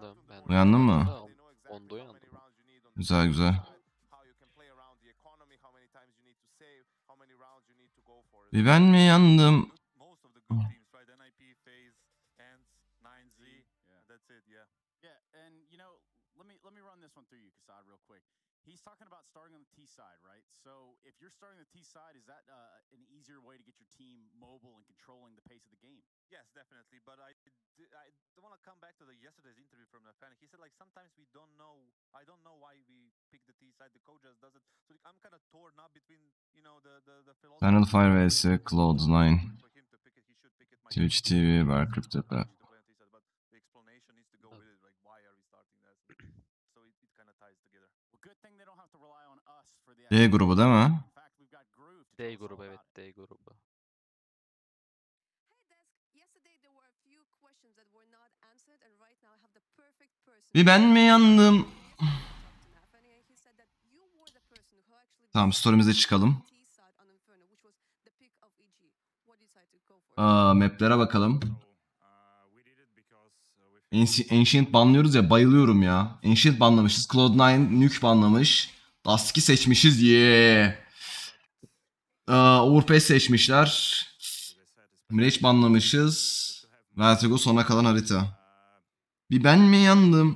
uyandım. Ben Uyandın mı? 10'da uyandım. Güzel güzel. Bir ben mi yandım? He's talking about starting on the T side, right? So if you're starting the T side, is that an easier way to get your team mobile and controlling the pace of the game? Yes, definitely. But I want to come back to the yesterday's interview from Nafani. He said like sometimes we don't know. I don't know why we pick the T side. The coach just does it. So I'm kind of torn up between the philosophy. Channel Fire vs Cloud9. Twitch TV Warcraft Tepe. D grubu değil mi? D grubu, evet, D grubu. Bir ben mi yandım? Tamam, story'mize çıkalım. Maplere bakalım. Ancient banlıyoruz ya, bayılıyorum ya. Ancient banlamışız. Cloud9 Nuke banlamış. Dusky seçmişiz. Yeah. Overpass seçmişler. Mirage banlamışız. Vertigo sona kalan harita. Bir ben mi yandım?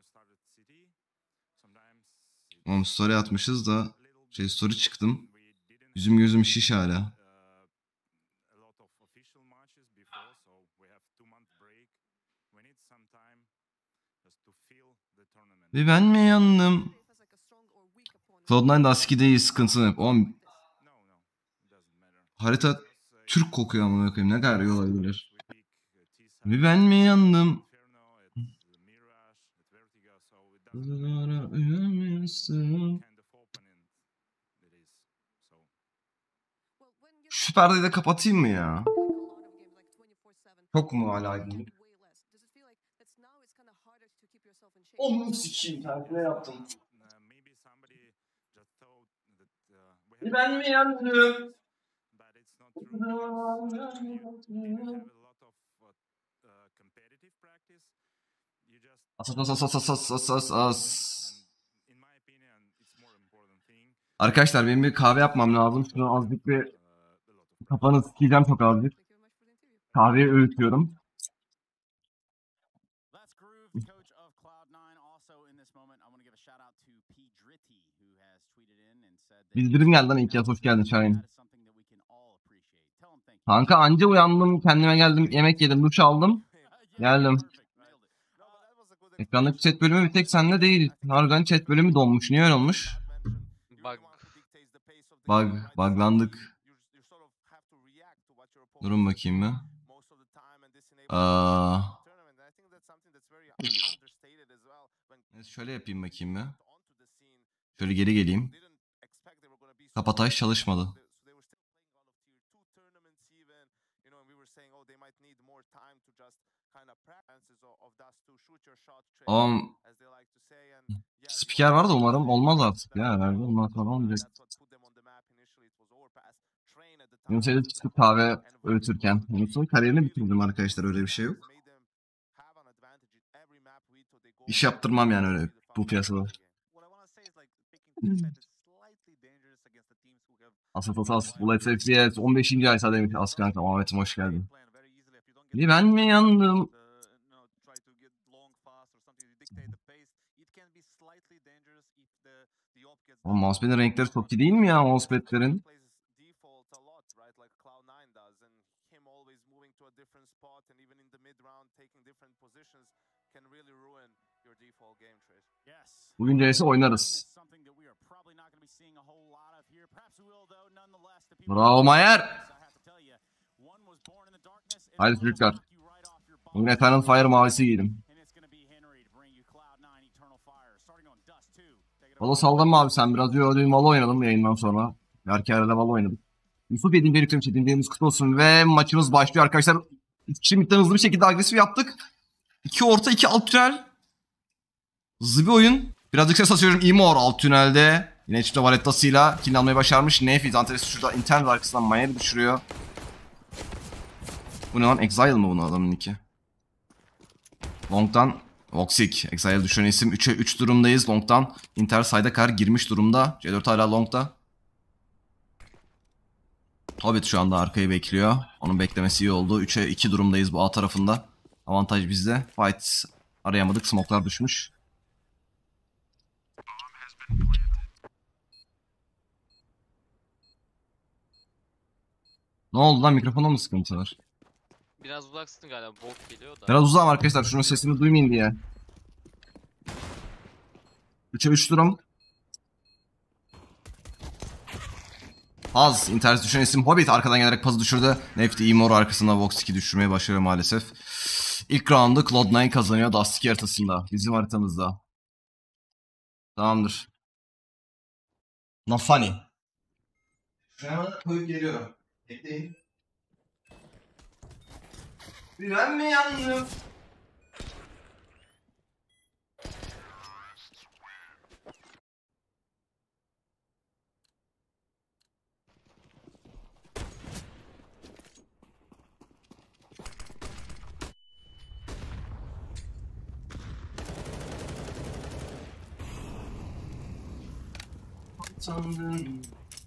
Oğlum story atmışız da story çıktım. Yüzüm gözüm şiş hala. Bir ben mi yandım? Cloud9 Dusky'deyiz, sıkıntı yok. Oğlum harita Türk kokuyor amına koyayım, ne kadar iyi olabilir. Bir ben mi yandım? Şu perdeyi de kapatayım mı ya? Çok mu hala aydınlık? Onu sikeyim, tersine yaptım. Ben mi yandım? As. Arkadaşlar benim bir kahve yapmam lazım. Şunu azıcık bir kafanı sikeceğim çok azıcık. Kahveyi öğütüyorum. Bildirim geldi lan, ilk yaz hoş geldin Şahin. Kanka anca uyandım, kendime geldim, yemek yedim, duş aldım. Geldim. Ekrandaki chat bölümü bir tek sende değil. Hargan chat bölümü donmuş. Niye öyle olmuş? Buglandık. Durun bakayım mı? Şöyle yapayım bakayım mı? Şöyle geri geleyim. Kapataş çalışmadı. Spiker var da umarım olmaz artık ya herhalde. Ondan sonra olmayacak. Yunus'u çıkıp kahve öğütürken. Yunus'un kariyerini bitirdim arkadaşlar, öyle bir şey yok. İş yaptırmam yani öyle bu piyasada. Asas Bullets FPS 15. ay sadeymiş az kanka. Ahmet'im hoş geldin. Bir ben mi yandım? O mousepad'in renkleri çok iyi değil mi ya mousepad'lerin? Bugün CS oynarız. Bravo Mayer. Haydi çocuklar. Bugün Eternal Fire mavisi giydim. Valo saldın mı abi sen? Biraz dün Valo oynadım yayından sonra. Yarkâr'da Valo oynadım. Yusuf 7. Erik'ten çetindiğimiz kutlu olsun ve maçımız başlıyor arkadaşlar. 2 kişi midden hızlı bir şekilde agresif yaptık. 2 orta 2 alt tünel. Hızlı bir oyun. Birazcık ses açıyorum. Imor alt tünelde. Yine çifte valettasıyla kill almayı başarmış. Nefi Zanteres'i şurada internet arkasından Mayer'i düşürüyor. Bu ne lan? Exile mı bunu adamın iki? Long'dan Voxic, Exile düşen isim. 3'e 3 durumdayız long'dan. Inter side'a kadar girmiş durumda. C4 hala long'da. Hobbit şu anda arkayı bekliyor. Onun beklemesi iyi oldu. 3'e 2 durumdayız bu A tarafında. Avantaj bizde. Fight arayamadık. Smoke'lar düşmüş. Ne oldu lan? Mikrofonda mı sıkıntı var? Biraz uzaksın galiba. Bok geliyor da. Biraz uzağım arkadaşlar. Şunun sesini duymayın diye. 3'e 3 durum. Paz, internet düşen isim Hobbit arkadan gelerek Paz'ı düşürdü. Nefti Imor arkasında Vox 2 düşürmeyi başarıyor maalesef. İlk roundu Cloud9 kazanıyor Dust 2 haritasında. Bizim haritamızda. Tamamdır. Not funny. Şuna koyup geliyorum. Bekleyin. Bir ben mi yandım? Sandım.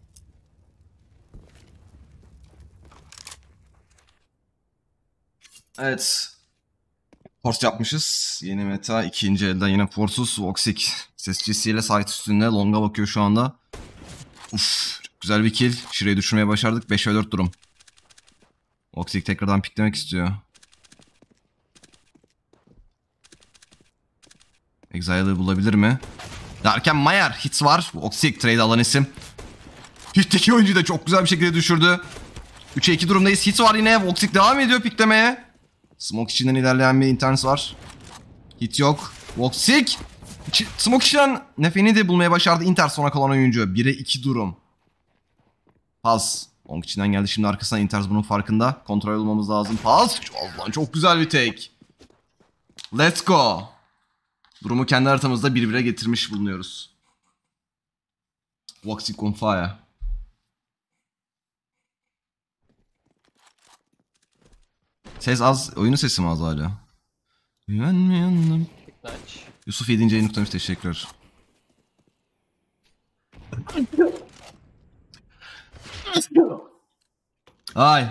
Evet. Force yapmışız. Yeni meta ikinci elden yine Force'uz. Voxic sesçisiyle site üstünde long'a bakıyor şu anda. Uf, güzel bir kill. Şire'yi düşürmeye başardık. 5'e 4 durum. Voxic tekrardan piklemek istiyor. Exile'ı bulabilir mi? Derken Mayer hits var. Voxic trade alan isim. Hitteki oyuncuyu da çok güzel bir şekilde düşürdü. 3'e 2 durumdayız. Hit var yine. Voxic devam ediyor piklemeye. Smoke içinden ilerleyen bir interns var. Hit yok. Voxic. Smoke içinden nefeni de bulmaya başardı. Inter sona kalan oyuncu. 1'e 2 durum. Pas. Long içinden geldi. Şimdi arkasından Inters bunun farkında. Kontrol olmamız lazım. Pas. Allah'ım çok güzel bir take. Let's go. Durumu kendi haritamızda 1-1'e getirmiş bulunuyoruz. Voxic on fire. Ses az. Oyunun sesi mi az hala? Ben mi yandım? Aç. Yusuf 7. ayını kutlamış. Teşekkürler. Ay.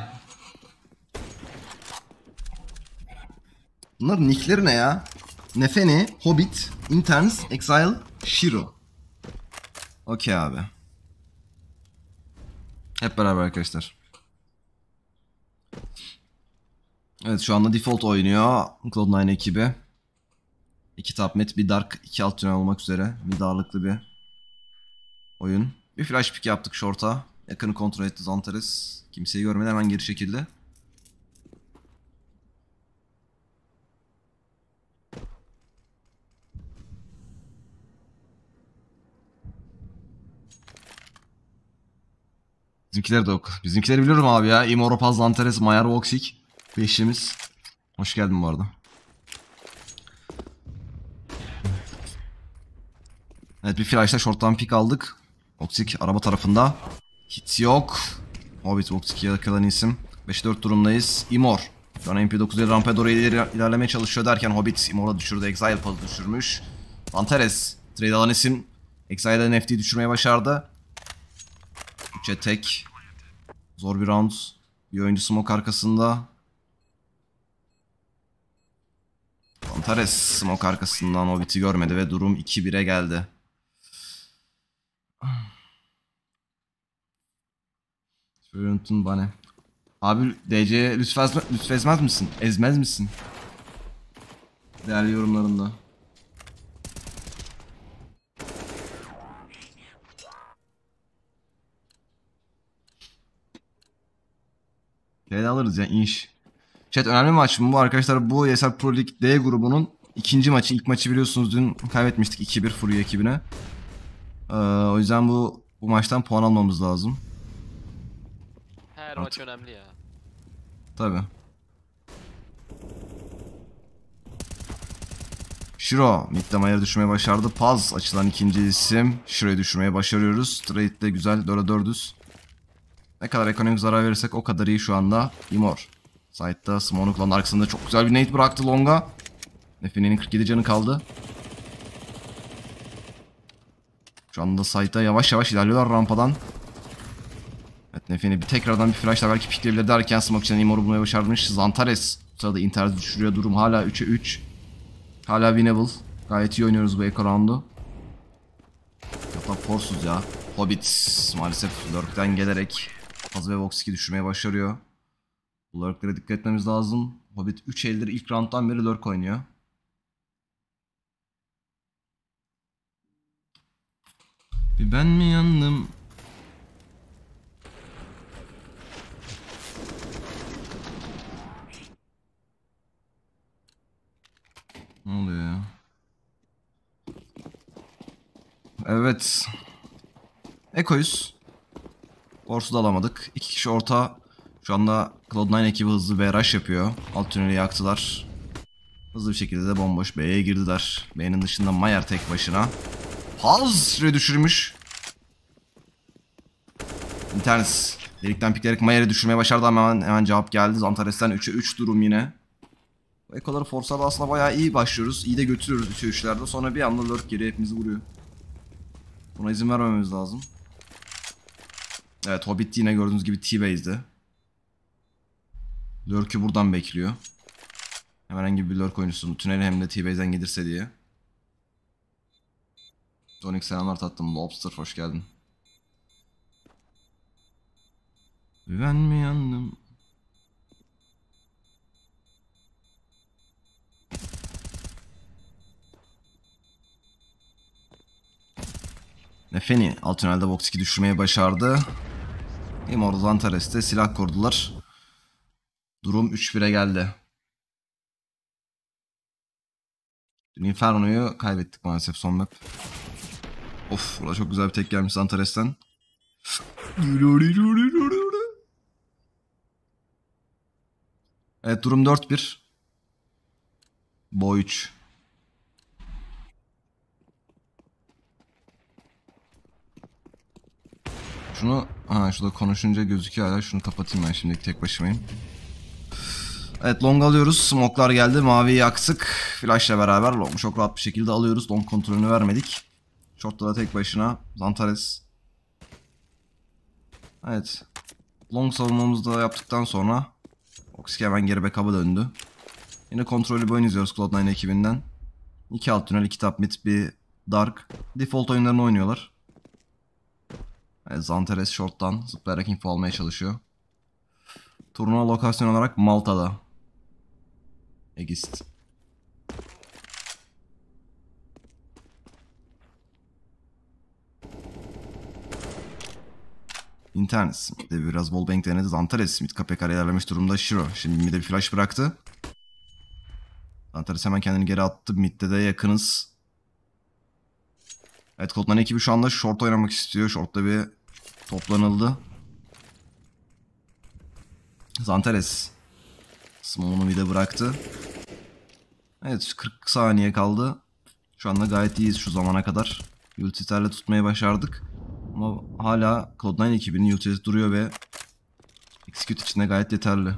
Bunların nickleri ne ya? Nefene, Hobbit, Intense, Exile, Shiro. Okey abi. Hep beraber arkadaşlar. Evet şu anda default oynuyor Cloud9 ekibi. 2 top mid, bir dark, 2 alt tünel olmak üzere. Mid ağırlıklı bir oyun. Bir flash pick yaptık short'a. Yakını kontrol etti Zantares. Kimseyi görmeden hemen geri çekildi. Bizimkiler de yok. Bizimkileri biliyorum abi ya. Imoropaz, Zantares, Mayer, Voxic. Beşimiz. Hoş geldin bu arada. Evet bir flash'ta short'tan pick aldık. Voxic araba tarafında. Hit yok. Hobbit Voxic'i yakalan isim. 5-4 durumdayız. Imor. Şu an MP9'da rampaya doğru ilerlemeye çalışıyor derken Hobbit Imor'a düşürdü. Exile Paz'ı düşürmüş. Zantares. Trade alan isim. Exile'den FT'yi düşürmeyi başardı. 3'e tek. Zor bir round. Bir oyuncu smoke arkasında. Zantares smoke arkasından Hobbit'i görmedi ve durum 2-1'e geldi. Görüntün bana. Abi DC'ye lütfezmez misin? Ezmez misin? Değerli yorumlarında. Şeyde alırız ya inş. Chat önemli maç mı bu arkadaşlar? Bu ESL Pro League D grubunun ikinci maçı. İlk maçı biliyorsunuz dün kaybetmiştik 2-1 Fury ekibine. O yüzden bu maçtan puan almamız lazım. Her maç önemli ya. Tabii. Shiro mid'de Mayer'ı düşürmeye başardı. Paz açılan ikinci isim. Shiro'yu düşürmeye başarıyoruz. Trade'de güzel 4'e 4'üz. Ne kadar ekonomik zarar verirsek o kadar iyi şu anda. Imor. Side'da Smoke'un arkasında çok güzel bir nade bıraktı Long'a. Nefene'nin 47 canı kaldı. Şu anda site'a yavaş yavaş ilerliyorlar rampadan. Evet, Nefene bir tekrardan bir flashla belki pikleyebilir derken smoke için Imor'u bulmayı başarmış. Zantares bu sırada internet düşürüyor. Durum hala 3'e 3. Hala winnable. Gayet iyi oynuyoruz bu eco round'u. Hatta forsuz ya. Hobbit maalesef lurk'ten gelerek Paz ve Vox2 düşürmeye başarıyor. Bu lurk'lere dikkat etmemiz lazım. Hobbit 3 eldir ilk round'dan beri lurk oynuyor. Bir ben mi yandım? Ne oluyor ya? Evet. Eko'yuz. Force'u da alamadık. 2 kişi orta. Şu anda Cloud9 ekibi hızlı bir rush yapıyor. Alt tüneli yaktılar. Hızlı bir şekilde de bomboş B'ye girdiler. B'nin dışında Mayer tek başına. Hazre düşürmüş. İnternet delikten pikleyerek Mayer'i düşürmeye başardı ama hemen cevap geldi. Zantares'ten 3'e 3 durum yine. Bu ekoları force'larda aslında bayağı iyi başlıyoruz. İyi de götürüyoruz 3'e 3'lerde. Sonra bir anda lurk geri hepimizi vuruyor. Buna izin vermememiz lazım. Evet, Hobbit yine gördüğünüz gibi T-Base'de. Lurk'ü buradan bekliyor. Herhangi bir lurk oyuncusu tüneli hem de T-Base'den gelirse diye. Sonic selamlar tatlım. Lobster hoş geldin. Ben mi yandım? Nefeni alt tünelde Vox2 düşürmeyi başardı. Imor Zantares'te silah kurdular. Durum 3-1'e geldi. Dün Inferno'yu kaybettik maalesef son map. Of, burada çok güzel bir tek gelmiş Zantares'ten. Evet, durum 4-1. Bo 3. Şunu, şurada konuşunca gözüküyor hala. Şunu kapatayım ben şimdilik, tek başımayım. Evet, long alıyoruz. Smoke'lar geldi. Maviyi yaktık. Flash'la beraber long çok rahat bir şekilde alıyoruz. Long kontrolünü vermedik. Short'ta da tek başına Zantares. Evet. Long savunmamızı da yaptıktan sonra Vox2 hemen geri backup'a döndü. Yine kontrollü bir oyun izliyoruz Cloud9 ekibinden. 2 alt tünel, 2 top mid, bir dark. Default oyunlarını oynuyorlar. Evet, Zantares short'tan zıplayarak info almaya çalışıyor. Turnuva lokasyon olarak Malta'da. Egist. İnternet. De biraz wallbang denedi. Zantares mid KPK ilerlemiş durumda. Shiro şimdi mid'e bir flash bıraktı. Zantares hemen kendini geri attı. Mid'de de yakınız. Evet, Cloud9 ekibi şu anda short oynamak istiyor. Short'ta bir toplanıldı. Zantares smoke'unu mid'e bıraktı. Evet, 40 saniye kaldı. Şu anda gayet iyiyiz şu zamana kadar. Ultiter'le tutmayı başardık. Ama hala Cloud9 ekibinin ultisi duruyor ve execute için de gayet yeterli.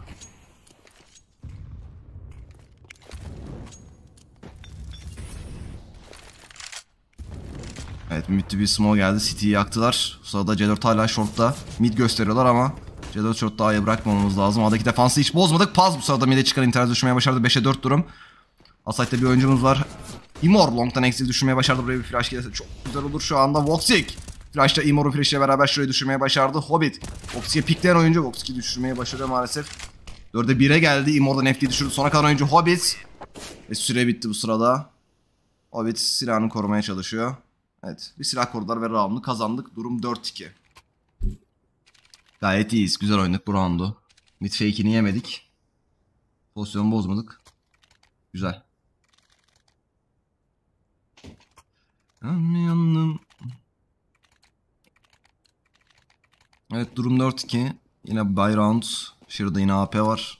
Evet, mid'de bir smoke geldi. City'yi yaktılar. Bu sırada C4 hala short'ta. Mid gösteriyorlar ama C4 short'ta A'ya bırakmamamız lazım. A'daki defansı hiç bozmadık. Paz bu sırada mid'e çıkan internet düşürmeye başardı. 5'e 4 durum. Asayt'ta bir oyuncumuz var. Imor long'dan exil düşürmeye başardı. Buraya bir flash gelirse çok güzel olur şu anda. Vox2 flash'ta Imor'un flash'le beraber şurayı düşürmeye başardı. Hobbit Vox2'ye pikleyen oyuncu Vox2 düşürmeyi başarıyor maalesef. 4'e 1'e geldi. Imor'dan FD düşürdü. Sona kalan oyuncu Hobbit. Ve süre bitti bu sırada. Hobbit silahını korumaya çalışıyor. Evet, bir silah korudular ve round'u kazandık. Durum 4-2. Gayet iyiyiz. Güzel oynadık bu round'u. Mid fake'ini yemedik. Pozisyonu bozmadık. Güzel. Yandım. Evet, durum 4-2. Yine buy round. Şurada yine AP var.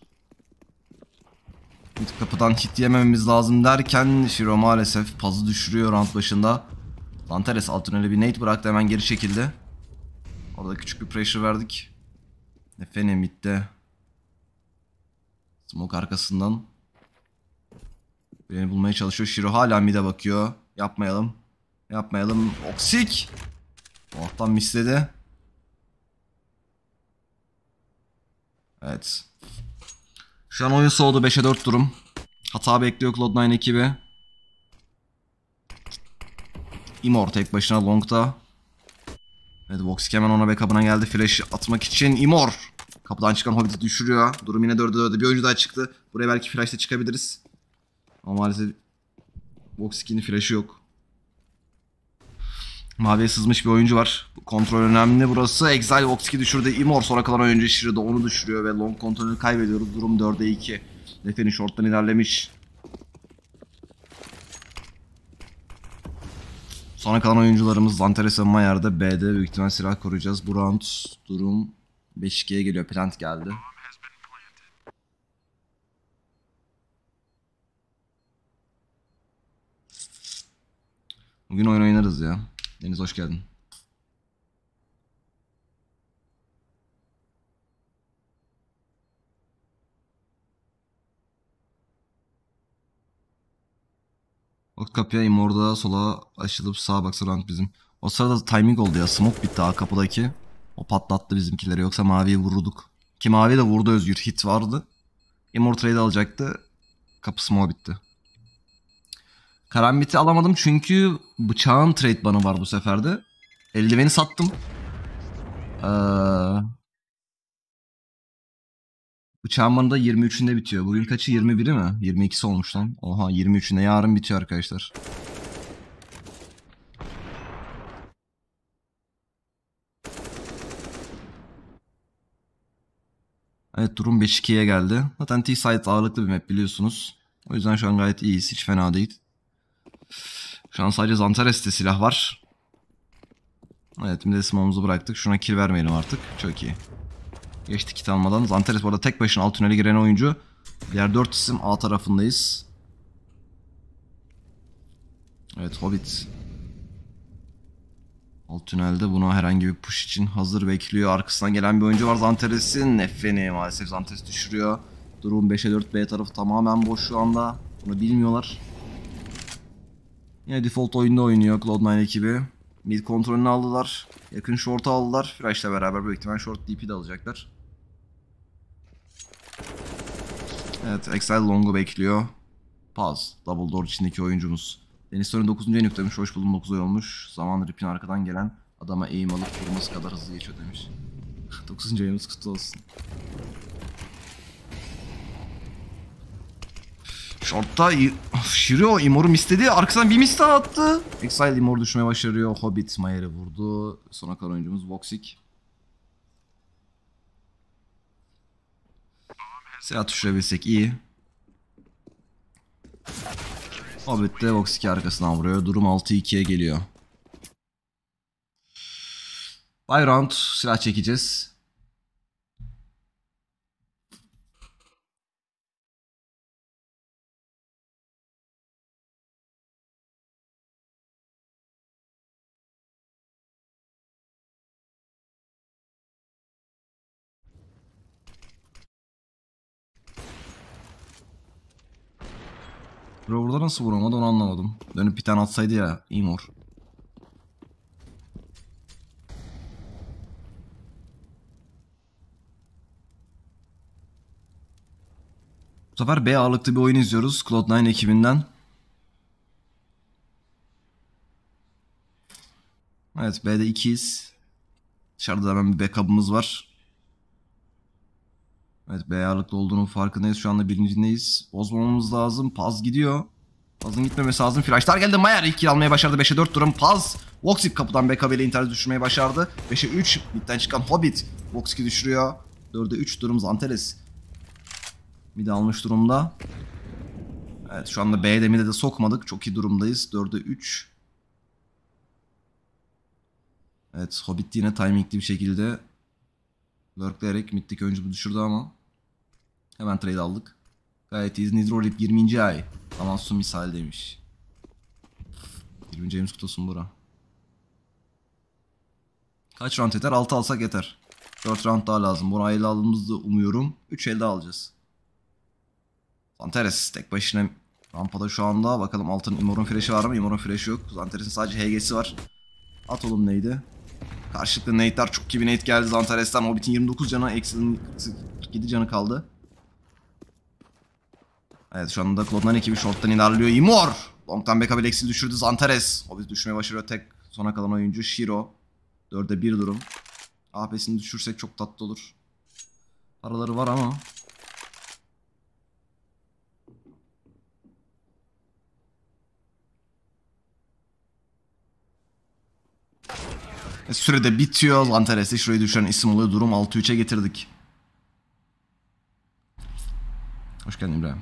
Mid kapıdan hit yemememiz lazım derken Shiro maalesef pazı düşürüyor round başında. Zantares alt tünele bir nade bıraktı, hemen geri çekildi. Orada küçük bir pressure verdik. Nefene midde. Smoke arkasından. Beni bulmaya çalışıyor. Shiro hala mid'e bakıyor. Yapmayalım. Yapmayalım. Oksik. Allah'tan misledi. Evet. Şu an oyun soğudu. 5'e 4 durum. Hata bekliyor Cloud9 ekibi. Imor tek başına long'da. Evet, Voxic hemen ona backup'ına geldi. Flash atmak için Imor. Kapıdan çıkan Hobbit'i düşürüyor. Durum yine 4'e 4'e. Bir oyuncu daha çıktı. Buraya belki flash'la çıkabiliriz. Ama maalesef Voxic'in flash'ı yok. Maviye sızmış bir oyuncu var. Kontrol önemli burası. Exile Voxic'i düşürdü. Imor sonra kalan oyuncu Shiro da onu düşürüyor ve long kontrolü kaybediyoruz. Durum 4'e 2. Lefen'i short'tan ilerlemiş. Sonra kalan oyuncularımız Zanteres ve Mayer'de B'de büyük ihtimal silah koruyacağız. Bu round durum 5-2'ye geliyor. Plant geldi. Bugün oyun oynarız ya. Deniz hoş geldin. O kapıya Immor'da sola açılıp sağa baksa round bizim. O sırada timing oldu ya. Smoke bitti A kapıdaki. O patlattı bizimkileri. Yoksa maviyi vururduk. Ki mavi de vurdu Özgür. Hit vardı. Immor trade alacaktı. Kapı smoke bitti. Karambit'i alamadım çünkü bıçağın trade banı var bu seferde. Eldiveni sattım. Bıçağın banı da 23'ünde bitiyor. Bugün kaçı? 21'i mi? 22'si olmuş lan. Oha 23'ünde yarın bitiyor arkadaşlar. Evet durum 5-2'ye geldi. Zaten T-Side ağırlıklı bir map biliyorsunuz. O yüzden şu an gayet iyiyiz. Hiç fena değil. Şu an sadece Zantares'te silah var. Evet bir de smoke'umuzu bıraktık. Şuna kill vermeyelim artık. Çok iyi. Geçti kit almadan. Zantares bu arada tek başına alt tünele giren oyuncu. Diğer 4 isim A tarafındayız. Evet Hobbit. Alt tünelde buna herhangi bir push için hazır bekliyor. Arkasından gelen bir oyuncu var Zantares'in. Nefeni maalesef Zantares düşürüyor. Durum 5'e 4. B tarafı tamamen boş şu anda. Bunu bilmiyorlar. Yine default oyunda oynuyor Cloud9 ekibi. Mid kontrolünü aldılar. Yakın short'u aldılar. Flash'la beraber büyük ihtimal short DP de alacaklar. Evet Exile Long'u bekliyor. Paz. Double door içindeki oyuncumuz. Deniz Sör'ün 9. en yüklemiş. Hoş buldum 9 ay olmuş. Zaman Rip'in arkadan gelen adama eğim alıp vurması kadar hızlı geçiyor demiş. 9. ayımız kutlu olsun. Short'ta Shiro Imor'u misledi. Arkasından bir mis daha attı. Exile Imor'u düşmeye başarıyor. Hobbit Mayer'e vurdu. Sonra kalan oyuncumuz Voxic. Silah düşürebilsek iyi. Hobbit de Voxic'i arkasından vuruyor. Durum 6-2'ye geliyor. By round silah çekeceğiz. Rover'da nasıl vuramadı onu anlamadım. Dönüp bir tane atsaydı ya Imor. Bu sefer B ağırlıklı bir oyun izliyoruz Cloud9 ekibinden. Evet B'de 2'yiz. Dışarıda hemen bir backup'ımız var. Evet B ağırlıklı olduğunun farkındayız. Şu anda birincindeyiz. Bozmamamız lazım. Paz gidiyor. Paz'ın gitmemesi lazım. Flash'lar geldi. Mayer ilk kill almayı başardı. 5'e 4 durum. Paz. Voxic kapıdan BKB ile internet düşürmeyi başardı. 5'e 3. Mid'den çıkan Hobbit. Voxic'i düşürüyor. 4'e 3 durum. Zanteres mid'i almış durumda. Evet şu anda B'de mid'e de sokmadık. Çok iyi durumdayız. 4'e 3. Evet Hobbit yine timingli bir şekilde workleyerek mid'deki oyuncumu düşürdü ama hemen trade aldık. Gayet iyiyiz. Nidrolip 20. ay. Aman su misal demiş. 20. ayımız kutusun bura. Kaç round yeter? 6 alsak yeter. 4 round daha lazım. Bunu elde aldığımızda umuyorum. 3 elde alacağız. Zanteres tek başına Rampada şu anda bakalım altın Immor'un flash'i var mı? Immor'un flash'i yok. Zantares'in sadece HG'si var. At oğlum neydi? Karşılıklı nade'ler çok iyi bir nade geldi Zantares'ten. Hobbit'in 29 canı, Exil'in 47 canı kaldı. Evet şu anda Cloud9 ekibi short'tan ilerliyor. Immor! Long'tan backup'ı Exil düşürdü Zantares. Hobbit düşmeye başarıyor tek sona kalan oyuncu Shiro. 4'e 1 durum. AP'sini düşürsek çok tatlı olur. Paraları var ama. Sürede bitiyor. Zantares'e şurayı düşüren isim oluyor. Durum 6-3'e getirdik. Hoş geldin İbrahim.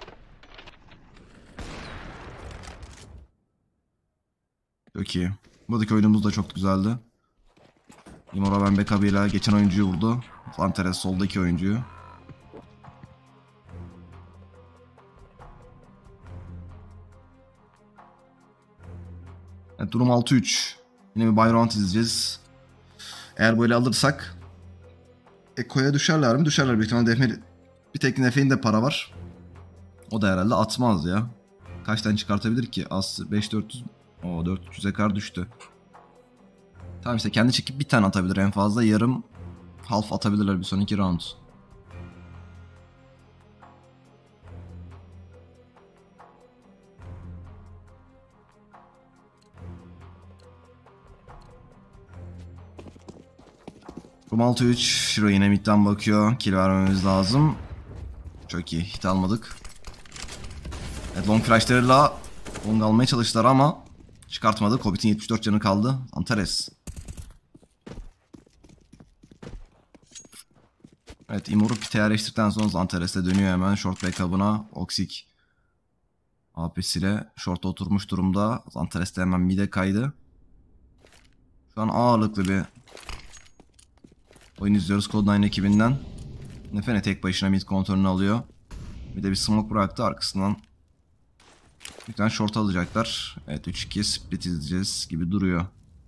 Çok iyi. Buradaki oyunumuz da çok güzeldi. Immor'a ben backup'ıyla geçen oyuncuyu vurdu. Zantares soldaki oyuncuyu. Evet durum 6-3. Yine bir buy round izleyeceğiz. Eğer böyle alırsak Eko'ya düşerler mi? Düşerler büyük ihtimalle. Defne, bir tek Nefe'nin de para var. O da herhalde atmaz ya. Kaçtan çıkartabilir ki? Az 5400. O 400'e kadar düştü. Tamam işte kendi çekip bir tane atabilir en fazla. Yarım half atabilirler bir sonraki round. Room 6-3. Shiro yine midden bakıyor. Kill vermemiz lazım. Çok iyi. Hit almadık. Evet long flashlarıyla long almaya çalıştılar ama çıkartmadık. Hobbit'in 74 canı kaldı. Zantares. Evet Immor'u pit'e yerleştirdikten sonra Zantares'e dönüyor hemen. Short backup'ına. Oxyc AP'siyle short'a oturmuş durumda. Zantares de hemen mid'e kaydı. Şu an ağırlıklı bir oyun izliyoruz Cloud9 ekibinden. Nefene tek başına mid kontrolünü alıyor. Bir de bir smoke bıraktı arkasından. Bir tane short alacaklar. Evet 3-2 split izleyeceğiz gibi duruyor.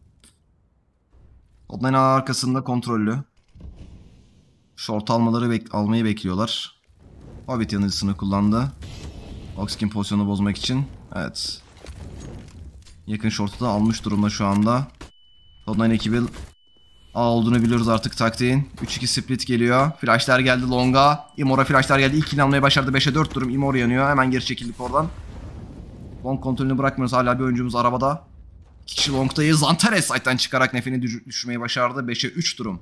Cloud9 arkasında kontrollü. Short almayı bekliyorlar. Hobbit yanıcısını kullandı. Oxygen pozisyonu bozmak için. Evet. Yakın short'u da almış durumda şu anda. Cloud9 ekibi A olduğunu biliyoruz artık taktiğin. 3-2 split geliyor. Flashlar geldi Long'a. Immor'a flashlar geldi. İlk kill almayı başardı. 5'e 4 durum. Immor yanıyor. Hemen geri çekildik oradan. Long kontrolünü bırakmıyoruz. Hala bir oyuncumuz arabada. 2 kişi Long'dayız. Zantares side'den çıkarak Nefe'ni düşürmeyi başardı. 5'e 3 durum.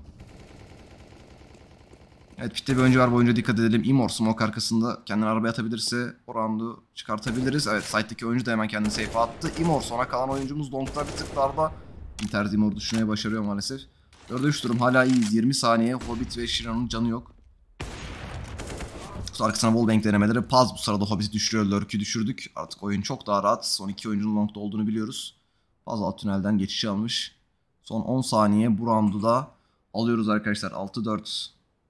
Evet pitte bir oyuncu var. Bu oyuncuya dikkat edelim. Immor smoke arkasında kendini arabaya atabilirse o roundu çıkartabiliriz. Evet side'deki oyuncu da hemen kendini safe'e attı. Immor sonra kalan oyuncumuz Long'da bir tık darda. Inter Immor'u düşürmeye başarıyor maalesef. 4'e 3 durum hala iyiyiz. 20 saniye. Hobbit ve Shiro'nun canı yok. Arkasına wallbang denemeleri. Paz bu sırada Hobbit'i düşürüyor. Lurk'ü düşürdük. Artık oyun çok daha rahat. Son 2 oyuncunun long'da olduğunu biliyoruz. Paz alt tünelden geçişi almış. Son 10 saniye. Bu roundu da alıyoruz arkadaşlar. 6-4.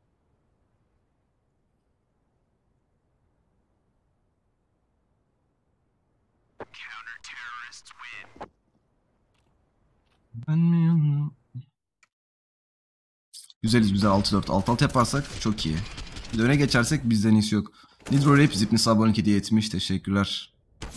Ben mi yanıyorum? Güzeliz güzel 6-4. 6-6 yaparsak çok iyi. Bir de öne geçersek bizden iyisi yok. Nidro Rap Zipnis abonelik hediye etmiş. Teşekkürler.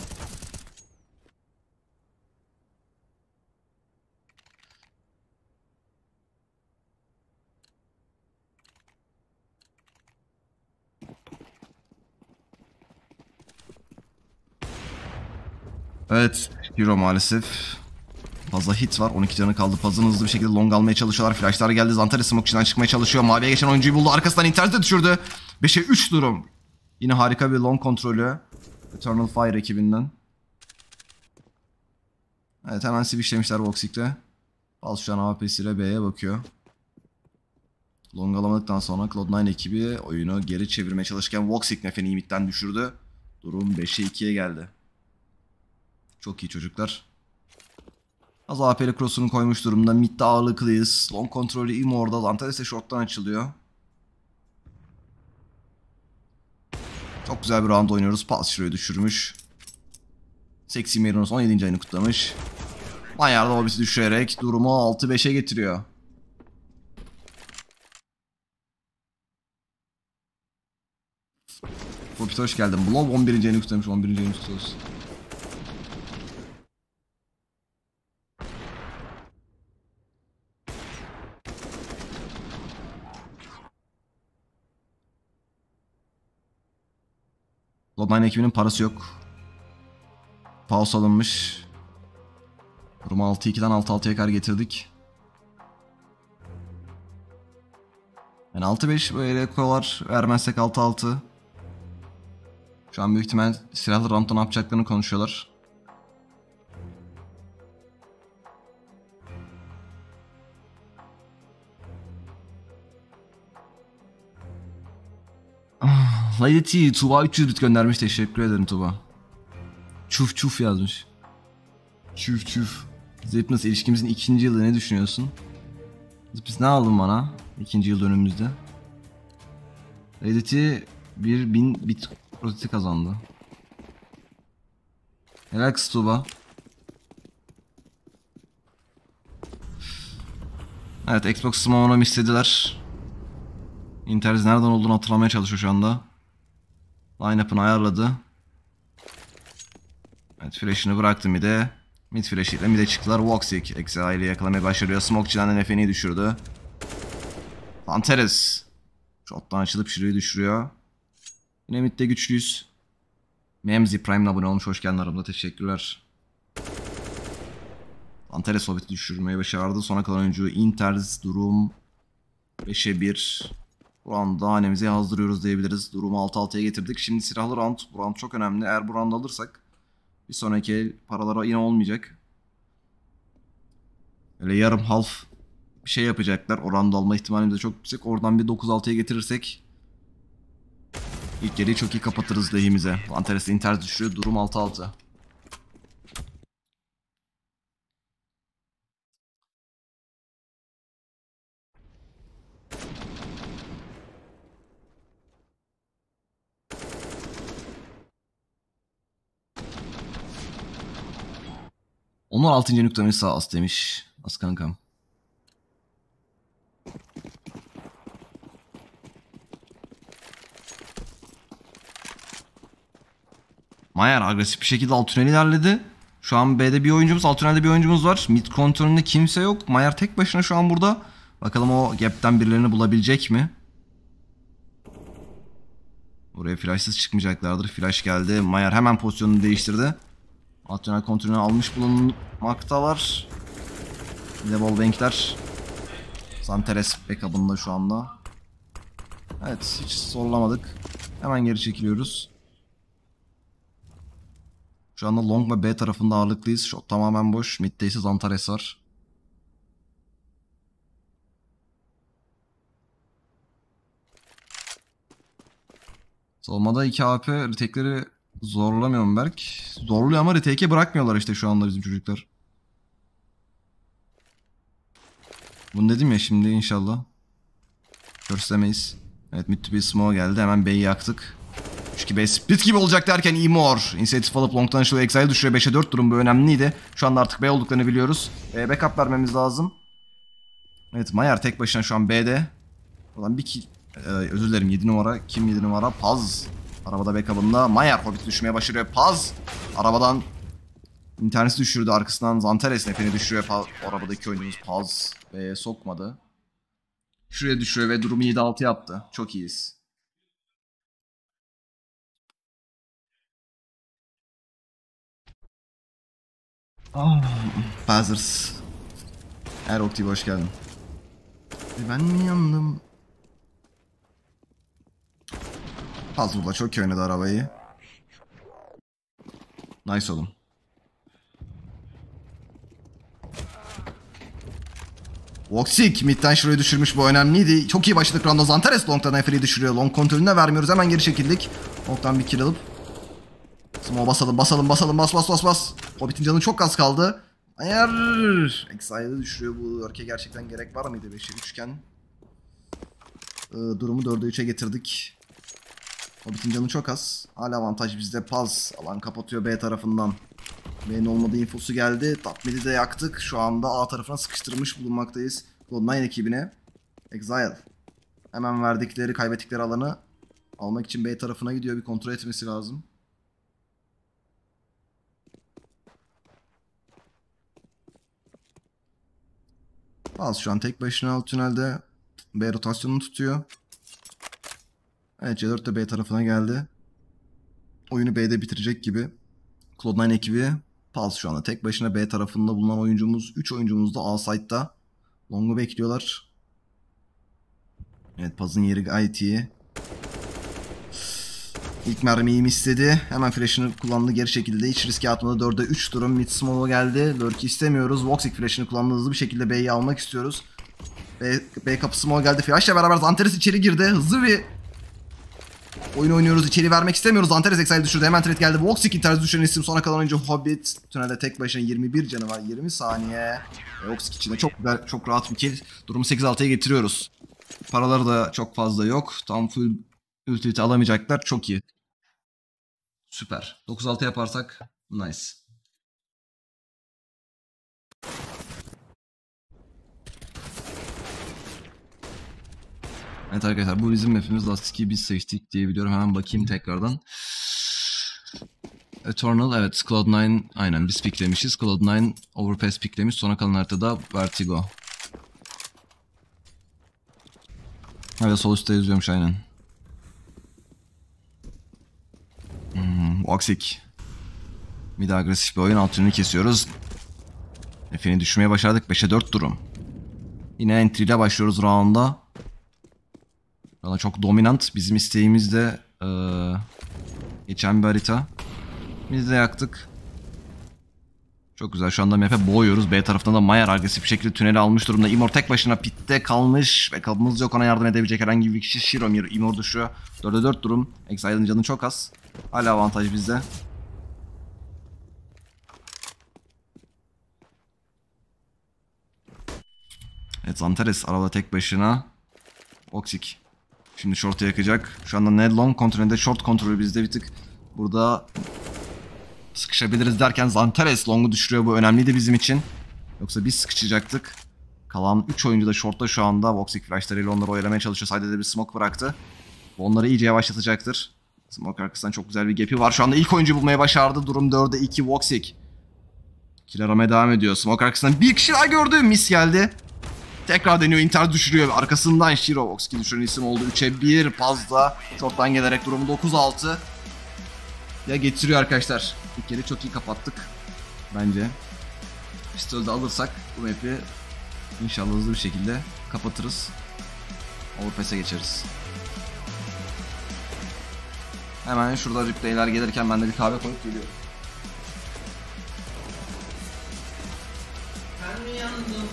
Evet. Hero maalesef. Fazla hit var. 12 canı kaldı. Paz'ın hızlı bir şekilde long almaya çalışıyorlar. Flashlar geldi. Zantares smoke içinden çıkmaya çalışıyor. Maviye geçen oyuncuyu buldu. Arkasından internete düşürdü. 5'e 3 durum. Yine harika bir long kontrolü. Eternal Fire ekibinden. Evet hemen switchlemişler Voxic'te. Paz şu an AWP'siyle B'ye bakıyor. Long alamadıktan sonra Cloud9 ekibi oyunu geri çevirmeye çalışırken Voxic Nefe'ni midden düşürdü. Durum 5'e 2'ye geldi. Çok iyi çocuklar. Az AP'li cross'unu koymuş durumda. Mid'de ağırlıklıyız. Long kontrolü Immor'da. Zantares de short'tan açılıyor. Çok güzel bir round oynuyoruz. Pulse Shiro'yu düşürmüş. Sexy Marinos 17. ayını kutlamış. Manyar'da Hobbit'i düşürerek durumu 6-5'e getiriyor. Hobbit Nakit hoş geldin. Blow 11. yayını kutlamış. 11. yayını kutlamış. Bloodline ekibinin parası yok. Pause alınmış. Durumu 6-2'den 6-6'ya kadar getirdik. Yani 6-5 böyle koyuyorlar. Vermezsek 6-6. Şu an büyük ihtimal silahlı round'da ne yapacaklarını konuşuyorlar. Lady T, Tuba 300 bit göndermiş. Teşekkür ederim Tuba. Çuf çuf yazmış. Çuf çuf. Zepnus ilişkimizin 2. yılı ne düşünüyorsun? Biz ne aldın bana? 2. yıl dönümümüzde. Lady T 1000 bit proteti kazandı. Helal kız Tuba. Evet, Xbox Smart'unu istediler. Interz nereden olduğunu hatırlamaya çalışıyor şu anda. Line-up'ını ayarladı. Evet, flash'ını bıraktı mid'e. Mid flash ile mid'e çıktılar. Voxic Exile'i yakalamaya başarıyor. Smoke'çıdan NFN'yi düşürdü. Zanteres shot'tan açılıp şurayı düşürüyor. Yine mid'de güçlüyüz. Memzi Prime'la abone olmuş. Hoş geldin aramda. Teşekkürler. Zanteres Hobbit'i düşürmeyi başardı. Sona kalan oyuncu Interz. Durum 5'e 1. Bu anda hanemize yazdırıyoruz diyebiliriz. Durumu 6-6'ya getirdik. Şimdi silahlı round. Bu round çok önemli. Eğer bu round alırsak bir sonraki paralara yine olmayacak. Öyle yarım half bir şey yapacaklar. O round alma ihtimalimiz de çok yüksek. Oradan bir 9-6'ya getirirsek ilk geriyi çok iyi kapatırız lehimize. Antares'te Inter düşürüyor. Durum 6-6. Onun 6. noktamı sağ as demiş. As kankam. Mayer agresif bir şekilde alt tüneli ilerledi. Şu an B'de bir oyuncumuz, alt tünelde bir oyuncumuz var. Mid kontrolünde kimse yok. Mayer tek başına şu an burada. Bakalım o gap'ten birilerini bulabilecek mi? Buraya flashsız çıkmayacaklardır. Flash geldi. Mayer hemen pozisyonunu değiştirdi. Alt tünel kontrolünü almış bulunmaktalar. Bir de wallbang'ler. Zanteres backup'ında şu anda. Evet, hiç zorlamadık. Hemen geri çekiliyoruz. Şu anda long ve B tarafında ağırlıklıyız. Shot tamamen boş. Mid'de ise Zantares var. Solmada 2 AP retake'leri zorlamıyorum Berk. Zorluyor ama retake'e bırakmıyorlar işte şu anda bizim çocuklar. Bunu dedim ya, şimdi inşallah görslemeyiz. Evet, mid to B smoke geldi. Hemen B'yi yaktık. 3-2-B split gibi olacak derken Imor inisiyatif alıp long'tan açılıyor. Exile düşürüyor. 5'e 4 durum bu önemliydi. Şu anda artık B olduklarını biliyoruz. Backup vermemiz lazım. Evet, Mayer tek başına şu an B'de. Oradan bir kill. Özür dilerim, 7 numara. Kim 7 numara? Paz. Arabada backup'ında. Mayer Hobbit düşmeye başarıyor. Paz. Arabadan interneti düşürdü. Arkasından Zantares nefeni düşürüyor. O arabadaki oyuncumuz Paz. B'ye sokmadı. Şuraya düşürüyor ve durumu 7-6 yaptı. Çok iyiyiz. Pazers. Erok TV hoş geldin. Ben mi yandım? Paz burada çok iyi oynadı arabayı. Nice oğlum. Voxic midden şurayı düşürmüş, bu önemliydi. Çok iyi başladık round'a. Zantares long'dan Efri'yi düşürüyor. Long kontrolünde vermiyoruz. Hemen geri çekildik. Long'dan bir kill alıp. Smoke bas. Hobbit'in canı çok az kaldı. Hayır. Exile'ı düşürüyor. Bu örke gerçekten gerek var mıydı? 5'e 3 iken. Durumu 4'e 3'e getirdik. Hobbit'in canı çok az. Hala avantaj bizde. Paz alan kapatıyor B tarafından. B'nin olmadığı infosu geldi. Top mid'i de yaktık. Şu anda A tarafına sıkıştırmış bulunmaktayız. Cloud9 ekibine. Exile. Hemen verdikleri, kaybettikleri alanı Almak için B tarafına gidiyor. Bir kontrol etmesi lazım. Pals şu an tek başına alt tünelde. B rotasyonunu tutuyor. Evet, C4 de B tarafına geldi. Oyunu B'de bitirecek gibi. Cloud9 ekibi Pals şu anda tek başına B tarafında bulunan oyuncumuz. 3 oyuncumuz da A site'da. Long'u bekliyorlar. Evet, Paz'ın yeri gayet iyi. İlk mermiyi istedi. Hemen flash'ını kullandı geri şekilde. Hiç riske atmadı. 4'e 3 durum. Mid smoke'a geldi. Lurk'ü istemiyoruz. Voxic flash'ını kullandı. Hızlı bir şekilde B'yi almak istiyoruz. B kapı smoke'a geldi. Flash'la beraber Zanteres içeri girdi. Hızlı bir oyun oynuyoruz. İçeri vermek istemiyoruz. Zanteres Exile düşürdü. Hemen trade geldi. Voxic internet düşüren isim. Sonra kalan oyuncu Hobbit. Tünelde tek başına 21 canı var. 20 saniye. Voxic içinde çok güzel, çok rahat bir kill. Durumu 8-6'ya getiriyoruz. Paraları da çok fazla yok. Tam full utility alamayacaklar. Çok iyi. Süper. 9-6 yaparsak nice. Evet arkadaşlar, bu bizim map'imiz. Last 2'yi biz seçtik diye biliyorum. Hemen bakayım tekrardan. Eternal, evet, Cloud9 aynen biz picklemişiz. Cloud9 Overpass picklemiş. Sonra kalan haritada Vertigo. Evet, sol üstte yazıyormuş aynen. Voxic. Bir de agresif bir oyun, altını kesiyoruz. Efe'ni düşmeye başardık. 5'e 4 durum. Yine entry ile başlıyoruz round'a. Valla çok dominant. Bizim isteğimiz de geçen bir harita. Biz de yaktık. Çok güzel. Şu anda map'e boğuyoruz. B tarafından da Mayer agresif bir şekilde tüneli almış durumda. Imor tek başına pitte kalmış. Ve kabımız yok, ona yardım edebilecek herhangi bir kişi. Shiromir, Imor düşüyor. 4'e 4 durum. Exile'ın canı çok az. Hala avantaj bizde. Evet, Zanteres arada tek başına. Voxic. Şimdi short'a yakacak. Şu anda Ned long kontrolünde, short kontrolü bizde bir tık. Burada sıkışabiliriz derken Zanteres long'u düşürüyor. Bu önemliydi bizim için. Yoksa biz sıkışacaktık. Kalan 3 oyuncu da short'ta şu anda. Voxic flashlarıyla onları oyalamaya çalışıyor. Side'de de bir smoke bıraktı. Bu onları iyice yavaşlatacaktır. Smoke arkasından çok güzel bir gap'i var. Şu anda ilk oyuncu bulmaya başardı. Durum 4'e 2 Voxic. Kill aramaya devam ediyor. Smoke arkasından bir kişi daha gördü. Miss geldi. Tekrar deniyor, intihar düşürüyor. Arkasından Shiro, Voxic'i düşüren isim oldu. 3'e 1 Paz'da. Short'tan gelerek durumu 9-6. Ya getiriyor arkadaşlar. İlk yeri çok iyi kapattık. Bence. Pistol'de alırsak bu map'i inşallah hızlı bir şekilde kapatırız. Overpass'e geçeriz. Hemen şurada replay'ler gelirken ben de bir kahve koyup geliyorum. Ben mi yandım?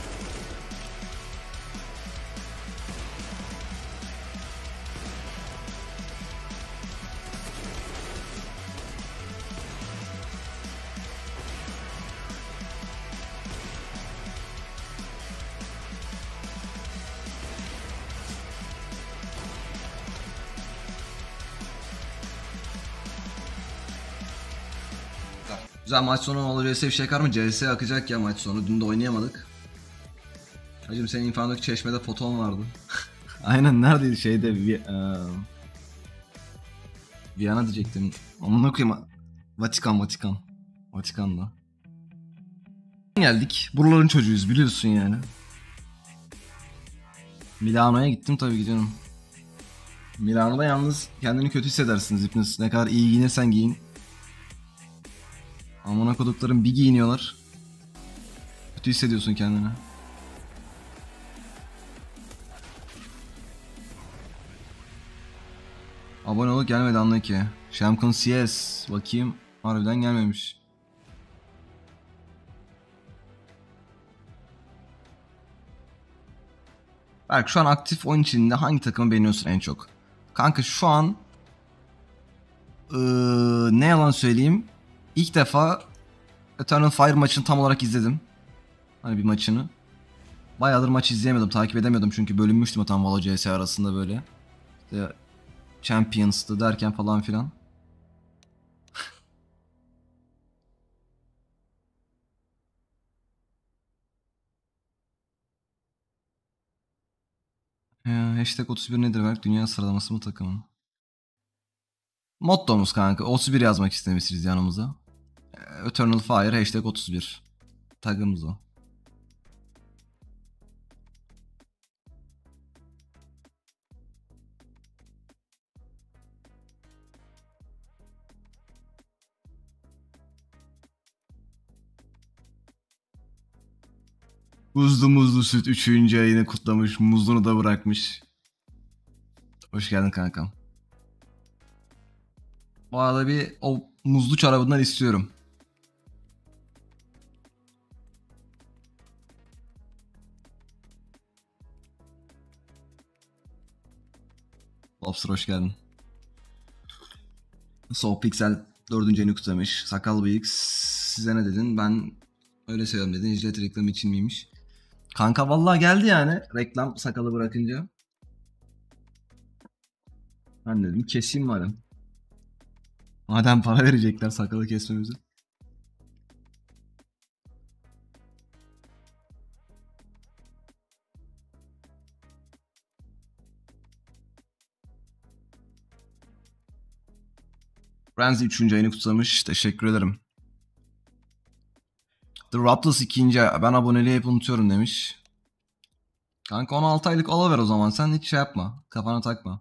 Güzel, maç sonu olacağı bir şey çıkar mı? CS akacak ya maç sonu. Dün de oynayamadık. Hacım, senin infandaki çeşmede foton vardı. Aynen, neredeydi şeyde Viyana diyecektim. Amına koyayım. Vatikan'da. Geldik. Buraların çocuğuyuz biliyorsun yani. Milano'ya gittim, tabii gidiyorum. Milano'da yalnız kendini kötü hissedersiniz hepiniz. Ne kadar iyi giyinirsen giyin. Amına koduklarım bir giyiniyorlar. Kötü hissediyorsun kendini. Abone olup gelmedi anla ki. Şamkın CS. Bakayım. Harbiden gelmemiş. Berk, şu an aktif oyun içinde hangi takımı beğeniyorsun en çok? Kanka şu an ne yalan söyleyeyim, İlk defa Eternal Fire maçını tam olarak izledim. Hani bir maçını. Bayağıdır maç izleyemedim, takip edemiyordum çünkü bölünmüştüm tam Valo CS arasında böyle. İşte Champions'tı derken falan filan. Hashtag 31 nedir Berk? Dünya sıralaması mı takımın? Mottomuz kanka. 31 yazmak istemişsiniz yanımıza. Eternal Fire hashtag 31. Tagımız o. Buzlu muzlu süt 3. ayını kutlamış. Muzluğunu da bırakmış. Hoş geldin kankam. Bu arada bir o muzlu çorabından istiyorum. Lobster hoş geldin. Soul Pixel 4. ayını kutlamış. Sakal Bıyık size ne dedin? Ben öyle seviyorum dedin. Jilet reklamı için miymiş? Kanka vallahi geldi yani. Reklam sakalı bırakınca. Ben dedim keseyim madem. Madem para verecekler sakalı kesmemize. Renzi 3. ayını kutlamış. Teşekkür ederim. The Raptors 2. ay. Ben aboneliği hep unutuyorum demiş. Kanka 16 aylık alıver o zaman. Sen hiç şey yapma. Kafana takma.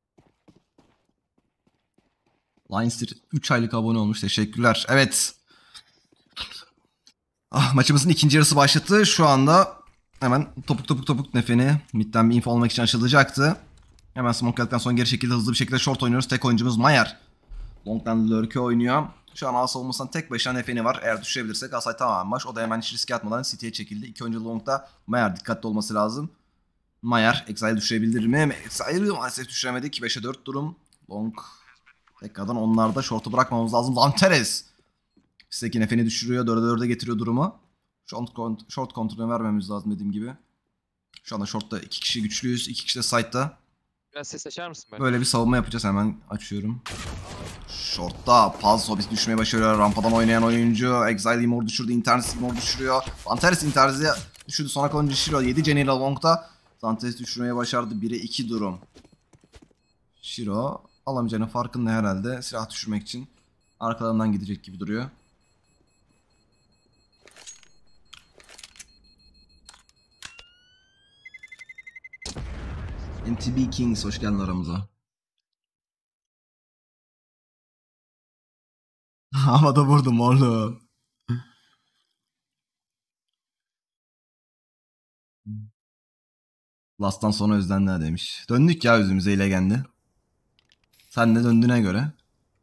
Lions'tir 3 aylık abone olmuş. Teşekkürler. Evet. Maçımızın ikinci yarısı başladı. Şu anda hemen topuk nefeni midden bir info almak için açılacaktı. Hemen smoke geldikten sonra geri şekilde hızlı bir şekilde short oynuyoruz. Tek oyuncumuz Mayer. Long'dan Lurk'e oynuyor. Şu an A savunmasından tek başına nefeni var. Eğer düşürebilirsek Asay tamamen maç. O da hemen hiç riske atmadan City'ye çekildi. İki oyuncu Long'da. Mayer dikkatli olması lazım. Mayer Exile düşürebilir mi? Exile maalesef düşüremedik. 5'e 4 durum. Long tekrardan onlarda short'u bırakmamız lazım. Zanteres. Bizdeki nefeni düşürüyor. 4'e 4'e getiriyor durumu. Short kontrolünü vermemiz lazım dediğim gibi. Şu anda short'ta 2 kişi güçlüyüz. 2 kişi de side'da. Biraz ses açar mısın böyle? Böyle bir savunma yapacağız. Hemen açıyorum. Short'ta Paz Hobbit düşmeye başarıyor. Rampadan oynayan oyuncu. Exile Immor düşürdü. Internet Immor düşürüyor. Zanteres Internes'i düşürdü. Sonra kalan düşürüyor. 7 Jenny ile Long'da. Zanteres düşürmeye başardı. 1'e 2 durum. Shiro alamayacağının farkında herhalde. Silah düşürmek için arkalarından gidecek gibi duruyor. MTB Kings hoş geldin aramıza. Havada vurdum oğlum. Last'tan sonra özlendiler demiş. Döndük ya özümüze ilegendi. Sen de döndüğüne göre.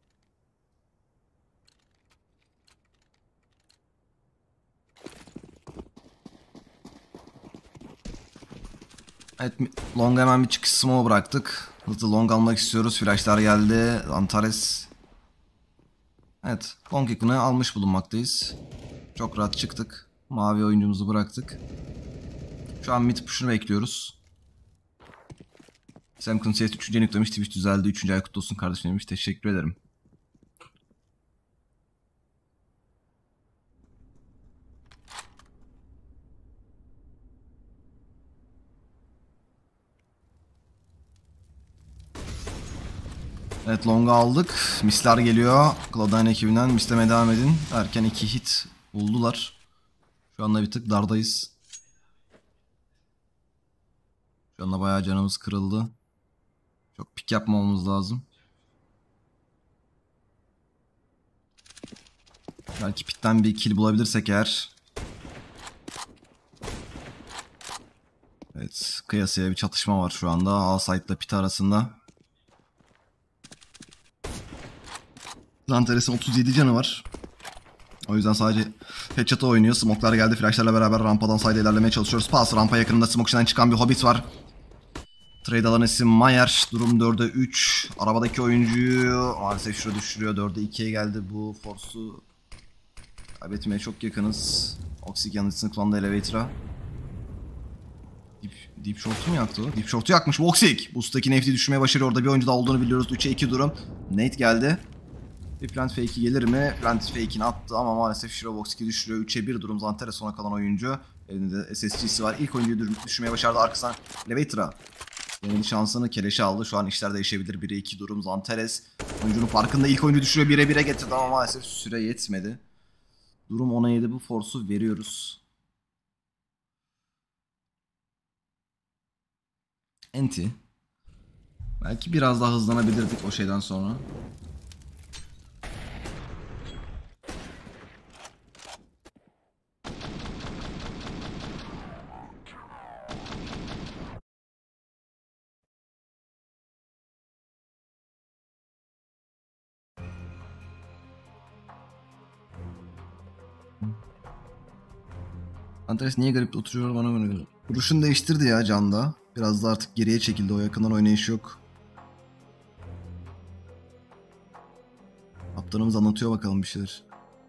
Evet, long hemen bir çıkış smoke bıraktık. Hızlı long almak istiyoruz. Flashlar geldi. Antares. Evet, long yakını almış bulunmaktayız. Çok rahat çıktık. Mavi oyuncumuzu bıraktık. Şu an mid push'unu bekliyoruz. Sam CS 3. yüklemiş. Twitch düzeldi. 3. ay kutlu olsun kardeşim demiş. Teşekkür ederim. Evet long'u aldık. Misler geliyor. Cloud9 ekibinden mislemeye devam edin. Erken 2 hit buldular. Şu anda bir tık dardayız. Şu anda bayağı canımız kırıldı. Çok pik yapmamamız lazım. Belki pitten bir kill bulabilirsek eğer. Evet kıyasıya bir çatışma var şu anda. A-Site ile pit arasında. Zanteres'in 37 canı var. O yüzden sadece headshot'a oynuyor. Smoke'lar geldi. Flash'larla beraber rampadan side ilerlemeye çalışıyoruz. Pass rampa yakınında smoke'dan çıkan bir Hobbit var. Trade alan isim Mayer. Durum 4'e 3. Arabadaki oyuncuyu maalesef şurada düşürüyor. 4'e 2'ye geldi. Bu force'u kaybetmeye çok yakınız. Oxyg yanıcısını kullandı Elevator'a. Deep Short'u mu yaktı o? Deep Short'u yakmış Oxyg. Boost'taki nefti düşürmeye başarıyor. Orada bir oyuncu da olduğunu biliyoruz. 3'e 2 durum. Nate geldi. Bir plant fake'i gelir mi? Plant fake'ini attı ama maalesef Shirobox'u düşürüyor. 3'e 1 durum. Zanteres sona kalan oyuncu. Elinde de SSG'si var. İlk oyuncuyu düşürmeye başardı. Arkasından Elevator'a Denedi şansını, keleşi aldı. Şu an işler değişebilir. 1'e 2 durum. Zanteres oyuncunun farkında, ilk oyuncu düşürüyor. 1'e 1'e getirdi ama maalesef süre yetmedi. Durum 10'a 7, bu force'u veriyoruz. Enti. Belki biraz daha hızlanabilirdik o şeyden sonra. Andres niye garip oturuyor bana böyle? Duruşunu değiştirdi ya Can'da. Biraz da artık geriye çekildi. O yakından oynayış yok. Kaptanımız anlatıyor bakalım bir şeyler.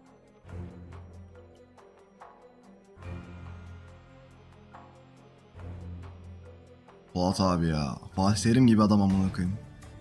Fuat abi ya. Fatih Terim gibi adam amına koyayım.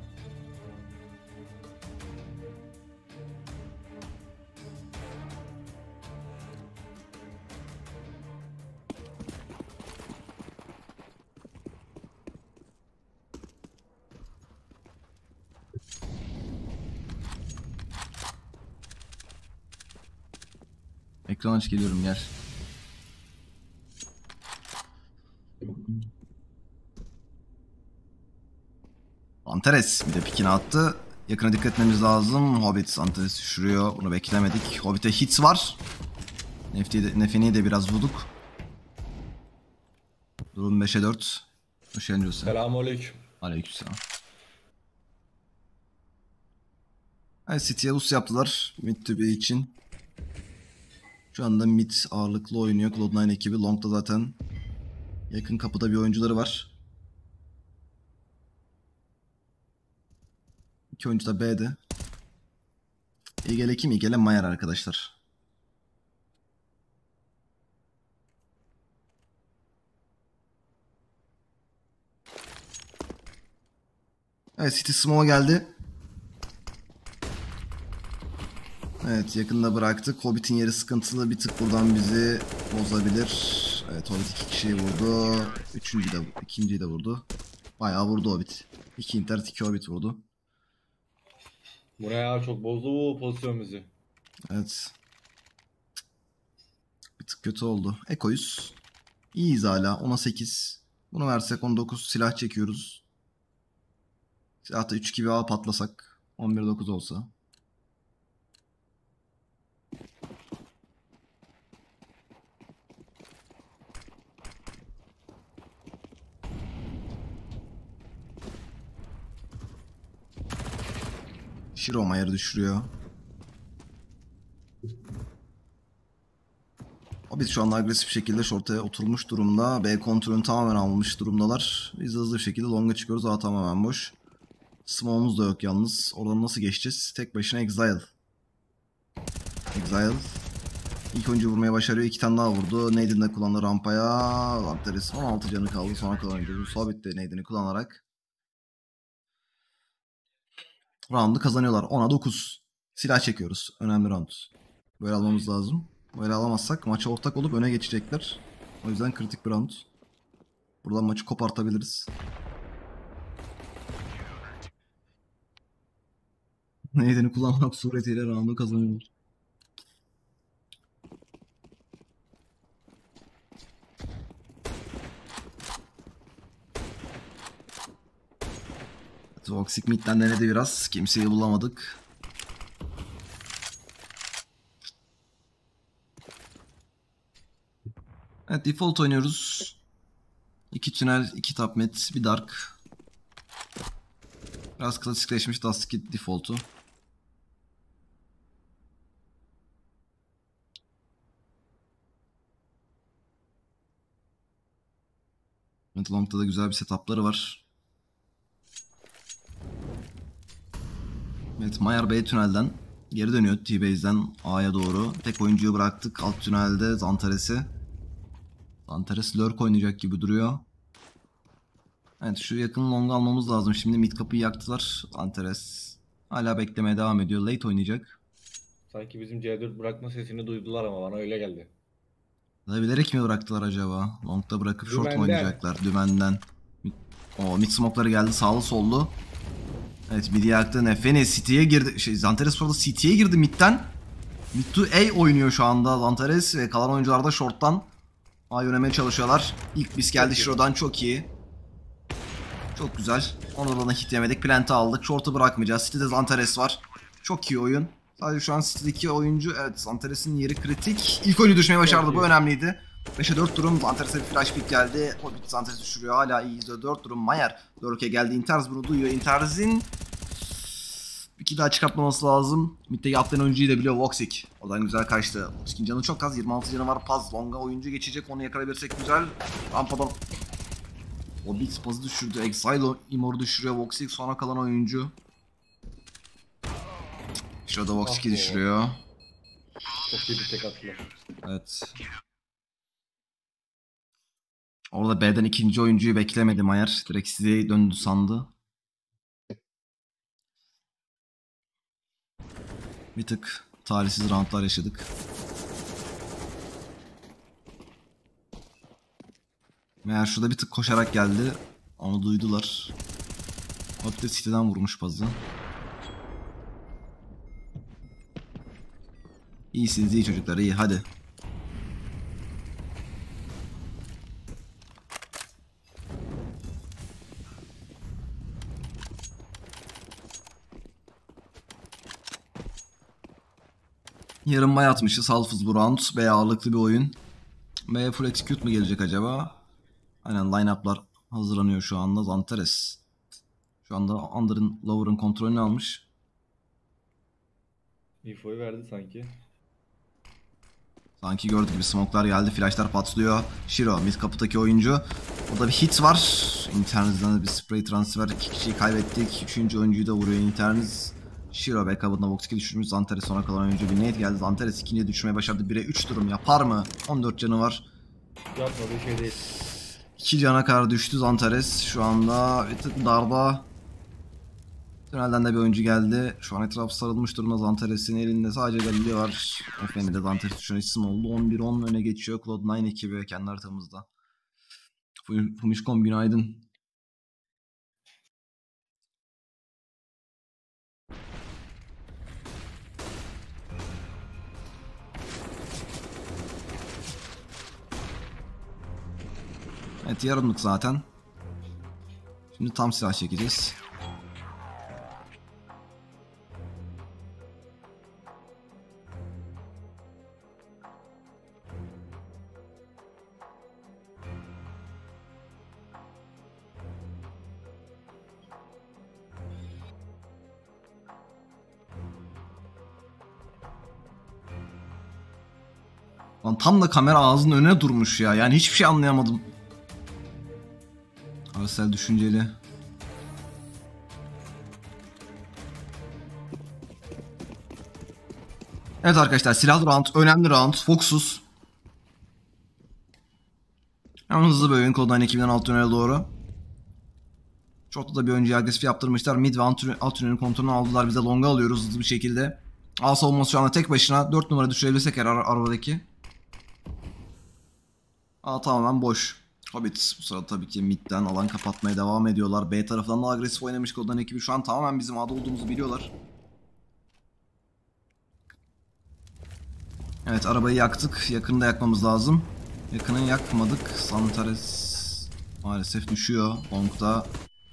Ekran aç, geliyorum, gel. Antares bir de pikini attı. Yakına dikkat etmemiz lazım. Hobbit Antares düşürüyor. Bunu beklemedik. Hobbit'e hits var. Nefeni'yi de biraz vurduk. Durum 5'e 4. Hoş geldin. Selamünaleyküm. Aleykümselam. Evet, City'ye boost yaptılar. Mid to B için. Şu anda mid ağırlıklı oynuyor Cloud9 ekibi. Long'da zaten yakın kapıda bir oyuncuları var. İki oyuncu da B'de. İgele kim? İgele Mayer arkadaşlar. Evet, City Smoke'a geldi. Evet, yakında bıraktık. Hobbit'in yeri sıkıntılı. Bir tık buradan bizi bozabilir. Evet, Hobbit 2 kişiyi vurdu. İkinciyi de vurdu. Bayağı vurdu Hobbit. 2 internet 2 Hobbit vurdu. Buraya çok bozdu bu pozisyon bizi. Evet. Bir tık kötü oldu. Eko'yuz. İyiyiz hala. 10'a 8. Bunu versek 19. Silah çekiyoruz. Silahta 3 gibi A patlasak. 11-9 olsa. Shiro Mayer'ı düşürüyor. O biz şu anda agresif şekilde short'a oturmuş durumda. B kontrolünü tamamen almış durumdalar. Biz hızlı bir şekilde long'a çıkıyoruz. A tamamen boş. Smoke'umuz da yok yalnız. Oradan nasıl geçeceğiz? Tek başına Exile. Exile. İlk oyuncu vurmaya başarıyor. 2 tane daha vurdu. Nade'ini de kullandı rampaya. Lanteris 16 canı kaldı. Sonra kalan oyuncu. Sabit de Nade'ini kullanarak round'u kazanıyorlar. 10'a 9. Silah çekiyoruz. Önemli round. Böyle almamız lazım. Böyle alamazsak maça ortak olup öne geçecekler. O yüzden kritik bir round. Buradan maçı kopartabiliriz. Nade'ini kullanmak suretiyle round'u kazanıyorlar. Toxic mid'den denedi biraz. Kimseyi bulamadık. Evet, default oynuyoruz. 2 tünel, 2 top mid, bir dark. Biraz klasikleşmiş Dust 2 default'u. Evet, long'da da güzel bir setup'ları var. Evet, Mayer B tünelden geri dönüyor T-Base'den A'ya doğru. Tek oyuncuyu bıraktık alt tünelde Zantares'i. Zantares lurk oynayacak gibi duruyor. Evet, şu yakın long almamız lazım. Şimdi mid kapıyı yaktılar. Zantares hala beklemeye devam ediyor. Late oynayacak. Sanki bizim C4 bırakma sesini duydular ama bana öyle geldi. Da bilerek mi bıraktılar acaba? Long'da bırakıp short mu Dümenden. oynayacaklar dümenden. O mid smoke'ları geldi sağlı sollu. Evet midi yaktı. Nefene City'ye girdi. Zantares burada City'ye girdi midden. Mid to A oynuyor şu anda Zantares ve kalan oyuncular da short'tan A yönelemeye çalışıyorlar. İlk biz geldi Shiro'dan, çok iyi. Çok güzel. Ondan da hit yemedik. Plant'ı aldık. Short'u bırakmayacağız. City'de Zantares var. Çok iyi oyun. Sadece şu an City'deki oyuncu, evet Zantares'in yeri kritik. İlk oyunu düşmeye başardı. Bu önemliydi. 5'e 4 durum. Zantares'e bir flash pick geldi. Hobbit Zantares düşürüyor. Hala iyi. 4 durum. Mayer 4'e geldi. Interz bunu duyuyor. Interz'in bir iki daha çıkartmaması lazım. Mid'deki atlayan oyuncuyu da biliyor Voxic. Oradan güzel kaçtı. Voxic'in canı çok az. 26 canı var. Paz. Long'a oyuncu geçecek. Onu yakalayabilirsek güzel. Rampadan Hobbit Paz'ı düşürdü. Exile Imor'u düşürüyor. Voxic sonra kalan oyuncu. Şurada Voxic'i düşürüyor. Çok iyi bir tek attılar. Evet. Orada B'den ikinci oyuncuyu beklemedi Mayer. Direkt size döndü sandı. Bir tık talihsiz roundlar yaşadık. Meğer şurada bir tık koşarak geldi. Onu duydular. Hop de City'den vurmuş Paz'ı. İyisiniz iyi çocuklar, iyi hadi. Yarın bay atmışız. Halfız bu round. B ağırlıklı bir oyun. B full execute mu gelecek acaba? Aynen line-up'lar hazırlanıyor şu anda. Zantares şu anda Under'ın, Lower'ın kontrolünü almış. Infoyu verdi sanki. Sanki gördüğü gibi smoke'lar geldi. Flash'lar patlıyor. Shiro mid kapıdaki oyuncu. Burada bir hit var. İnternetten de bir spray transfer. 2 kişiyi kaybettik. 3. oyuncuyu da vuruyor internet. Shiro backup'ında Voxic'i düşürmüş. Zantares sonra kalan oyuncu bir nade geldi. Zantares ikinciye düşürmeye başardı. 1'e 3 durum yapar mı? 14 canı var. Yapmadığı şey değil. 2 cana kadar düştü Zantares. Şu anda bir tık darda. Tünelden de bir oyuncu geldi. Şu an etraf sarılmış durumda. Zantares'in elinde sadece Galileo var. Efendim de Zantares düşen isim oldu. 11-10 öne geçiyor Cloud9 ekibi kendi haritamızda. Fumishcom günaydın. Evet yarımlık zaten. Şimdi tam silah çekeceğiz. Lan tam da kamera ağzının önüne durmuş ya. Yani hiçbir şey anlayamadım. Arsel düşünceli. Evet arkadaşlar, silahlı round, önemli round, fokusuz. Hemen hızlı bir oyun Cloud9 ekibinden alt tünele doğru. Çok da bir oyuncuya agresif yaptırmışlar. Mid ve alt tünelin kontrolünü aldılar. Biz de long'a alıyoruz hızlı bir şekilde. A savunması şu anda tek başına. 4 numara düşürebilirsek eğer arabadaki. A tamamen boş. Hobbit bu sırada tabii ki midden alan kapatmaya devam ediyorlar. B tarafından da agresif oynamış Cloud9 ekibi. Şu an tamamen bizim A'da olduğumuzu biliyorlar. Evet arabayı yaktık. Yakını da yakmamız lazım. Yakını yakmadık. Zantares maalesef düşüyor. Long'da.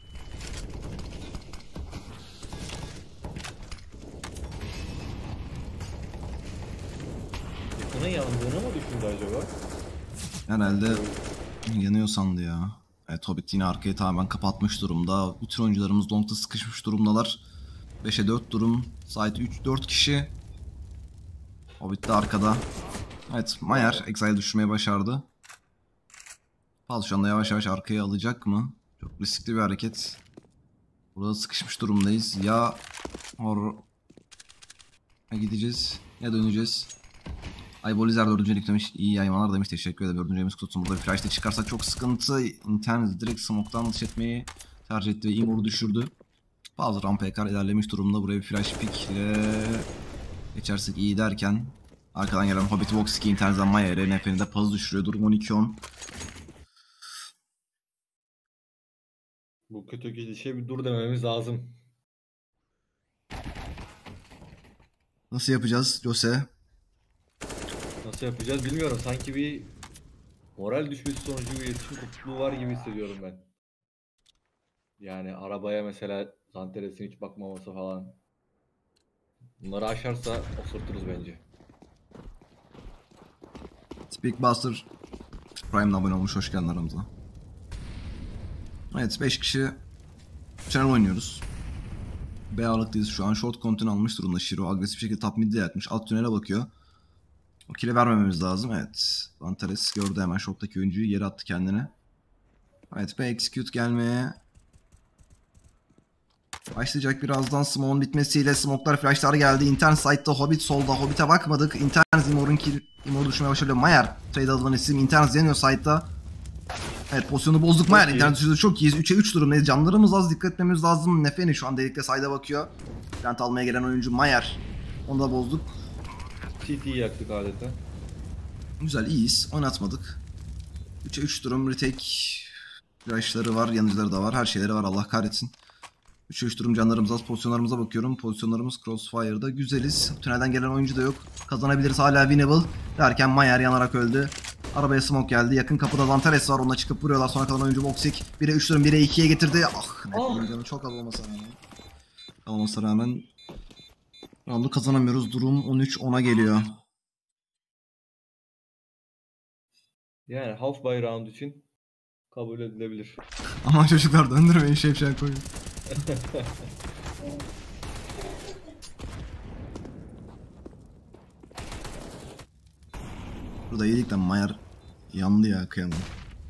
Yakının yandığını mı düşündü acaba? Herhalde yanıyor sandı ya. Evet Hobbit yine arkayı tamamen kapatmış durumda. Bütün oyuncularımız long'da sıkışmış durumdalar. 5'e 4 durum. Site 3-4 kişi. Hobbit de arkada. Evet Mayer Exile düşürmeyi başardı. Pal şu anda yavaş yavaş arkaya alacak mı? Çok riskli bir hareket. Burada sıkışmış durumdayız. Ya gideceğiz ya döneceğiz. Aybolizer 4. demiş. İyi yaymalar demiş. Teşekkür ederim. 4. ayımız kutsun. Burada bir flash'ta çıkarsak çok sıkıntı. İnternet direkt smoke'tan dış etmeyi tercih etti ve Imor'u düşürdü. Bazı rampaya kadar ilerlemiş durumda. Buraya bir flash pick'le geçersek iyi derken arkadan gelen Hobbit Voxic'i internetten Mayer'e nefeni de pazı düşürüyor. Durum 12-10. Bu kötü gidişe bir dur dememiz lazım. Nasıl yapacağız Jose? Nasıl yapacağız bilmiyorum. Sanki bir moral düşmesi sonucu bir iletişim kopukluğu var gibi hissediyorum ben. Yani arabaya mesela Zanteres'in hiç bakmaması falan. Bunları aşarsa osurturuz bence. Speakbuster Prime'la abone olmuş. Hoş geldin aramıza. Evet 5 kişi channel oynuyoruz. B ağırlıklıyız şu an. Short content almış durumda Shiro. Agresif şekilde top mid'de yatmış. Alt tünele bakıyor. O kill'e vermememiz lazım. Evet. Zanteres gördü hemen short'taki oyuncuyu. Yere attı kendini. Evet B execute gelmeye başlayacak birazdan. Smoke'un bitmesiyle smoke'lar, flash'lar geldi. Intern side'da Hobbit solda. Hobbit'e bakmadık. Intern Immor düşmeye başlıyor. Mayer trade alınan isim. Intern yeniyor side'da. Evet pozisyonu bozduk Mayer. İntern düşürdü çok iyiyiz. 3'e 3 durumdayız. Canlarımız az, dikkat etmemiz lazım. Nefeni şu an delikte side'a bakıyor. Plant almaya gelen oyuncu Mayer. Onu da bozduk. CT'yi yaktık adeta. Güzel, iyiyiz. Oynatmadık. 3'e 3 durum. Retake flash'ları var. Yanıcıları da var. Her şeyleri var. Allah kahretsin. 3'e 3 durum, canlarımız az. Pozisyonlarımıza bakıyorum. Pozisyonlarımız Crossfire'da. Güzeliz. Tünelden gelen oyuncu da yok. Kazanabiliriz. Hala winnable. Derken Mayer yanarak öldü. Arabaya smoke geldi. Yakın kapıda Zantares var. Onunla çıkıp vuruyorlar. Sonra kalan oyuncu Voxic. 1'e 3 durum. 1'e 2'ye getirdi. Ah. Nefenin canı çok az olmasına rağmen. Round'u kazanamıyoruz. Durum 13-10'a geliyor. Yani half by round için kabul edilebilir. Aman çocuklar döndürmeyin Şevşenko'yu. Burada yedik de Mayer yandı ya, kıyamam.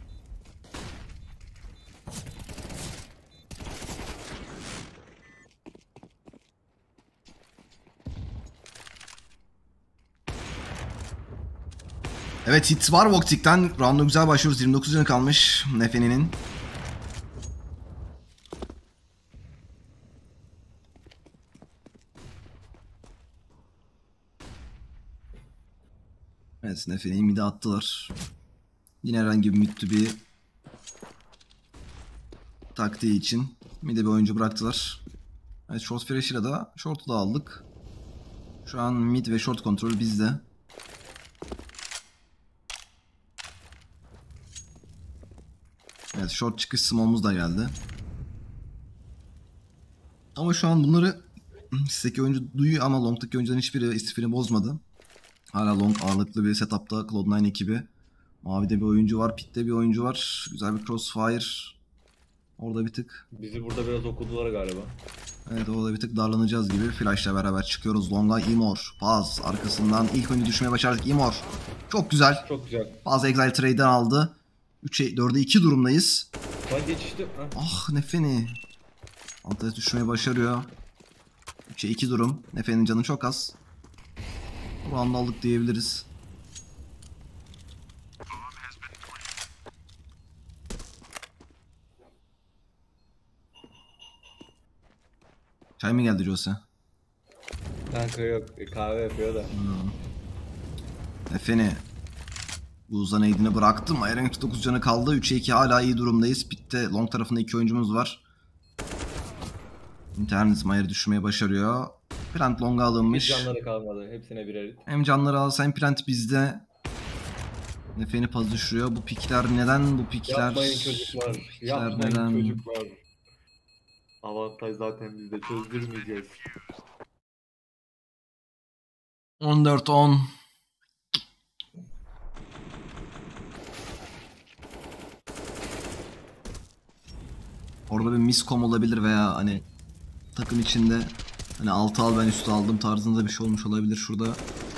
Evet hit var Voxic'ten. Round'a güzel başlıyoruz. 29 canı kalmış Nefeni'nin. Evet Nefeni'yi mid'e attılar. Yine herhangi bir mid to be taktiği için mid'e bir oyuncu bıraktılar. Evet short flash ile de short'u da aldık. Şu an mid ve short kontrol bizde. Evet short çıkış smoke'umuz da geldi. Ama şu an bunları sizdeki oyuncu duyuyor ama long'daki oyuncuların hiçbiri istifini bozmadı. Hala long ağırlıklı bir setup'ta Cloud9 ekibi. Mavi'de bir oyuncu var, pit'te bir oyuncu var. Güzel bir crossfire. Orada bir tık. Bizi burada biraz okudular galiba. Evet orada bir tık darlanacağız gibi. Flash'la beraber çıkıyoruz. Long'a Immor. Paz arkasından ilk oyuncu düşmeye başardık. Immor. Çok güzel. Çok güzel. Paz Exile trade'den aldı. 3'e 4'e 2 durumdayız. Ben geçiştim. Ah Nefeni. Antares düşmeyi başarıyor. 3'e 2 durum. Nefeni'nin canı çok az. Round aldık diyebiliriz. Çay mı geldi Jose? Kanka yok. Kahve yapıyor da. Nefeni. Bu uzan aidini bıraktım. Iron 9 canı kaldı. 3'e 2 hala iyi durumdayız. Pit'te long tarafında 2 oyuncumuz var. İnternet Mayer'i düşürmeye başarıyor. Plant long'a alınmış. Hiç canları kalmadı. Hepsine birer. Hem canları az hem plant bizde. Nefeni paz düşürüyor. Bu pikler neden? Bu pikler... Yapmayın çocuklar. Pikler Yapmayın neden? çocuklar. Avantaj zaten bizde. Çözdürmeyeceğiz. 14-10. Orada bir miscom olabilir veya hani takım içinde hani altı al ben üstü aldım tarzında bir şey olmuş olabilir şurada.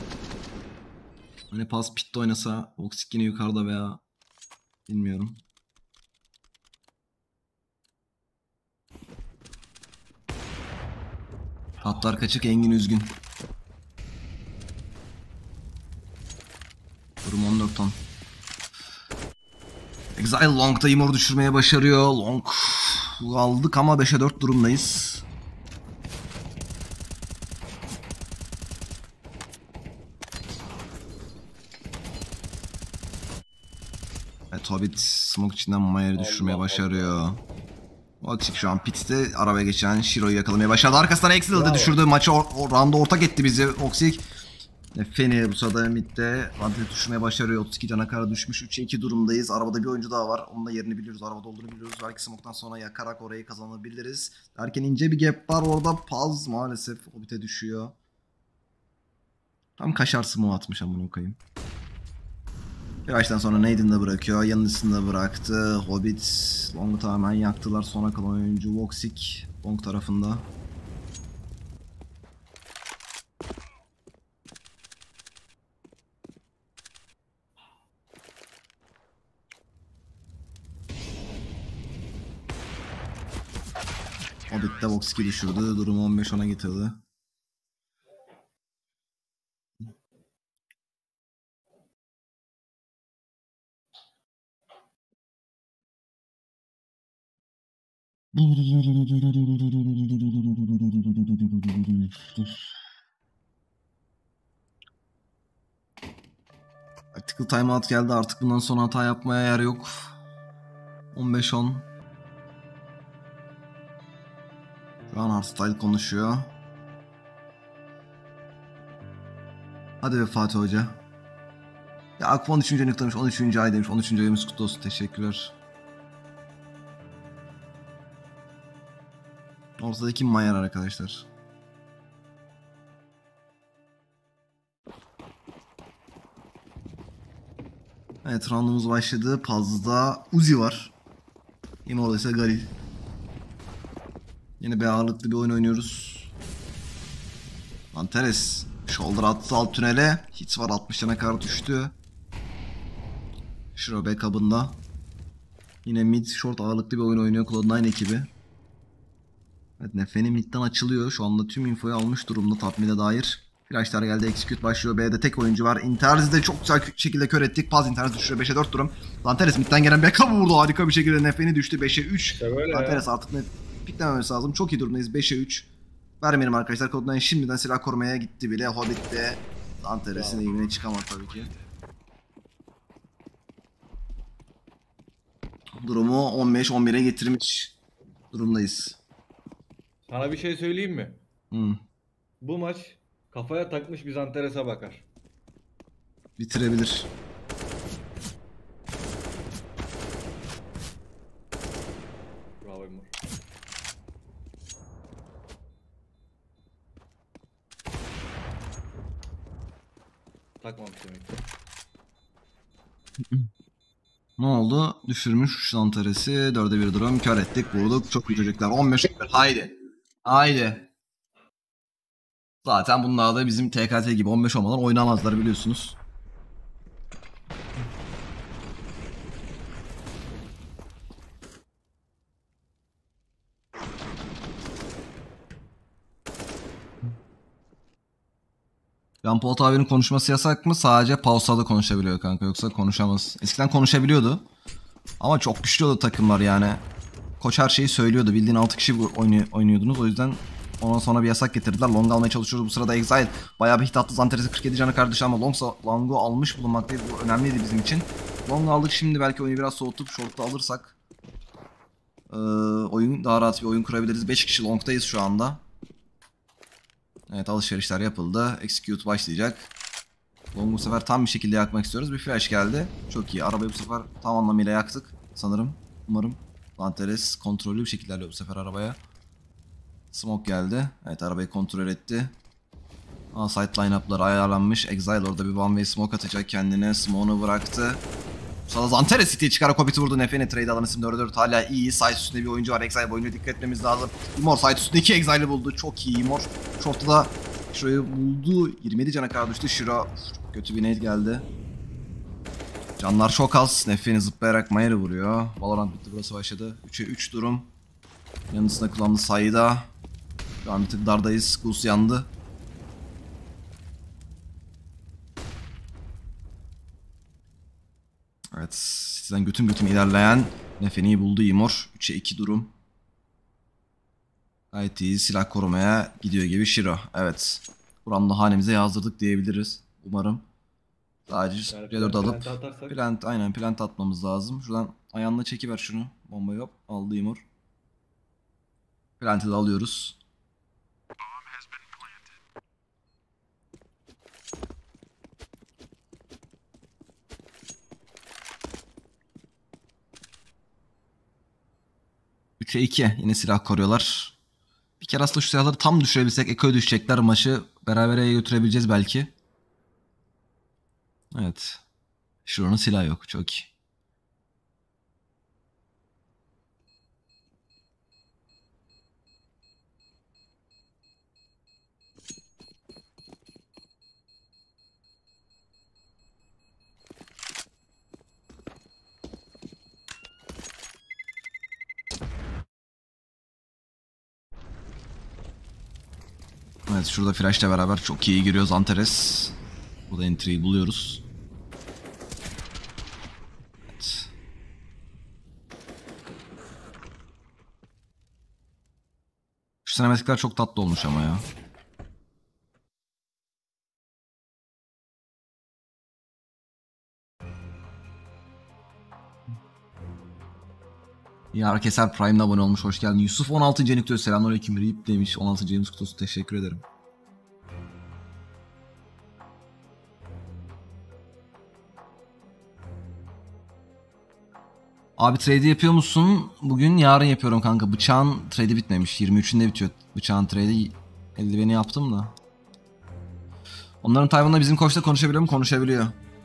Hani pas pitte oynasa Voxic yine yukarıda veya bilmiyorum. Hatlar kaçık, Engin üzgün. Durum 14-10. Exile Long'da Immor'u düşürmeye başarıyor. Long aldık ama 5'e 4 durumdayız. Evet Hobbit smoke içinden Mayer'i düşürmeye Allah başarıyor. Voxic şu an pitte arabaya geçen Shiro'yu yakalamaya başladı. Arkasından Excel'ı Bravo. düşürdü. Maçı o round'a ortak etti bizi Voxic. Feni bu sırada midde Vantet'i düşürmeye başarıyor. 32 cana kara düşmüş. 3'e 2 durumdayız. Arabada bir oyuncu daha var. Onun da yerini biliyoruz. Arabada olduğunu biliyoruz. Belki smoke'tan sonra yakarak orayı kazanabiliriz. Derken ince bir gap var orada. Paz maalesef Hobbit'e düşüyor. Tam kaşar smoke atmış amına koyayım. Birkaçtan sonra Naden'ı da bırakıyor. Yanlısını da bıraktı. Hobbit Long'u tamamen yaktılar. Sona kalan oyuncu Voxic Long tarafında. Hobbit de Voxic'i düşürdü. Durumu 15-10'a getirdi. Tactical timeout geldi. Artık bundan sonra hata yapmaya yer yok. 15-10. Şu an hardstyle konuşuyor. Hadi be Fatih Hoca. Ya Akif 13. noktamış, 13. ay demiş. 13. ayımız kutlu olsun. Teşekkürler. Ortadaki Mayer arkadaşlar. Evet, roundumuz başladı. Paz'da Uzi var. Yine orada ise Galil. Yine bir ağırlıklı bir oyun oynuyoruz. Antares. Shoulder attı alt tünele. Hits var, 60 tane kar düştü. Shiro backup'ında. Yine mid short ağırlıklı bir oyun oynuyor Cloud9 ekibi. Evet, Nefe'nin midden açılıyor. Şu anda tüm infoyu almış durumda tatmine dair. Flashlar geldi. Execute başlıyor. B'de tek oyuncu var. Interz'i de çok güzel şekilde kör ettik. Paz Interz düşürüyor. 5'e 4 durum. Lanteres midden gelen backup vurdu. Harika bir şekilde Nefe'ni düştü. 5'e 3. İşte böyle Lanteres artık net piklememesi lazım. Çok iyi durumdayız. 5'e 3. Vermeyelim arkadaşlar. Cloud9 şimdiden silah korumaya gitti bile. Hobbit de Lanteres'in evine çıkamadı tabii ki. Durumu 15-11'e getirmiş durumdayız. Sana bir şey söyleyeyim mi? Bu maç kafaya takmış Bizanteres'e bakar. Bitirebilir. Bravo Emur. Takmamış demek ki. Ne oldu? Düşürmüş Lanteres'i. 4'e 1 durum. Kör ettik. Vurduk. Çok iyi çocuklar. 15-11. Haydi. Haydi. Zaten bunlar da bizim TKT gibi 15 olmadan oynamazlar biliyorsunuz. Can Polat abinin konuşması yasak mı? Sadece pausada konuşabiliyor kanka. Yoksa konuşamaz. Eskiden konuşabiliyordu. Ama çok güçlü oldu takımlar yani. Koç her şeyi söylüyordu. Bildiğin 6 kişi oynuyordunuz. O yüzden ondan sonra bir yasak getirdiler. Long almaya çalışıyoruz. Bu sırada Exile bayağı bir hit attı. Zanteres'e 47 canı kardeşi ama Long'u almış bulunmaktayız. Bu önemliydi bizim için. Long aldık, şimdi belki oyunu biraz soğutup short'ta alırsak oyun daha rahat bir oyun kurabiliriz. 5 kişi Long'dayız şu anda. Evet, alışverişler yapıldı. Execute başlayacak. Long bu sefer tam bir şekilde yakmak istiyoruz. Bir flash geldi. Çok iyi. Arabayı bu sefer tam anlamıyla yaktık. Sanırım. Umarım. Lanteres kontrollü bir şekilde alıyor bu sefer arabaya. Smoke geldi. Evet, arabayı kontrol etti. Side line-up'lar ayarlanmış. Exile orada bir one way smoke atacak kendine. Smoke'unu bıraktı. Sonra Zanteres City'ye çıkarak Hobbit'i vurdu. Nefe'nin trade alanı isim 4'e 4 hala iyi. Side üstünde bir oyuncu var. Exile boyunca dikkat etmemiz lazım. Imor side üstünde 2 Exile'ı buldu. Çok iyi Imor. Short'ta da Shiro'yu buldu. 27 cana kadar düştü. Shiro kötü bir nade geldi. Canlar çok az. Nefe'ni zıplayarak Mayer'ı vuruyor. Valorant bitti, burası başladı. 3'e 3 durum. Yanısında kullandı sayıda. Şu an bir tık dardayız. Gus yandı. Evet, sizden götüm götüm ilerleyen Nefeni'yi buldu Imor. 3'e 2 durum. Gayet iyi, silah korumaya gidiyor gibi Shiro. Evet. Buranın da hanemize yazdırdık diyebiliriz. Umarım. Sadece Yani C4 alıp plant atarsak- plant, aynen plant atmamız lazım. Şuradan ayağınla çekiver şunu. Bombayı hop aldı Imor. Plant'i de alıyoruz. Üçe 2 yine silah koruyorlar. Bir kere aslında şu silahları tam düşürebilsek Eko'ya düşecekler. Maçı berabere götürebileceğiz belki. Evet. Şuranın silahı yok. Çok iyi. Evet, şurada flash'la beraber çok iyi giriyoruz Antares. Burada entry'yi buluyoruz. Evet. Şu sinematikler çok tatlı olmuş ama ya. Yar Keser Prime'le abone olmuş. Hoş geldin. Yusuf 16. Cenik diyor. Selamünaleyküm. Rip demiş. 16. Cenik kutusu. Teşekkür ederim. Abi trade yapıyor musun? Bugün yarın yapıyorum kanka. Bıçağın trade'i bitmemiş. 23'ünde bitiyor. Bıçağın trade'i. Eldiveni yaptım da. Onların Tayvan'da bizim koçla konuşabiliyor mu? Konuşabiliyor.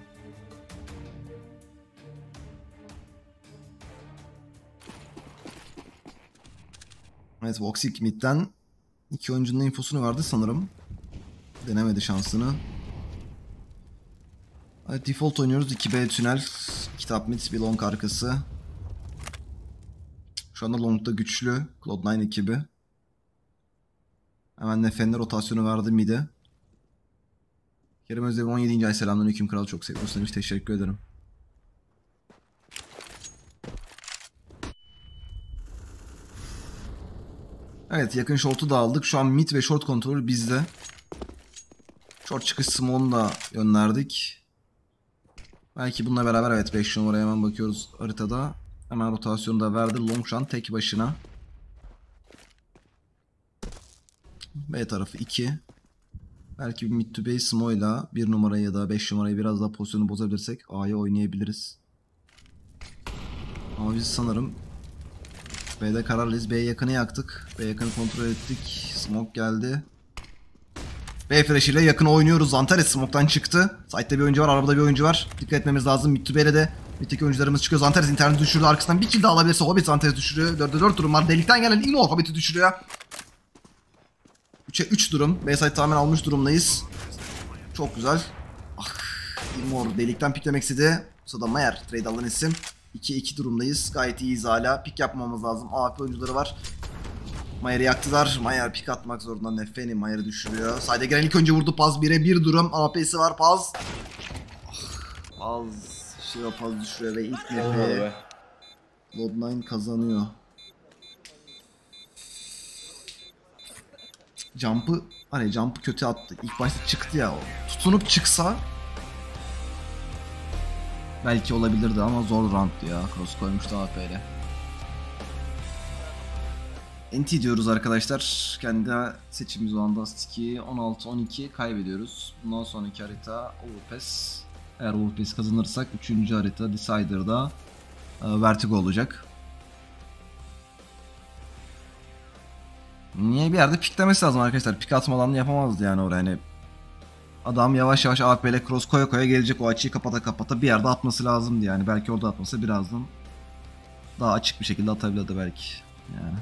Evet, Voxic mid'den 2 oyuncunun infosunu verdi sanırım. Denemedi şansını. Evet, default oynuyoruz. 2B tünel. 2 top mid, bir long arkası. Şu anda long'da güçlü. Cloud9 ekibi. Hemen Nefen'le rotasyonu verdi mid'e. Kerem Özdemir 17. ay selamünaleyküm kral, çok seviyorsun demiş. Teşekkür ederim. Evet, yakın short'u da aldık. Şu an mid ve short kontrolü bizde. Short çıkış smoke'unu da gönderdik. Belki bununla beraber evet 5 numaraya hemen bakıyoruz haritada. Hemen rotasyonu da verdi. Long şu an tek başına. B tarafı 2. Belki bir mid to base smoke'la 1 numarayı ya da 5 numarayı biraz daha pozisyonu bozabilirsek A'ya oynayabiliriz. Ama biz sanırım B'de kararlıyız. B yakını yaktık. B yakını kontrol ettik. Smoke geldi. B flash ile yakın oynuyoruz. Antares smoke'tan çıktı. Side'de bir oyuncu var. Arabada bir oyuncu var. Dikkat etmemiz lazım. Mid to B'de de middeki oyuncularımız çıkıyor. Antares internet düşürdü. Arkasından bir kill daha alabilirse Hobbit Antares düşürüyor. 4'te 4 durum var. Delikten gelen Imo Hobbit'i düşürüyor. 3'e 3 durum. B side tamamen almış durumdayız. Çok güzel. Ah, Imo delikten piklemek istedi. Bu sırada Mayer trade alan isim. 2-2 durumdayız. Gayet iyiyiz hala. Pik yapmamız lazım. AWP oyuncuları var. Mayer'i yaktılar. Mayer pik atmak zorunda. Nefeni Mayer'i düşürüyor. Sayda gelen ilk önce vurdu. Paz 1'e 1 durum. AP'si var. Paz. Paz. Paz düşürüyor ve ilk Nefe. Cloud9 kazanıyor. Jump'ı kötü attı. İlk başta çıktı ya. Tutunup çıksa belki olabilirdi ama zor round'du ya. Cross koymuştu AP'yle. NT diyoruz arkadaşlar. Kendi seçimimiz olan Dust 16-12 kaybediyoruz. Bundan sonraki harita Overpass. Eğer Overpass kazanırsak 3. harita Decider'da Vertigo olacak. Niye bir yerde piklemesi lazım arkadaşlar. Pik atmadan da yapamazdı yani oraya. Hani adam yavaş yavaş AWP ile cross koya koya gelecek, o açıyı kapata kapata bir yerde atması lazımdı yani. Belki orada atmasa birazdan daha açık bir şekilde atabilirdi belki. Yani.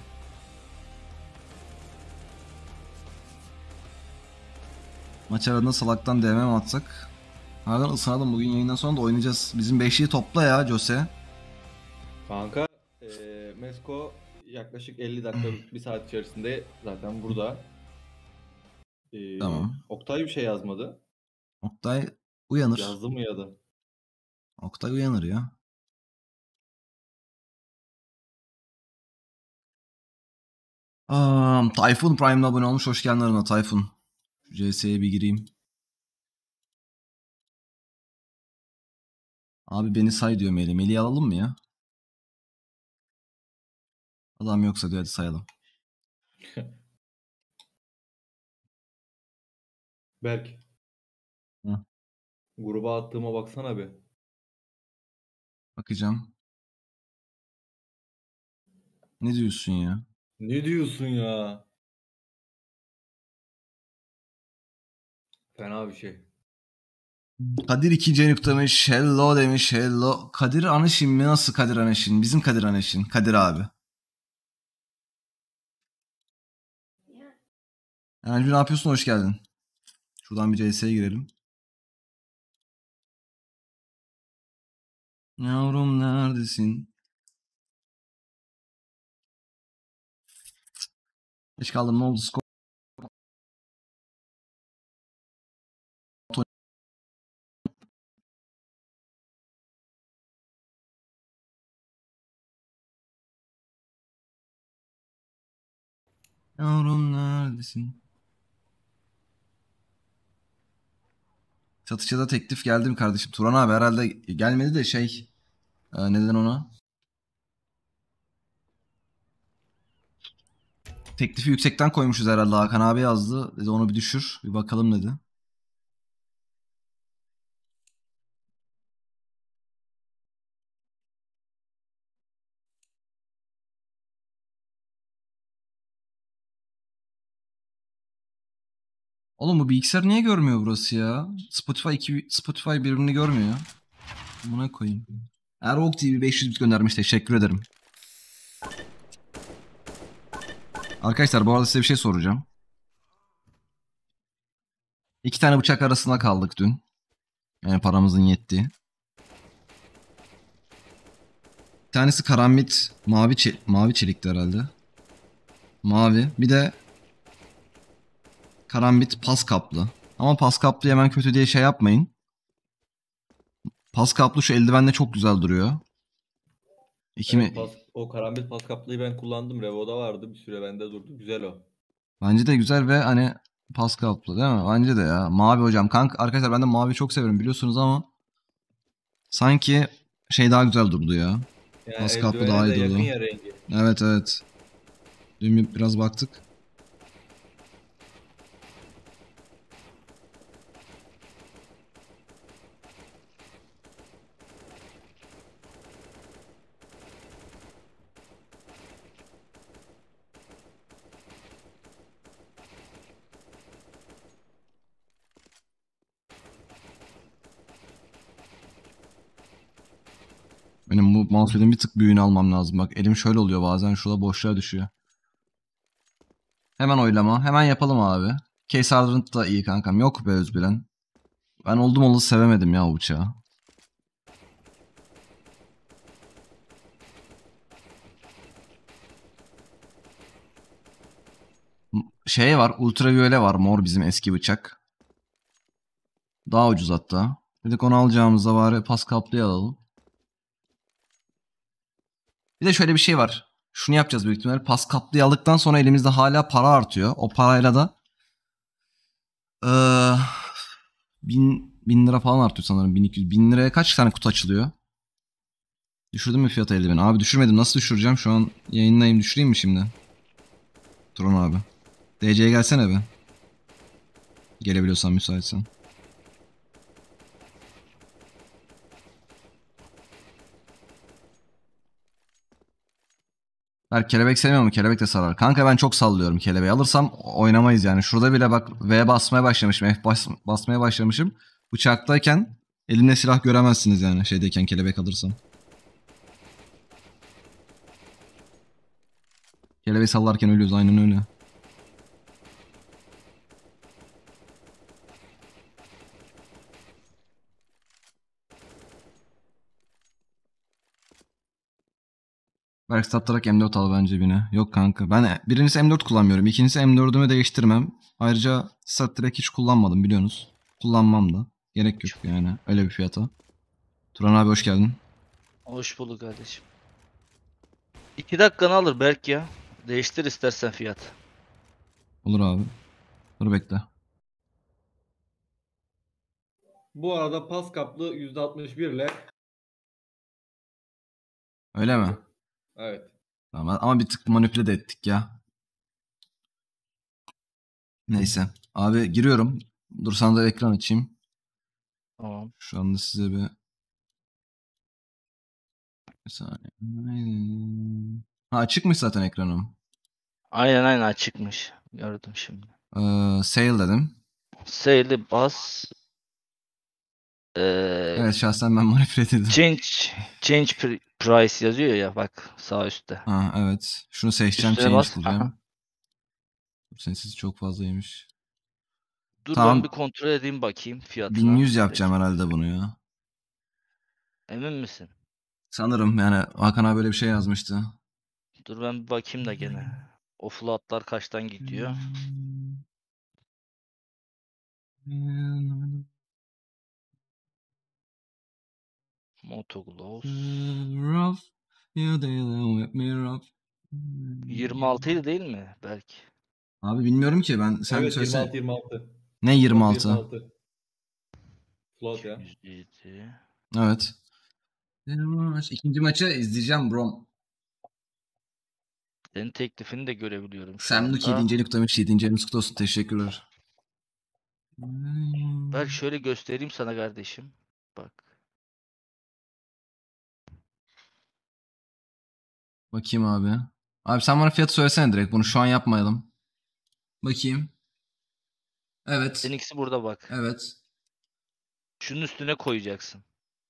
Maç aradığında salaktan DM mi atsak? Harbiden ısınalım, bugün yayından sonra da oynayacağız. Bizim 5'liği topla ya Jose. Kanka Mesko yaklaşık 50 dakika 1 saat içerisinde zaten burada. Tamam. Oktay bir şey yazmadı. Oktay uyanır. Yazdı mı ya da? Oktay uyanır ya. Tayfun Prime'la abone olmuş. Hoş geldin arana Tayfun. CS'ye bir gireyim. Abi beni say diyor Melih. Melih'i alalım mı ya? Adam yoksa diyor hadi sayalım. Berk. Hı. Gruba attığıma baksana bir. Bakacağım. Ne diyorsun ya? Ne diyorsun ya? Fena bir şey. Kadir 2. ayını kutlamış. Hello demiş. Hello. Kadir Anaşin mi? Nasıl Kadir Anaşin? Bizim Kadir Anaşin. Kadir abi. Ercü ne yapıyorsun? Hoş geldin. Şuradan bir CS'ye girelim. Yavrum neredesin? Geç kaldım. Ne oldu? Skor. Yavrum neredesin? Satışa da teklif geldi mi kardeşim? Turan abi herhalde gelmedi de neden ona? Teklifi yüksekten koymuşuz herhalde. Hakan abi yazdı. Dedi onu bir düşür. Bir bakalım dedi. Oğlum bu bilgisayar niye görmüyor burası ya? Spotify birbirini görmüyor. Buna koyayım. Ervok TV 500 bit göndermiş. Teşekkür ederim. Arkadaşlar bu arada size bir şey soracağım. 2 tane bıçak arasında kaldık dün. Yani paramızın yettiği. Bir tanesi karambit mavi çelikti herhalde. Mavi. Bir de karambit pas kaplı. Ama pas kaplı hemen kötü diye şey yapmayın. Pas kaplı şu eldivenle çok güzel duruyor. Evet, o karambit pas kaplıyı ben kullandım. Revo'da vardı. Bir süre bende durdu. Güzel o. Bence de güzel ve hani pas kaplı değil mi? Bence de ya. Mavi hocam. Kanka arkadaşlar ben de mavi çok severim biliyorsunuz ama sanki şey daha güzel durdu ya. Yani Pas kaplı daha eldivene iyi de yakın durdu. ya rengi. Evet evet. Dün biraz baktık. Benim bu mousepad'in bir tık büyüğünü almam lazım. Bak elim şöyle oluyor bazen. Şurada boşluğa düşüyor. Hemen oylama. Hemen yapalım abi. Case Hardened da iyi kankam. Yok be Özbilen. Ben oldum olası sevemedim ya o bıçağı. Şey var. Ultraviyole var. Mor bizim eski bıçak. Daha ucuz hatta. Dedik onu alacağımızda bari pas kaplıya alalım. Bir de şöyle bir şey var. Şunu yapacağız büyük ihtimalle. Pas kaplıyı aldıktan sonra elimizde hala para artıyor. O parayla da eee 1000 lira falan artıyor sanırım. 1200. 1000 liraya kaç tane kutu açılıyor? Düşürdün mü fiyat eldiveni? Abi düşürmedim. Nasıl düşüreceğim? Şu an yayındayım. Düşüreyim mi şimdi? Turan abi. DC'ye gelsene be. Gelebiliyorsan müsaitsen. Berk kelebek sevmiyor mu? Kelebek de sarar. Kanka ben çok sallıyorum kelebeği. Alırsam oynamayız yani. Şurada bile bak V basmaya başlamışım. Basmaya başlamışım. Bıçaktayken elimde silah göremezsiniz yani. Şeydeyken kelebek alırsam. Kelebeği sallarken ölüyoruz. Aynen öyle. Berk sattarak M4 al bence bine. Yok kanka. Ben birincisi M4 kullanmıyorum. İkincisi M4'ümü değiştirmem. Ayrıca Sattirek hiç kullanmadım biliyorsunuz. Kullanmam da. Gerek yok yani. Öyle bir fiyata. Turan abi hoş geldin. Hoş bulduk kardeşim. 2 dakikanı alır belki ya. Değiştir istersen fiyat. Olur abi. Dur bekle. Bu arada pas kaplı %61 ile Öyle mi? evet. Tamam, ama bir tık manipüle de ettik ya. Neyse. Abi giriyorum. Dur sana da ekran açayım. Tamam. Şu anda size bir saniye. Ha açıkmış zaten ekranım. Aynen açıkmış. Gördüm şimdi. Sale dedim. Sale'i bas. Evet şahsen ben manipüle edildim. Change price yazıyor ya bak sağ üstte. Ha evet. Şunu seçeceğim. Üstüne Change bas. diyeceğim. Aha. Senin sesi çok fazlaymış. Dur Tamam. ben bir kontrol edeyim bakayım fiyatına. 1100 yapacağım herhalde bunu ya. Emin misin? Sanırım yani Hakan abi böyle bir şey yazmıştı. Dur ben bir bakayım da gene. O flatlar kaçtan gidiyor? Motogloves. Rough, you dealing with me rough. 26 idi değil mi? Belki. Abi bilmiyorum ki ben sen Evet söylesene. 26. Ne 26? 26. Float ya. 107. Evet. İkinci maçı izleyeceğim bro. Senin teklifini de görebiliyorum şu Semluk anda. 7. Kutamış 7. elimiz kutlu olsun. Teşekkürler. Belki şöyle göstereyim sana kardeşim. Bak. Bakayım abi. Abi sen bana fiyatı söylesene direkt. Bunu şu an yapmayalım. Bakayım. Evet. Seninkisi burada bak. Evet. Şunun üstüne koyacaksın.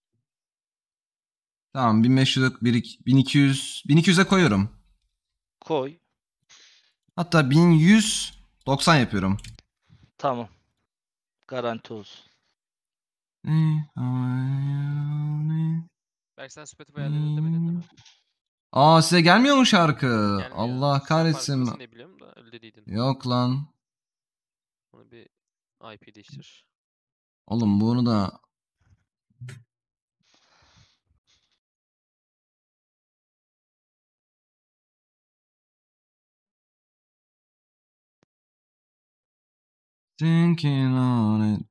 Tamam 1500'e 1200'e koyuyorum. Koy. Hatta 1190 yapıyorum. Tamam. Garanti olsun. Belki sen Spotify ayarlarını demedin değil mi? Aa size gelmiyor mu şarkı? Gelmiyor. Allah Şu an kahretsin. farkındasın diye biliyorum da öyle dediydin. Yok lan. Onu bir IP değiştir. Oğlum bunu da thinking on it.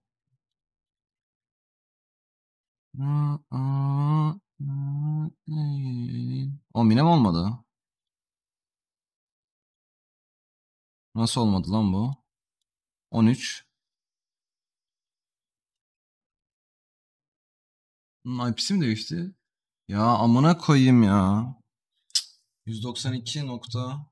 O minem olmadı. Nasıl olmadı lan bu? 13. IP'si mi değişti? Ya amına koyayım ya. 192 nokta.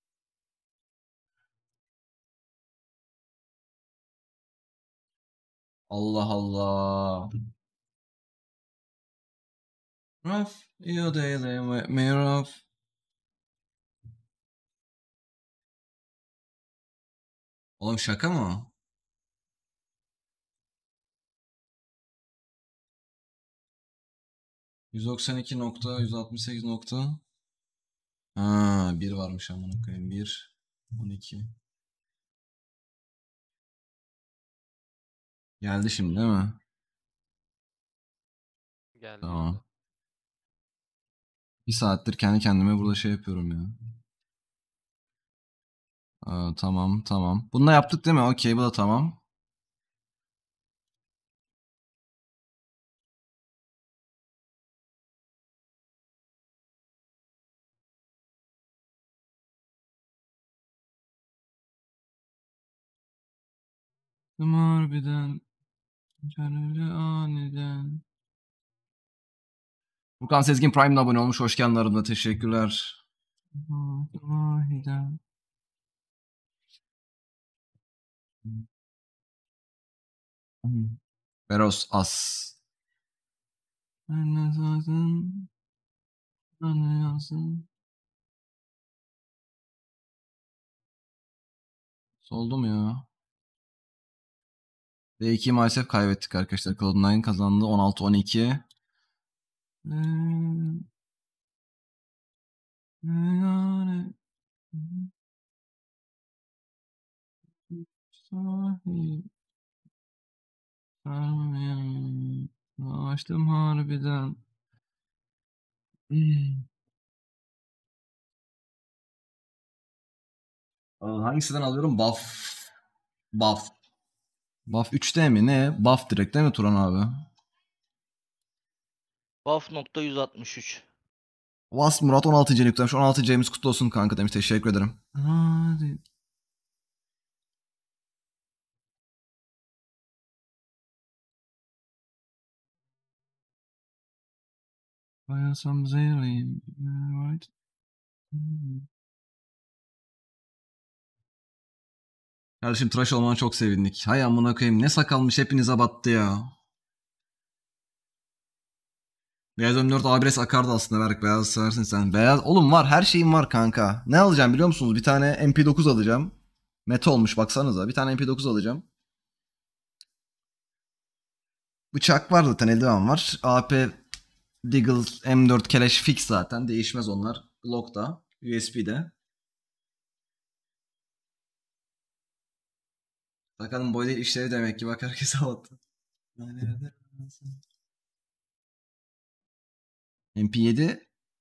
Allah Allah. Rough, you daily with me rough. Oğlum şaka mı? %92.168. Ha, 1 varmış amına koyayım. 1 12. Geldi şimdi değil mi? Geldi Tamam. geldi. Bir saattir kendi kendime burada şey yapıyorum ya. Tamam tamam. Bunu da yaptık değil mi? Okey bu da tamam. Harbiden. Şöyle aniden. Furkan Sezgin Prime'da abone olmuş. Hoş geldin aramda. Teşekkürler. Aniden. Beros As. Ben ne zaten ne yazdım? Soldu mu ya? D2'yi maalesef kaybettik arkadaşlar. Cloud9 kazandı 16-12. Açtım harbiden. Hangisinden alıyorum? Buff. Buff. Buff 3'te mi ne? Buff direkt değil mi Turan abi? Buff.163. Vas Murat 16. yüklemiş. 16. ayımız kutlu olsun kanka demiş. Teşekkür ederim. Hadi. Right. Kardeşim tıraş olmana çok sevindik. Hay amına koyayım ne sakalmış hepinize battı ya. Beyaz M4 A1S akardı aslında Berk. Beyaz seversin sen. Beyaz oğlum var her şeyim var kanka. Ne alacağım biliyor musunuz? Bir tane MP9 alacağım. Meta olmuş baksanıza. Bir tane MP9 alacağım. Bıçak var zaten eldiven var. AP Deagle M4 keleş fix zaten. Değişmez onlar. Glock'ta. USB'de. Bakalım boyda işleri demek ki bak herkese battı. MP7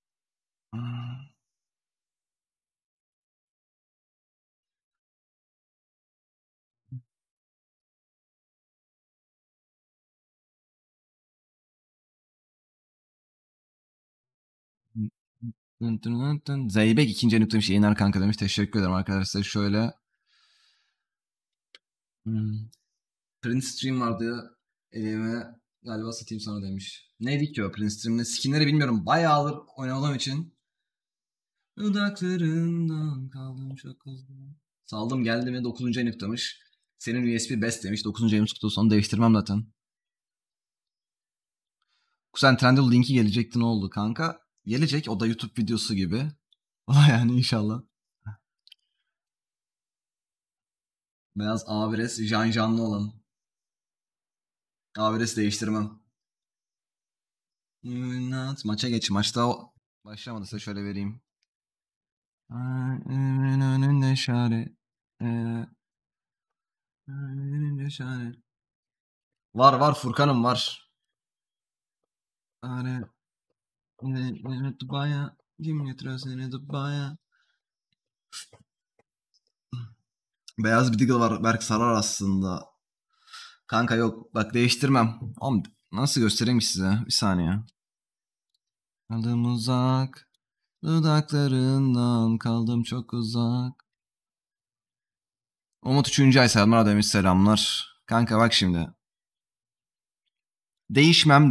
Zeybek ikinci el demiş. Yayınlar kanka demiş. Teşekkür ederim arkadaşlar. Şöyle. Prince Stream vardı. Elime galiba satayım sana demiş. Neydi ki o Prince Stream'de? Skinleri bilmiyorum. Bayağıdır oynadığım için. Dudaklarından kaldım çok uzun. Saldım geldi mi 9. ayını kutlamış. Senin USB best demiş. 9. ayımız kutlu olsun. Onu değiştirmem zaten. Kuzen Trendyol linki gelecekti ne oldu kanka? Gelecek o da YouTube videosu gibi. Yani inşallah. Beyaz A1S janjanlı olan. A1S değiştirmem. Maça geç. Maçta başlamadı size şöyle vereyim. Önünde şare. Önünde şare. Var Furkan'ım var. Dubai'ye. Kim getiriyor seni Dubai'ye? Beyaz bir Deagle var. Berk sarar aslında. Kanka yok. Bak değiştirmem. Oğlum nasıl göstereyim ki size? Bir saniye. Kaldım uzak. Dudaklarından kaldım çok uzak. Umut 3. ay selamlar demiş selamlar. Kanka bak şimdi. Değişmem.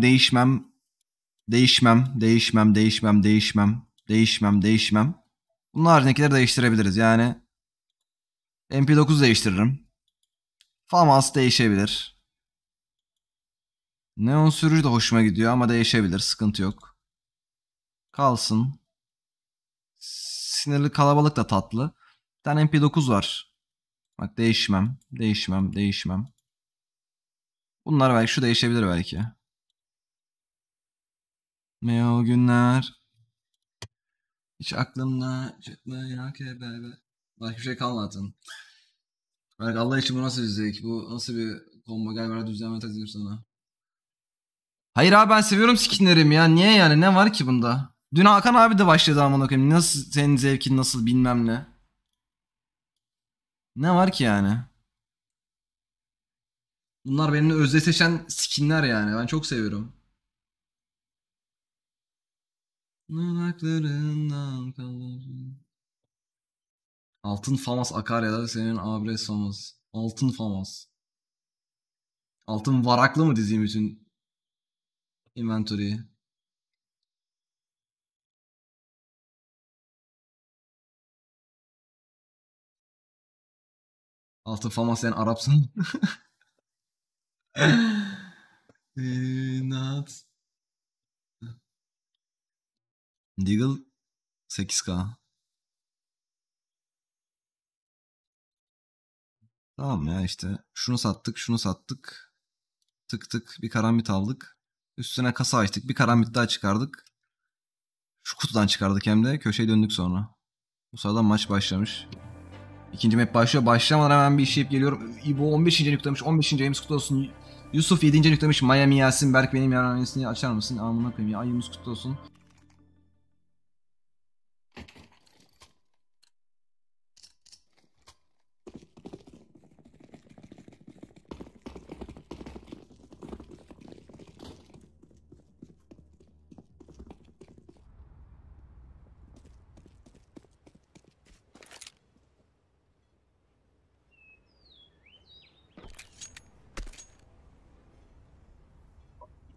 Bunun haricindekileri değiştirebiliriz. Yani MP9 değiştiririm. FAMAS değişebilir. Neon sürücü de hoşuma gidiyor ama değişebilir. Sıkıntı yok. Kalsın. Sinirli kalabalık da tatlı. Bir tane MP9 var. Bak değişmem. Bunlar belki şu değişebilir belki. Ne o günler. Hiç aklımda çıkmıyor ki bebe. Başka bir şey kalmadı. Belki Allah için bu nasıl izleyecek? Bu nasıl bir combo? Gel bana düzenleme takdim sana. Hayır abi ben seviyorum skinlerimi ya. Niye yani? Ne var ki bunda? Dün Hakan abi de başladı amına koyayım. Nasıl senin zevkin nasıl bilmem ne. Ne var ki yani? Bunlar benimle özdeşleşen skinler yani. Ben çok seviyorum. Dudaklarından kalır. Altın Famas akar ya da senin Abres Famas. Altın Famas. Altın varaklı mı dizeyim bütün inventory'yi? Altın Famas sen Arapsın. Not. Deagle 8K. Tamam ya işte. Şunu sattık. Tık tık bir karambit aldık. Üstüne kasa açtık. Bir karambit daha çıkardık. Şu kutudan çıkardık hem de. Köşeye döndük sonra. Bu sırada maç başlamış. İkinci map başlıyor. Başlamadan hemen bir işleyip geliyorum. İbo 15. yüklemiş. 15. ayımız kutlu olsun. Yusuf 7. yüklemiş. Miami Yasin. Berk benim yararlanmasını açar mısın? Amına koyayım ya. Ayımız kutlu olsun.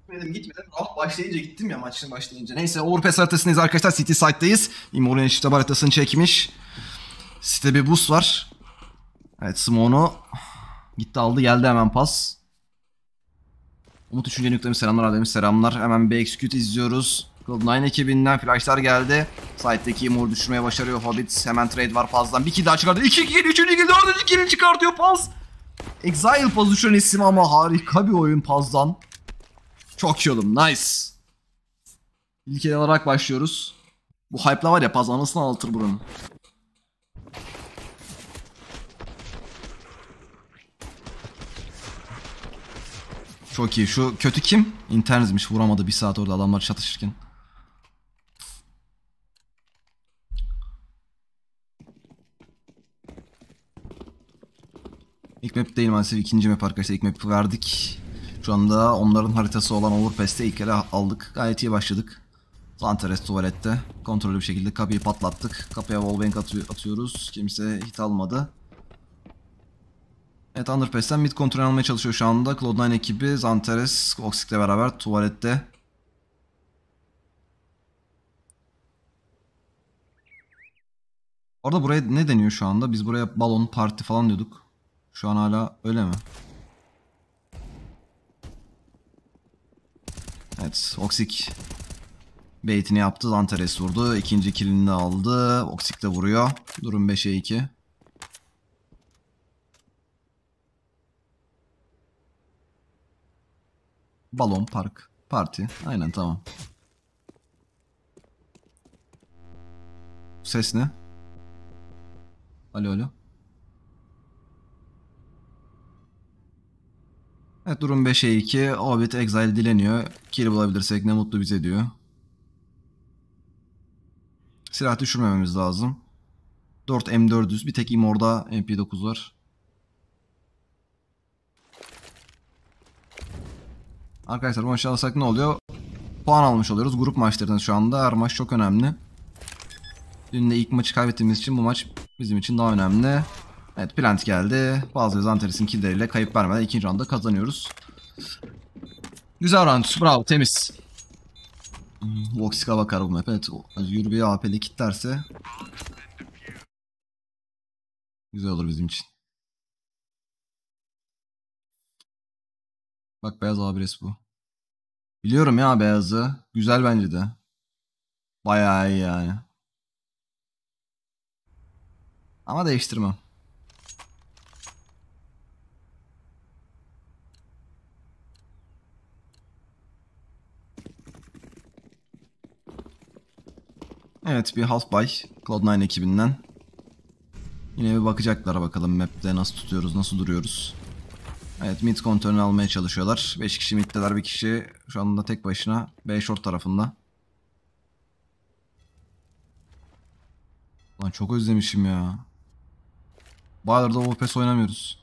Gitmedim. Round başlayınca gittim ya, maçın başlayınca. Neyse, Overpass haritasındayız arkadaşlar. City Side'dayız. Immor'un eşitler haritasını çekmiş. Site bir boost var. Evet, Smoke'unu gitti aldı, geldi hemen pas. Umut 3. yüklemiş, selamlar ademiş, selamlar. Hemen bir execute izliyoruz. Cloud9 ekibinden flashlar geldi. Side'deki Immor'u düşürmeye başarıyor Hobbit. Hemen trade var Paz'dan. Bir kill daha çıkardı. 2 kill, 3. kill, 4. kill çıkartıyor Paz. Exile pozisyon isim ama harika bir oyun Paz'dan. Çok iyi oğlum, nice. İlk el olarak başlıyoruz. Bu hype'la var ya, Paz anasını ağlatır buranın. Çok iyi. Şu kötü kim? İnternizmiş, vuramadı bir saat orada adamlar çatışırken. İlk map değil maalesef, ikinci map arkadaşlar. İlk map'i verdik. Şu anda onların haritası olan Overpass'te ilk ele aldık. Gayet iyi başladık. Zanteres tuvalette. Kontrollü bir şekilde kapıyı patlattık. Kapıya wallbang atıyoruz. Kimse hit almadı. Evet, Underpass'ten mid kontrol almaya çalışıyor şu anda. Cloud9 ekibi Zanteres, Oxic'le beraber tuvalette. Orada buraya ne deniyor şu anda? Biz buraya balon parti falan diyorduk. Şu an hala öyle mi? Evet, Oxic bait'ini yaptı. Zanteres vurdu. İkinci killini de aldı. Oxic de vuruyor. Durum 5'e 2. Balon park. Parti. Aynen, tamam. Ses ne? Alo alo. Evet, durum 5'e 2. Hobbit Exile dileniyor. Kill bulabilirsek ne mutlu bize diyor. Silah düşürmememiz lazım. 4 M400. Bir tek Immor'da MP9 var. Arkadaşlar bu maçı alırsak ne oluyor? Puan almış oluyoruz. Grup maçlarında şu anda. Her maç çok önemli. Dün de ilk maçı kaybettiğimiz için bu maç bizim için daha önemli. Evet, plant geldi. Bazı Zanteres'in killeriyle kayıp vermeden ikinci roundda kazanıyoruz. Güzel round. Bravo. Temiz. Voxic'a bakar bu map. Evet. Özgür bir AP'li kilitlerse güzel olur bizim için. Bak, beyaz abres bu. Biliyorum ya beyazı. Güzel bence de. Bayağı iyi yani. Ama değiştirmem. Evet, bir half buy Cloud9 ekibinden. Yine bir bakacaklar bakalım map'te nasıl tutuyoruz, nasıl duruyoruz. Evet, mid kontrolünü almaya çalışıyorlar. 5 kişi mid'deler, bir kişi şu anda tek başına B short tarafında. Lan çok özlemişim ya. Bayağıdır da Overpass oynamıyoruz.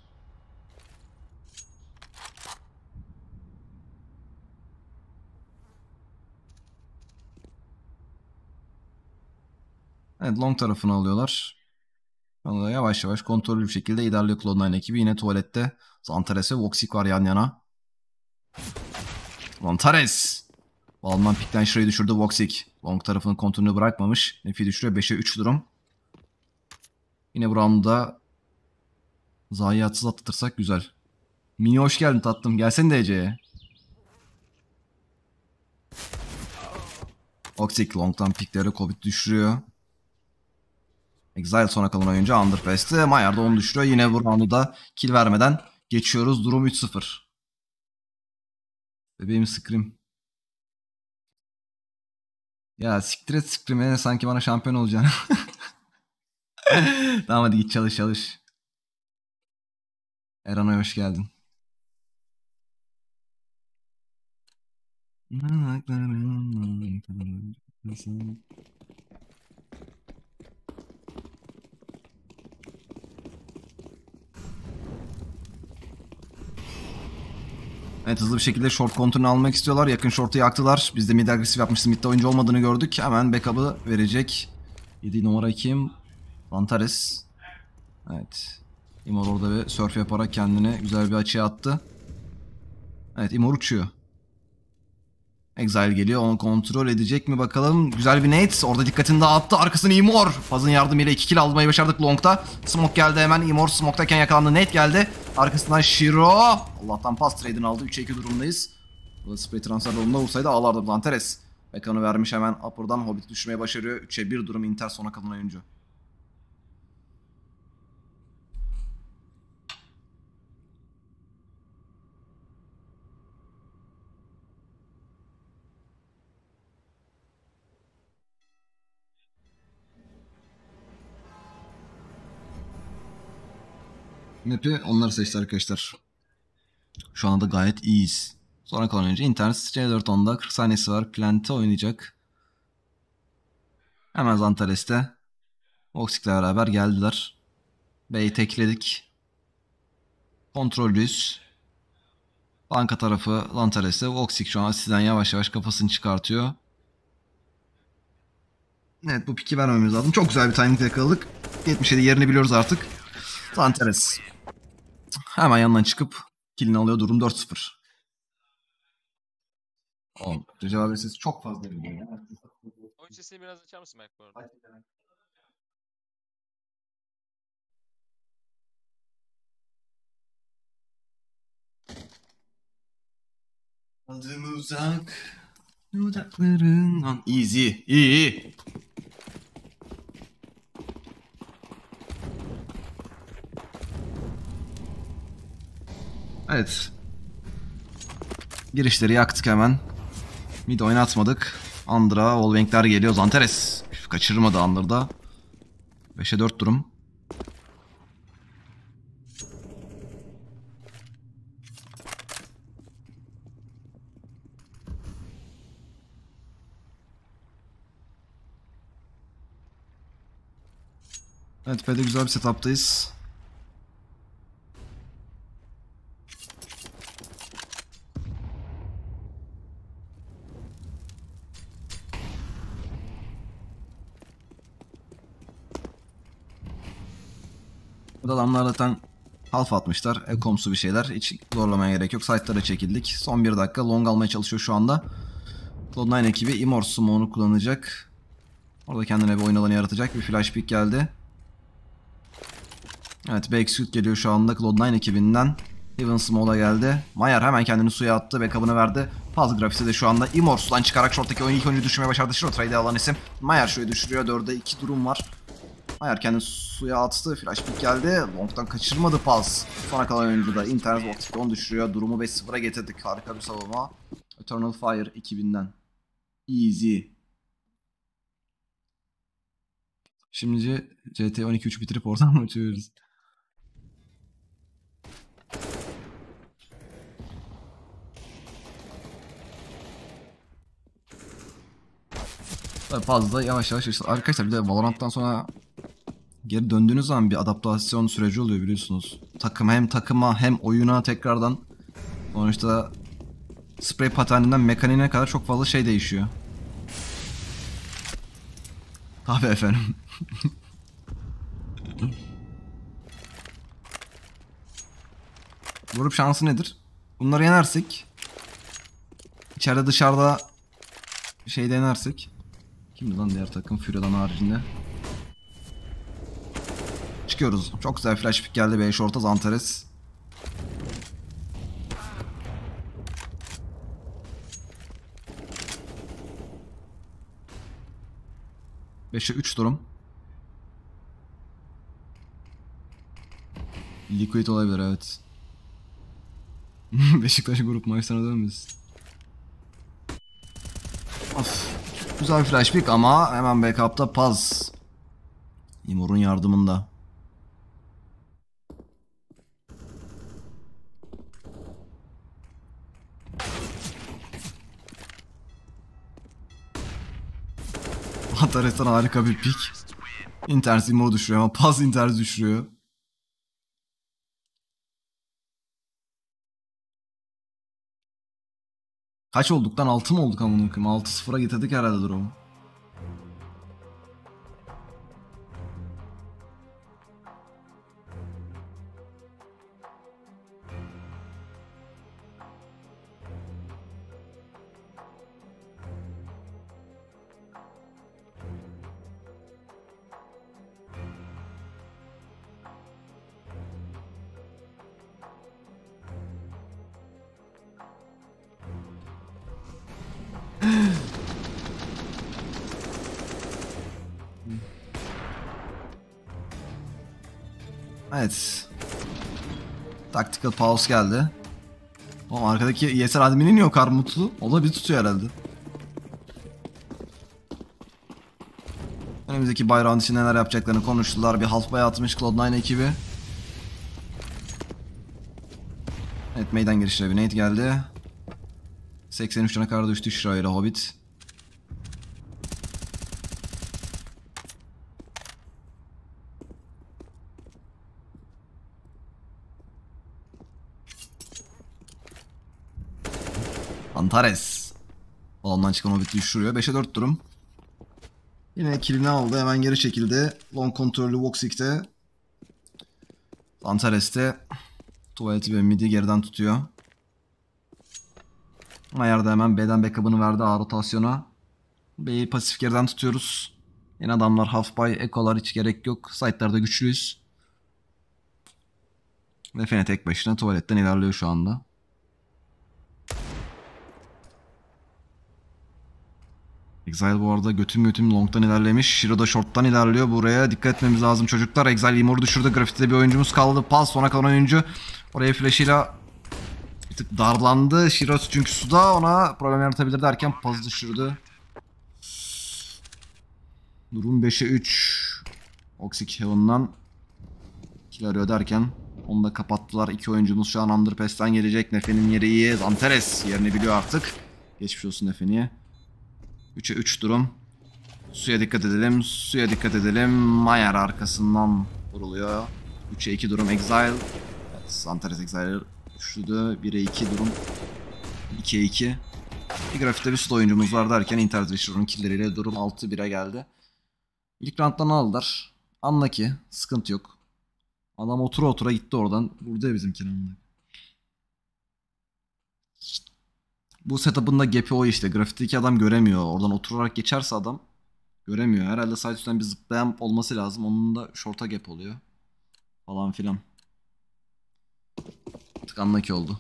Evet, long tarafını alıyorlar. Sonra yavaş yavaş kontrollü bir şekilde ilerliyor Cloud9 ekibi. Yine tuvalette Zanteres ve Voxic var yan yana. Zanteres! Balman pikten şurayı düşürdü Voxic. Long tarafının kontrolünü bırakmamış. Nefi düşürüyor. 5'e 3 durum. Yine bu roundda zayiatsız atlatırsak güzel. Mini hoş geldin tatlım. Gelsene de Ece'ye. Voxic long'tan pikleri Covid düşürüyor. Exile sona kalan oyuncu Underpass'te. Mayer da onu düşürüyor. Yine bu roundu da kill vermeden geçiyoruz. Durum 3-0. Bebeğim Scream. Ya siktir et Scream'e, sanki bana şampiyon olacaksın. Tamam hadi git çalış çalış. Eran'a hoş geldin. Evet, hızlı bir şekilde short kontrolünü almak istiyorlar. Yakın short'u yaktılar. Biz de mid agresif yapmışız. Mid'de oyuncu olmadığını gördük. Hemen backup'ı verecek. 7 numara kim? Zanteres. Evet. Immor orada bir surf yaparak kendini güzel bir açıya attı. Evet, Immor uçuyor. Exile geliyor. Onu kontrol edecek mi bakalım. Güzel bir nade. Orada dikkatini dağıttı. Arkasını Imor. Faz'ın yardımıyla 2 kill almayı başardık Long'da. Smoke geldi hemen. Imor smoke'tayken yakalandı. Nade geldi. Arkasından Shiro. Allah'tan pass trade'ini aldı. 3'e 2 durumdayız. Burada spray transfer yolunda olsaydı ağlardı Zanteres. Bekan'ı vermiş hemen upper'dan. Hobbit düşmeye başarıyor. 3'e 1 durum. Inter sona kalan oyuncu. Map'i onları seçti arkadaşlar. Şu anda gayet iyiyiz. Sonra kalan oyuncu internet C4 10'da 40 saniyesi var. Plant'e oynayacak. Hemen Zantares'te Voxic'le beraber geldiler. B'yi tekledik. Kontrollüyüz. Banka tarafı Zantares'te. Voxic şu an sizden yavaş yavaş kafasını çıkartıyor. Evet, bu piki vermemiz lazım. Çok güzel bir timing yakaladık. 77 yerini biliyoruz artık. Zantares hemen yandan çıkıp killini alıyor. Durum 4-0. Oğlum, Recep sesi çok fazla geliyor ya. Oyun sesini biraz açar mısın Berk bu arada? Adım uzak dudaklarından. Easy. İyi. Evet. Girişleri yaktık hemen. Mid oynatmadık. Andra, wallbang'ler geliyor. Zanteres kaçırmadı Under'da. 5'e 4 durum. Evet, B'de güzel bir setup'tayız. Adamlar zaten half atmışlar. Ekomsu bir şeyler. Hiç zorlamaya gerek yok. Site'lara çekildik. Son 1 dakika. Long almaya çalışıyor şu anda. Cloud9 ekibi Immortal Smoke'unu kullanacak. Orada kendine bir oyun alanı yaratacak. Bir flash pick geldi. Evet, bir execute geliyor şu anda Cloud9 ekibinden. Heaven Smoke'a geldi. Mayer hemen kendini suya attı. Backup'ını verdi. Paz grafisi de şu anda Immortal'dan çıkarak short'taki ilk oyuncu düşürmeye başardı. Shiro trade alan isim. Mayer şuraya düşürüyor. 4'e 2 durum var. Mayer kendini suya attı. Flash pick geldi. Long'dan kaçırmadı Paz. Sonra kalan oyuncu da internet Optic'te 10 düşürüyor. Durumu 5-0'a getirdik. Harika bir savunma. Eternal Fire 2000'den. Easy. Şimdi CT 12.3 bitirip oradan mı açıyoruz? Tabii fazla yavaş yavaş işte. Arkadaşlar bir de Valorant'tan sonra geri döndüğünüz zaman bir adaptasyon süreci oluyor biliyorsunuz. Hem takıma hem oyuna tekrardan sonuçta spray paterninden mekaniğine kadar çok fazla şey değişiyor. Tabii efendim. Grup şansı nedir? Bunları yenersek, içeride dışarıda şey denersek. Kimdi lan diğer takım? Fury'dan haricinde. Çıkıyoruz. Çok güzel flash pick geldi. B short'a Zantares. Beşe 3 durum. Liquid olabilir, evet. Beşiktaş grup maçlarına dönmesin. Of. Güzel bir flash pick ama hemen backup'ta Paz. Imor'un yardımında. Atares'ten harika bir pick. Inters Imor'u düşürüyor ama Paz Inters düşürüyor. Kaç olduktan 6 mı olduk amına koyayım? 6-0'a getirdik herhalde durumu. Evet. Tactical pause geldi. Ama arkadaki ESR admini niye o kadar mutlu? O da bir tutuyor herhalde. Önümüzdeki bayrağın için neler yapacaklarını konuştular. Bir half buy atmış Cloud9 ekibi. Evet, meydan girişine bir nade geldi. 83 cana kadar düştü Shira ile Hobbit. Antares. Balondan çıkan Hobbit'i düşürüyor. 5'e 4 durum. Yine killini aldı. Hemen geri çekildi. Long kontrollü Voxic'te. Antares'te tuvaleti ve midi geriden tutuyor. Ayarda hemen B'den backup'ını verdi A rotasyona. B'yi pasif geriden tutuyoruz. Yine adamlar half buy, ekolar hiç gerek yok. Site'larda güçlüyüz. Ve Fene tek başına tuvaletten ilerliyor şu anda. Exile bu arada götüm long'dan ilerlemiş. Shiro da short'tan ilerliyor. Buraya dikkat etmemiz lazım çocuklar. Exile Imor'u düşürdü. Graffiti'de bir oyuncumuz kaldı. Paz sona kalan oyuncu. Oraya flash'ıyla bir tık darlandı. Shiro çünkü suda, ona problem yaratabilir derken Paz'ı düşürdü. Durum 5'e 3. Oxic Heaven'dan kill arıyor derken onu da kapattılar. İki oyuncumuz şu an Underpass'ten gelecek. Nefe'nin yeri iyi. Zanteres yerini biliyor artık. Geçmiş olsun Nefe'niye. 3'e 3 durum. Suya dikkat edelim. Suya dikkat edelim. Mayer arkasından vuruluyor. 3'e 2 durum. Exile. Evet, Zanteres Exile düşürdü. 1'e 2 durum. 2'ye 2. Bir grafikte bir sud oyuncumuz var derken Inter Dishur'un killeriyle durum 6-1'e geldi. İlk round'dan aldılar. Anla ki sıkıntı yok. Adam otura otura gitti oradan. Burada ya bizimkinin. Bu setup'ın da gap'i o işte. Grafikteki adam göremiyor. Oradan oturarak geçerse adam göremiyor. Herhalde side üstten bir zıplayan olması lazım. Onun da short'a gap oluyor. Falan filan. Tık anlaki oldu.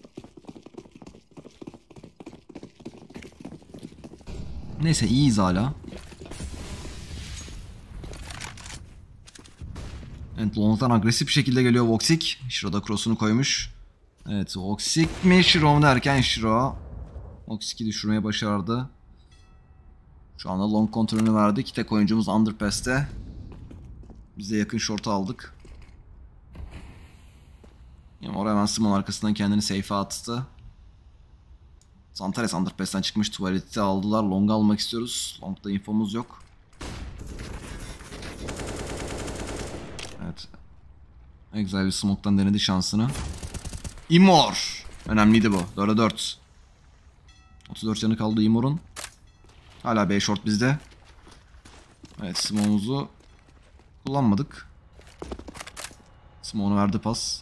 Neyse iyiyiz hala. Evet, long'dan agresif bir şekilde geliyor Voxic. Shiro da cross'unu koymuş. Evet, Voxic mi Shiro mu derken Shiro Voxic'i düşürmeye başardı. Şu anda long kontrolünü verdik. Tek oyuncumuz Underpass'te. Biz de yakın short'u aldık. Yani oraya hemen Simon arkasından kendini safe'e attı. Zantares Underpass'ten çıkmış. Tuvaleti aldılar. Long almak istiyoruz. Long'da infomuz yok. Evet. Exile bir smoke'tan denedi şansını. Imor. Önemliydi bu. 4'e 4. 34 canı kaldı Imor'un. Hala B short bizde. Evet, smoke'umuzu kullanmadık. Smoke'unu verdi pas.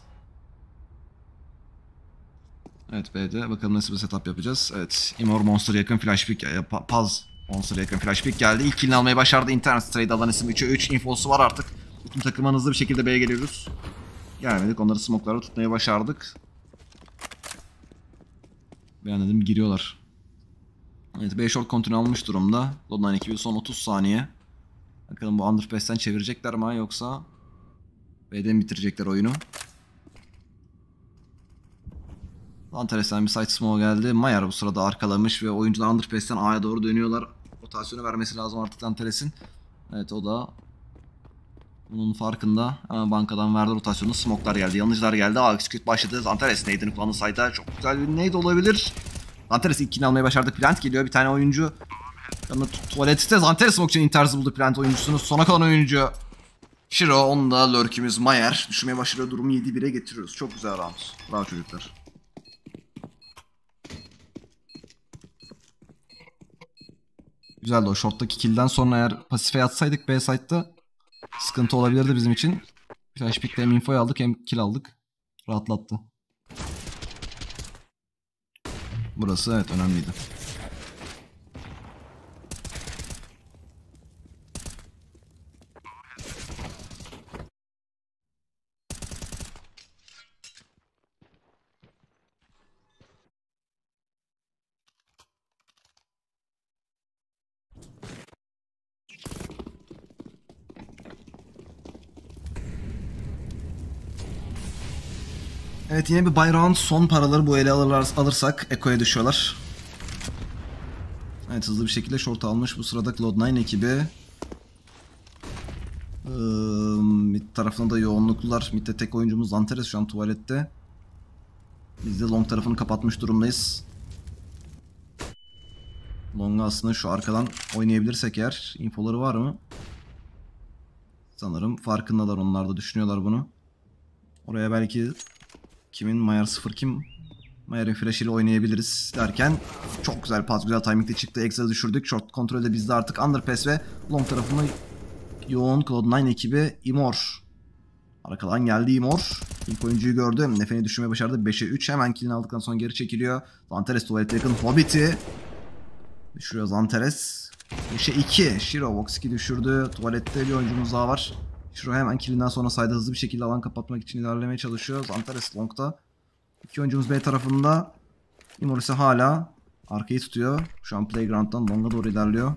Evet, B'de bakalım nasıl bir setup yapacağız. Evet, Imor Monster yakın flash pick, Paz Monster yakın flash pick geldi. İlk killini almayı başardı. Internet trade alan isim 3'e 3 infosu var artık. Bütün takımdan hızlı bir şekilde B'ye geliyoruz. Gelmedik, onları smoke'lara tutmayı başardık. Beğendim, giriyorlar. Evet, B short kontrol almış durumda. Cloud9 ekibi son 30 saniye. Bakalım bu Underpass'ten çevirecekler mi yoksa B'den bitirecekler oyunu. Enteresan bir side smoke geldi. Mayer bu sırada arkalamış ve oyuncular Underpass'ten A'ya doğru dönüyorlar. Rotasyonu vermesi lazım artık Antares'in. Evet, o da bunun farkında. Hemen bankadan verdi rotasyonu. Smoke'lar geldi, yanıcılar geldi. Execute başladı. Antares nade'ini kullandı side'a. Çok güzel bir nade olabilir. Antares ilk killini almayı başardı. Plant geliyor. Bir tane oyuncu. Yanında tuvalette Antares smoke için Inter'si buldu Plant oyuncusunu. Sona kalan oyuncu Shiro. Onu da lurk'ümüz Mayer. Düşmeye başlıyor. Durumu 7-1'e getiriyoruz. Çok güzel round. Bravo çocuklar. Güzeldi o short'taki kill'den sonra eğer pasife yatsaydık B side'da sıkıntı olabilirdi bizim için. Flash pick'te hem info'yu aldık hem kill aldık. Rahatlattı. Burası evet önemliydi. Evet, yine bir bayrağın son paraları bu ele alırsak Eko'ya düşüyorlar. Evet, hızlı bir şekilde short almış bu sırada Cloud9 ekibi. Mid tarafında da yoğunluklar. Mid'de tek oyuncumuz Zanteres şu an tuvalette. Biz de long tarafını kapatmış durumdayız. Long'a aslında şu arkadan oynayabilirsek eğer. Infoları var mı? Sanırım farkındalar, onlar da düşünüyorlar bunu. Oraya belki kimin Mayer 0 kim? Mayer'in flash ile oynayabiliriz derken çok güzel pas, güzel timing'de çıktı. Exa'yı düşürdük. Short kontrolde bizde artık underpass ve long tarafında yoğun Cloud9 ekibi. Imor. Arkadan geldi Imor. İlk oyuncuyu gördü. Nefeni düşürmeyi başardı. 5'e 3. Hemen killini aldıktan sonra geri çekiliyor. Zanteres tuvalete yakın. Hobbit'i düşürüyor Zanteres. 5'e 2. Shiro Vox2 düşürdü. Tuvalette bir oyuncumuz daha var. Shiro hemen killinden sonra sayda hızlı bir şekilde alan kapatmak için ilerlemeye çalışıyor. Zanteres long'da. İki oyuncumuz B tarafında. Imor ise hala arkayı tutuyor. Şu an playground'dan long'a doğru ilerliyor.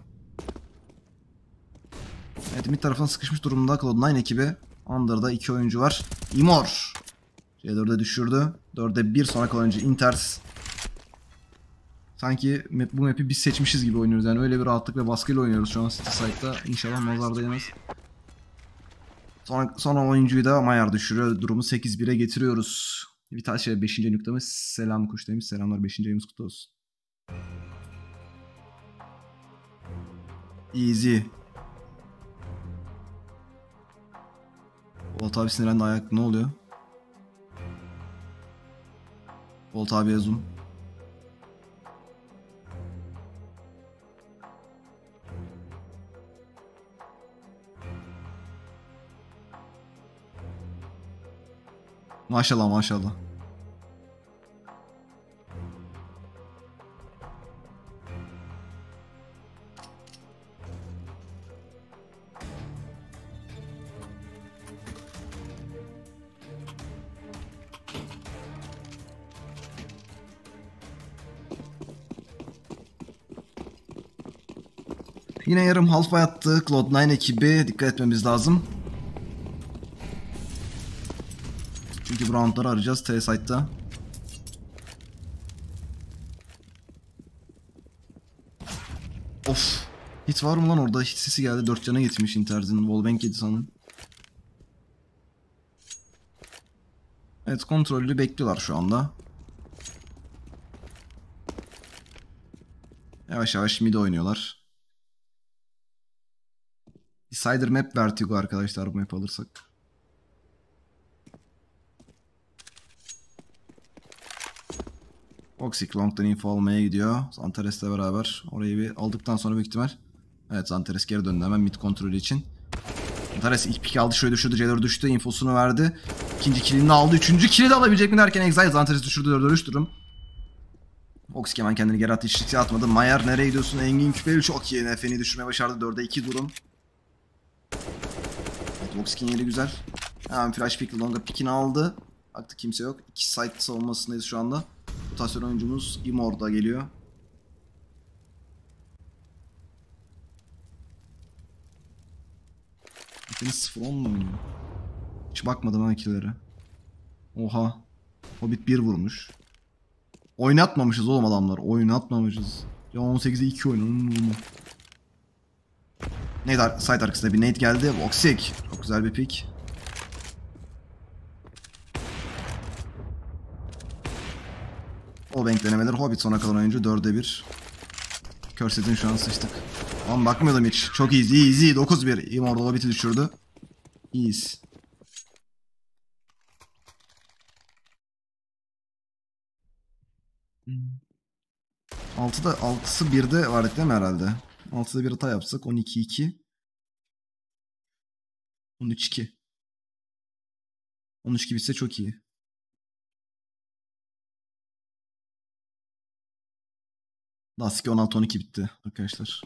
Evet, mid tarafına sıkışmış durumda Cloud9 ekibi. Under'da iki oyuncu var. Imor C4'e düşürdü. 4'e 1 sonraki oyuncu Inters. Sanki bu map'i biz seçmişiz gibi oynuyoruz. Yani öyle bir rahatlık ve baskıyla oynuyoruz şu an City Side'da. İnşallah nazar değmez. Sonra oyuncuyu da Mayer düşürüyor. Durumu 8-1'e getiriyoruz. Bir tane 5. noktamız. Selam kuş demiş. Selamlar, 5. ayımız kutlu olsun. Easy. Bolt abi sinirlendi, ayak ne oluyor? Bolt abiye zoom. Maşallah maşallah. Yine yarım half attı Cloud9 ekibi. Dikkat etmemiz lazım. Çünkü bu roundları arayacağız T-Site'da. Of. Hit var mı lan orada? Hit sesi geldi. 4 cana getirmiş Interz'in. Wallbang yedi sanırım. Evet, kontrollü bekliyorlar şu anda. Yavaş yavaş mid oynuyorlar. Decider map Vertigo arkadaşlar, bu map alırsak. Oxik long'dan info almaya gidiyor. Zanteres'le beraber. Orayı bir aldıktan sonra büyük ihtimal. Evet, Zanteres geri döndü hemen mid kontrolü için. Zanteres ilk pick aldı, şöyle düşürdü. C4 düştü, infosunu verdi. İkinci killini aldı. Üçüncü killi de alabilecek mi derken Exile Zanteres düşürdü, 4'e 3 durum. Oxik hemen kendini geri attı, hiç atmadı. Mayer nereye gidiyorsun? Engin Küpeli çok iyi. Nefeni düşürmeye başardı, 4'e 2 durum. Evet, Oxik'in yeri güzel. Hemen flash pick longa pickini aldı. Baktı kimse yok. 2 side savunmasındayız şu anda. Rotasyon oyuncumuz Imor da geliyor. Efendim 0-10 mu oynuyor? Hiç bakmadım ha ikilere. Oha. Hobbit 1 vurmuş. Oynatmamışız oğlum adamlar. Oynatmamışız. Ya 18'e 2 oynadı. Neydi, side arkasında bir nade geldi. Voxic. Çok güzel bir pick. O bank denemeleri. Hobbit sona kalan oyuncu 4'e 1. Cursed'in şu an sıçtık. Ama bakmıyordum hiç. Çok easy. 9-1. Imor'da Hobbit'i düşürdü. Easy. Altısı 1'de vardık değil mi herhalde? 6'da bir hata yapsak 12-2. 13-2. 13-2 bitse çok iyi. Lastik 16-12 bitti arkadaşlar.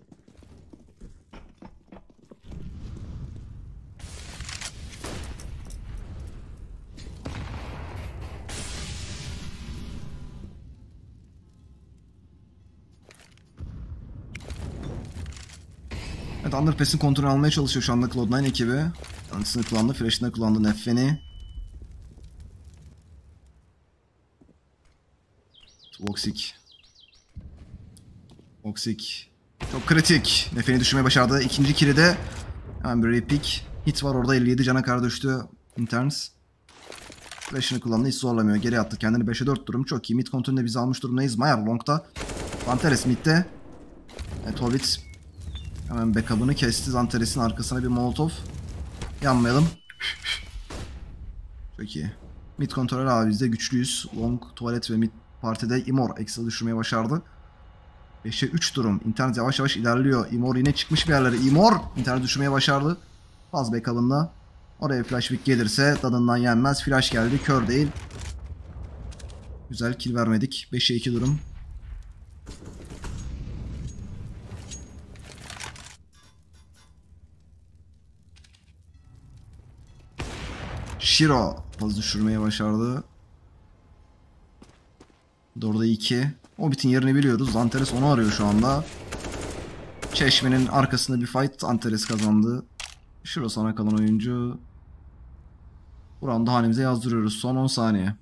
Evet, Underpass'in kontrolünü almaya çalışıyor şu anda Cloud9 ekibi. Antisini kullandı, flash'ını kullandı Neffen'i. Voxic. Çok kritik. Nefeni düşürmeyi başardı. İkinci kill'i de hemen bir repick. Hit var orada, 57 cana kadar düştü. Interns. Flash'ını kullandı, hiç zorlamıyor. Geri attı kendini, 5'e 4 durum. Çok iyi. Mid kontrolünde biz almış durumdayız. Mayer long'da. Zanteres mid'de. Hobbit hemen backup'ını kesti. Zanteres'in arkasına bir molotov. Yanmayalım. Çok iyi. Mid kontrol abi, biz de güçlüyüz. Long, tuvalet ve mid partide Imor ekstra düşürmeyi başardı. 5'e 3 durum. İnternet yavaş yavaş ilerliyor. Imor yine çıkmış bir yerlere. Imor internet düşürmeyi başardı. Faz backup'ında. Oraya flash pick gelirse tadından yenmez. Flash geldi. Kör değil. Güzel, kill vermedik. 5'e 2 durum. Shiro faz düşürmeyi başardı. Orada 2. Hobbit'in yerini biliyoruz. Zanteres onu arıyor şu anda. Çeşmenin arkasında bir fight. Zanteres kazandı. Shiro sana kalan oyuncu. Buranın hanemize yazdırıyoruz. Son 10 saniye.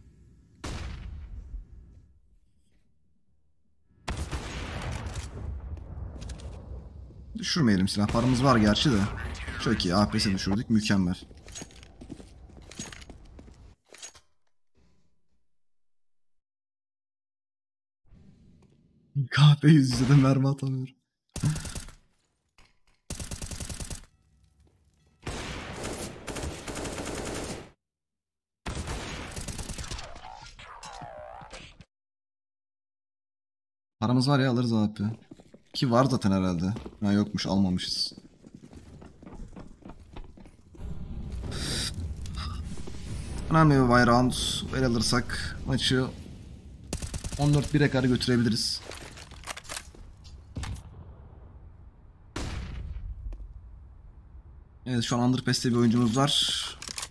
Düşürmeyelim, silah paramız var gerçi de. Çok iyi, APS'e düşürdük, mükemmel. Kahpe yüz yüze de mermi atamıyorum. Paramız var ya, alırız abi. Ki var zaten herhalde. Ha yokmuş, almamışız. Önemli bir buy round. El alırsak maçı 14-1'e kadar götürebiliriz. Evet, şu an Underpass'te bir oyuncumuz var.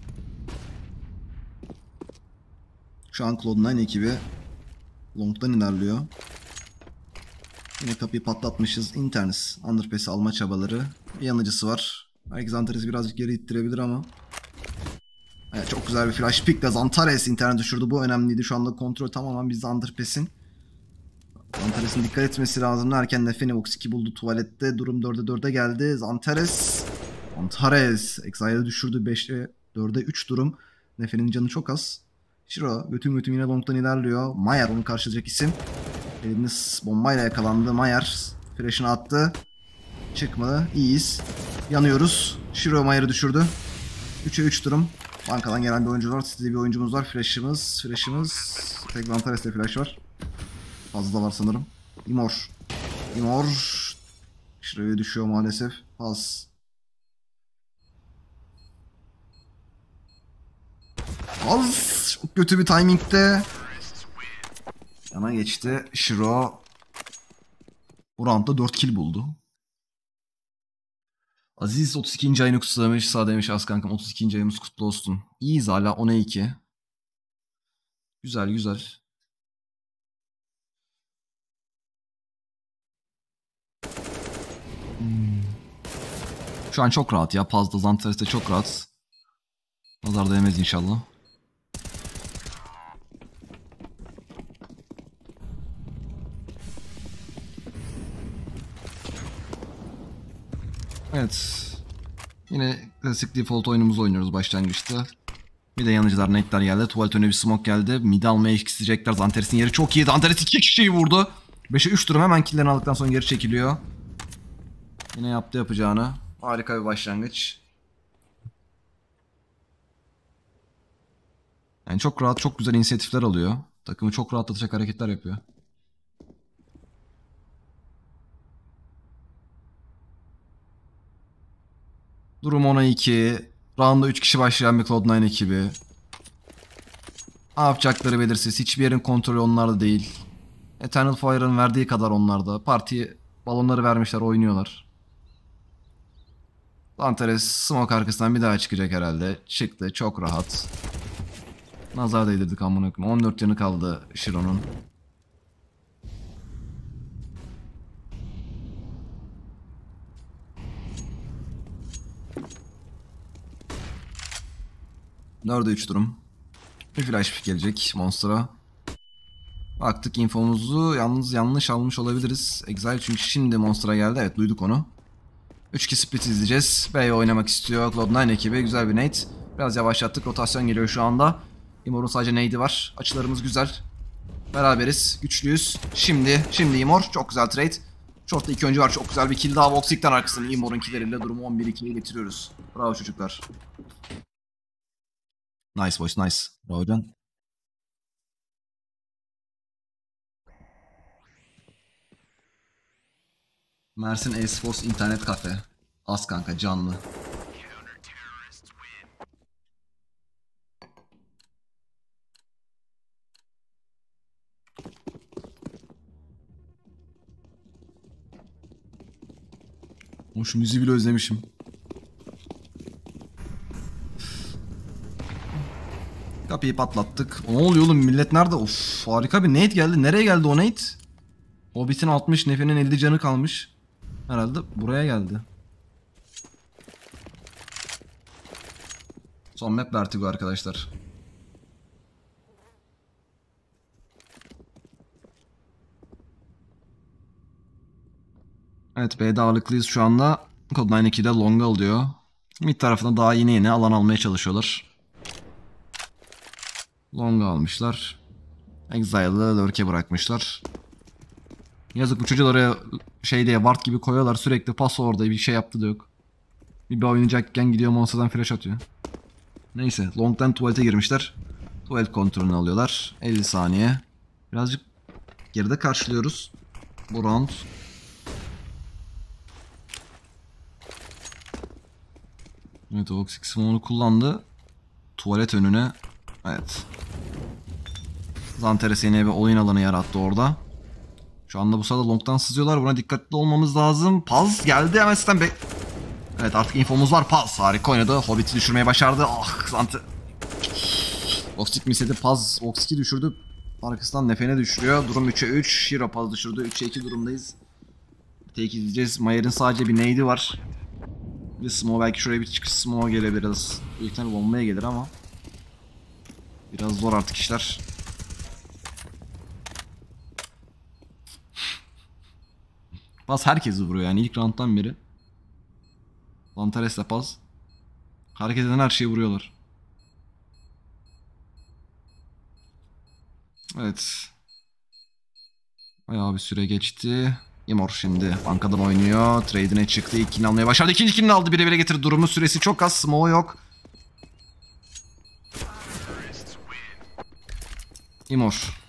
Şu an Cloud9 ekibi Long'dan ilerliyor. Yine kapıyı patlatmışız. Interns Underpass'i alma çabaları. Bir yanıcısı var. Belki Zantares'i birazcık geri ittirebilir ama. Evet, çok güzel bir flash pick de Zantares internet düşürdü. Bu önemliydi. Şu anda kontrol tamamen bizde Underpass'in. Zantares'in dikkat etmesi lazım derken de Fenix 2 buldu tuvalette. Durum 4'e 4'e geldi. Zantares Exile'ı düşürdü. 5'e 4'e 3 durum. Nefe'nin canı çok az. Shiro götüm yine long'dan ilerliyor. Mayer onu karşılayacak isim. Eliniz bombayla yakalandı. Mayer flash'ını attı. Çıkmadı. İyiyiz. Yanıyoruz. Shiro Mayer'ı düşürdü. 3'e 3 durum. Bankadan gelen bir oyuncu var. Sizde bir oyuncumuz var. Flash'ımız. Tek Zantares'te flash var. Fazla var sanırım. Imor. Shiro'ya düşüyor maalesef. Az. Çok kötü bir timing'de. Yana geçti. Shiro bu roundda 4 kill buldu. Aziz 32. ayını kutlamış. Sağ demiş az kankam 32. ayımız kutlu olsun. İyiyiz hala 10'a 2. Güzel. Şu an çok rahat ya. Paz'da Zantares'te çok rahat. Nazar değmez inşallah. Evet. Yine klasik default oyunumuzu oynuyoruz başlangıçta. Bir de yanıcılar, netler geldi. Tuvalet önüne bir smoke geldi. Mid almaya isteyecekler. Zantares'in yeri çok iyi. Zantares 2 kişiyi vurdu. 5'e 3 durum, hemen killerini aldıktan sonra geri çekiliyor. Yine yaptı yapacağını. Harika bir başlangıç. Yani çok rahat, çok güzel inisiyatifler alıyor. Takımı çok rahatlatacak hareketler yapıyor. Durum 10'a 2. Round'da 3 kişi başlayan bir Cloud9 ekibi. Ne yapacakları belirsiz. Hiçbir yerin kontrolü onlarda değil. Eternal Fire'ın verdiği kadar onlarda. Partiye balonları vermişler, oynuyorlar. Zantares smoke arkasından bir daha çıkacak herhalde. Çıktı, çok rahat. Nazar değdirdik amına koyayım. 14 canı kaldı Shiro'nun. Nerede 3 durum? Bir flash pick gelecek Monster'a. Baktık infomuzu yalnız yanlış almış olabiliriz. Exile çünkü şimdi Monster'a geldi. Evet duyduk onu. 3-2 split izleyeceğiz. B'ye oynamak istiyor. Cloud9 ekibi. Güzel bir nade. Biraz yavaşlattık. Rotasyon geliyor şu anda. Imor'un sadece nade'i var. Açılarımız güzel. Beraberiz. Güçlüyüz. Şimdi Imor. Çok güzel trade. Short'ta 2 oyuncu var. Çok güzel bir kill daha. Voxic'ten arkasını Imor'un killeriyle durumu 11-2'ye getiriyoruz. Bravo çocuklar. Nice boys, nice. Bravo Can. Mersin Esports internet kafe. Az kanka canlı. O şu müziği bile özlemişim. Kapıyı patlattık. Ne oluyor oğlum millet nerede? Of harika bir nade geldi. Nereye geldi o nade? Hobbit'in 60, Nefe'nin 50 canı kalmış. Herhalde buraya geldi. Son map Vertigo arkadaşlar. Evet B'de ağırlıklıyız şu anda. Code9 2'de long alıyor. Mid tarafında daha yeni alan almaya çalışıyorlar. Long almışlar. Exile'ı lurk'e bırakmışlar. Yazık bu çocuklar oraya şey diye ward gibi koyuyorlar. Sürekli pas orada bir şey yaptı da yok. Bir oynayacakken gidiyor Monster'dan flash atıyor. Neyse long'dan tuvalete girmişler. Tuvalet kontrolünü alıyorlar. 50 saniye. Birazcık geride karşılıyoruz. Bu round. Evet Voxic Smoke'unu kullandı. Tuvalet önüne. Evet. Zanteres yeni bir oyun alanı yarattı orada. Şu anda bu sırada long'dan sızıyorlar. Buna dikkatli olmamız lazım. Paz geldi hemen sistem be. Evet artık infomuz var. Paz harika oynadı. Hobbit'i düşürmeyi başardı. Ah Zante. Voxic misedi Paz. Voxic'i düşürdü. Arkasından Nefen'e düşürüyor. Durum 3'e 3. Hero Paz düşürdü. 3'e 2 durumdayız. Take izleyeceğiz. Mayer'in sadece bir nade'i var. Bir smoke belki şuraya bir çıkış smoke gelebiliriz. Büyük ihtimalle bombaya gelir ama. Biraz zor artık işler. Paz herkesi vuruyor yani ilk round'dan beri. Lantares'le Paz. Hareket eden her şeyi vuruyorlar. Evet. Bayağı bir süre geçti. Imor şimdi bankadan oynuyor. Trade'ine çıktı. İlk killini almaya başardı. İkinci killini aldı. 1'e 1'e getirdi durumu. Süresi çok az. Smoke yok. Imor.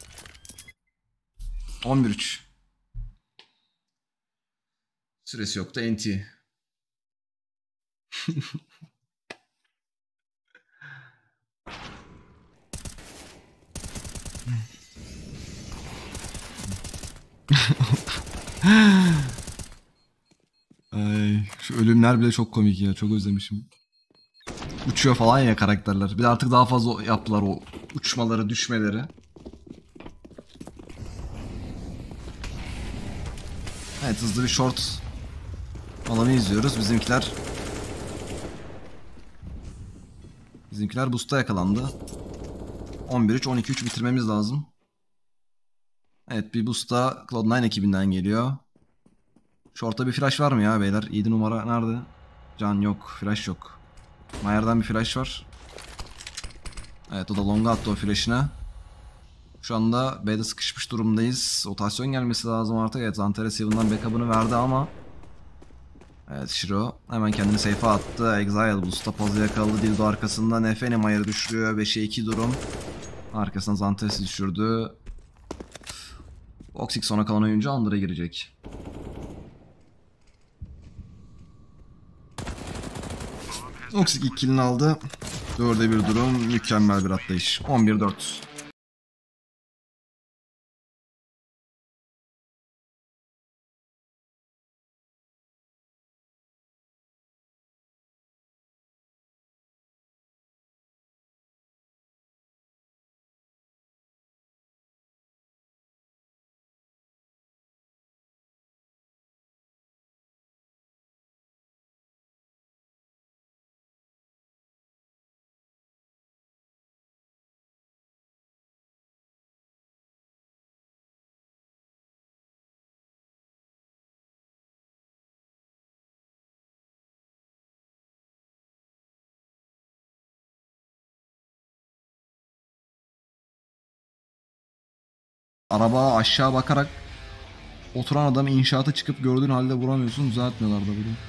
11-3. Süresi yoktu. NT. Ay, şu ölümler bile çok komik ya. Çok özlemişim. Uçuyor falan ya karakterler. Bir de artık daha fazla yaptılar o uçmaları, düşmeleri. Evet hızlı bir short alanı izliyoruz. Bizimkiler boost'a yakalandı. 11-3, 12-3 bitirmemiz lazım. Evet bir boost'a Cloud9 ekibinden geliyor. Short'ta bir flash var mı ya beyler? 7 numara nerede? Can yok. Flash yok. Mayer'dan bir flash var. Evet o da long'a attı o flash'ine. Şu anda B'de sıkışmış durumdayız. Rotasyon gelmesi lazım artık. Evet Zanteres Heaven'dan backup'ını verdi ama. Evet Shiro hemen kendini safe'e attı. Exile boost'a Paz'ı yakaladı. Dildo arkasından Nefene Mayer'ı düşürüyor. 5'e 2 durum. Arkasından Zanteres'i düşürdü. Voxic sona kalan oyuncu Under'a girecek. Voxic ilk killini aldı. 4'e 1 durum. Mükemmel bir atlayış. 11-4. Araba aşağı bakarak oturan adamı inşaata çıkıp gördüğün halde vuramıyorsun. Düzeltmiyorlar da bunu.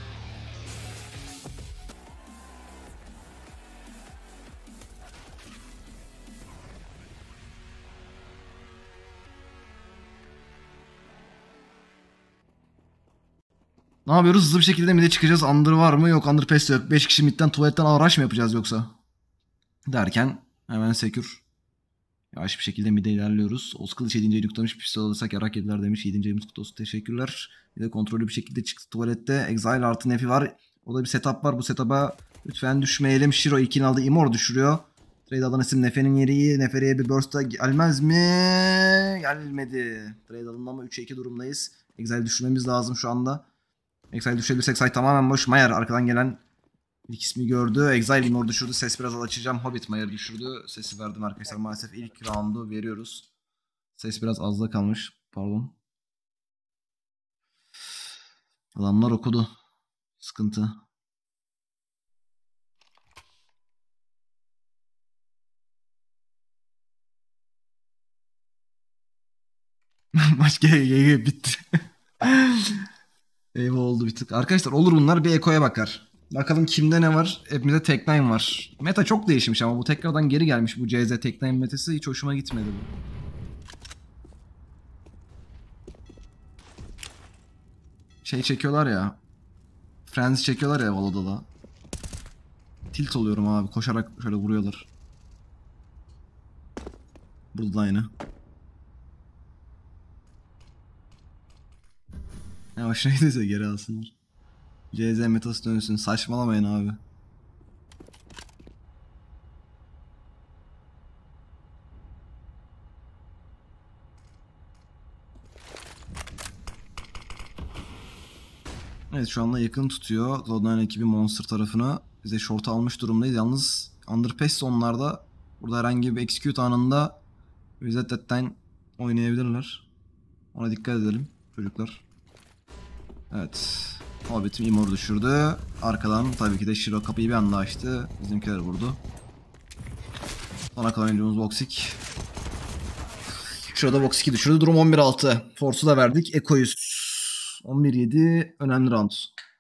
Ne yapıyoruz? Hızlı bir şekilde mid'e çıkacağız. Under var mı? Yok. Underpass de yok. 5 kişi mid'den tuvaletten araç mı yapacağız yoksa? Derken hemen sekür. Yavaş bir şekilde mid'e ilerliyoruz. Oskılıç 7. ayı yüklemiş. Pistol alırsak yarak yediler demiş. 7. ayımız kutlu olsun. Teşekkürler. Bir de kontrollü bir şekilde çıktı tuvalette. Exile artı Nefi var. O da bir setup var. Bu setup'a lütfen düşmeyelim. Shiro 2'nin aldığı Immor düşürüyor. Trade alan isim Nefe'nin yeri iyi. Nefe'ye bir burst'a gelmez mi? Gelmedi. Trade alanında ama 3'e 2 durumdayız. Exile düşürmemiz lazım şu anda. Exile düşürebilirsek say tamamen boş. Mayer arkadan gelen ilk ismi gördü. Exile Immor düşürdü. Ses biraz açacağım. Hobbit Mayer düşürdü. Sesi verdim arkadaşlar. Maalesef ilk roundu veriyoruz. Ses biraz azda kalmış. Pardon. Adamlar okudu. Sıkıntı. Maç GG bitti. Eyvah oldu bir tık. Arkadaşlar olur bunlar, bir Eko'ya bakar. Bakalım kimde ne var? Hepimizde Tech9 var. Meta çok değişmiş ama bu tekrardan geri gelmiş. Bu CZ Tech9 metası hiç hoşuma gitmedi bu. Şey çekiyorlar ya. Friends çekiyorlar ya Valo'da da. Tilt oluyorum abi. Koşarak şöyle vuruyorlar. Burada da aynı. Ya hoşuna gidiyorsa geri alsınlar. CZ metası dönsün. Saçmalamayın abi. Evet şu anda yakın tutuyor. Cloud9 ekibi Monster tarafına. Bize short almış durumdayız. Yalnız Underpass onlarda. Burada herhangi bir execute anında bize Deadline oynayabilirler. Ona dikkat edelim çocuklar. Evet. Hobbit'im Immor'u düşürdü. Arkadan tabii ki de Shiro kapıyı bir anda açtı. Bizimkiler vurdu. Sonra kalan oyuncumuz Voxic. Shiro'da Voxic'i düşürdü. Durum 11-6. Force'u da verdik. Eko'yuz. 11-7. Önemli round.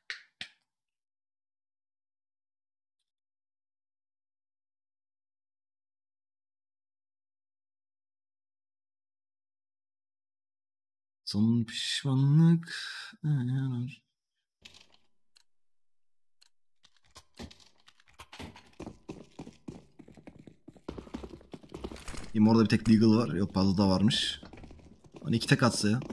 Son pişmanlık. Immor'da bir tek Legal var. Yok fazla da varmış. Hani 2 tek atsa ya.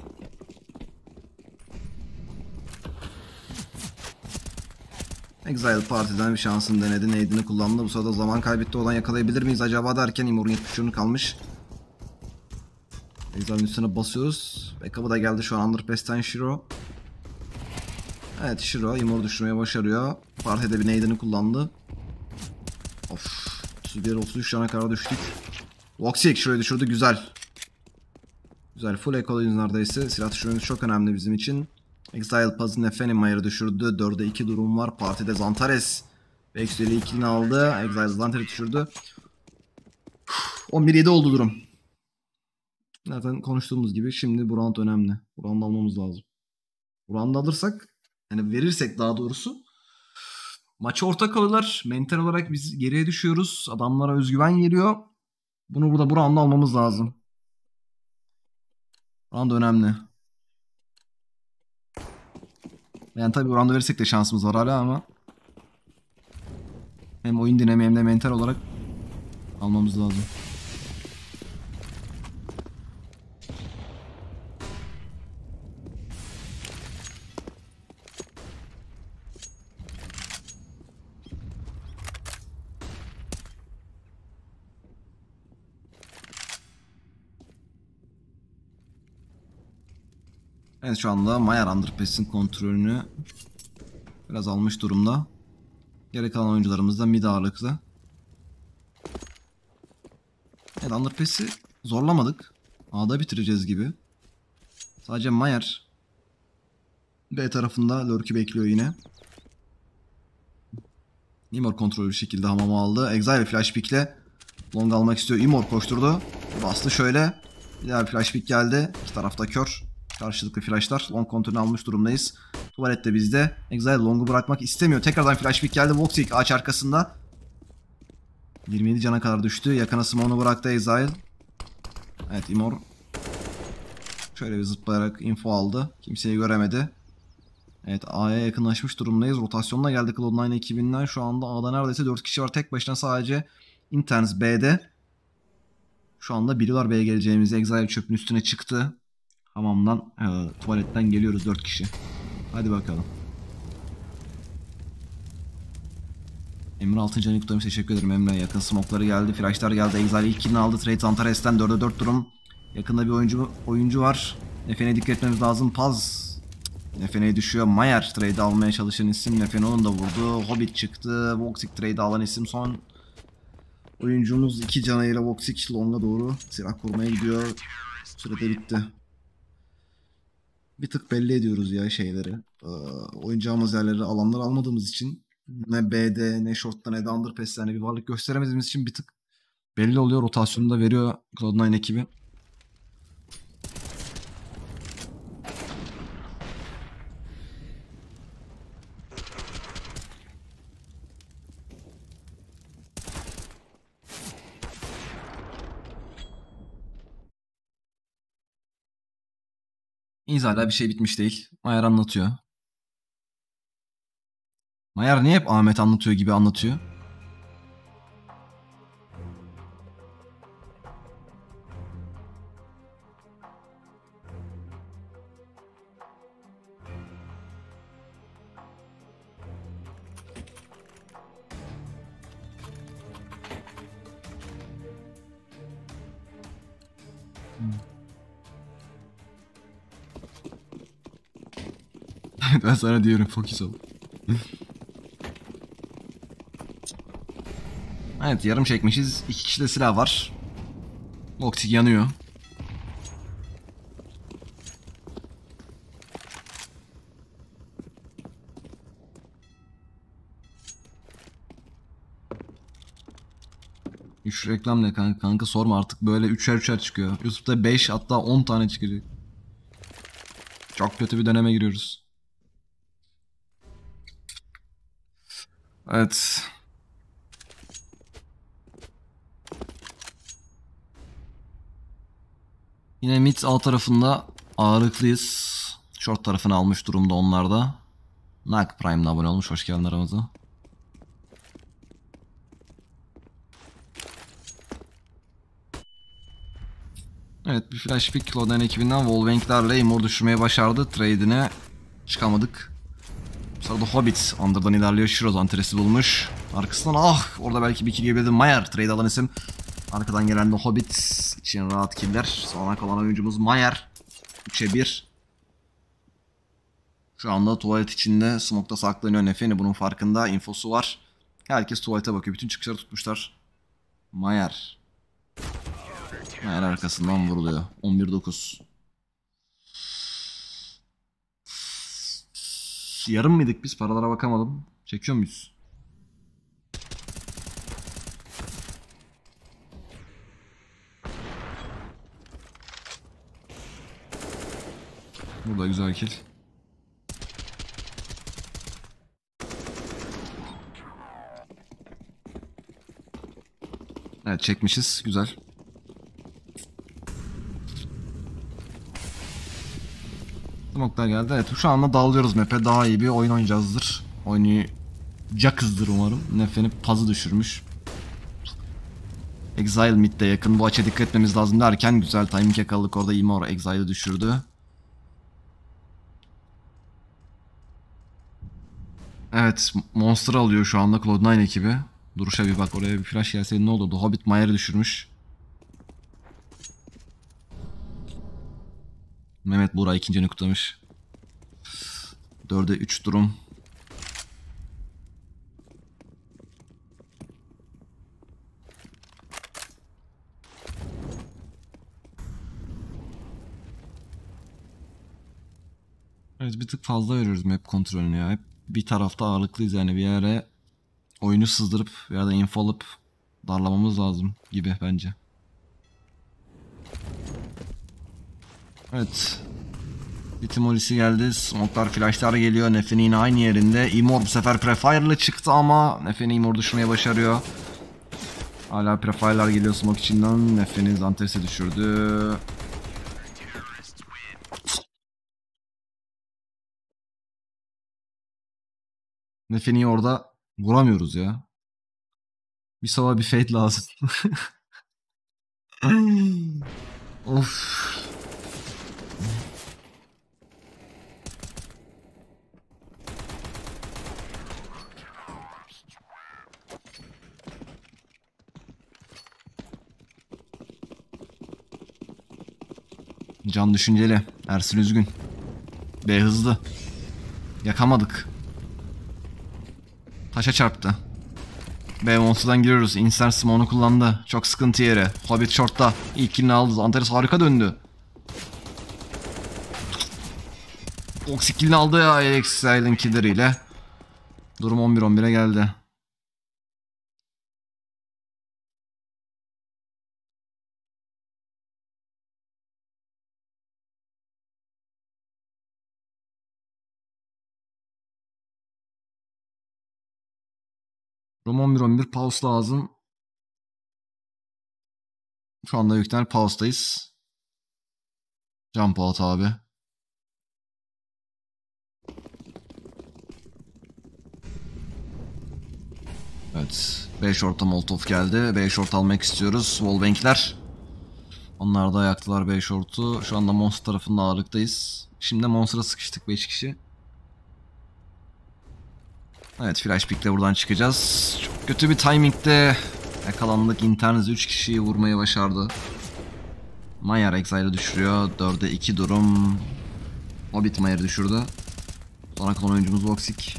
Exile Party'den bir şansını denedi. Nade'ini kullandı. Bu sırada zaman kaybetti olan yakalayabilir miyiz acaba derken Immor'un 73'ünü kalmış. Exile'ın üstüne basıyoruz. Backup'ı da geldi şu an Underpass'ten Shiro. Evet Shiro Immor'u düşürmeye başarıyor. Party'de bir Nade'ini kullandı. Of. 31-33 cana kadar düştük. Voxic Shiro'yu düşürdü. Güzel. Güzel. Full ekolojiniz neredeyse. Silah düşürmemiz çok önemli bizim için. Exile Paz'ın Efenima'yı düşürdü. 4'e 2 durum var. Partide Zantares. Vexuel'i 2'ni aldı. Exile Zantares'i düşürdü. 11-7 oldu durum. Zaten konuştuğumuz gibi şimdi bu round önemli. Bu round almamız lazım. Bu round alırsak, yani verirsek daha doğrusu, maçı orta kalırlar. Mental olarak biz geriye düşüyoruz. Adamlara özgüven geliyor. Bunu burada bu round'da almamız lazım. Round önemli. Yani tabii bu round'u verirsek de şansımız var hala ama hem oyun dinamiği hem de mental olarak almamız lazım. Evet şu anda Mayer Underpass'in kontrolünü biraz almış durumda. Geri kalan oyuncularımız da mid ağırlıklı. Evet Underpass'i zorlamadık. A'da bitireceğiz gibi. Sadece Mayer B tarafında lurk'ü bekliyor yine. Immor kontrolü bir şekilde hamama aldı. Exile flash pick'le long almak istiyor. Immor koşturdu. Bastı şöyle. Bir daha bir flash pick geldi. İki tarafta kör. Karşılıklı flashlar. Long kontrolünü almış durumdayız. Tuvalet de bizde. Exile long'u bırakmak istemiyor. Tekrardan flash pick geldi. Voxic ağaç arkasında. 27 cana kadar düştü. Yakına smoke'unu bıraktı Exile. Evet Imor. Şöyle bir zıplayarak info aldı. Kimseyi göremedi. Evet A'ya yakınlaşmış durumdayız. Rotasyonla geldi Cloud9 ekibinden. Şu anda A'da neredeyse 4 kişi var. Tek başına sadece Interns B'de. Şu anda biliyorlar B'ye geleceğimizi. Exile çöpün üstüne çıktı. Hamamdan, tuvaletten geliyoruz 4 kişi. Hadi bakalım. Emre Altıncı'nın kutlamış. Teşekkür ederim Emre. Yakın smoke'ları geldi. Flash'lar geldi. Exile ilk killini aldı. Trade Antares'ten 4'e 4 durum. Yakında bir oyuncu var. Nefene'ye dikkat etmemiz lazım. Paz. Nefene'ye düşüyor. Mayer trade almaya çalışan isim. Nefene onun da vurdu. Hobbit çıktı. Voxic trade alan isim. Son oyuncumuz 2 canıyla Voxic long'a doğru silah kurmaya gidiyor. Sürede bitti. Bir tık belli ediyoruz ya şeyleri. Oynayacağımız yerleri alanlar almadığımız için ne B'de ne short'ta ne de underpass'te bir varlık gösteremediğimiz için bir tık belli oluyor. Rotasyonu da veriyor Cloud9 ekibi. hala bir şey bitmiş değil. Mayer anlatıyor. Mayer niye hep Ahmet anlatıyor gibi anlatıyor? Ben sana diyorum focus ol. Evet yarım çekmişiz. 2 kişide silah var. Voxic yanıyor. Üç reklam ne kanka? Kanka sorma artık böyle 3'er çıkıyor. YouTube'da 5 hatta 10 tane çıkacak. Çok kötü bir döneme giriyoruz. Evet. Yine mid alt tarafında ağırlıklıyız. Short tarafını almış durumda onlar da. Nak Prime'la abone olmuş. Hoş geldin aramıza. Evet bir flash pick Cloud9 ekibinden Wallbank'lerle Immor düşürmeyi başardı. Trade'ine çıkamadık. Bu sırada Hobbit Under'dan ilerliyor. Shiroz Antares'i bulmuş. Arkasından orada belki bir kill yiyebilirdi. Mayer trade alan isim. Arkadan gelen de Hobbit için rahat killer. Sonra kalan oyuncumuz Mayer. 3'e 1. Şu anda tuvalet içinde smoke'ta saklanıyor Nefeni. Bunun farkında. Infosu var. Herkes tuvalete bakıyor. Bütün çıkışları tutmuşlar. Mayer. Mayer arkasından vuruluyor. 11-9. Yarım mıydık biz? Paralara bakamadım. Çekiyor muyuz? Burada güzel kill. Evet çekmişiz. Güzel. Smoke'lar geldi. Evet şu anda dağılıyoruz map'e. Daha iyi bir oyun oynayacağızdır. Oynayacakızdır umarım. Nefeni pazı düşürmüş. Exile mid'de yakın. Bu açıya dikkat etmemiz lazım derken güzel timing yakaladık. Orada Immor Exile'ı düşürdü. Evet Monster alıyor şu anda Cloud9 ekibi. Duruşa bir bak, oraya bir flash gelseydi ne olurdu? Hobbit Mayer'i düşürmüş. Mehmet Buğra ikincini kutlamış. 4'e 3 durum. Evet bir tık fazla veriyoruz map kontrolünü ya. Hep bir tarafta ağırlıklıyız yani, bir yere oyunu sızdırıp ya da info alıp darlamamız lazım gibi bence. Evet. Bir Timolisi geldi. Smoke'lar, flash'lar geliyor. Nefe'nin yine aynı yerinde. Immor bu sefer Prefire'la çıktı ama Nefe'nin Immor düşürmeyi başarıyor. Hala Prefire'lar geliyor smoke içinden. Nefe'nin Zanteres'e düşürdü. Nefe'ni orada vuramıyoruz ya. Bir sova bir fade lazım. Of. Can düşünceli. Ersin üzgün. B hızlı. Yakamadık. Taşa çarptı. B monster'dan giriyoruz. Insert smoke'unu kullandı. Çok sıkıntı yeri. Hobbit short'ta. İlk killini aldı. Zanteres harika döndü. Toxic killini aldı ya Alex Silent Killer ile. Durum 11-11'e geldi. Durum 11-11, pause lazım. Şu anda büyük ihtimal pause'dayız. Jump out abi. Evet. B short'a Molotov geldi. B short almak istiyoruz. Wallbank'ler. Onlar da yaktılar B short'u. Şu anda Monster tarafında ağırlıktayız. Şimdi Monster'a sıkıştık 5 kişi. Evet, flash pick'le buradan çıkacağız. Çok kötü bir timing'de yakalandık. Interniz 3 kişiyi vurmayı başardı. Mayer Exile'ı düşürüyor. 4'e 2 durum. Hobbit Mayer'ı düşürdü. Sonra kalan oyuncumuz Voxic.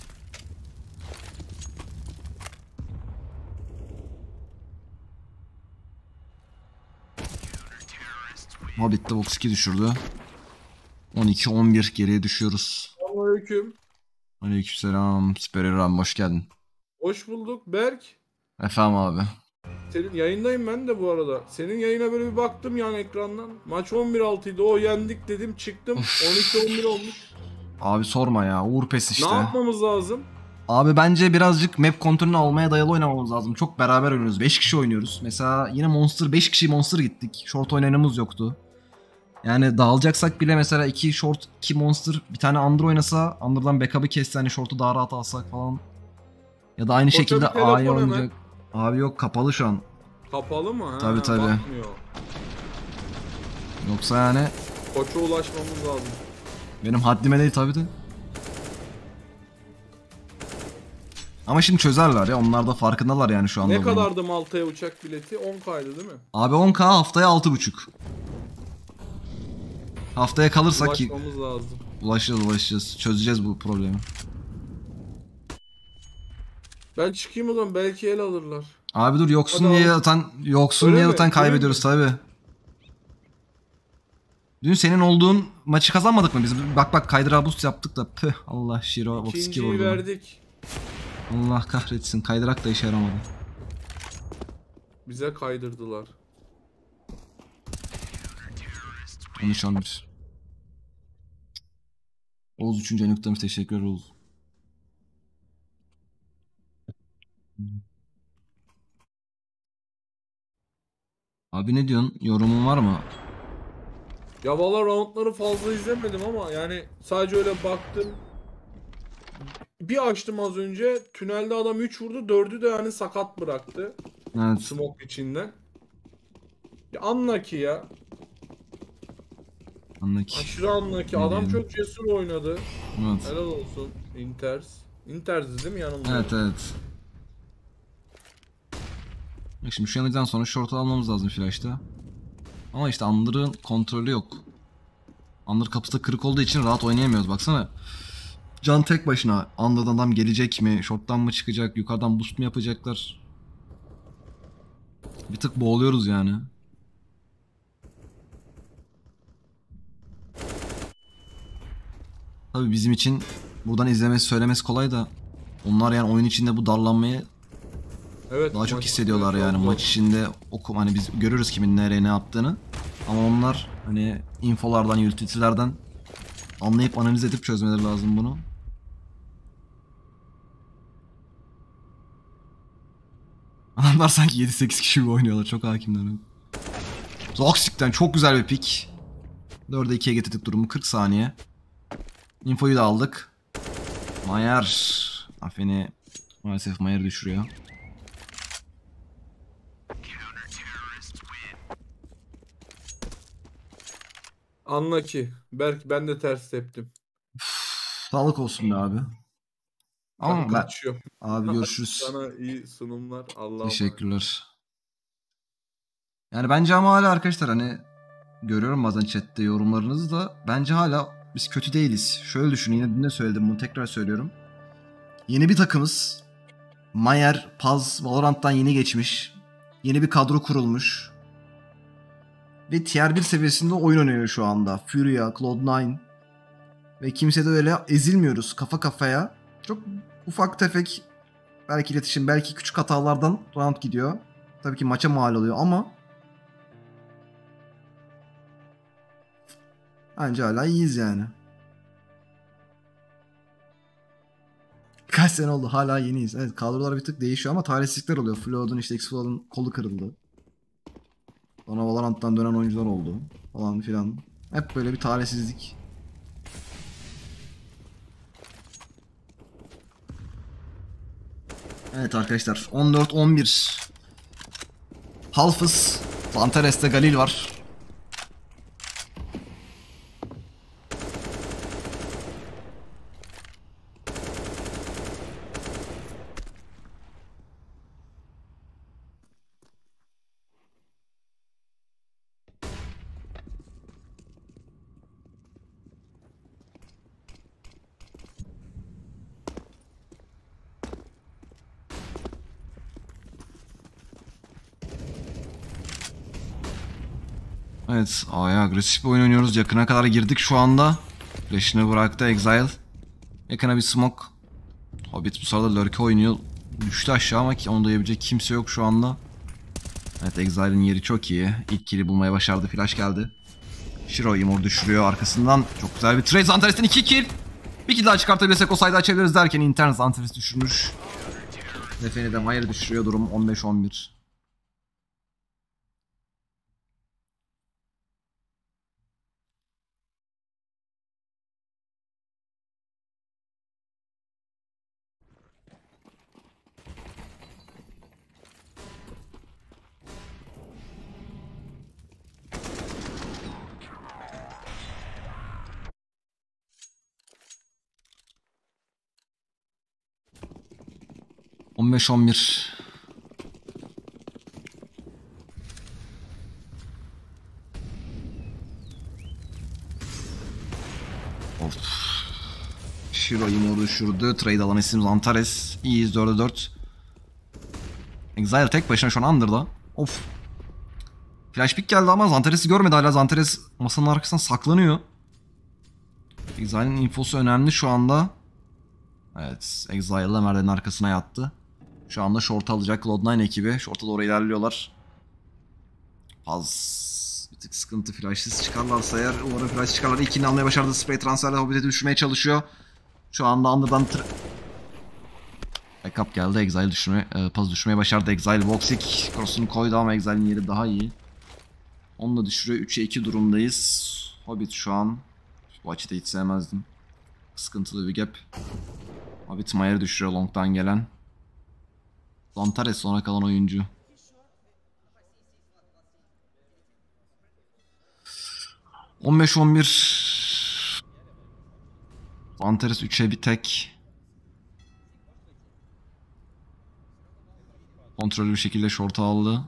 Hobbit de Voxic'i düşürdü. 12-11 geriye düşüyoruz. Selamünaleyküm. Aleykümselam. Superior hoş geldin. Hoş bulduk Berk. Efendim abi. Senin yayındayım ben de bu arada. Senin yayına böyle bir baktım yan ekrandan. Maç 11-6 idi. O yendik dedim çıktım. 12-11 olmuş. Abi sorma ya. Uğur pes işte. Ne yapmamız lazım? Abi bence birazcık map kontrolünü almaya dayalı oynamamız lazım. Çok beraber oynuyoruz. 5 kişi oynuyoruz. Mesela yine Monster 5 kişi Monster gittik. Short oynayanımız yoktu. Yani dağılacaksak bile mesela 2 short 2 Monster bir tane Under oynasa Under'dan backup'ı kesse hani short'u daha rahat alsak falan. Ya da aynı Koça şekilde bir telefon A'ya hemen. oynayacak. Abi yok, kapalı şu an. Kapalı mı? Ha, Tabii. bakmıyor. Yoksa yani Koça ulaşmamız lazım. benim haddime değil tabii de. Ama şimdi çözerler ya. Onlar da farkındalar yani şu anda. Ne bunun. kadardı Malta'ya uçak bileti? 10K'ydı değil mi? Abi 10K haftaya 6.5. Haftaya kalırsak ki Ulaşmamız lazım. ulaşacağız. Çözeceğiz bu problemi. Ben çıkayım o zaman belki el alırlar. Abi dur, yoksun Hadi diye abi. zaten Öyle mi? Öyle kaybediyoruz tabi. Dün senin olduğun maçı kazanmadık mı biz? Bak kaydıra boost yaptık da püh, Allah Shiro Voxic'i İkinciyi vurdu. verdik. Allah kahretsin, kaydırak da işe yaramadı. Bize kaydırdılar. 13-11. Oğuz 3. en yüklemiş, teşekkürler Oğuz. Abi ne diyorsun? Yorumun var mı? Ya valla roundları fazla izlemedim ama yani sadece öyle baktım. Bir açtım az önce. Tünelde adam 3 vurdu. 4'ü de yani sakat bıraktı. Evet. Smoke içinden. Ya unlucky ya. Anladık. Aşırı unlucky. Ne Adam diyelim? çok cesur oynadı. Evet. Helal olsun. Inters. Inters'di değil mi yanımda? Evet. Bak şimdi şu yanıcıdan sonra short'u almamız lazım flash'ta. Ama işte Under'ın kontrolü yok. Under kapısı da kırık olduğu için rahat oynayamıyoruz, baksana. Can tek başına. Under'dan adam gelecek mi? Short'tan mı çıkacak? Yukarıdan boost mu yapacaklar? Bir tık boğuluyoruz yani. Tabii bizim için buradan izlemesi söylemesi kolay da onlar yani oyun içinde bu darlanmayı Evet. daha çok maç hissediyorlar içinde yani. çok Maç zor. içinde hani biz görürüz kimin nereye ne yaptığını. Ama onlar hani infolardan, utility'lerden anlayıp analiz edip çözmeleri lazım bunu. Adamlar sanki 7-8 kişi gibi oynuyorlar. Çok hakimler. Zoxic'ten çok güzel bir pick. 4'e 2'ye getirdik durumu. 40 saniye. Infoyu da aldık. Mayer. Afeni maalesef Mayer düşürüyor. Anla ki. Berk ben de ters teptim. Sağlık olsun be abi. Ama Ben ben... kaçıyorum. Abi görüşürüz. Sana iyi sunumlar. Allah'a emanet. Teşekkürler. Yani bence ama hala arkadaşlar hani görüyorum bazen chatte yorumlarınızı da bence hala biz kötü değiliz. Şöyle düşünün, yine dün de söyledim bunu, tekrar söylüyorum. Yeni bir takımız. Mayer, Paz, Valorant'tan yeni geçmiş. Yeni bir kadro kurulmuş. Ve tier 1 seviyesinde oyun oynuyor şu anda. Furia, Cloud9. Ve kimse de öyle ezilmiyoruz kafa kafaya. Çok ufak tefek belki iletişim, belki küçük hatalardan round gidiyor. Tabii ki maça mal oluyor ama bence hala iyiyiz yani. Kaç sene oldu, hala yeniyiz. Evet, kadrolar bir tık değişiyor ama talihsizlikler oluyor. Flood'un işte X-Flood'un kolu kırıldı. Sonra Valorant'tan dönen oyuncular oldu falan filan. Hep böyle bir talihsizlik. Evet arkadaşlar, 14-11. Halfız, Zantares'te Galil var. Evet, A'ya agresif bir oyun oynuyoruz. Yakına kadar girdik şu anda. Flash'ını bıraktı Exile. Yakına bir smoke. Hobbit bu sırada lurk'e oynuyor. Düştü aşağı ama onu dayabilecek kimse yok şu anda. Evet, Exile'in yeri çok iyi. İlk kill'i bulmaya başardı. Flash geldi. Shiro Imor düşürüyor arkasından. Çok güzel bir trade. Zantares'ten 2 kill. Bir kill daha çıkartabilirsek o sayıda açabiliriz derken intern Zantares düşürmüş. Nefeni de Mayer düşürüyor. Durum 15-11. ...15-11. Of. Shiro Imor'u düşürdü. Trade alan isim Zantares. İyiyiz 4'e 4. Exile tek başına şu an under'da. Of. Flash pick geldi ama Zantares'i görmedi hala. Zantares masanın arkasından saklanıyor. Exile'in infosu önemli şu anda. Evet, Exile'la merdivenin arkasına yattı. Şu anda short alacak Cloud9 ekibi. Short'a doğru ilerliyorlar. Bir tık sıkıntı, flashsız çıkarlarsa eğer. Umarım flash çıkarlar. İlkini almaya başardı. Spray transferle Hobbit'e düşürmeye çalışıyor. Şu anda under'dan backup geldi. Exile Paz düşürmeye başardı. Exile Voxic cross'unu koydu ama Exile'in yeri daha iyi. Onu da düşürüyor. 3'e 2 durumdayız. Hobbit şu an. Bu açıda hiç sevmezdim. Sıkıntılı bir gap. Hobbit Mayer'ı düşürüyor long'dan gelen. Zantares sonra kalan oyuncu. ...15-11... Zantares 3'e bir tek. Kontrollü bir şekilde short'a aldı.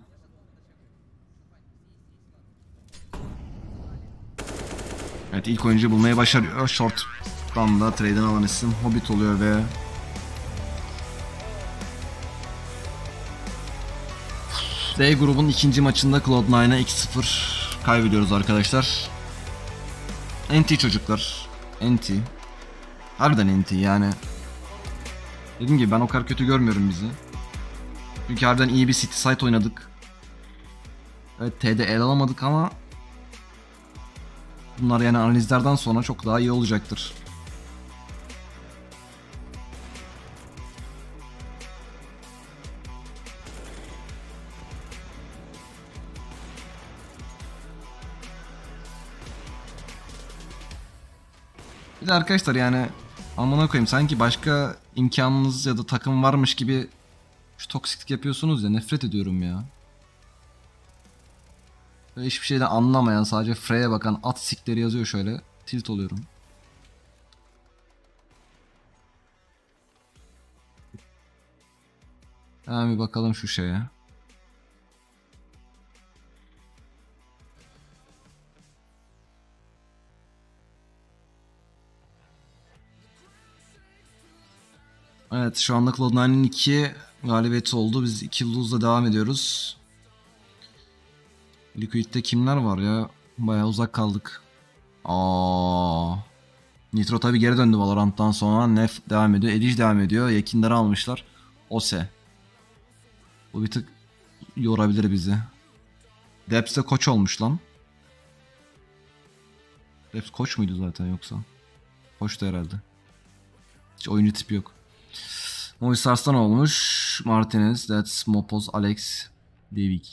Evet, ilk oyuncuyu bulmayı başarıyor. Short'tan da trade'den alan isim Hobbit oluyor ve... D grubun ikinci maçında Cloud9'a 2-0 kaybediyoruz arkadaşlar. NT çocuklar. NT. Harbiden NT yani. Dediğim gibi ben o kadar kötü görmüyorum bizi. Çünkü harbiden iyi bir city site oynadık. Evet, T'de el alamadık ama Bunlar yani analizlerden sonra çok daha iyi olacaktır. Bir de arkadaşlar yani amına koyayım sanki başka imkanınız ya da takım varmış gibi şu toksiklik yapıyorsunuz ya, nefret ediyorum ya. Böyle hiçbir şeyden anlamayan, sadece Frey'e bakan at sikleri yazıyor şöyle. Tilt oluyorum. Hemen bir bakalım şu şeye. Evet, şu anda Cloud9'ın 2 galibiyeti oldu. Biz 2 lose'la devam ediyoruz. Liquid'de kimler var ya? Bayağı uzak kaldık. Nitro tabi geri döndü Valorant'tan sonra. Nef devam ediyor. Edge devam ediyor. Yekinleri almışlar. Ose. Bu bir tık yorabilir bizi. Depps de koç olmuş lan. Depps koç muydu zaten yoksa? Koçtu herhalde. Hiç oyuncu tipi yok. Movistars'tan olmuş. Martinez, That's, Mopos, Alex, Devik.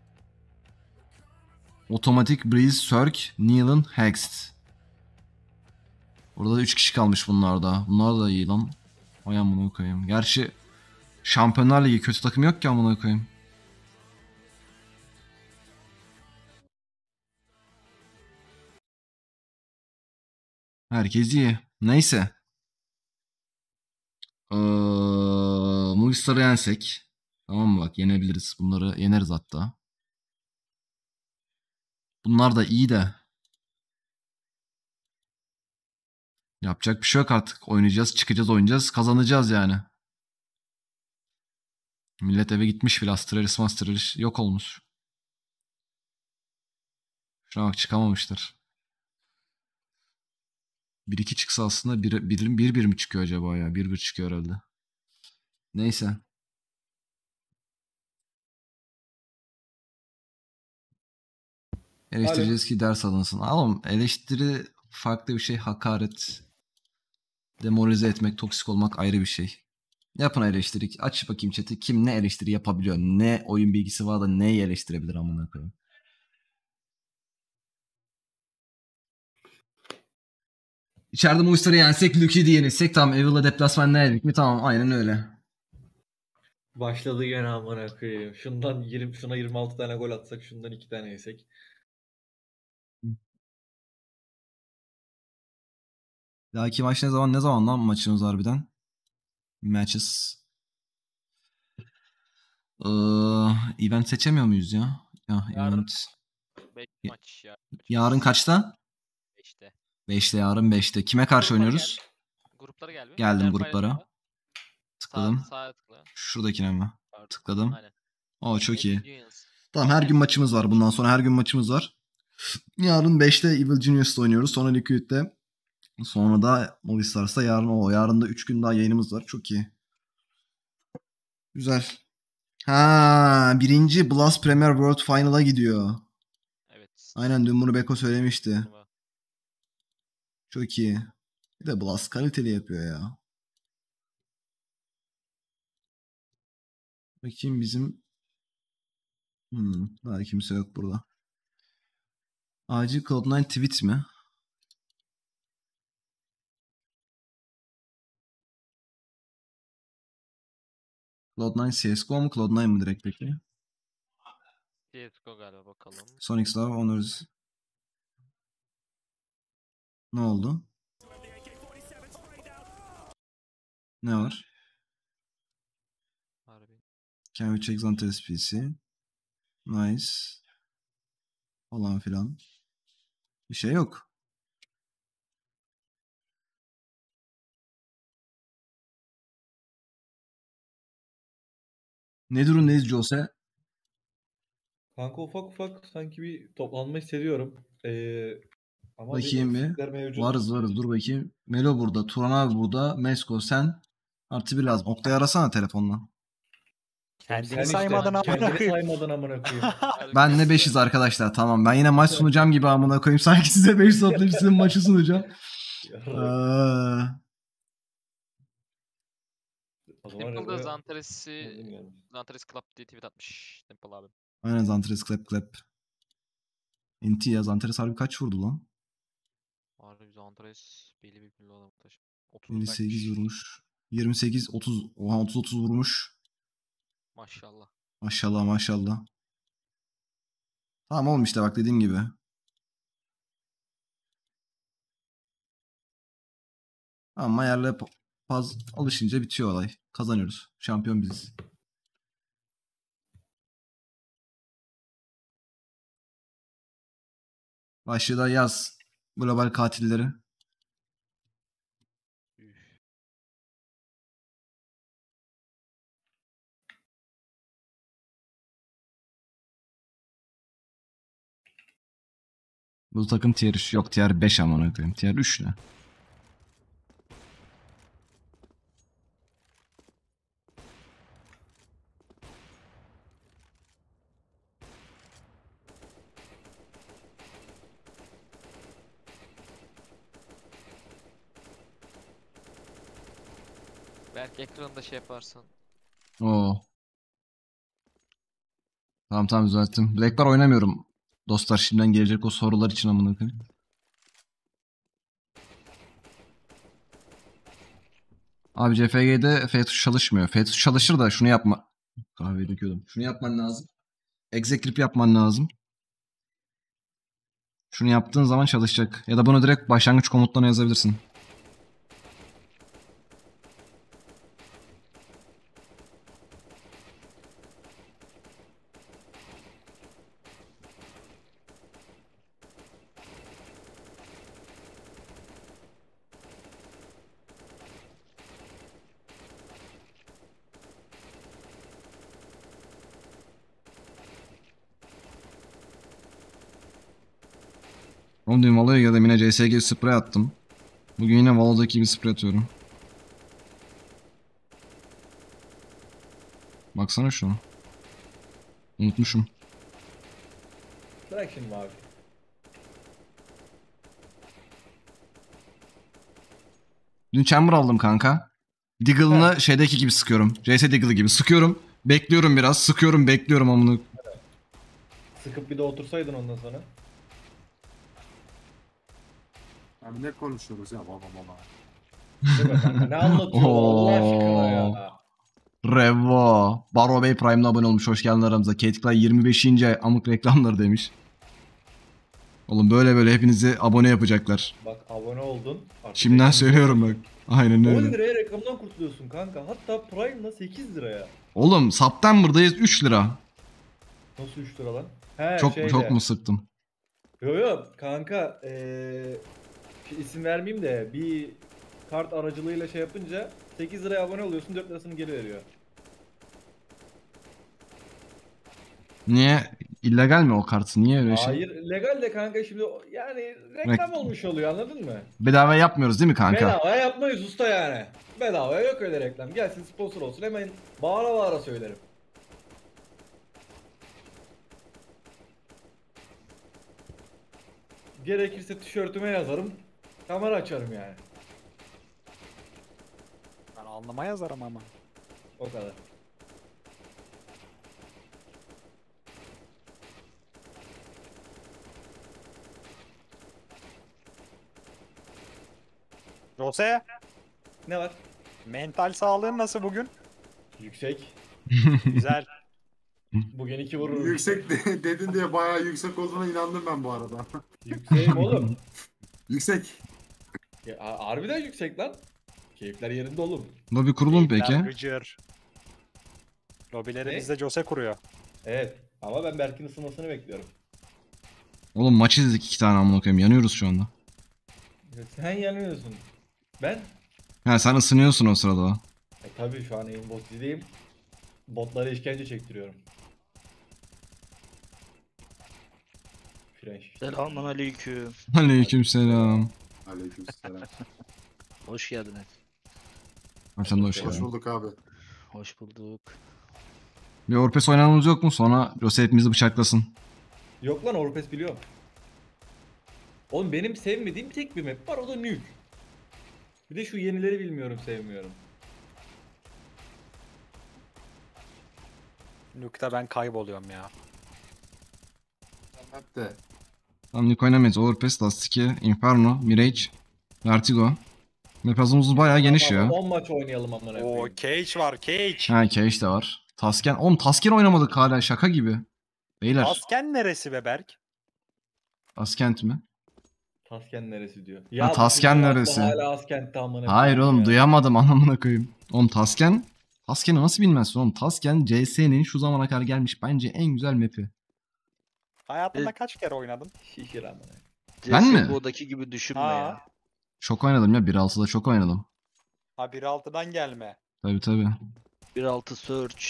Otomatik, Breeze, Cirque, Neal'ın, Hext. Orada da 3 kişi kalmış bunlarda. Bunlar da iyi lan. Ay amına koyayım. Gerçi Şampiyonlar Ligi kötü takım yok ki amına koyayım. Herkes iyi. Neyse. Movistar'ı yensek. Tamam mı, bak yenebiliriz. Bunları yeneriz hatta. Bunlar da iyi de. Yapacak bir şey yok artık. Oynayacağız, çıkacağız, oynayacağız. Kazanacağız yani. Millet eve gitmiş bile. Astralis Mastralis yok olmuş. Şuna bak, çıkamamışlar. 1-2 çıksa aslında 1-1 mi çıkıyor acaba ya? 1-1 çıkıyor herhalde. Neyse. Eleştireceğiz ki ders alınsın. Oğlum eleştiri farklı bir şey. Hakaret, demoralize etmek, toksik olmak ayrı bir şey. Yapın eleştiri. Aç bakayım chat'i. Kim ne eleştiri yapabiliyor? Ne oyun bilgisi var da neyi eleştirebilir amına koyayım? İçeride Movistar'ı yensek, Luki'yi yenilsek tamam. Evil'la deplasman ne yedik mi? Tamam, aynen öyle. Başladı gene amına koyayım. Şuna 26 tane gol atsak, şundan 2 tane yesek. Dahaki maç ne zaman lan maçımız harbiden? Matches. Event seçemiyor muyuz ya? Ya Yarın event. 5 maç ya. Yarın kaçta? 5'te. 5'te, yarın 5'te. Kime karşı Gruplara oynuyoruz? Gruplara gel bir. Geldim Lider gruplara. paylaşımda. Tıkladım. Sağa tıkla. Şuradakine mi? Pardon. Tıkladım. Aynen. Oo çok iyi. Unions. Tamam, her gün maçımız var. Bundan sonra her gün maçımız var. Yarın 5'te Evil Genius'la oynuyoruz. Sonra Liquid'de. Sonra da Movistars'ta yarın da 3 gün daha yayınımız var. Çok iyi. Güzel. Birinci Blast Premier World Final'a gidiyor. Evet. Aynen, dün bunu Beko söylemişti. Turnuva. Çok iyi. Bir de Blast kaliteli yapıyor ya. Bakayım bizim... daha kimse yok burada. Acil Cloud9 tweet mi? Cloud9 CSGO mu? Cloud9 mı direkt peki? CSGO galiba, bakalım. Sonic Love Honors. Ne oldu? Ne var? Harbi. Can we check Zanteres PC? Nice. Falan filan. Bir şey yok. Ne durumdayız Jose? Kanka ufak ufak sanki bir toplanma hissediyorum. Ama Bakayım bir. eksikler mevcut. Varız, dur bakayım. Melo burada, Turan abi burada, Mesko sen. Artı bir lazım. Oktay arasana telefonla. Kendini Sen saymadın işte amına kendini koyayım. saymadın amına koyayım. Ben de 5'iz arkadaşlar. Tamam. Ben yine maç sunacağım gibi amına koyayım. Sanki size 5 toplayıp sizin maçı sunacağım. O zaman Temple'da Revo'ya- Zantares'i Bilmiyorum. Zantares Club diye tweet atmış Temple abi. Aynen Zantares clap. NT ya Zantares harbi kaç vurdu lan? Harbi Zantares belli bir pilli adam taşı. 30 58 bırakmış. vurmuş. 28 30 oha 30 vurmuş. Maşallah. Maşallah. Tamam oğlum işte bak dediğim gibi. Tamam Mayer'le Paz alışınca bitiyor olay. Kazanıyoruz. Şampiyon biziz. Başlığı da yaz. Global katilleri. Üf. Bu takım tier 3. Yok tier 5 amına koyayım. Tier 3 ne? Belki ekranda şey yaparsan. Oo. Tamam düzelttim. Black Bar oynamıyorum. Dostlar şimdiden gelecek o sorular için amına koyayım. Abi CFG'de F tuşu çalışmıyor. F tuşu çalışır da şunu yapma. Kahveyi döküyordum. Şunu yapman lazım. Execlip yapman lazım. Şunu yaptığın zaman çalışacak. Ya da bunu direkt başlangıç komutlarına yazabilirsin. Oğlum dün Valo'ya geldim yine CSG sprey attım. Bugün yine Valo'daki gibi sprey atıyorum. Baksana şuna. Unutmuşum. Bırak şimdi abi. Dün chamber aldım kanka. Deagle'ını şeydeki gibi sıkıyorum. CS Deagle gibi sıkıyorum. Bekliyorum biraz. Sıkıyorum bekliyorum amına. Sıkıp bir de otursaydın ondan sonra. Abi ne konuşuyoruz ya baba. Değil mi kanka? Ne anlatıyor Allah aşkına ya. Revo. Baro Bey Prime'la abone olmuş. Hoş geldin aramıza. Kate Clay 25. ay amık reklamları demiş. Oğlum böyle hepinizi abone yapacaklar. Bak abone oldun. Artık Şimdiden reklam- söylüyorum bak. Aynen 10 öyle. liraya reklamdan kurtuluyorsun kanka. Hatta Prime'la 8 liraya. Oğlum September'dayız 3 lira. Nasıl 3 lira lan? He Çok mu sıktım? Yo kanka isim vermeyeyim de bir kart aracılığıyla şey yapınca 8 liraya abone oluyorsun 4 lirasını geri veriyor. Niye? İllegal mi o kartı? Niye öyle şey? Hayır legal de kanka şimdi yani reklam olmuş oluyor anladın mı? Bedava yapmıyoruz değil mi kanka? Bedava yapmayız usta yani. Bedava yok öyle reklam. Gelsin sponsor olsun hemen bağıra söylerim. Gerekirse tişörtüme yazarım. Kamera açarım yani. Ben alnıma yazarım ama. O kadar. Jose, Ne var? mental sağlığın nasıl bugün? Yüksek. Güzel. Bugün 2 vururum. Yüksek dedin diye bayağı yüksek olduğuna inandım ben bu arada. Yükseğim oğlum. Yüksek. Ya, harbiden yüksek lan. Keyifler yerinde oğlum. Lobi kurulum Keyifler peki? gıcır. Lobileri Ne? bizde Jose kuruyor. Evet. Ama ben Berk'in ısınmasını bekliyorum. Oğlum maç izledik 2 tane amına koyayım. Yanıyoruz şu anda. Sen yanıyorsun. Ben? Ha sen ısınıyorsun o sırada. Tabii şu an aimbot'dayım. Botlara işkence çektiriyorum. French. Selamun aleyküm. Aleykümselam. Aleykümselam. Hoş geldiniz. Abi sen de hoş Hoş geldin. bulduk abi. Hoş bulduk. Bir Orpes oynamamız yok mu? Sonra Jose hepimizi bıçaklasın. Yok lan Orpes biliyorum. Oğlum benim sevmediğim tek bir map var, o da Nuke. Bir de şu yenileri bilmiyorum, sevmiyorum. Nuke'da ben kayboluyorum ya. Hep de. Tamam Nick oynamayız. Orpes, Last 2, Inferno, Mirage, Vertigo. Map hazımız bayağı geniş ya. 10 maç oynayalım amına Oo koyayım. Cage var Cage. Ha Cage de var. Tasken. Oğlum Tasken oynamadık hala, şaka gibi. Beyler. Asken neresi be Berk? Taskent mi? Tasken neresi diyor. Ha, Tasken bu neresi? Hala Askent'te amına Hayır koyayım oğlum ya. duyamadım anlamına koyayım. Oğlum Tasken. Tasken'i nasıl bilmezsin oğlum? Tasken CS'nin şu zamana kadar gelmiş bence en güzel map'i. Hayatında kaç kere oynadın? Şişir amına. Ben mi? CSGO'daki gibi düşünme Ha. ya. Çok oynadım ya. 1.6'da çok oynadım. Ha 1.6'dan gelme. Tabii tabii. 1.6 Search.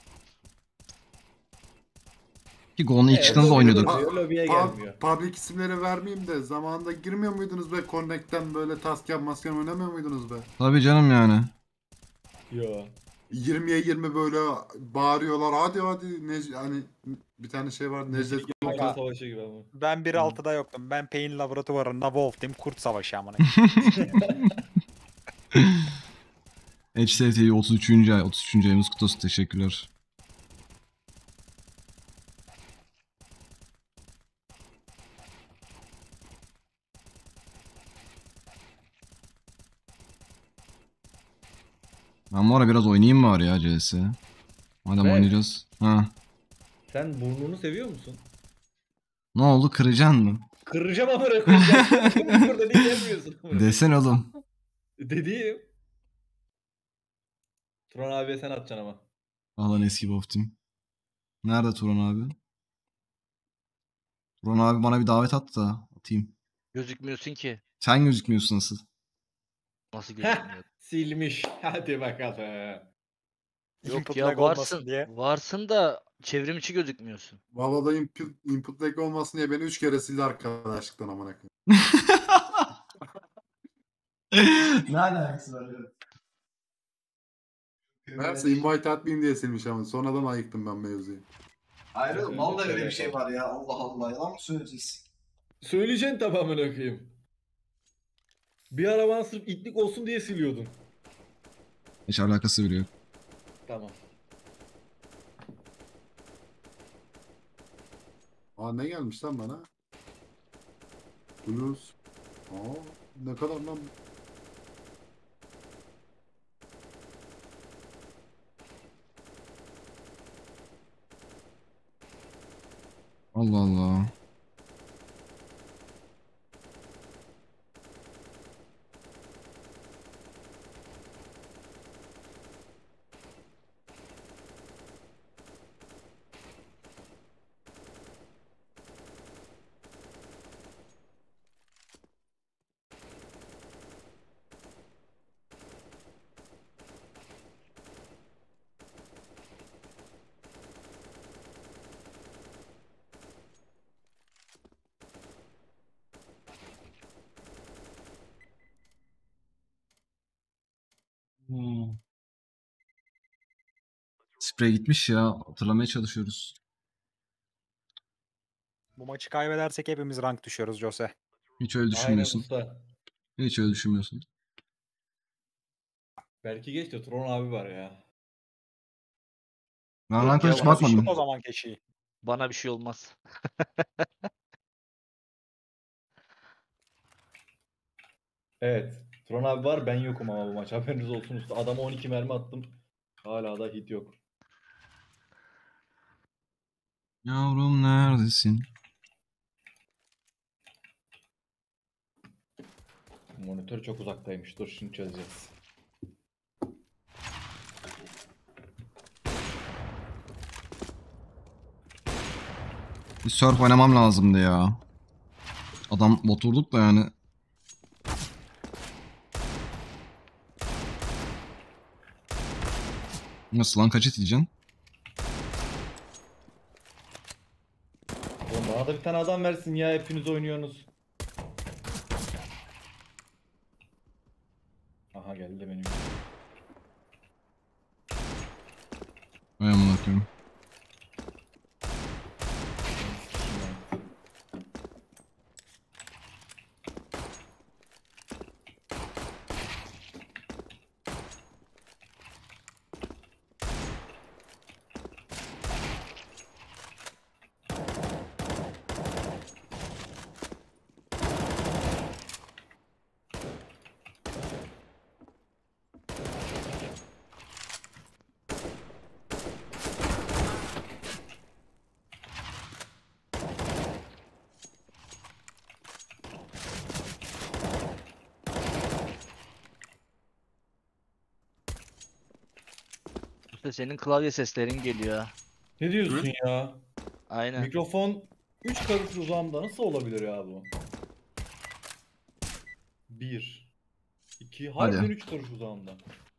Ki Go'nun ilk çıktığında oynuyorduk. Lobiye gelmiyor. Public isimleri vermeyeyim de zamanında girmiyor muydunuz be Connect'ten böyle tasken masken oynamıyor muydunuz be? Tabii canım yani. Yo. 20'ye 20 böyle bağırıyorlar hadi hadi hani bir tane şey vardı Necdet Dünya Savaşı gibi ama. Ben 1.6'da yoktum. Ben Pain laboratuvarında Wolf'tim. Kurt Savaşı amına. HST'yi 33. ay. 33. ayımız kutlu olsun. Teşekkürler. Ben bu ara biraz oynayayım mı var ya CS? Madem Evet. oynayacağız. Ha. Sen burnunu seviyor musun? Ne oldu, kıracaksın mı? Kıracağım amına koyayım. Burada niye gelmiyorsun? Desene oğlum. Dediğim. Turan abiye sen atacaksın ama. Ah lan eski Wolf Team. Nerede Turan abi? Turan abi bana bir davet at da atayım. Gözükmüyorsun ki. Sen gözükmüyorsun asıl. Nasıl gözükmüyor? Silmiş. Hadi bakalım. Yok Input ya lag olmasın varsın. diye. Varsın da çevrim içi gözükmüyorsun. Valla input lag olmasın diye beni 3 kere sildi arkadaşlıktan amına koyayım. Ne alakası var? Meğerse invite atmayayım diye silmiş ama sonradan ayıktım ben mevzuyu. Hayır oğlum, vallahi öyle bir şey var ya. Allah Allah. Yalan mı söyleyeceksin? Söyleyeceksin tabi amına koyayım. Bir ara bana sırf itlik olsun diye siliyordun. Hiç alakası bile yok. Tamam. Aa ne gelmiş lan bana? Blues. Aa ne kadar lan? Allah Allah. Sprey gitmiş ya. Hatırlamaya çalışıyoruz. Bu maçı kaybedersek hepimiz rank düşüyoruz Jose. Hiç öyle Aynen düşünmüyorsun. usta. Hiç öyle düşünmüyorsun. Belki geç de Turan abi var ya. Ben Yok ranka ya, hiç bana bakmadım. O zaman keşi. Bana bir şey olmaz. Evet. Turan abi var, ben yokum ama bu maç. Haberiniz olsun usta. Adama 12 mermi attım. Hala da hit yok. Yavrum neredesin? Monitör çok uzaktaymış. Dur şimdi çözeceğiz. Bir surf oynamam lazımdı ya. Adam oturduk da yani. Nasıl lan, kaç edeceksin? Oğlum bana da bir tane adam versin ya, hepiniz oynuyorsunuz. Aha geldi benim. Vay amına koyayım. Jose senin klavye seslerin geliyor ha. Ne diyorsun ya? Aynen. Mikrofon 3 karış uzağımda nasıl olabilir ya bu? 1 2 Hadi. harbiden 3 karış uzağımda.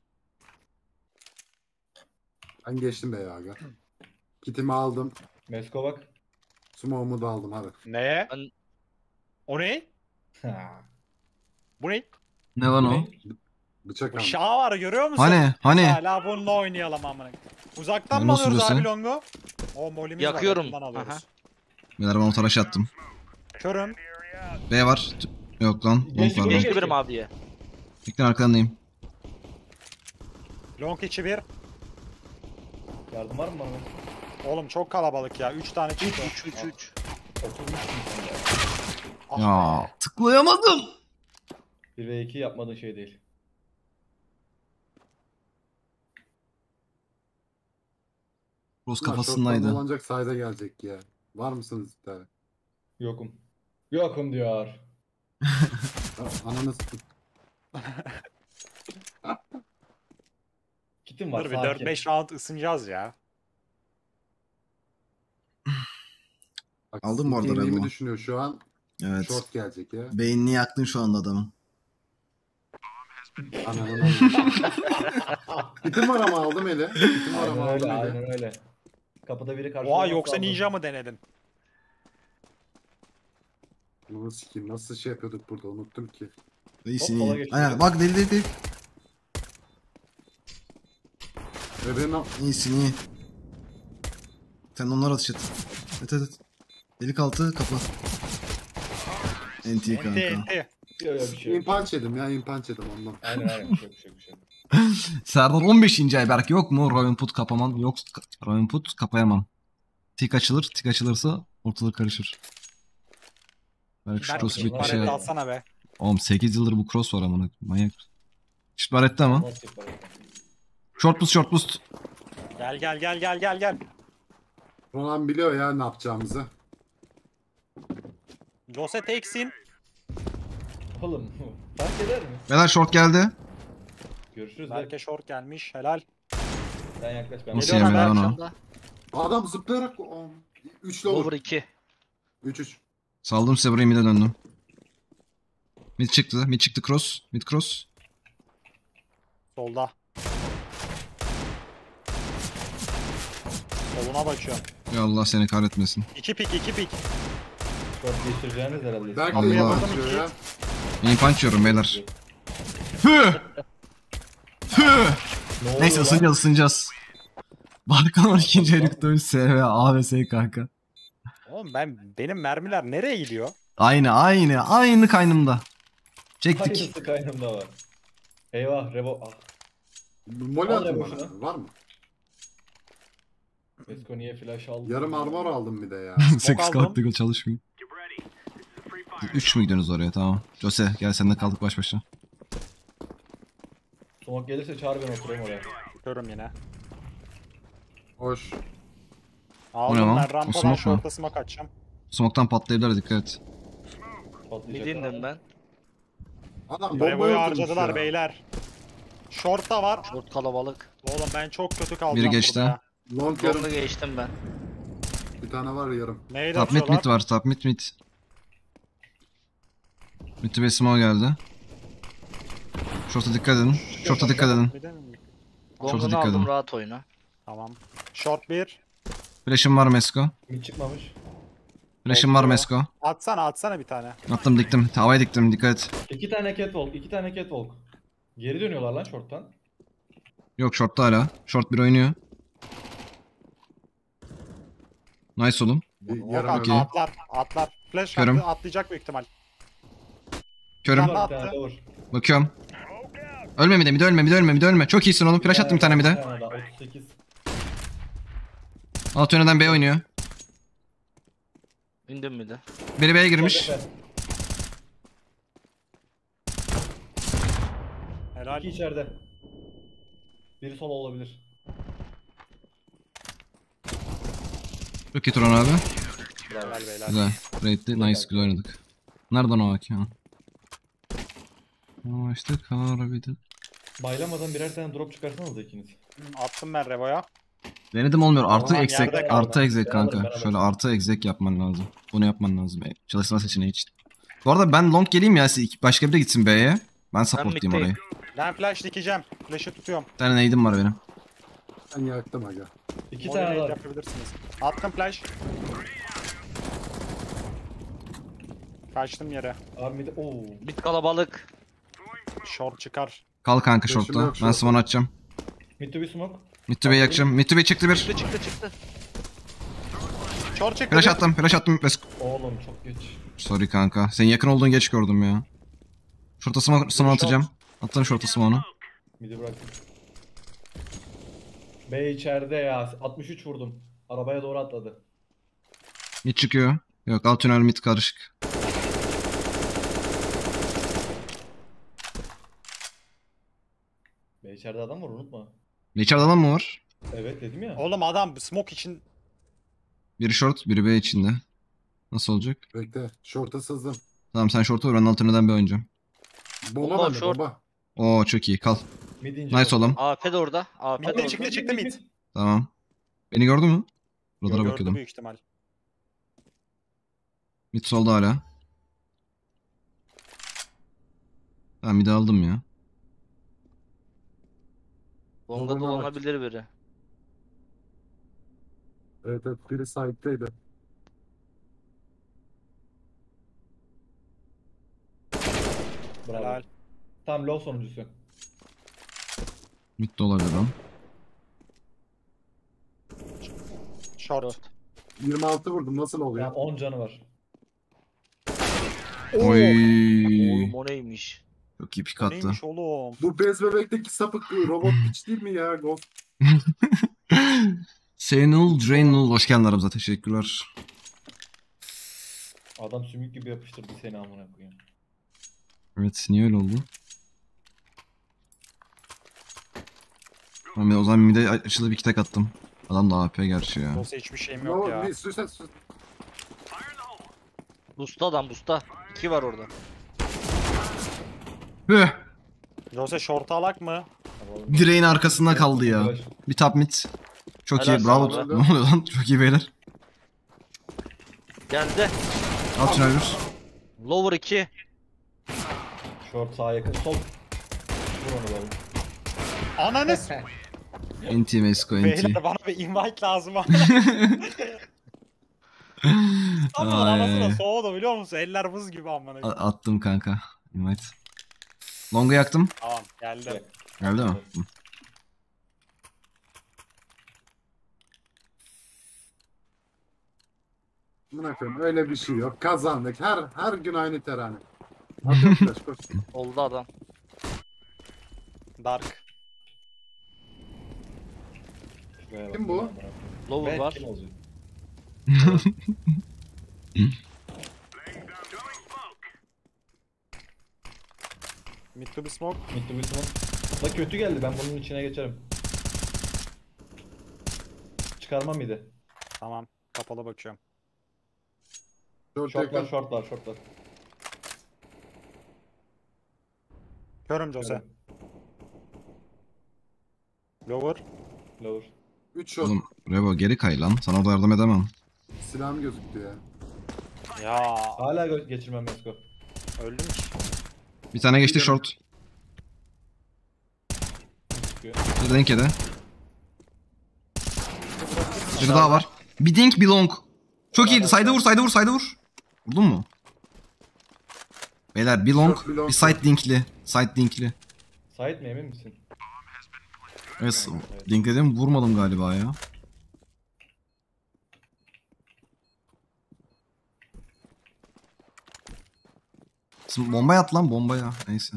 Ben geçtim be ya aga. Kitimi aldım. Mesko bak. Smoke'umu da aldım hadi. Ne? Ben- O ne? Ha. Bu ne? Ne lan o? Bıçak aldım. Şah var görüyor musun? Hani? Hala bununla oynayalım amına. Uzaktan Hani mı nasıl alıyoruz abi diyorsun? longu? O molimiz Yakıyorum. var. Yakından alıyoruz. Aha. Beyler ben o taraş attım. Körüm. B var. Yok lan. Long Geçti, var. geçti. Long. Geçti birim abiye. Bekleyin arkalarındayım. Long içi bir. Yardım var mı bana? Oğlum çok kalabalık ya. 3 tane çıktı. 3. Oturmuşsun sen ya. Ah Ya be. tıklayamadım. 1 ve 2 yapmadığın şey değil. Cross Bunlar kafasındaydı. short'tan dolanacak sayda gelecek ya. Var mısınız bir tane? Yokum. Yokum diyor. Ananı s***. Kitim var Dur bir sakin. 4-5 round ısınacağız ya. Bak, Aldın bu arada indiğimi Rebel'ı. düşünüyor şu an. Evet. Short gelecek ya. Beynini yaktın şu anda adamın. Ananı Kitim var ama aldım eli. Kitim var ama Aynen aldım öyle, eli. aynen öyle. Kapıda biri karşı. Oha yoksa ninja mı denedin? Bunu sikeyim. Nasıl şey yapıyorduk burada unuttum ki. İyisin Hop, sola iyi. geçti. Aynen bak deli. Ve benim İyisin iyi. Sen onlara atış et. Evet. Delik altı kapı. NT kanka. Enti. Yok yok bir şey yok. impanç yedim ya impanç yedim ondan. Aynen bir şey yok bir şey yok. Bir şey yok. Serdar 15. ay belki yok mu? Royal Put kapamam. Yok Royal Put kapayamam. Tik açılır. Tik açılırsa ortalık karışır. Belki şu Berk cross'u bir Barret şey... işaret alsana be. Oğlum 8 yıldır bu cross var amına. Manyak. Şut barette ama. Nasıl yapar? Short boost. Gel. Ronan biliyor ya ne yapacağımızı. Jose teksin. Oğlum fark eder mi? Beyler short geldi. Görüşürüz. Berke short gelmiş. Helal. Sen yaklaş ben. Nasıl Geliyorum yemiyor ben lan o? Şurada. Adam zıplayarak 3'lü olur. Over 2. 3-3. Saldım size buraya mid'e döndüm. Mid çıktı cross. Mid cross. Solda. Soluna bakıyorum. Ya Allah seni kahretmesin. 2 pik. Short geçireceğiniz herhalde. Berk de Allah. yapıyor ya. Benim punch yiyorum beyler. Ne oluyor Neyse lan? ısınacağız. Barkan 12. aylık dövüş SV A ve S kanka. Oğlum benim mermiler nereye gidiyor? Aynı kaynımda. Çektik. Aynısı kaynımda var. Eyvah Rebo. Ah. Mole Al atın boşuna. bana. Var mı? Mesko niye flash aldı? Yarım armor aldım bir de ya. 8 aldım. kalktık çalışmıyor. 3 mü gidiyorsunuz oraya tamam. Jose gel sen de kaldık baş başa. Smoke gelirse çağır ben oturayım oraya. Görüyorum yine. Hoş. Aldım lan? ben O rampadan smoke mu? short'a smoke atacağım. Smoke'tan patlayabilir dikkat et. Patlayacak. Mid indim ben. Adam bomba Revo'yu oturmuş harcadılar ya. beyler. Short da var. Short kalabalık. Oğlum ben çok kötü kaldım. Biri geçti. burada ya. Long yarım. Long'a geçtim ben. Bir tane var yarım. Neyi Top mid var top mid. Mid to smoke geldi. Short'a dikkat edin. Short'a dikkat edin. Short'a Long'unu dikkat aldım edin. rahat oyna. Tamam. Short 1. Flash'ım var Mesko. Hiç çıkmamış. Flash'ım var Mesko. Atsana bir tane. Attım diktim. Havaya diktim dikkat et. 2 tane catwalk. 2 tane catwalk. Geri dönüyorlar lan short'tan. Yok short'ta hala. Short bir oynuyor. Nice oğlum. Yarım Okan Okey. öldü. atlar. Flash Körüm. attı, atlayacak büyük ihtimal. Körüm. Tamam. Bir tane attı. de vur. Bakıyorum. Ölme bir de ölme. Çok iyisin oğlum. Flash attım bir tane bir de. daha, 38. Alt yöneden B oynuyor. İndim mi de? Biri B'ye girmiş. Tepe. Helal. 2 içeride. Biri sol olabilir. Çok iyi Turan abi. Bravo. Helal beyler. Güzel. Raid'li. Nice. Güzel oynadık. Nereden o AK ya? Ama işte kar bir de. Baylamadan birer tane drop çıkarsanız da ikiniz. Attım ben Revo'ya. Denedim olmuyor. Artı Tamam, exec, yerde kaldı. artı exec Ben kanka. alırım, ben Şöyle alırım. artı exec yapman lazım. Bunu yapman lazım. Çalışma seçeneği için. Bu arada ben long geleyim ya. Siz başka biri de gitsin B'ye. Ben supportlayayım middeyim. orayı. Ben flash dikeceğim. Flash'ı tutuyorum. Bir tane nade'im var benim. Ben yaktım aga. 2 Model tane aid var. yapabilirsiniz. Attım flash. Kaçtım yere. Armide. Oo. Mid kalabalık. Short çıkar. Kal kanka Flash'ım short'ta. yok Ben short'ta. spawn atacağım. Mid to be smoke. Mid to B'yi yakacağım. Mid to B çıktı bir. Çıktı. Short çıktı. Flash attım. Flash attım. Oğlum çok geç. Sorry kanka. Senin yakın olduğunu geç gördüm ya. Short'a smoke atacağım. Attım short'a smoke'unu. Mid'i bıraktım. B içeride ya. 63 vurdum. Arabaya doğru atladı. Mid çıkıyor. Yok alt tünel mid karışık. B içeride adam var unutma. İçeride adam mı var? Evet dedim ya. Oğlum adam smoke için Biri short, biri B içinde. Nasıl olacak? Bekle. Şorta sızdım. Tamam sen short'a vur, ben alt tünelden B oynayacağım. Bomba Bomba, bende short. bomba. Oo çok iyi, kal. Mid ince. Nice oğlum. AP de orada. AP de Mid orada. çıktı mid. Tamam. Beni gördü mü? Buralara Gördü bakıyordum. büyük ihtimal. Mid solda hala. Ben mid'i aldım ya. Bunda Bomba var. dolanabilir biri. Evet evet biri side'deydi. Bravo. Helal. Tam low sonuncusu. Mid de olabilir lan. Short. 26 vurdum nasıl Ya oluyor? 10 canı var. Oy. Oğlum o neymiş? Çok iyi pik O attı. neymiş oğlum? Bu bez bebekteki sapık robot piç değil mi ya? Ghost. Seynul, Drainul, hoş geldin aramıza, teşekkürler. Adam sümük gibi yapıştırdı seni amına koyayım. Evet, niye öyle oldu? Ama o zaman mid'e açılıp iki tek attım. Adam da AP gerçi ya. Olsa hiçbir şeyim yok ya. Ne sus sus. Busta adam busta. 2 var orada. Hüh! Jose short alak mı? Direğin arkasında kaldı ya. Bir top mid. Çok Helal iyi, bravo. sana Ne oluyor lan? Çok iyi beyler. Geldi. Alt tünel bir. Lower 2. Short sağa yakın. Sol. Vur onu oğlum. Ananız. NT Mexico, NT. Beyler bana bir invite lazım. İstanbul'un Ay. anasına soğudu biliyor musun? Eller buz gibi amına. Attım kanka. Invite. Long'u yaktım. Tamam geldi. Geldi mi? Hı. Bırakın öyle bir şey yok. Kazandık. Her gün aynı terane. Atıyorum flash koş. Oldu adam. Dark. Şuraya bak, Kim bu? amına koyayım. Lower Ben var. kim olacak? Mid to be smoke. Mid to be smoke. Da kötü geldi ben bunun içine geçerim. Çıkarmam mıydı? Tamam. Kapalı bakıyorum. Short Shortlar yakın. shortlar shortlar. Körüm Jose. Lower. Lower. 3 short. Oğlum Revo geri kay lan. Sana da yardım edemem. Silahım gözüktü ya. Ya Hala geçirmem Mesko. öldüm ki. Bir tane geçti short. Çıkıyor. Bir de denk yedi. Bir daha var. Bir dink bir long. Çok iyi. Sayda vur, sayda vur, sayda vur. Vurdun mu? Beyler bir long, Short, bir long. bir side dinkli. Side dinkli. Sait mi emin misin? Evet, dinkledim, vurmadım galiba ya. Bombaya at lan, bombaya. Neyse.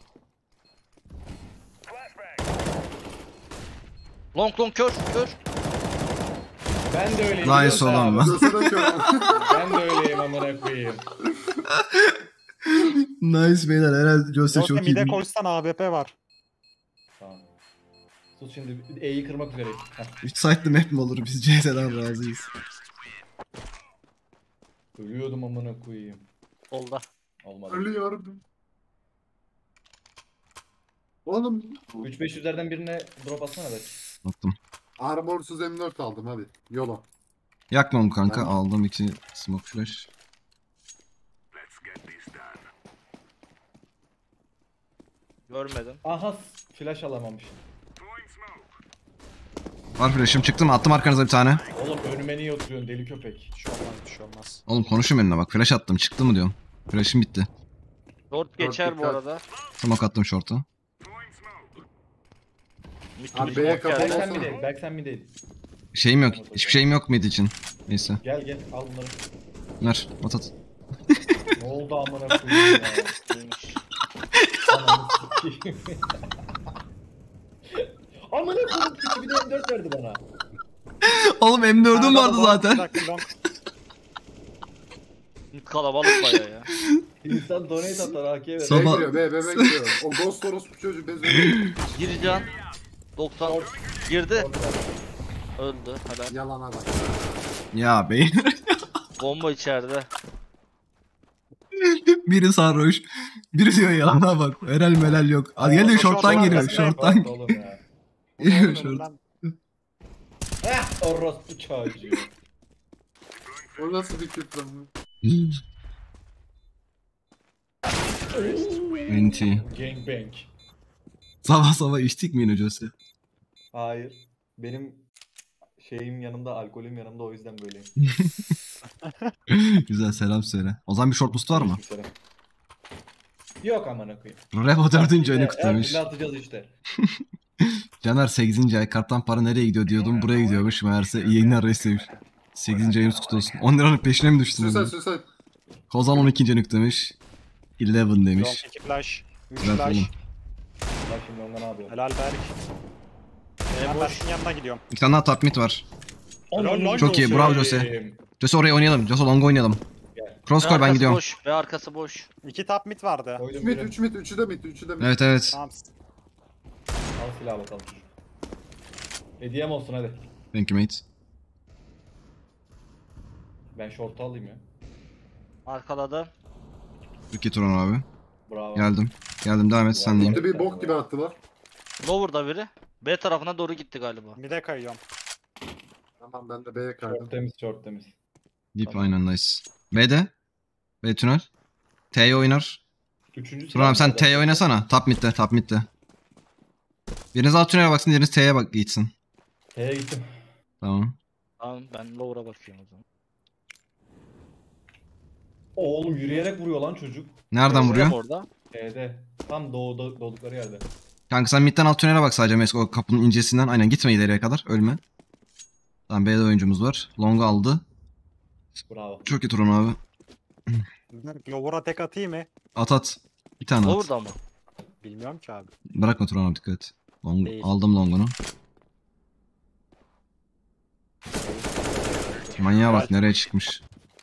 Long kör. Ben de öyleyim. Nice biliyorsun oğlum abi. lan. Gözüne kör. Ben de öyleyim amına koyayım. Nice beyler, herhalde Jose Jose çok iyi. mid'e koşsan AWP var. Tamam. Sus şimdi E'yi kırmak üzereyim. Heh. 3 side'lı map mi olur? Biz CS'den razıyız. Ölüyordum amına koyayım. Oldu. Olmadı. Ölüyordum. Oğlum 3-500'lerden birine drop atsana belki. Attım. armorsuz M4 aldım hadi. Yola. Yakma onu kanka. Tamam. Aldım 2 smoke flash. Görmedim. Aha flash alamamış. Var flash'ım çıktım. Attım arkanıza bir tane. Oğlum önüme niye oturuyorsun deli köpek? Bir şey olmaz, bir şey olmaz. Oğlum konuşun benimle bak. Flash attım. Çıktı mı diyorum. Flash'ım bitti. Short geçer bu dikkat. arada. Smoke attım short'a. Mid Abi to B'ye smoke kapalı geldi. Back sen mi olsana. değil? Back sen mi değil? Şeyim yok. Hiçbir şeyim yok mid için. Neyse. Gel gel al bunları. Ver. At. Ne oldu amına koyayım ya? Neymiş? Ananı sikeyim. Amına koyayım piçi bir de M4 verdi bana. Oğlum M4'üm Ha, vardı long, zaten. long, long. Mid kalabalık baya ya. İnsan donate atar AK'ye ver. Sabah- B giriyor B giriyor. O Ghost orospu çocuğu bezeyi. Gircan. 90. Girdi. Öldü. Helal. Yalana bak. Ya bey. Bomba içeride. Biri sarhoş. Biri diyor yalana bak. Helal melal yok. Hadi gel de short'tan short giriyor. arkasına Short'tan Oğlum ya. giriyor short. Lan, Heh orospu çocuğu. O nasıl bir küfür lan? Enti. Gangbang. Sabah sabah içtik mi yine Jose? Hayır. Benim şeyim yanımda, alkolüm yanımda o yüzden böyleyim. Güzel selam söyle. O zaman bir short boost var mı? Aleykümselam. Yok amına koyayım. Revo 4. ayını Her kutlamış. türlü atacağız işte. Caner 8. ay karttan para nereye gidiyor diyordum. Buraya gidiyormuş. Meğerse iyi yayınlar reis demiş. 8. ayımız kutlu olsun. 10 liranın peşine mi düştün? Süsel oğlum? süsel. Kozan 12. ayını demiş. 11 long demiş. 2 flash. 3 Evet flash. oğlum. Bak şimdi ondan ne yapıyor? Helal Berk. Ben Berk'in yanına gidiyorum. Bir tane daha top mid var. Helal Çok iyi, bravo Jose. Jose oraya oynayalım. Jose long oynayalım. Cross koy ben Arkası gidiyorum. boş. Ve arkası boş. 2 top mid vardı. Koydum 3 mid biri. 3 mid 3'ü de mid 3'ü de mid. Evet evet. Tamam. Al silahı bakalım çocuk. Hediyem olsun hadi. Thank you mate. Ben şortu alayım ya. Arkaladı. Ülke Turan abi. Bravo. Geldim. Geldim devam et sendeyim. Şimdi bir bok gibi attılar. Lower'da biri. B tarafına doğru gitti galiba. Mid'e kayıyorum. Tamam ben de B'ye kaydım. Şort temiz, şort temiz. Deep Tamam. aynen nice. B'de. B tünel. T'ye oynar. Üçüncü Turan abi sen nereden? T'ye oynasana. Top mid'de, top mid'de. Biriniz alt tünele baksın, diğeriniz T'ye bak gitsin. T'ye gittim. Tamam. Tamam ben lower'a bakıyorum o zaman. Oğlum yürüyerek vuruyor lan çocuk. Nereden Gözlem vuruyor? Orada. T'de. Tam doğdukları yerde. Kanka sen midden alt tünele bak sadece Mesko o kapının incesinden. Aynen gitme ileriye kadar. Ölme. Tamam B'de oyuncumuz var. Long aldı. Bravo. Çok iyi Turan abi. Berk lower'a tek atayım mı? At at. Bir tane at. Lower'da mı? Bilmiyorum ki abi. Bırakma Turan abi dikkat et. Long, Değil. aldım long'unu. Manyağa bak nereye çıkmış.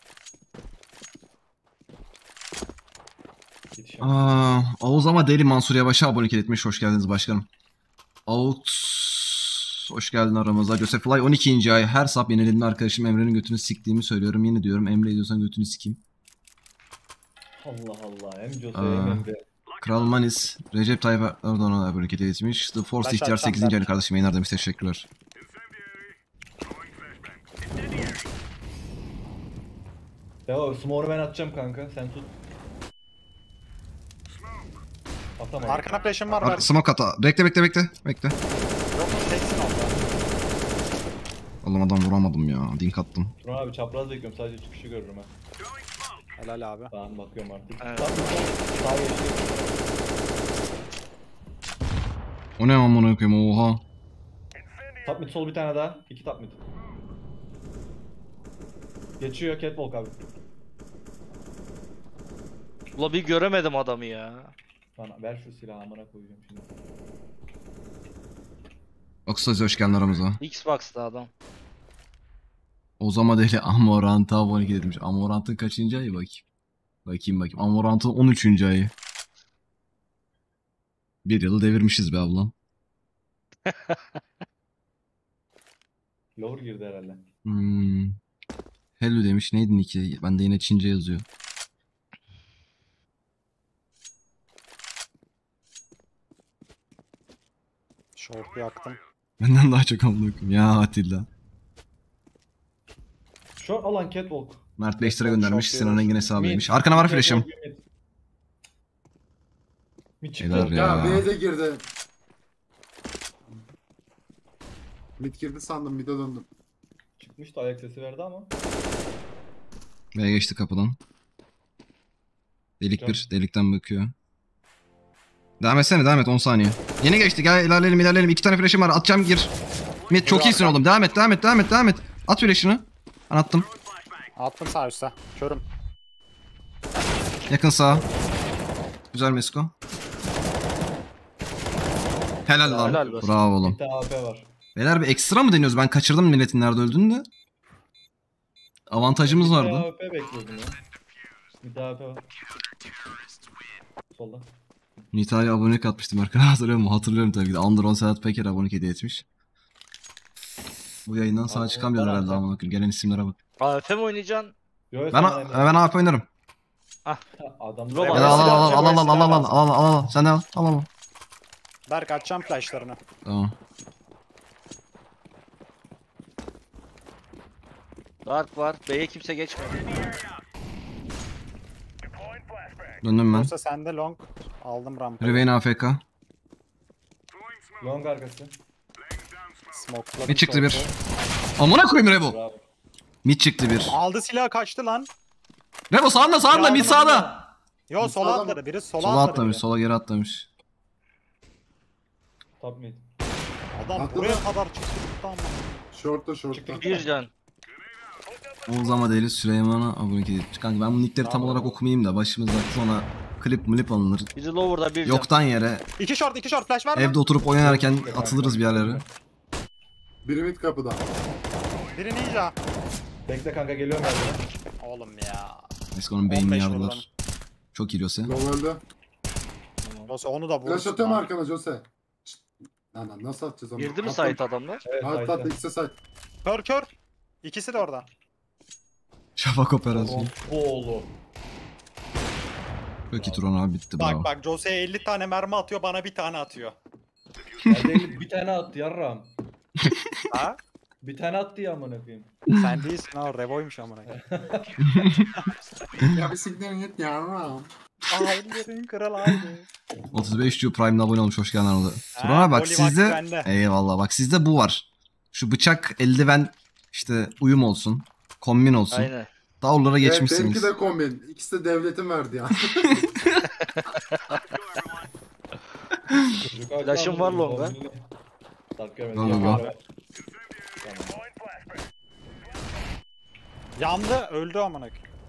Yetişemem. Oğuz ama deli Mansur Yavaş'a abonelik etmiş. Hoş geldiniz başkanım. Oğuz. Hoş geldin aramıza. Josephfly 12. ay. Her sap yenildiğinde arkadaşım Emre'nin götünü siktiğimi söylüyorum. Yine diyorum Emre ediyorsan götünü sikeyim. Allah Allah. Hem Jose Aa. hem Emre. Kral Manis. Recep Tayyip Erdoğan'a abonelik etmiş. The Force Baş ihtiyar açsam 8. ben. ayını kardeşim yayınlar demiş. Teşekkürler. Ya smoke'u ben atacağım kanka. Sen tut. Atamadım. Arkana flash'ım var Berk. Smoke ata. Bekle. Bekle. Yok teksin orada. Oğlum adam vuramadım ya. Dink attım. Turan abi çapraz bekliyorum. Sadece çıkışı görürüm ha. Helal abi. Tamam bakıyorum artık. Evet. Tam sağ geçti. O ne amına koyayım oha. Top mid sol bir tane daha. 2 top mid. Geçiyor catwalk abi. Ula bir göremedim adamı ya. Lan ver şu silahı amına koyacağım şimdi. Oksuz hoş geldin aramıza. Xbox'ta adam. O zaman deli Amorant'a abonelik edilmiş. Amorant'ın kaçıncı ayı bakayım. Bakayım. Amorant'ın 13. ayı. Bir yılı devirmişiz be ablam. Lower girdi herhalde. Hello demiş. Neydi Nick'i? Bende yine Çince yazıyor. Short'u yaktım. Benden daha çok amına koyayım. Ya Atilla. Short alan catwalk. Mert 5 lira Short göndermiş. diyorlar. Sinan Engin hesabıymış. Mid, Arkana var mid, flash'ım. mid. Mid çıktı. Helal Ya ya. B'ye de girdi. Mid girdi sandım, mid'e döndüm. Çıkmış da ayak sesi verdi ama. B'ye geçti kapıdan. Delik bir. Delikten bakıyor. Devam etsene, devam et 10 saniye. Yeni geçti, gel ilerleyelim ilerleyelim. 2 tane flash'ım var, atacağım, gir. Mid çok iyisin oğlum, devam et devam et devam et devam et. At flash'ını. Ben attım. Attım sağ üstte. Körüm. Yakın sağ. Güzel Mesko. Helal lan. Helal olsun. Bravo oğlum. Bir tane AP var. Beyler bir ekstra mı deniyoruz? Ben kaçırdım milletin nerede öldüğünü de. Avantajımız Bir tane vardı. AP bekliyordum ya. Bir tane AP var. Solda. Nita'ya abonelik atmıştım arkadaşlar, hatırlıyor musun? Hatırlıyorum tabii ki de. Andron Sedat Peker abonelik hediye etmiş. Bu yayından sağ çıkamıyor herhalde amına koyayım. Gelen isimlere bak. AFP mi oynayacaksın? Yo, Ben AP oynarım. Adam Robo. Gel al al. Sen de al. Berk açacağım flashlarını. Tamam. Dark var. B'ye kimse geçmedi. Döndüm ben. Yoksa sende long. Aldım rampayı. Riven AFK. long arkası. Smoke'ladım. Mid çıktı bir. short'u. Amına koyayım Rebo. Bravo. Mid çıktı bir. Aldı silahı kaçtı lan. Rebo sağında mid sağda. Yo sola Sağda mı? atladı. Biri sola Sola atladı. atlamış, biri. sola geri atlamış. Top mid. Adam Atladı. buraya kadar çıktı. Tamam. Short'ta. Bir can. Oğuz ama değil, Süleyman'a abonelik hediye etmiş. Kanka ben bu nickleri tam olarak okumayayım da başımızda sonra klip alınır. Biri lower'da bir can. Yoktan yere İki short flash var mı? evde oturup oynarken atılırız bir yerlere. Biri mid kapıda. Biri ninja. Bekle kanka geliyorum ben de. Oğlum ya. Mesko'nun beynini 15 yardılar. buradan. Çok iyi Yose. Low öldü. Yoksa onu da Flash vurursun. atıyorum ha. arkana Jose. Şşt. Lan nasıl atacağız onu? Girdi mi Attım. site adamlar? Evet, At site'de. ikisi site. Kör. İkisi de orada. Şafak operasyonu. Bu oğlu. Çok iyi Turan abi, bitti bravo. Bak Jose'ye 50 tane mermi atıyor, bana bir tane atıyor. Bir tane attı yarram. Ha? Bir tane attı ya amına koyayım. Sen değilsin ha, Revo'ymuş amına. Ya bir siktirin git ya. Ailelerin kralaydı. 35 Cu Prime'da abone olmuş, hoş geldin orada. Turan abi bak Oliver sizde, bende. eyvallah bak sizde bu var. Şu bıçak, eldiven, işte uyum olsun, kombin olsun. Aynen. Davullara Evet, geçmişsiniz. benimki de kombin. İkisi de devletin verdi ya. Flash'ım var longa. Dark görmedim. Long, Yok, long. yok. Yandı, öldü amına.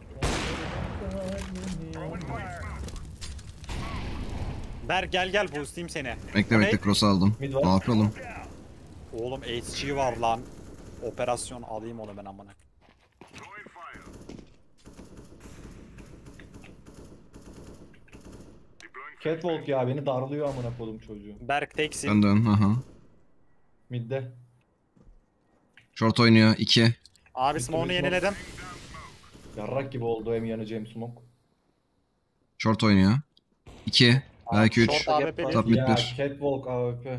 Berk gel boostlayayım seni. Bekle cross aldım. Mid var. Ne yapalım? Oğlum HG var lan. Operasyon alayım onu ben amına. Catwalk ya beni darlıyor amına kodum çocuğu. Berk teksin. Dön. Aha. Midde. Short oynuyor. 2. Abi smoke'unu yeniledim. Yarrak gibi oldu hem yanacağım smoke. Short oynuyor. 2. Belki 3. Short AWP Top değil. mid Ya 1. Catwalk AWP.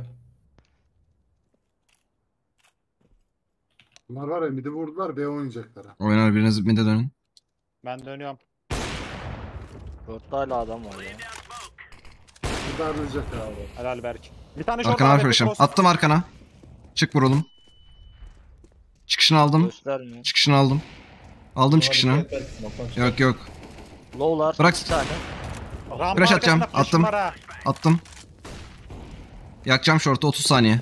Bunlar var ya mid'i vurdular B oynayacaklar ha. Oynar, biriniz mid'e dönün. Ben dönüyorum. Dörtte hala adam var ya. Bir darlayacak abi. Helal Berk. Bir tane short Arkana var AWP flash'ım. cross. Attım arkana. Çık vuralım. Çıkışını aldım. Göstermiyor. Çıkışını aldım. Aldım çıkışını. Yok. Low'lar. Bırak. 2 tane. Rampa Flash atacağım, arkasında flash'ım attım. var ha. Attım. Yakacağım short'u 30 saniye.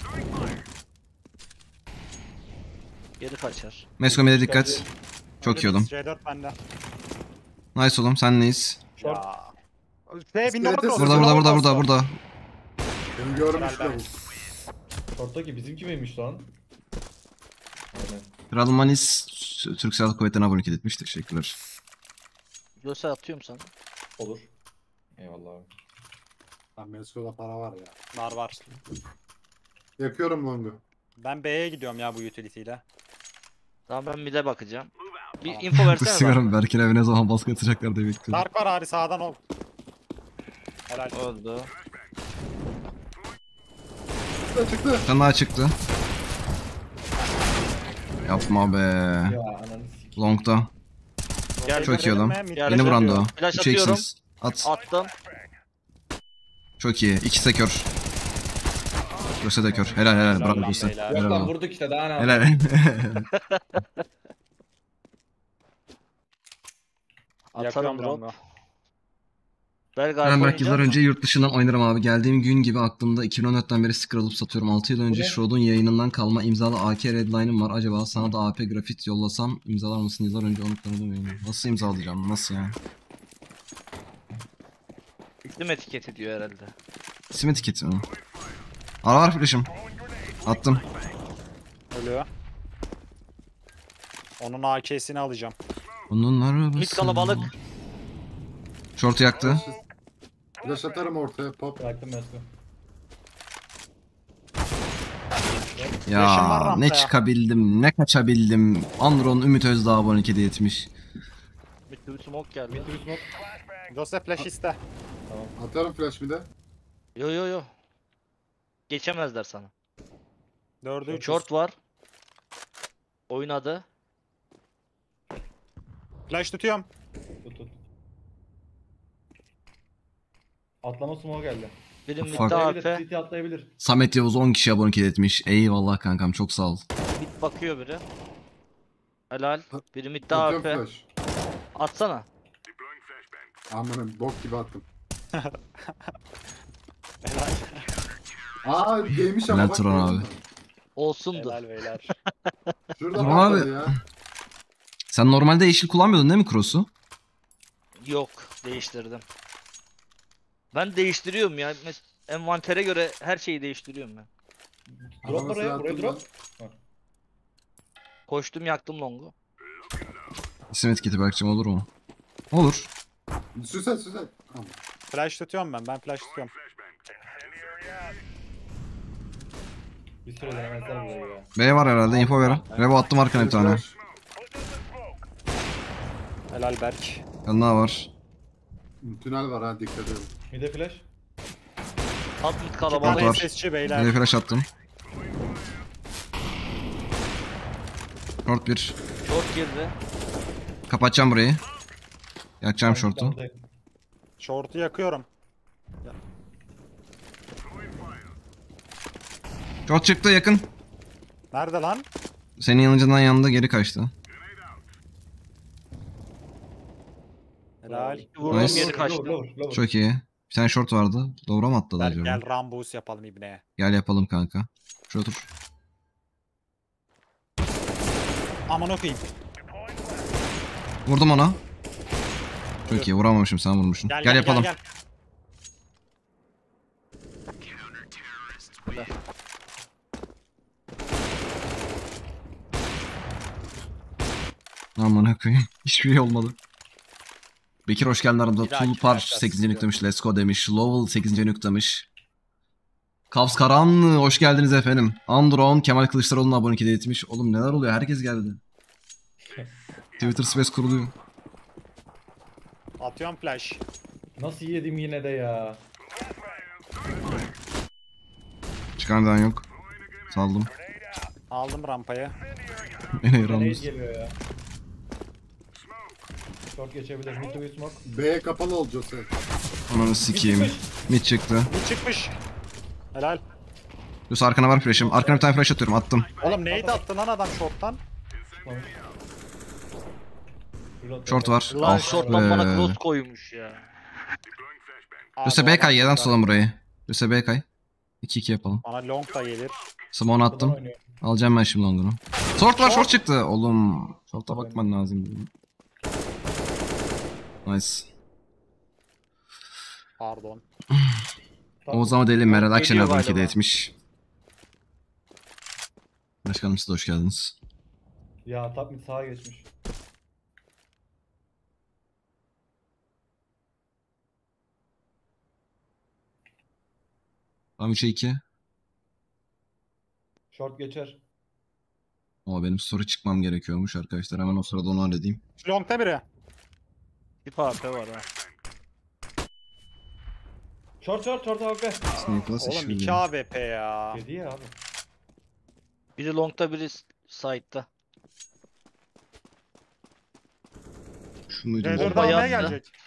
Geri kaçar. Mesko mid'e dikkat. Çok iyi oğlum. C4 bende. Nice oğlum, senleyiz. Ya. Window İskeleti cross. Burada. Beni görmüş Helal de be. bu. Short'taki bizimki miymiş lan? Aynen. Kral Manis Türk Silahlı Kuvvetleri'ne abonelik etmiş. Teşekkürler. Göster atıyorum sana. Olur. Eyvallah abi. Lan Mesko'da para var ya. Var. Yakıyorum longu. Ben B'ye gidiyorum ya bu utility'yle. Tamam ben mid'e bakacağım. Bir info Bu versene bana. sigaram Berkin evine zaman baskı atacaklar diye bekliyorum. Dark var Ari sağdan ol. Helal. Öldü. çıktı. Bir tane daha çıktı. Yapma be. Ya ananı sikeyim. Long'da. Gel, Çok iyi adam. Gel, Yeni vuran da o. Flash 3 atıyorum. eksiniz. At. Attım. Çok iyi. İkisi de kör. Göğse de kör. Helal helal. Bravo lan Göğse. beyler. Yok Helal lan oğlum. vurduk işte daha ne Helal. Atarım Yakıyorum drop. Rongo. Berk Ben arka belki oynayacak yıllar mı? önce yurt dışından oynarım abi. Geldiğim gün gibi aklımda 2014'ten beri sticker alıp satıyorum. 6 yıl önce ne? Shroud'un yayınından kalma imzalı AK Redline'ım var. Acaba sana da AP grafit yollasam imzalar mısın? Yıllar önce onu tanıdım. Nasıl imzalayacağım? Nasıl ya? İklim etiketi diyor herhalde. İsim etiketi mi? Ara var flash'ım. Attım. Ölüyor. Onun AK'sini alacağım. Onun arabası. Mid kalabalık. Short'u yaktı. Flash atarım ortaya pop. Bıraktım Mesut. Flash'ım var Ya rampta ne ya. çıkabildim, ne kaçabildim. Andron Ümit Özdağ abonelik hediye etmiş. Mid bir smoke geldi. Mid to smoke. Joseph flash iste. Atarım flash bir de. Yo yo yo. Geçemezler sana. 4'ü 3. Short var. Oynadı. Flash tutuyorum. Tut tut. Atlama smoke geldi. Biri Fuck. midde Atlayabilir. AP. CT atlayabilir. Samet Yavuz 10 kişi abonelik hediye etmiş. Eyvallah kankam, çok sağ ol. Mid bakıyor biri. Helal. Biri midde Atıyorum AP. flash. Atsana. Amanın bok gibi attım. Helal. Aa değmiş ama Helal bak. Turan gördün abi. mü? Olsundu. Helal beyler. Şurada Turan patladı abi. ya. Sen normalde yeşil kullanmıyordun değil mi Cross'u? Yok. Değiştirdim. Ben değiştiriyorum ya. Envantere göre her şeyi değiştiriyorum ben. Drop Adamı oraya. silah Buraya attım drop. Koştum yaktım longu. İsim etiketi Berk'cim olur mu? Olur. Süset süset. Tamam. Flash tutuyorum ben. Ben flash tutuyorum. Bir süre denemezler burayı ya. B var herhalde, info ver. Revo attım arkana bir tane. Flash. Helal Berk. Yanına var. Tünel var ha dikkat edin. Mide flash. Alt mid İki kalabalık. tane var. SSC Bir beyler. flash attım. Short 1. Short girdi. Kapatacağım burayı. Yakacağım short'u. Buradayım. Short'u yakıyorum. Short çıktı yakın. Nerede lan? Senin yanıcından yanında geri kaçtı. Helal. Vurdum Nice. geri kaçtı. Lower. Çok iyi. Bir tane short vardı. Doğru mu atladı Berk acaba? gel Rambus yapalım ibneye. Gel yapalım kanka. Şuraya otur. Aman okuyayım. Vurdum ona. Çok iyi, vuramamışım, sen vurmuşsun. Gel, yapalım. Gel. Aman koyayım. Hiçbir şey olmadı. Bekir hoş geldin aramda. Bir dahaki Tulpar maçta 8. sizi nüklemiş. Let's go demiş. Lowell 8. nüklemiş. Kavs Karan hoş geldiniz efendim. Andron Kemal Kılıçdaroğlu'na abonelik hediye etmiş. Oğlum neler oluyor? Herkes geldi. Twitter Space kuruluyor. Atıyorum flash. Nasıl yedim yine de ya. Çıkan yok. Saldım. Aldım rampayı. Beni Grenade yaramız. geliyor ya. Short geçebilir. Mid to bir smoke. B kapalı ol Jose. Ananı sikeyim. Mid çıktı. Bu çıkmış. Helal. Yus arkana var flash'ım. Arkana bir tane flash atıyorum. Attım. Oğlum neydi attı lan adam short'tan? Reload Short yapalım. var. Lan Ah short'tan bana be. cross koymuş ya. Yus'a B kay. Yeden tutalım burayı. Yus'a B kay. 2-2 yapalım. Bana long da gelir. Smoke'unu Buradan attım. oynuyor. Alacağım ben şimdi longunu. Short var, short çıktı. Oğlum. Short'a bakman lazım. Nice. Pardon. O zaman deli Meral Akşener Geliyor abonelik galiba. hediye etmiş. Başkanım siz de hoş geldiniz. Ya top mid sağa geçmiş. Tam 3'e 2. Short geçer. Ama benim story çıkmam gerekiyormuş arkadaşlar. Hemen o sırada onu halledeyim. Long'ta biri. Bir AP var ha. Short abi. Snake nasıl Oğlum işliyor 2 ya? AWP ya. Dedi ya abi. Biri long'ta biri side'da. Şu muydu? C4 Bombayı almaya attı. gelecek.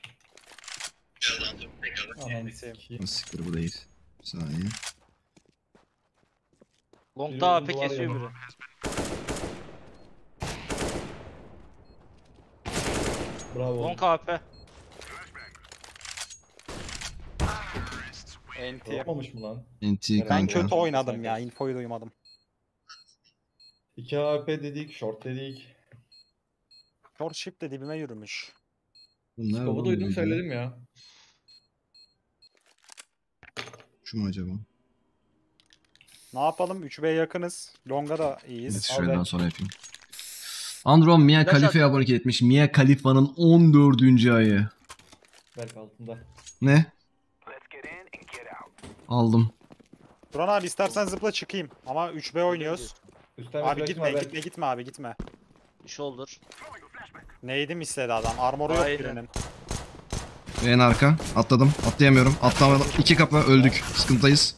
Ananı sikeyim. Siktir bu değil. Bir saniye. Long'da Biri AP uzun duvar kesiyor yanı. biri. Bravo. Long AP. NT. Yapmamış mı lan? NT Ben Ben kanka. kötü oynadım ya. Infoyu duymadım. 2 AP dedik, short dedik. Short ship de dibime yürümüş. Bunlar Scope'u var duydum mıydı? söyledim ya. Şu mu acaba? Ne yapalım? 3B yakınız. Long'a da Evet, iyiyiz. şuradan ben- sonra yapayım. Andron Mia Flash Khalifa'ya at. abone etmiş. Mia Khalifa'nın 14. ayı. Berk altında. Ne? Aldım. Duran abi istersen zıpla çıkayım. Ama 3B oynuyoruz. Üstten Abi bir gitme flash'ım var gitme gitme abi gitme. Shoulder. Neydim istedi adam. Armoru yok Aynen. birinin. En arka. Atladım. Atlayamıyorum. Atlamadım. 2 kapı öldük. Sıkıntıdayız.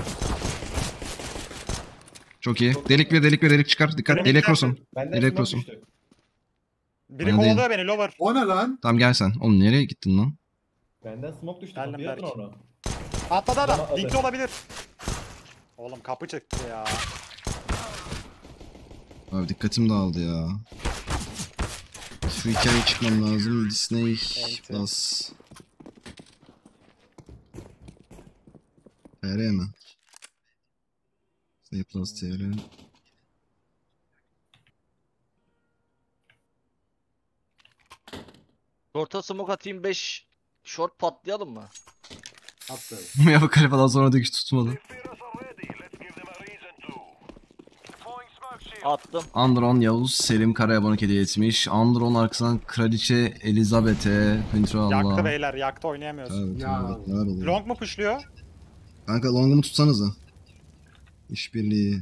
Çok iyi. Delik bir delik çıkar. Dikkat. Benim Elek bir cross'um. Benden Elek smoke cross'um. düştü. Biri Ben de- kovalıyor beni lover. O ne lan? Tamam gel sen. Oğlum nereye gittin lan? Benden smoke düştü. Geldim Kapıyı atın Berk. onu. Atladı adam. Bana Linkli adı. olabilir. Oğlum kapı çıktı ya. Abi dikkatim dağıldı ya. Şu hikaye çıkmam lazım. Disney Evet. Plus. TR mi? Disney Plus TR. Short'a smoke atayım 5. Short patlayalım mı? Attı. Ya bu kalifadan sonra dikiş tutmadı. Attım. Andron Yavuz Selim Kara'ya abone hediye etmiş. Andron arkasından Kraliçe Elizabeth'e. Hüntü Yaktı Allah. beyler yaktı oynayamıyoruz. Tabii, Ya. tabii. Neler oluyor? Long mu pushluyor? Kanka longumu tutsanıza. İşbirliği.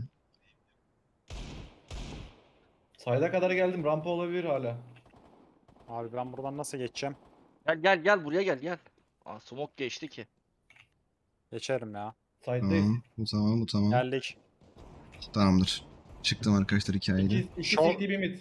Sayda kadar geldim. Rampa olabilir hala. Abi ben buradan nasıl geçeceğim? Gel buraya gel. Aa, smoke geçti ki. Geçerim ya. Side'dayız. Tamam. Bu tamam. Bu tamam. Geldik. Tamamdır. Çıktım arkadaşlar hikayeyle. 2 Short- CT bir mid.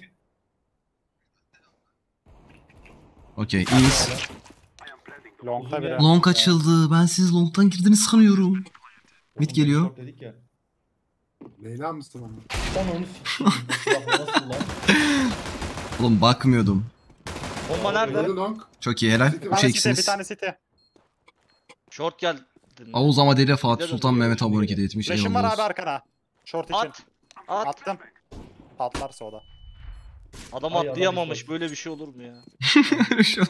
Okey. iyiyiz. Long'ta Uzun biri. yer. Long açıldı. Ben siz long'tan girdiğini sanıyorum. Mid Oğlum, geliyor. short dedik ya. Leyla mısın ama? Tam onu sikeyim. Bu silah nasıl lan? Oğlum bakmıyordum. Bomba nerede? Öldü long. Çok iyi helal. Bir Bir 3'e tane site, bir 2'siniz. tane site. Short gel. Avuz Amade ile Fatih Güzel Sultan oluyor, Mehmet abone şimdi. hediye etmiş. Flash'ım var Eyvallah abi olsun. arkana. Short için. At. Attım. Patlarsa o da. Adam Ay, adam atlayamamış. short. Böyle bir şey olur mu ya? Şu an-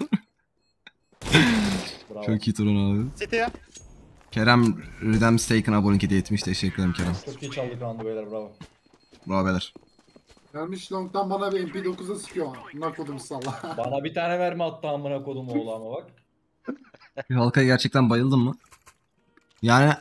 Bravo. Çok iyi Turan abi. City'ye. Kerem Redem Staken abone hediye etmiş. Teşekkür ederim Kerem. Çok iyi çaldık roundu beyler bravo. Bravo beyler. Gelmiş long'dan bana bir MP9'a sıkıyor. Nakodum salla. Bana bir tane verme attı amına kodum oğlu ama bak. Bir halkaya gerçekten bayıldın mı? Yani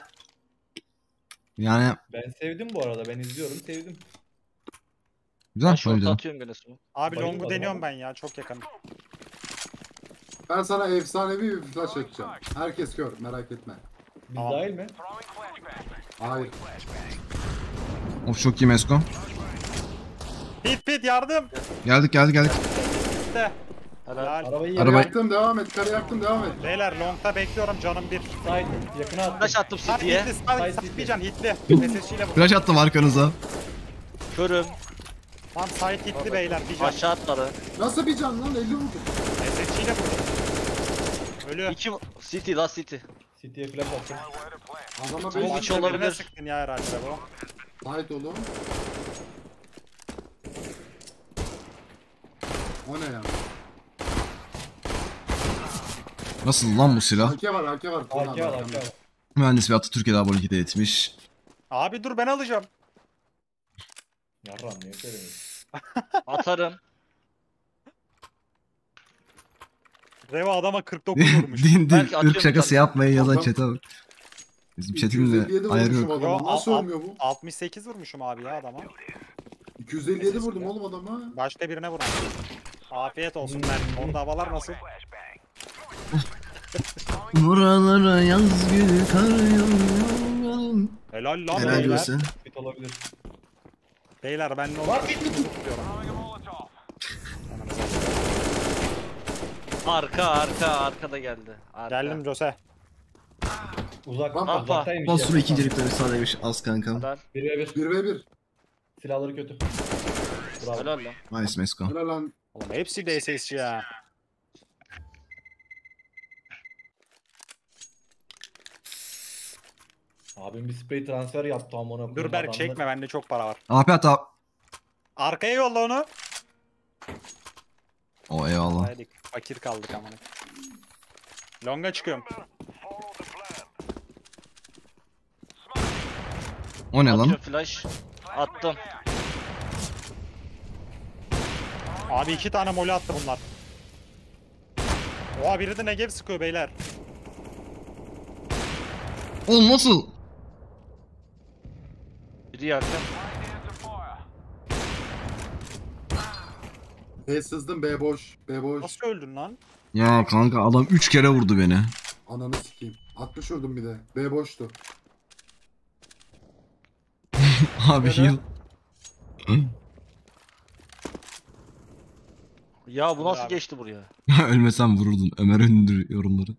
Ben sevdim bu arada. Ben izliyorum sevdim. güzel Ben short'a böyle. atıyorum gene smoke. Abi Bayılmadım long'u deniyorum ama. ben ya. Çok yakın. Ben sana efsanevi bir flash atacağım. Herkes gör, merak etme. Biz Tamam. dahil mi? Hayır. Of çok iyi Mesko. Pit yardım. Geldik. İşte. Helal. Arabayı Araba- yere Yaktım devam et, kare yaktım devam et. Beyler long'ta bekliyorum canım bir. side yakına attım. Flash attım Hadi city'ye. hitli. Side Saklayacaksın hitli. SSC ile vur. Flash attım arkanıza. Körüm. Tamam side hitli beyler. Bir can. Aşağı atladı. Nasıl bir can lan? 50 vurdum. SSC ile vur. Ölü. İki city la city. City'ye flash attım. Adama Tamam, 5 hiç olabilir. Birine sıktın ya herhalde bu. Tight oğlum. O ne ya? Nasıl lan bu silah? AK var. AK var AK var. Mühendis ve Atatürk'e de abone hediye etmiş. Abi dur ben alacağım. Yarram niye söylemiyorsun? Atarım. Reva adama 49 vurmuş. Din Belki atıyorum ırk şakası bir tane. yapmayın yazan Adam- chat'e bak. Bizim chat'in de 257 ayarı vurmuşum yok. adama. Yo, Nasıl ölmüyor bu? 68 vurmuşum abi ya adama. 257 vurdum oğlum adama. Başka birine vurmuş. Afiyet olsun ben. Orada havalar nasıl? Buralara yaz günü kar yağıyor. Helal lan Helal beyler. olsun. Bit olabilir. Beyler ben ne Var olur bit mi? Arkada geldi. Arka. Geldim Jose. Uzak. Rampa. Uzaktaymış. Bas şurada ya. ikincilikte müsaadeymiş az kankam. Helal. 1v1. 1v1. Silahları kötü. Bravo. Helal lan. Nice Mesko. Helal lan. Oğlum hepsi de SSC ya. Abim bir spray transfer yaptı amına koyayım. Dur Berk Adamlar- çekme bende çok para var. AP at abi. Arkaya yolla onu. O eyvallah. Haydi fakir kaldık amına. Longa çıkıyorum. O ne lan? Atıyorum flash. Attım. Abi 2 tane mole attı bunlar. Oha biri de Negev sıkıyor beyler. Oğlum nasıl? Biri yakın. B sızdım, B boş. B boş. Nasıl öldün lan? Ya kanka adam 3 kere vurdu beni. Ananı sikeyim. 60 vurdum bir de. B boştu. Abi heal. Ya bu nasıl Abi. geçti buraya? Ölmesem vururdun. Ömer Öndür yorumları.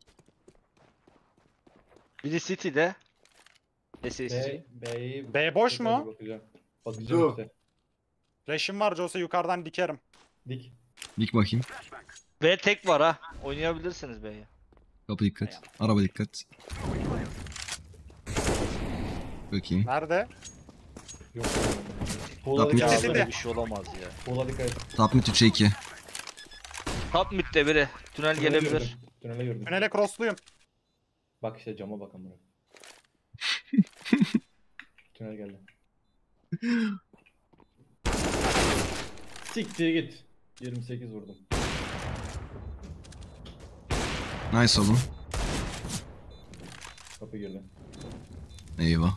Biri City'de. SSC. B boş mu? Bakacağım. Dur. Bakacağım işte. Flash'im var Jose yukarıdan dikerim. Dik. Dik bakayım. B tek var ha. Oynayabilirsiniz B'ye. Kapı dikkat. Araba dikkat. Çok iyi. Nerede? Yok. Pool'a Yapmış. dikkat City et. de. Böyle bir şey olamaz ya. Pool'a dikkat et. Top mid 3'e 2. Top mid'de biri. Tünel Tünele gelebilir. gördüm. Tünele gördüm. Tünele crossluyum. Bak işte cama bak amına. Tünel geldi. Siktir git. 28 vurdum. Nice oğlum. Kapı girdi. Eyvah.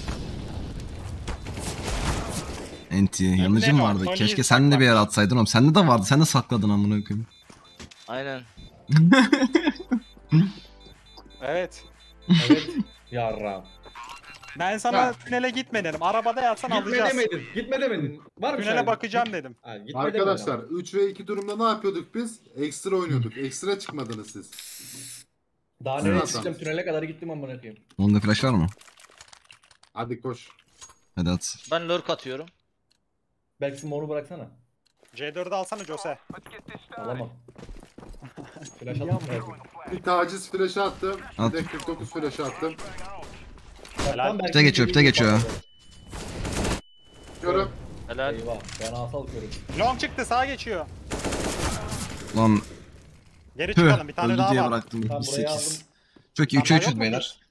Enti. Yanıcım ne vardı. var? Keşke Tony'yi sen de bir yer saklanmış. atsaydın oğlum. Sende de vardı. Sen de sakladın amına koyayım. Aynen. Evet. Evet. Yarram. Ben sana tünele gitme dedim. Arabada yatsan Gitme alacağız. demedin. Gitme demedin. Var mı Tünele şahit? bakacağım dedim. Ha, gitme Arkadaşlar demedin 3 ve 2 durumda ne yapıyorduk biz? Ekstra oynuyorduk. Ekstra çıkmadınız siz. ama. Daha nereye Evet. çıktım? Tünele kadar gittim amına koyayım. Onda flash var mı? Hadi koş. Hadi at. Ben lurk atıyorum. Belki moru bıraksana. C4'ü alsana Jose. Alamam. Flash attım. Bir taciz flash'ı attım. At. Bir de 49 flash'ı attım. Helal. Pite geçiyor, pite geçiyor. Görüm. Helal. Eyvah. Ben asal körüm. Long çıktı sağa geçiyor. Lan Geri tüh. çıkalım bir tane Öldü daha diye var. bıraktım. Ben buraya 8. aldım. Çok iyi. 3'e Tamam, 3'üz yok mu? beyler.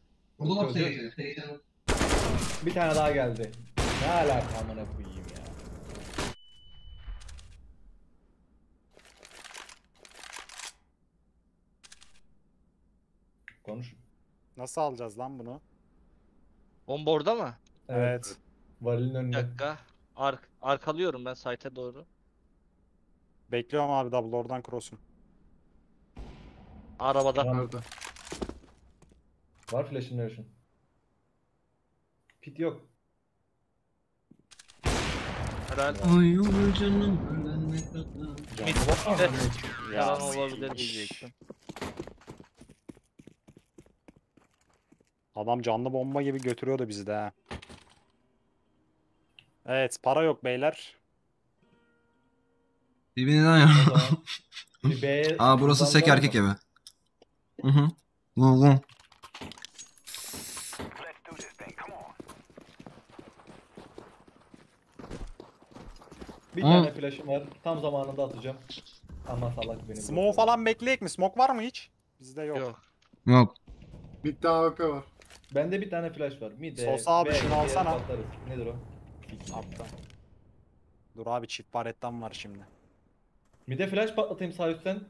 Bir tane daha geldi. Ne alaka amına koyayım ya. Konuş. Nasıl alacağız lan bunu? Bomba orada mı? Evet. Varilin Bir önünde. dakika. Arkalıyorum ben site'e doğru. Bekliyorum abi double oradan cross'um. Arabada. Tamam. Nerede? Var flash'ın neresi? Pit yok. Helal. Ay yavrum canım. Canlı var mı? Yalan olabilir diyecektim. Adam canlı bomba gibi götürüyordu bizi de ha. Evet para yok beyler. Dibine ya. O zaman bir B'ye Aa burası uzandılar sek erkek mı? evi. Hı. Go go. Bir Aa. tane flash'ım var. Tam zamanında atacağım. Ama salak beni. Smoke falan bekleyek mi? Smoke var mı hiç? Bizde yok. Yok. Yok. Mid'de AWP var. Bende bir tane flash var. Mide. Sosa abi, B'ye şunu diğer alsana. patlarız. Nedir o? Attım. Dur abi çift baretten var şimdi. Mide flash patlatayım sağ üstten.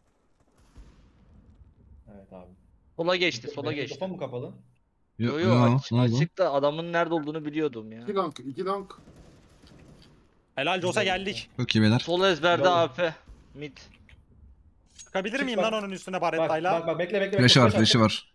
Evet abi. Sola geçti, sola Benim geçti. mikrofon mu kapalı? Yo Yok yo yok. Ne oldu? açık da adamın nerede olduğunu biliyordum ya. 2 long. 2 long. Helal Jose geldik. Çok iyi beyler. Sol ezberde Bravo. AP. Mid. Çıkabilir Çık miyim bak. lan onun üstüne Bak barettayla? bak bekle. Flash'ı var, flash flash'ı attım. var.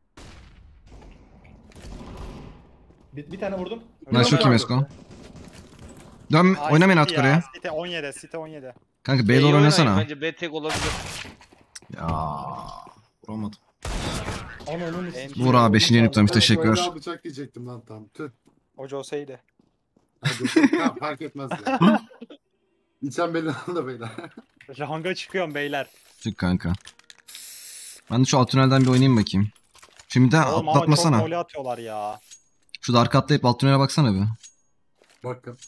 Bir tane vurdum. Nice, çok iyi Mesko. Dön, Ay, oynamayın City artık ya, oraya. City 17, City 17. Kanka B'ye B'yi doğru oynayın, oynasana. bence B tek olabilir. Ya vuramadım. Ananı Vur abi 5. yeniplemiş, Öyle teşekkürler. bıçak diyecektim lan tam. Tüh. O Jose'ydi. Hadi. Tamam, fark etmez ya. İçen belli oldu beyler. Ranga çıkıyorum beyler. Çık kanka. Ben de şu alt tünelden bir oynayayım bakayım. Şimdi de Oğlum ama çok atlatmasana. gol atıyorlar ya. Şu da arka atlayıp alt tünele baksana bir. Bakın.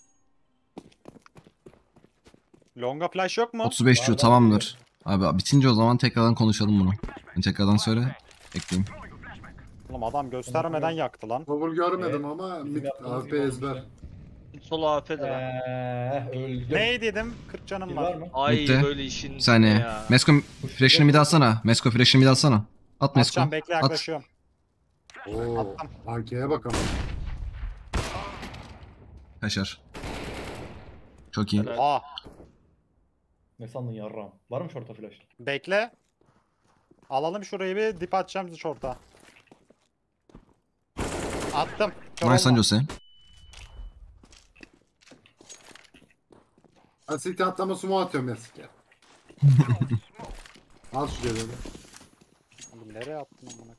Longa flash yok mu? 35 diyor, tamamdır. Abi bitince o zaman tekrardan konuşalım bunu. Yani tekrardan söyle. Ekleyeyim. Oğlum adam göstermeden yaktı lan. Cover görmedim Evet. ama Bizim yaptığımız AP gibi olmuş ezber. ya. Solo AF'de lan. Öldüm. Ne dedim? 40 canım Kill var. var mı? Ay Bitti. böyle işin Bir saniye. ya. Mesko flash'ını bir daha atsana. Mesko flash'ını bir daha atsana. At Mesko. Atacağım, bekle, At. yaklaşıyorum. Oo. Attım. AK'ye bak ama. Kaşar. Çok iyi. Aa, Ne sandın yarram? Var mı short'a flash? bekle. Alalım şurayı, bir dip atacağım short'a. Attım. Kör Nice lan olma. Jose. Asikti atlama sumo atıyorum ya siker. Al şu cebini. Oğlum nereye attın amına?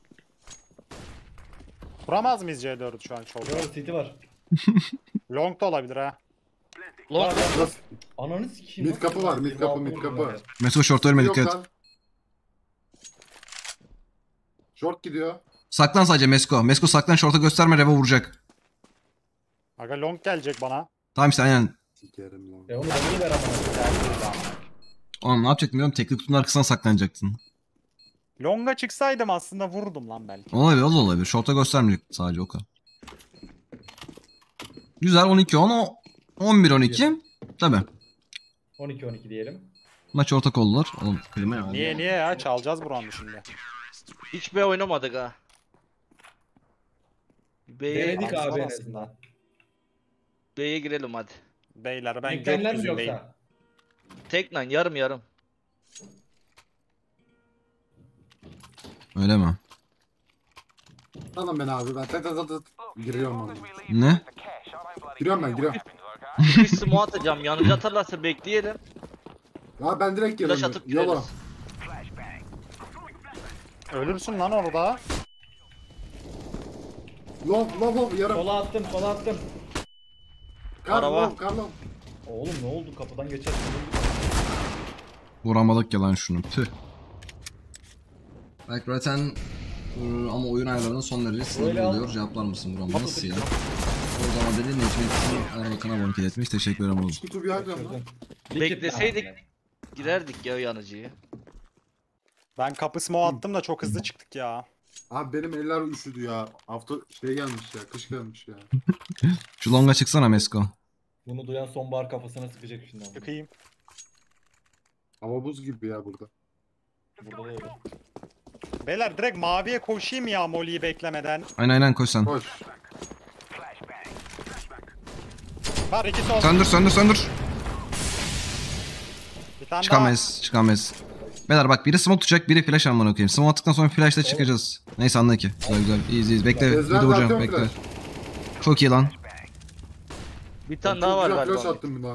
Kuramaz mıyız C4'ü şu an çok? Yok city var. Long da olabilir ha. Long Nasıl? Ananı sikeyim. Mid kapı var, mid kapı, mid 26 kapı. vurdum Mesko short ölme, Yok dikkat et. lan. Short gidiyor. Saklan sadece Mesko. Mesko saklan, short'a gösterme, Revo vuracak. Aga long gelecek bana. Tamam işte aynen. Sikerim lan. ya. Onu beni ver amına. Oğlum ne yapacaktın biliyor musun? Tekli kutunun arkasına saklanacaktın. Long'a çıksaydım aslında vurdum lan belki. Olabilir, o da olabilir. Short'a göstermeyecektin sadece, o kadar. Güzel, 12-10, 11-12. Tabii. 12-12 diyelim. Maç ortak oldular. Oğlum klima ya. Niye ya? Çalacağız bu roundu şimdi. hiç B oynamadık ha. Denedik Aslında abi en aslında. azından. B'ye girelim hadi. Beyler ben Yüklenler mi gökyüzündeyim. yoksa? Tek lan yarım yarım. Öyle mi? Alın beni abi, ben tet tet tet. Giriyorum onu. Ne? Giriyorum ben, giriyorum. Bir smoke atacağım. Yanıcı atarlarsa bekleyelim. Ya ben direkt Flash giriyorum. atıp Yola. gireriz. Ölürsün lan orada. Lov yarım. Sola attım, sola attım. Araba. Karlov. Oğlum ne oldu? Kapıdan geçerken Vuramadık ya lan şunu. Tüh. Belki zaten ama oyun ayarlarında son derece Öyle sınırlı al. oluyor. Cevaplar mısın Buram? Nasıl ya? O zaman dedi Necmettin Erbakan'a abone etmiş. Teşekkür ederim oğlum. Kutu bir ayran lan. Bekleseydik girerdik ya yanıcıyı. Ben kapı smoke attım da çok hızlı çıktık ya. Abi benim eller üşüdü ya. Hafta şey gelmiş ya, kış gelmiş ya. Şu longa çıksana Mesko. Bunu duyan sonbahar kafasına sıkacak şimdi. ama. Çıkayım. Hava buz gibi ya burada. Burada da öyle. Beyler direkt maviye koşayım ya Molly'yi beklemeden. Aynen koş sen. Koş. Var ikisi olsun. Söndür. Bir tane Çıkamayız. Beyler bak, biri smoke tutacak, biri flash amına koyayım. Smoke attıktan sonra flash'la çıkacağız. Neyse anla ki. Güzel. İyiyiz. Bekle. Bir Ezber de vuracağım. zaten Bekle. flash. Çok iyi lan. Bir tane daha var Güzel galiba. flash attım bir lan.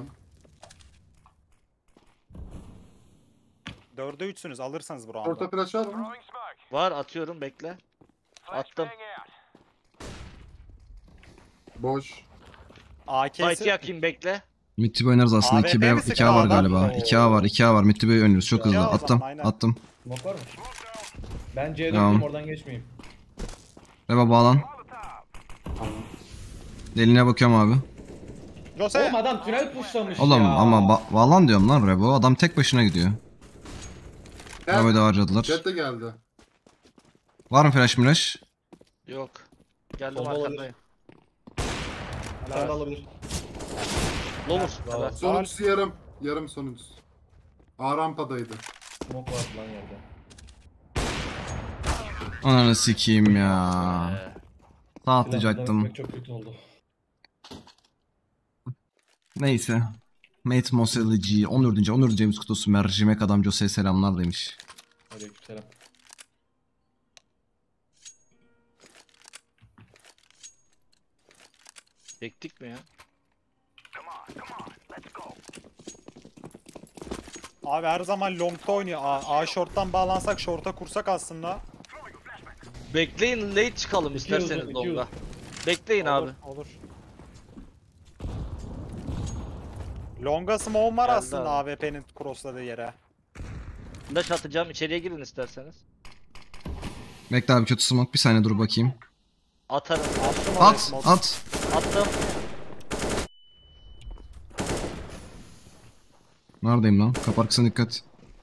daha. 4'e 3'sünüz alırsanız bu Orta roundu. flash var mı? Var atıyorum bekle. Attım. Boş. Fight'i AK'si. yakayım bekle. Mid oynarız aslında. AWP 2B, mi 2A sıktı var adam? galiba. 2A var. 2A var. Mid oynuyoruz. Çok hızlı. 2A o Attım. zaman, aynen. Attım. Smoke var mı? Ben C4'üm Tamam. oradan geçmeyeyim. Reba bağlan. Deline bakıyorum abi. Jose. Oğlum adam tünel pushlamış Oğlum ya. ama bağlan diyorum lan Rebo. Adam tek başına gidiyor. Revo'yu da harcadılar. Jet de geldi. Var mı flash milash? Yok. Geldim Solda olabilir. arkandayım. Sağda alabilir. Lomus. Bravo. Evet. Sonuncusu yarım. Yarım sonuncusu. A rampadaydı. Smoke var lan yerde. Ananı sikeyim ya. Sağ Silahla atlayacaktım. dönmek çok kötü oldu. Neyse. Mate Moselici 14. James kutusu mercimek adam Jose'ye selamlar demiş. Aleykümselam. Çektik mi ya? Abi her zaman long'ta oynuyor. A short'tan bağlansak short'a kursak aslında. Bekleyin late çıkalım İki isterseniz uzun, iki longa. uzun. Bekleyin abi. Olur. Longa smoke var Geldi aslında abi. AWP'nin crossladığı yere. Flash atacağım, içeriye girin isterseniz. Bekle abi kötü smoke bir saniye dur bakayım. Atarım. Attım oraya At smoke. at. Attım. Neredeyim lan? Kapı arkasına dikkat.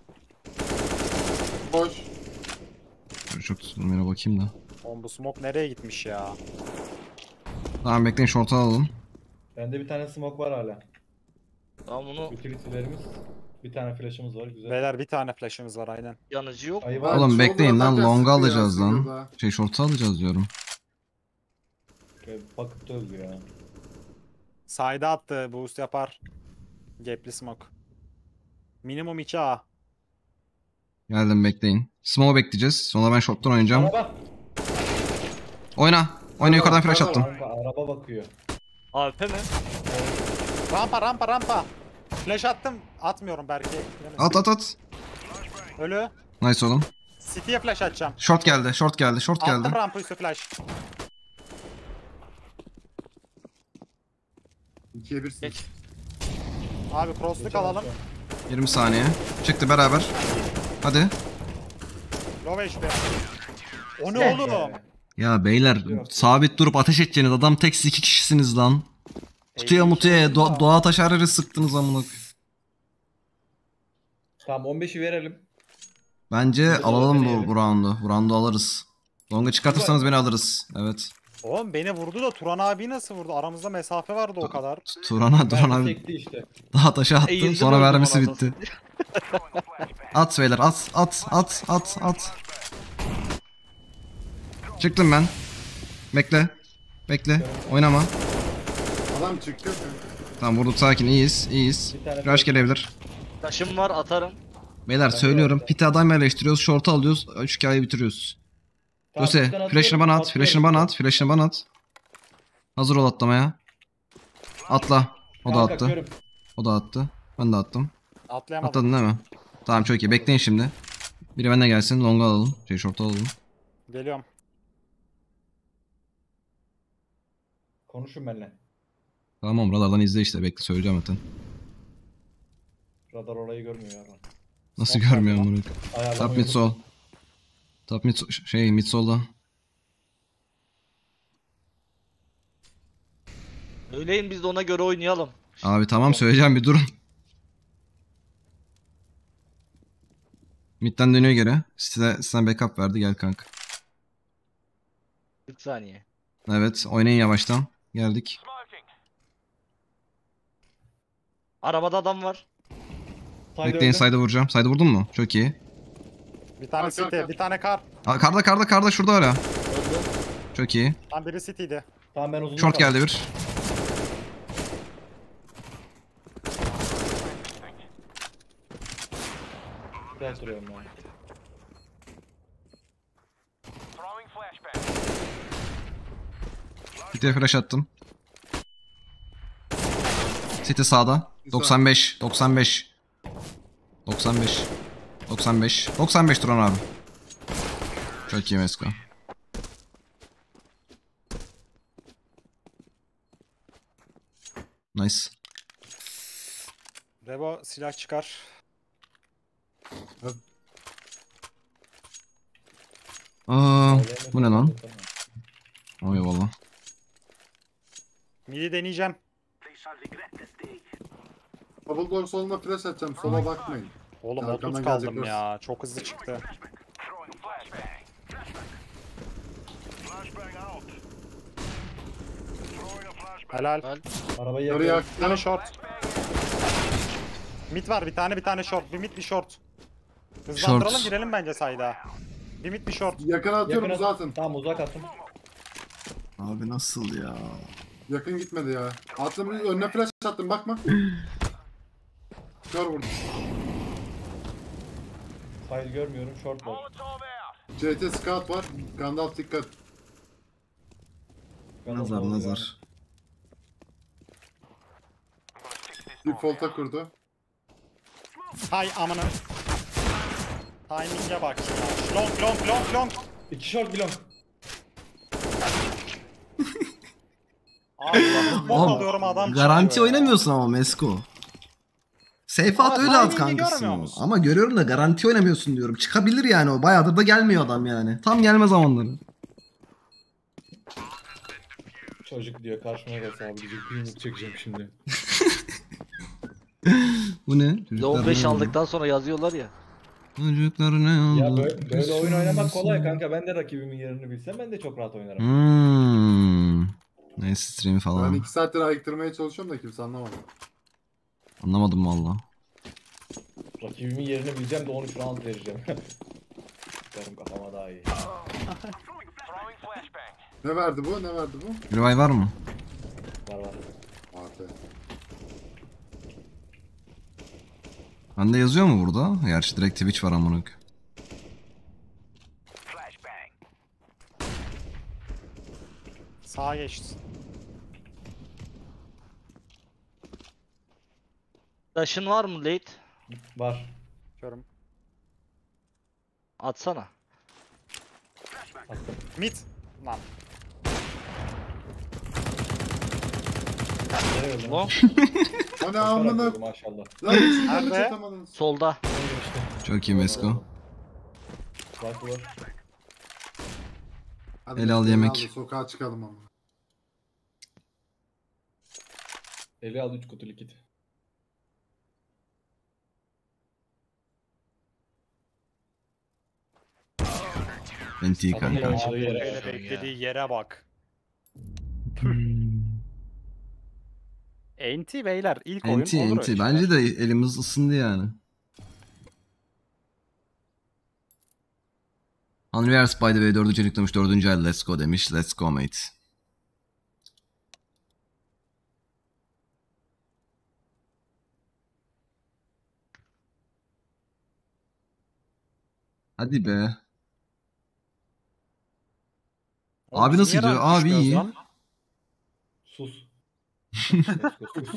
Boş. Dur, çok tutulmaya bakayım da. Oğlum bu smoke nereye gitmiş ya? Tamam bekleyin short'a alalım. Bende bir tane smoke var hala. Tamam bunu Utility'lerimiz. Bir tane flash'ımız var güzel. Beyler bir tane flash'ımız var aynen. yanıcı yok. Ayı mu? var. Oğlum Shoulder bekleyin lan atarken long'a sıkıyor, alacağız sıkıyor lan. da. Short'a alacağız diyorum. Bakıp da öldü ya. Side'a attı, boost yapar. Gap'li smoke. Minimum 2A. Geldim bekleyin. Smoke bekleyeceğiz. Sonra ben short'tan oynayacağım. Araba. Oyna. Oyna yukarıdan flash Araba. attım. Kanka araba bakıyor. AWP mi? Rampa. Flash attım. Atmıyorum belki. At at at. Ölü. Nice oğlum. City'ye flash atacağım. Short geldi. Short geldi. Short geldi. Attım rampa üstü flash. 2'ye 1'sin. Geç. Abi crossluk alalım. 20 saniye. Çıktı beraber. Hadi. Low HP. O ne oğlum? Ya beyler sabit durup ateş edeceğiniz adam tek siz 2 kişisiniz lan. Kutuya mutuya doğa taşarları sıktınız amına. Tamam 15'i verelim. Bence alalım deneyelim. bu roundu. Bu roundu alırız. Longa çıkartırsanız beni alırız. Evet. Oğlum beni vurdu da Turan abi nasıl vurdu? Aramızda mesafe vardı o kadar. Turan Ben abi sekti işte. daha taşı attı Eğildim sonra öldüm vermesi ondan bitti. At beyler at. Çıktım ben. Bekle. Oynama. Adam çıkıyor. Tamam vurduk sakin iyiyiz. Bir tane Flash gelebilir. Taşım var atarım. Beyler söylüyorum. Pite adam yerleştiriyoruz. Short'u alıyoruz. 3 hikayeyi bitiriyoruz. Tamam, Jose üstten flash'ını bana at. atıyorum. Flash'ını bana at. Hazır ol atlamaya. Atla. O da Kanka, attı. körüm. O da attı. Ben de attım. Atlayamadım. Atladın değil mi? Tamam çok iyi. Bekleyin şimdi. Biri benimle gelsin. Long'a alalım. Short'a alalım. Geliyorum. Konuşun benimle. Tamam radardan izle işte. Bekle söyleyeceğim zaten. Radar orayı görmüyor ya. Nasıl Smoke görmüyorum var bunu? Ayarlamayı Top mid unuttum. sol. Top mid mid solda. Öyleyim biz de ona göre oynayalım. Abi tamam söyleyeceğim bir durun. Mid'den dönüyor geri. Sizden backup verdi gel kanka. 40 saniye. Evet oynayın yavaştan. Geldik. Arabada adam var. Side Bekleyin öldü. side'ı vuracağım. Side'ı vurdun mu? Çok iyi. Bir tane Arka, city, arka. bir tane kar. Karda şurada hala. Öldü. Çok iyi. Tam biri city'ydi. Tamam ben uzun Short geldi bir. Güzel duruyorum ben. City'ye flash attım. City sağda. 95. 95 Turan abi. Çok iyi Mesko. Nice. Revo silah çıkar. Aa, bu ne lan? Oy valla. Midi deneyeceğim. Double door soluna flash atacağım. Sola bakmayın. Oğlum Arkamdan 30 kaldım gelecekler. ya. Çok hızlı çıktı. Helal. Arabayı Yarı yakıyorum. Bir tane yaktı. short. Mid var bir tane short. Bir mid bir short. Short. Hızlandıralım girelim bence sayda. Bir mid bir short. Yakın atıyorum Yakın zaten. Tamam uzak attım. Abi nasıl ya? Yakın gitmedi ya. Attım önüne flash attım bakma. Kör vurdum. Side görmüyorum. Short var. CT scout var. Gandalf dikkat. Nazar nazar. Default'a kurdu. Hay amına. Timing'e bak ya. Long long long long. 2 short bir long. Allah bot Oğlum, alıyorum adam Garanti çıkıyor ya. oynamıyorsun ama Mesko. Safe Ama at öyle at timing'i kankası. görmüyor musun? Ama görüyorum da garanti oynamıyorsun diyorum. Çıkabilir yani o. Bayağıdır da gelmiyor adam yani. Tam gelme zamanları. Çocuk diyor karşıma gelse abi diyecek. Bir yumruk çekeceğim şimdi. Bu ne? Bir de Çocuklar 15 ne oldu? aldıktan sonra yazıyorlar ya. Çocuklar ne oldu? Ya böyle oyun oynamak kolay kanka. Ben de rakibimin yerini bilsem ben de çok rahat oynarım. Neyse stream Ben falan. 2 saattir ayıktırmaya çalışıyorum da kimse anlamadı. Anlamadım valla. Rakibimin yerini bileceğim de 13 round vereceğim. Benim kafama daha iyi. Ne verdi bu? Ne verdi bu? Revive var mı? Var var. Vardı. Bende yazıyor mu burada? Gerçi direkt Twitch var amına koyayım. Sağa geçti. Taşın var mı late? Var. Görüm. Atsana. Attım. Mid. Lan. Nereye öldün? Long. O ne Koşarak amına? öldü maşallah. Lan hiç Nerede? çatamadınız. Solda. Çok iyi Mesko. Bak var. Hadi El al biz yemek. al da sokağa çıkalım ama. Eli al 3 kutu likit. NT Adam kanka. oynadığı yere. Böyle beklediği yere bak. NT beyler ilk oyun NT olur NT. öyle Bence şeyler. de elimiz ısındı yani. Unrears by the way 4. yüklemiş 4. ay let's go demiş. Let's go mate. Hadi be. Oğlum Abi biz nasıl niye gidiyor? rank Abi düşmüyoruz iyi. lan? Sus. Sus.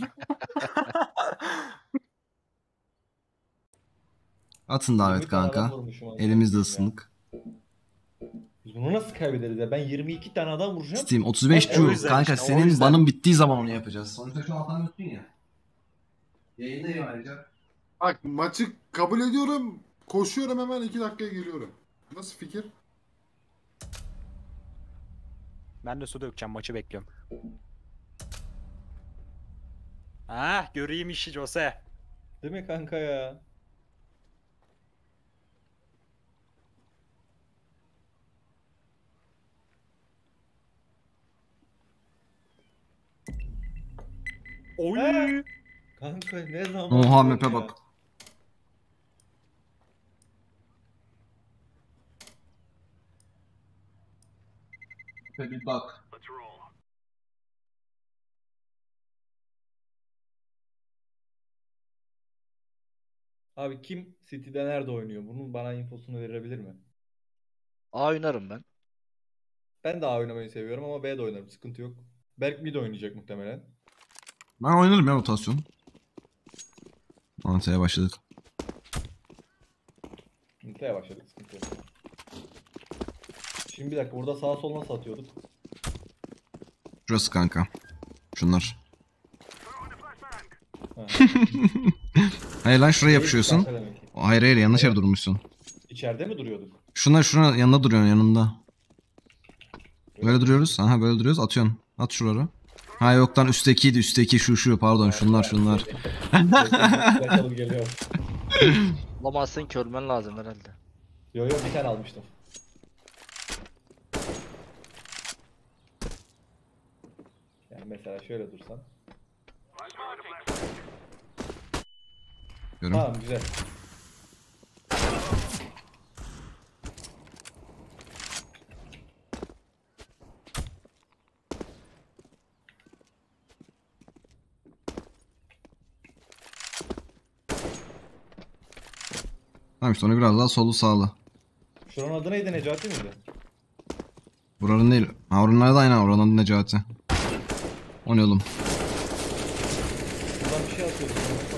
Atın davet 20 tane adam kanka. vurmuşum az Elimizde önce ya. ısınık. Biz bunu nasıl kaybederiz ya? Ben 22 tane adam vuracağım. Steam 35 O Ju. yüzden Kanka işte, o senin yüzden. banın bittiği zaman onu yapacağız. Sonuçta şu an atamıyorsun ya. Yayındayım ayrıca. Bak maçı kabul ediyorum. Koşuyorum hemen 2 dakikaya geliyorum. Nasıl fikir? Ben de su dökeceğim maçı bekliyorum. Ah göreyim işi Jose. Değil mi kanka ya? Oy. He. Kanka ne zaman? Oha ya? map'e bak. Bir bak. Abi kim City'de nerede oynuyor? Bunun bana infosunu verebilir mi? A oynarım ben. Ben de A oynamayı seviyorum ama B'de oynarım. Sıkıntı yok. Berk mid oynayacak muhtemelen. Ben oynarım ya rotasyon. Antaya başladık. Mutluya başladık. Sıkıntı yok. Şimdi bir dakika burada sağa sol nasıl atıyorduk? Şurası kanka. Şunlar. Ha. Hayır lan şuraya yapışıyorsun. Kanka demek ki. Hayır hayır yanlış yere durmuşsun. İçeride mi duruyorduk? Şuna yanında duruyorsun yanında. Böyle duruyoruz. Aha böyle duruyoruz. Atıyorsun. At şuraları. Ha yok lan üsttekiydi. Üstteki şu pardon şunlar. Bakalım geliyor. Bulamazsın körmen lazım herhalde. Yo yo bir tane almıştım. Yani mesela şöyle dursan. Görüyorum. Tamam güzel. Tamam işte onu biraz daha solu sağlı. Şuranın adı neydi, Necati miydi? Buranın değil. Ha oranın adı aynen, oranın adı Necati. O ne oğlum? Buradan bir şey atıyordu.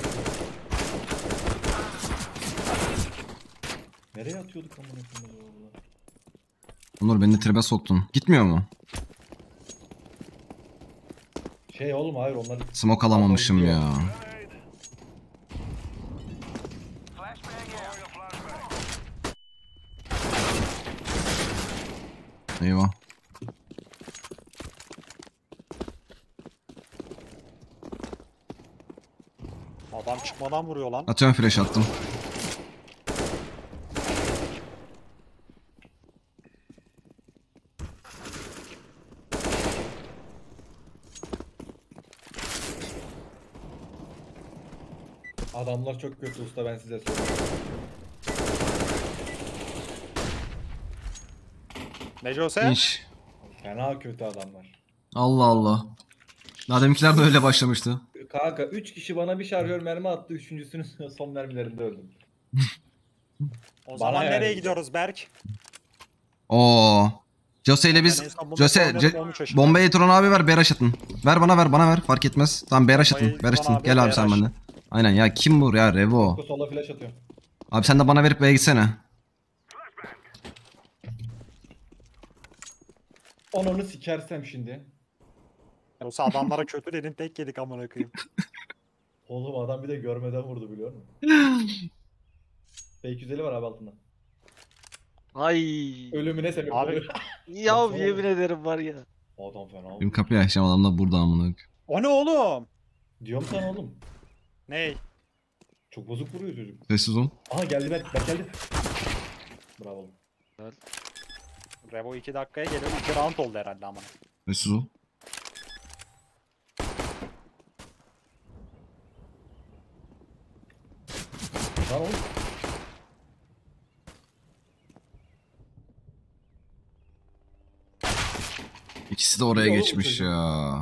Nereye atıyorduk amına koyayım acaba? Onur beni de tribe soktun. Gitmiyor mu? Şey oğlum, hayır onlar Smoke alamamışım ya. Eyvah. Adam çıkmadan vuruyor lan. Atıyorum, flash attım. adamlar çok kötü usta, ben size söyleyeyim. Necose? Hiç. Fena kötü adamlar. Allah Allah. Daha deminkiler de öyle başlamıştı. Kanka 3 kişi bana bir şarjör mermi attı. Üçüncüsünün son mermilerinde öldüm. O zaman yani. nereye gidiyoruz Berk? Oo. Jose ile biz... Ben en son bunu Jose, oynadım, 13 yaşındayım. bombayı Tron abi ver, Beraş atın. Ver bana ver, fark etmez. Tamam Beraş atın, Bombayı Beraş Tron atın. abi, Gel abi sen Beraş. bende. Aynen ya, kim bu ya, Revo. Sola flash atıyorum. Abi sen de bana verip B'ye gitsene. Onu sikersem şimdi. Yoksa adamlara kötü dedin, tek yedik amına koyayım. Oğlum adam bir de görmeden vurdu, biliyor musun? P250 var abi altında. Ay. Ölümüne sebep Abi- oluyor. Ya Baksana yemin oğlum. ederim var ya. Adam fena oldu. Benim kapıyı açacağım, adam da burada amına. O ne oğlum? Diyorum sana oğlum. Ney? Çok bozuk vuruyor çocuk. Sessiz ol. Aha geldi ben geldi. Bravo oğlum. Revo 2 dakikaya geliyor. 2 round oldu herhalde amına. Sessiz ol. Lan oğlum. İkisi de oraya Oğlum, geçmiş çocuğum. ya.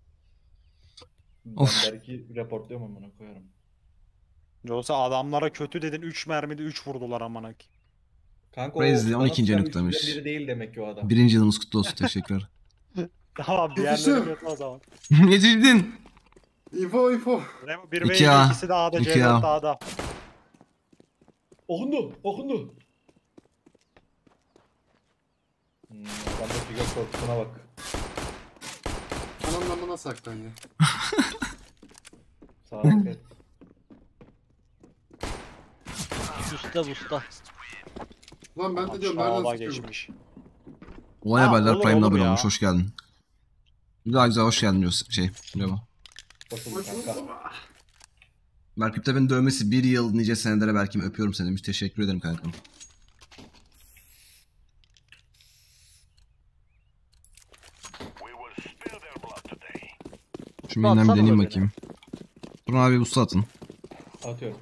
Ben Of. belki reportluyorum amına koyarım. Yoksa adamlara kötü dedin, 3 mermide 3 vurdular amına koyayım. Kanka Crazy, bana 12. sıkan noktamış. üçlüden biri değil demek ki o adam. Birinci yılımız kutlu olsun, teşekkürler. Tamam, diğerleri Kötüsü. kötü o zaman. Ne cildin? info. Revo 1 İki ve A. 2'si de A'da, İki C4 A. A'da. Okundu. Adamda figür korkusuna bak. Ananın amına saklan ya. Sağa dikkat. Busta. Lan ben de diyorum Çağla nereden sıkıyorum? geçmiş. Olay Ha, haberler olur, Prime'da olur abone ya. olmuş, hoş geldin. Güzel hoş geldin diyor Revo. Hoş bulduk kanka. Merküp'te beni dövmesi 1 yıl, nice senelere belki öpüyorum seni demiş. Teşekkür ederim kankam. Şu minnem Atsana deneyeyim da bakayım. Durun abi usta atın. Atıyorum.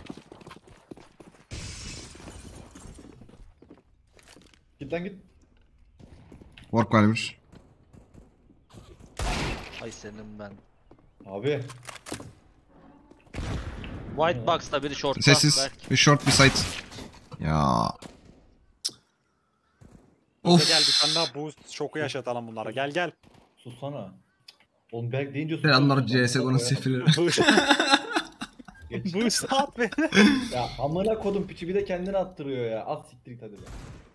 Git lan git. Work var bir. Ay senin ben. Abi. White box'ta biri short'ta. Sessiz. Berk. Bir short bir site. Ya. Of. Of. Gel bir tane daha boost şoku yaşatalım bunlara. Gel. Sussana. Oğlum Berk deyince Selamlar susuyorsun. CSGO'nun Amına sefiri. Geç. Boost at beni. Ya amına kodum piçi bir de kendini attırıyor ya. At siktir git hadi be.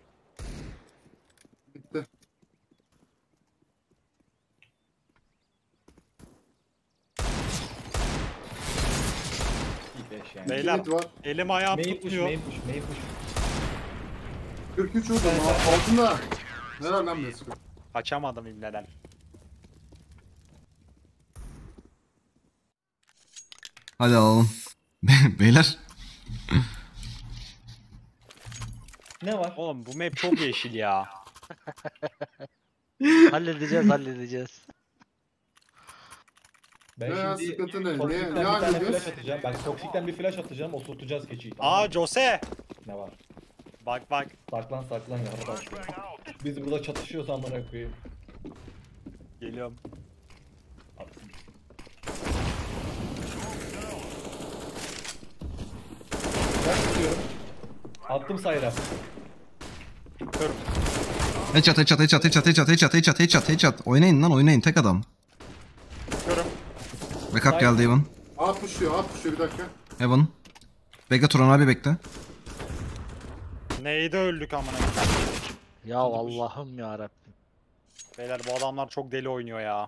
Bitti. İyi beş yani. Beyler, Limit var. elim ayağım Main push, tutmuyor. main push, main push. 43 vurdum altında. Nereden lan bir sıkıyor? Kaçamadım imleden. Hadi alalım. Beyler. Ne var? Oğlum bu map çok yeşil ya. Halledeceğiz. Ben Ya, şimdi sıkıntı ne? Toxic'ten Ne bir tane halledeceğiz? flash atacağım. Bak Toxic'ten bir flash atacağım. Oturtacağız keçiyi. tamam Aa mı? Jose. Ne var? Bak. Saklan ya. Biz burada çatışıyoruz amına koyayım. Geliyorum. Atsın. Ben tutuyorum. Attım sayra. Headshot. Oynayın lan oynayın tek adam. Körüm. Backup geldi Evan. At puşuyor bir dakika. Evan. Bekle Turan abi bekle. Neydi öldük amına. Ya Allah'ım ya Rabbim. Beyler bu adamlar çok deli oynuyor ya.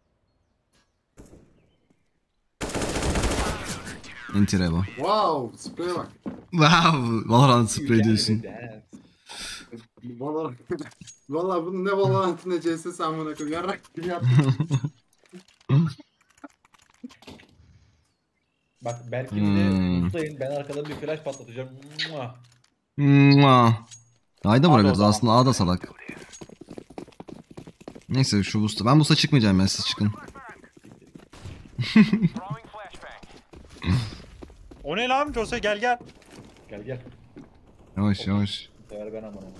Enter Evan. Wow, spreye bak. Wow. Valorant spray diyorsun. Valla bunu ne Valorant'ı ne CS amına koyayım. Yarrak gibi yaptım. Bak Berk'in de tutayın. Ben arkadan bir flash patlatacağım. A'da vurabiliriz zaman. aslında A da salak. Neyse şu boost'a. Ben boost'a çıkmayacağım ya siz çıkın. O ne lan Jose gel gel. Gel. Yavaş. Bu sefer ben amına.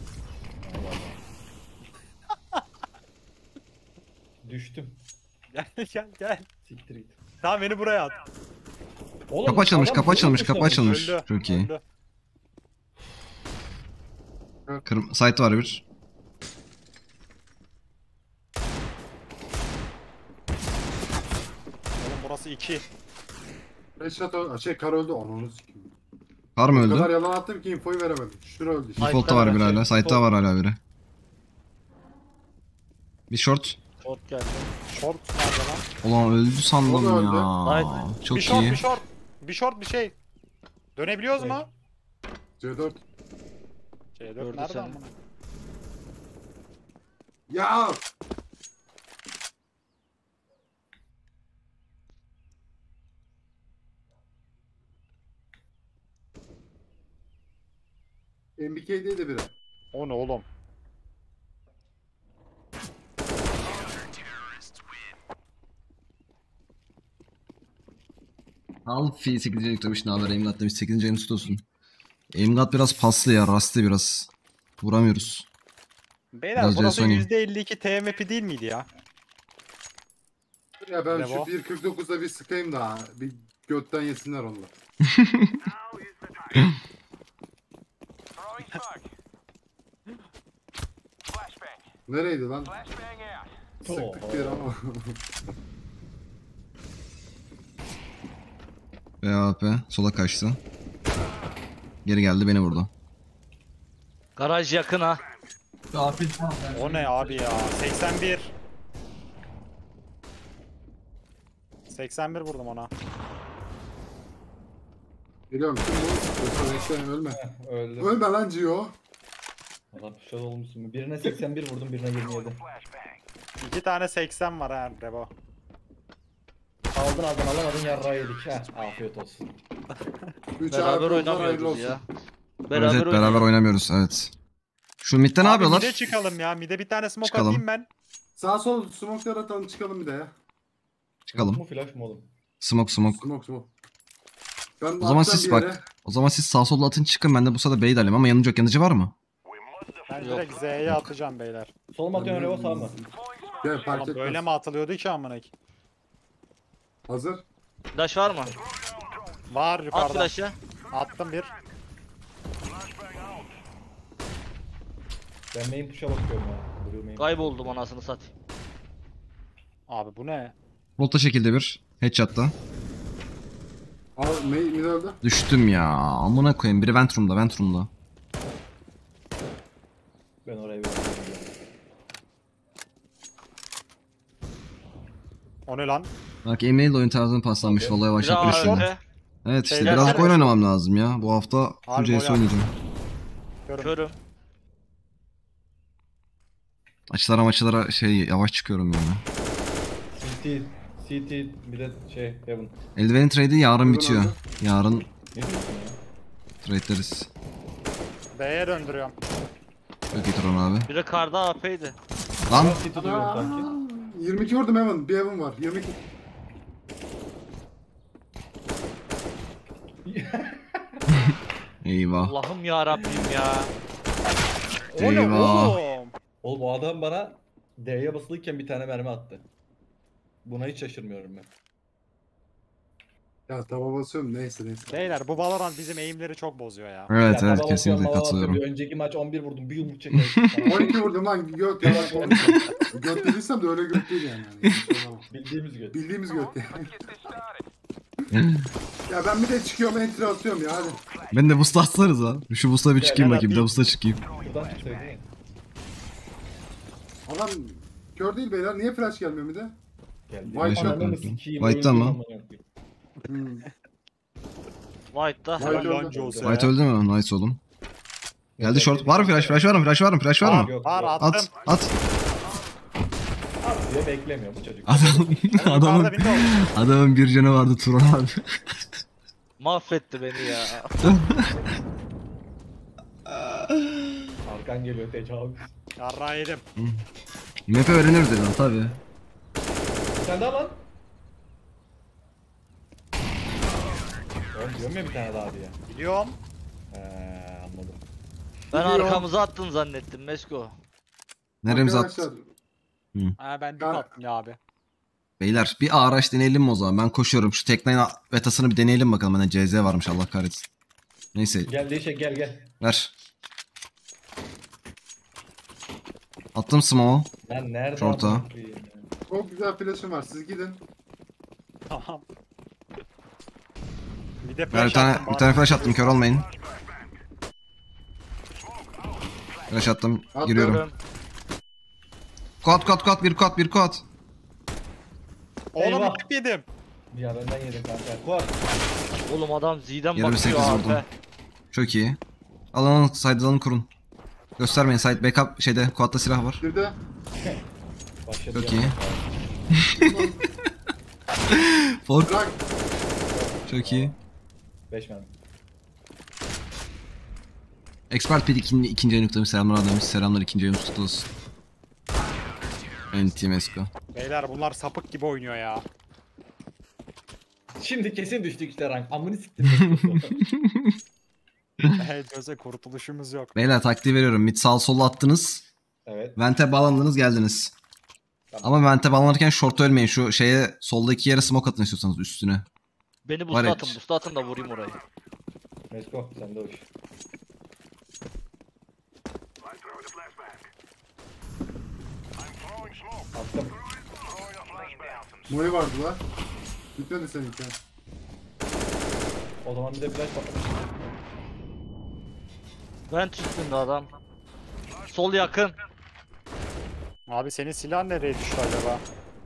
Düştüm. Gel. Siktir git. Tamam beni buraya at. Oğlum, Kapı açılmış, adam kapı açılmış, kapı vurmuş lan. açılmış. Öldü. Çok iyi. Öldü. Site var bir. Oğlum burası 2. Kar öldü. Onu sikeyim. Var mı O kadar öldü? yalan attım ki infoyu veremedim. Şura öldü işte. Default'ta var bir hala. Site'da var hala biri. Bir short. Short geldi. Short nerede lan? Ulan öldü sandım O da öldü. ya. Aynen. Çok bir short, iyi. bir short. Bir short bir şey. Dönebiliyoruz mu? C4. C4 Gördü nerede seni. amına? Ya! MBK'deydi biri. O ne oğlum? Alfi 8. ayını tutmuş ne haber? Aimgat demiş 8. ayını tutuyorsun. Aimgat biraz paslı ya. Rastlı biraz. Vuramıyoruz. Beyler Biraz burası Jason iyi. %52 TMP değil miydi ya? Ya ben Ne şu bu? 1.49'da bir sıkayım da bir götten yesinler onlar. Nereydi lan? Sıktık bir ama. BAP sola kaçtı. Geri geldi beni vurdu. Garaj yakın ha. O ne abi ya? 81. 81 vurdum ona. Geliyorum. Kim bu? Bekle, ölme. Öldü. Ölme lan Gio. Adam puşladı olmuşsun. Birine 81 vurdum, birine 27. 2 tane 80 var ha Rebo. Aldın alamadın yarrağı yedik. Afiyet olsun. 3 Beraber oynamıyoruz ya. Beraber Evet, beraber oynayalım. oynamıyoruz evet. Şu midde ne Abi yapıyorlar? mide çıkalım ya. Mide bir tane smoke Çıkalım. atayım ben. Sağ sol smoke'lar atalım çıkalım bir de ya. Çıkalım. mu flash mı oğlum? Smoke. Smoke. Ben O zaman atacağım siz bir bak. yere. O zaman siz sağ solla atın çıkın. Ben de bu sırada B'yi de alayım ama yanıcı yok. Yanıcı var mı? Ben Yok. direkt Z'ye atacağım beyler. Sol mu atıyorsun Revo sağ mı? Gel fark Oğlum etmez. böyle mi atılıyordu ki amına ki? Hazır. Flash var mı? Var At yukarıda. flash'ı. Attım bir. Ben main push'a bakıyorum ya. Duruyor main. Kayboldum anasını satayım. Abi bu ne? Volta şekilde bir. Headshot'ta. Al mid öldü. Düştüm ya. Amına koyayım. Biri Ventrum'da. Ben oraya bir bakıyorum. O ne lan? Bak Emre'yle oyun tarzını paslanmış. Vallahi Bir başlatmış daha şimdi. önde. Evet işte Şeyler birazcık var. oyun oynamam lazım ya. Bu hafta Harbi full CS oyun. oynayacağım. Körüm. Açılara yavaş çıkıyorum yani. CT bir de Heaven. Eldiven'in trade'i yarın Heaven bitiyor. öldü. Yarın Ne diyorsun ya? trade'leriz. B'ye döndürüyorum. Çok iyi Turan abi. Biri karda AP'ydi. Lan Ben CT duyuyorum sanki. 22 vurdum hemen. Bir evim var. 22. eyvah. Allah'ım ya Rabbim ya. O ne Eyvah. oğlum? Oğlum o adam bana D'ye basılıyken bir tane mermi attı. Buna hiç şaşırmıyorum ben. Ya tava basıyorum neyse. Beyler bu Valorant bizim eğimleri çok bozuyor ya. Evet Ya evet baba kesinlikle bakıyorum, baba katılıyorum. bakıyorum. Bir önceki maç 11 vurdum. Bir yumruk çeker. 12 vurdum lan göt yalan konuşuyorum. Göt dediysem de öyle göt değil yani. Bildiğimiz göt. Bildiğimiz göt yani. Ya ben bir de çıkıyorum entry atıyorum ya hadi. Ben de boost atsanız ha. Şu boost'a bir çıkayım Gel, bakayım. Bir de hadi. boost'a çıkayım. Buradan çıksaydın ya. Adam kör değil beyler niye flash gelmiyor bir de? Geldi. Vay Beş Ananı yok. sikeyim, White'tan öldüm mı? amına koyayım. White'da. White Helal lan öldü. Jose. White öldü mü? Nice oğlum. Geldi short. Var mı flash? Flash var mı? Flash var mı? Flash var mı? Yok, Var yok. attım. At. At diye beklemiyor bu çocuk. Adamın Yukarıda bir de adamın bir canı vardı Turan abi. Mahvetti beni ya. Arkan geliyor tecavüz. yarrağı yedim. Map'i öğreniriz lan tabi. Sen daha lan. Oğlum diyorum ya bir tane daha diye. Biliyorum. Anladım. Ben Gidiyor. arkamıza attın zannettim Mesko. Neremize at? Arkadaşlar Ha ben dip Ben- attım ya abi. Beyler bir araç deneyelim mi o zaman? Ben koşuyorum. Şu Tek9 betasını bir deneyelim bakalım. Hani CZ varmış Allah kahretsin. Neyse Gel değişik gel. ver. Attım smoke. Lan nerede? Şorta. amına koyayım ya? çok güzel flash'ım var siz gidin. Tamam. Bir de Ver flash bir tane, attım. bir tane flash attım kör olmayın. Flash attım giriyorum. Görüm. Kuat bir kuat. Oğlum Eyvah. dip yedim. Ya benden yedim kanka. Kuat. Oğlum adam Z'den 28 bakıyor vurdum. abi. Çok iyi. Alın side'dan kurun. Göstermeyin side backup şeyde kuatta silah var. Bir de Başladı. Çok ya. iyi. Fork. bırak. Çok iyi. 5 men. Expert Pit ikinci ayını kutlamış. Selamlar demiş. Selamlar ikinci ayımız kutlu olsun. NT Mesko. Beyler bunlar sapık gibi oynuyor ya. Şimdi kesin düştük işte rank. Amını siktim. Hey Jose kurtuluşumuz yok. Beyler taktiği veriyorum. Mid sağ sol attınız. Evet. Vente bağlandınız geldiniz. Tamam. Ama vente bağlanırken short ölmeyin. Şu şeye soldaki yere smoke atın istiyorsanız üstüne. Beni Var boost'a et. atın, boost'a atın da vurayım orayı. Mesko sen de o iş. Attım. Moe vardı la. Bitmedi seninki. O zaman bir de flash patlamış. Ben üstünde adam. Sol yakın. Abi senin silah nereye düştü acaba?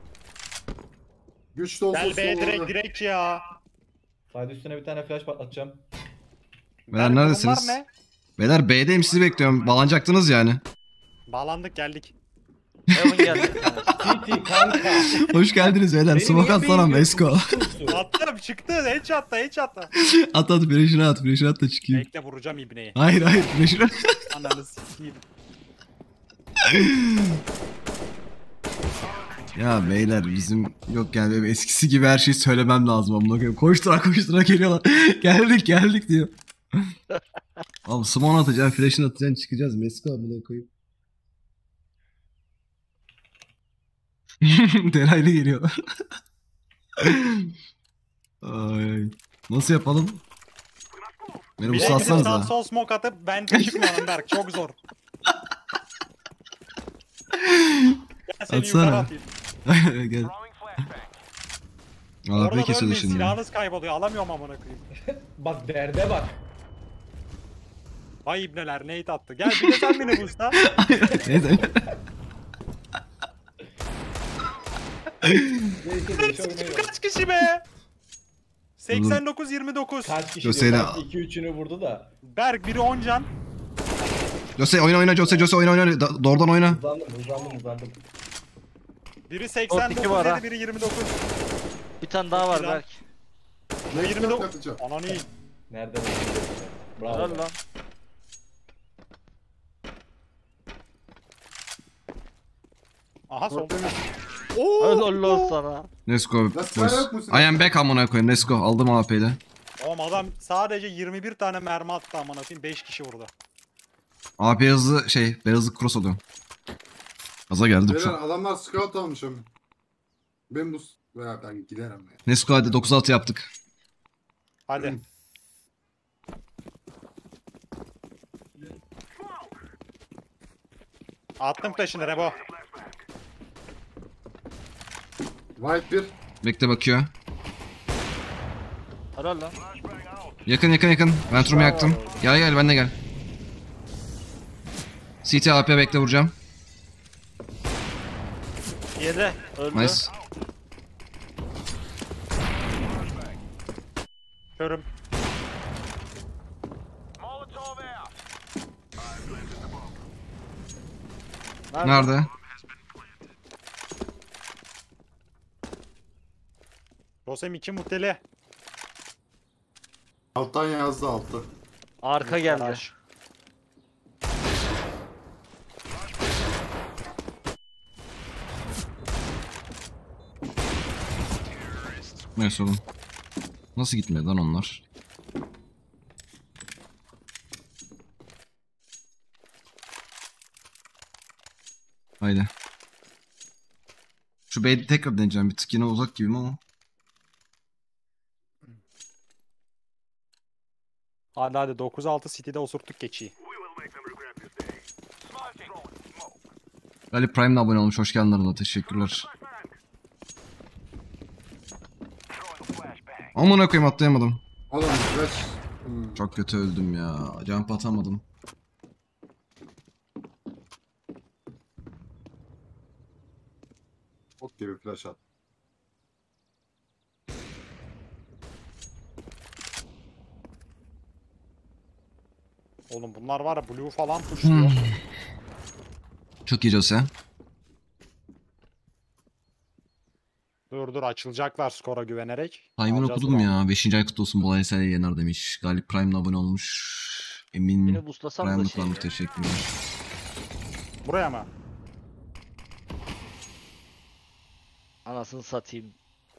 Güçlü olsun Gel be sollarda. direkt ya. Side üstüne bir tane flash patlatacağım. Beyler Berk, neredesiniz? bunlar ne? Beyler B'deyim sizi bekliyorum. Bağlanacaktınız yani. Bağlandık geldik. Heaven geldi. TT kanka. Hoş geldiniz beyler. Beni Smoke niye atsana beğeniyorsun? Mesko. Attım çıktı headshot'ta. At flash'ını at. Flash'ını at da çıkayım. Bekle vuracağım ibneyi. Hayır flash'ını. Ananı sikeyim. Ya beyler bizim yok yani benim eskisi gibi her şeyi söylemem lazım amına koyayım. Koştura geliyorlar. geldik diyor. Abi smoke atacaksın, flash'ını atacaksın çıkacağız. Mesko amına koyayım. Deraylı geliyor. Ay. Nasıl yapalım? Beni Bir de gidip uslatsanız sağ ha. sol smoke atıp ben de çıkmıyorum Berk çok zor. Gel seni Atsana. yukarı atayım. Gel. Orada AP da kesiyordu ölmeyin şimdi. silahınız kayboluyor alamıyorum amına koyayım. Bak derde bak. Vay ibneler nade attı. Gel bir de sen beni boostla. Neyse. Kaç kişi be? 89-29. Kaç kişi Jose'yle- diyor. 2-3'ünü vurdu da. Berk biri 10 can. Jose oyna Jose oyna. Doğrudan oyna. Hızlandım. Biri Dört iki var 89 ha. yedi, biri 29. Bir tane daha var Çok iyi lan. belki. Ne 29. yapacağım? Ananı iyi. Nereden vurdu? Bravo. Helal lan. Aha sol. Ortaya- Helal lan sana. Let's go. Nasıl boys. yok musun? I am back amına koyayım. Let's go. Aldım AP'yle. Oğlum adam sadece 21 tane mermi attı amına koyayım 5 kişi vurdu. AP hızlı beyazlık cross oluyor. Gaza geldim Beyler şu an. adamlar scout almış ama. Ben bu... Ya ben giderim ya. Nesko hadi 9-6 yaptık. Hadi. Attım flash'ını Rebo. White bir. Bekle bakıyor. Helal lan. Yakın yakın yakın. Ventrum'u yaktım. Gel gel ben de gel. CT AP bekle vuracağım. Yedi. Öldü. Nice. Körüm. Nerede? Rosem 2 muteli. Alttan yazdı altı. Arka geldi. Garaj. Neyse oğlum. Nasıl gitmedi lan onlar? Haydi. Şu B'yi tekrar deneyeceğim. Bir tık yine uzak gibiyim ama. Hadi hadi 9-6 City'de osurttuk keçiyi. Ali Prime'le abone olmuş. Hoş geldin arada. Teşekkürler. Amına koyayım atlayamadım. Oğlum flash. Çok kötü öldüm ya. Jump atamadım. Bok gibi flash at. Oğlum bunlar var ya blue falan pushluyor. Çok iyi Jose. Dur dur açılacaklar skora güvenerek. Time'ını Alacağız okudum bunu. ya. 5. ay kutlu olsun. Bolay Sel Yener demiş. Galip Prime'le abone olmuş. Emin Beni boostlasam da Prime'le şey kalmış. ya. Teşekkürler. Buraya mı? Anasını satayım.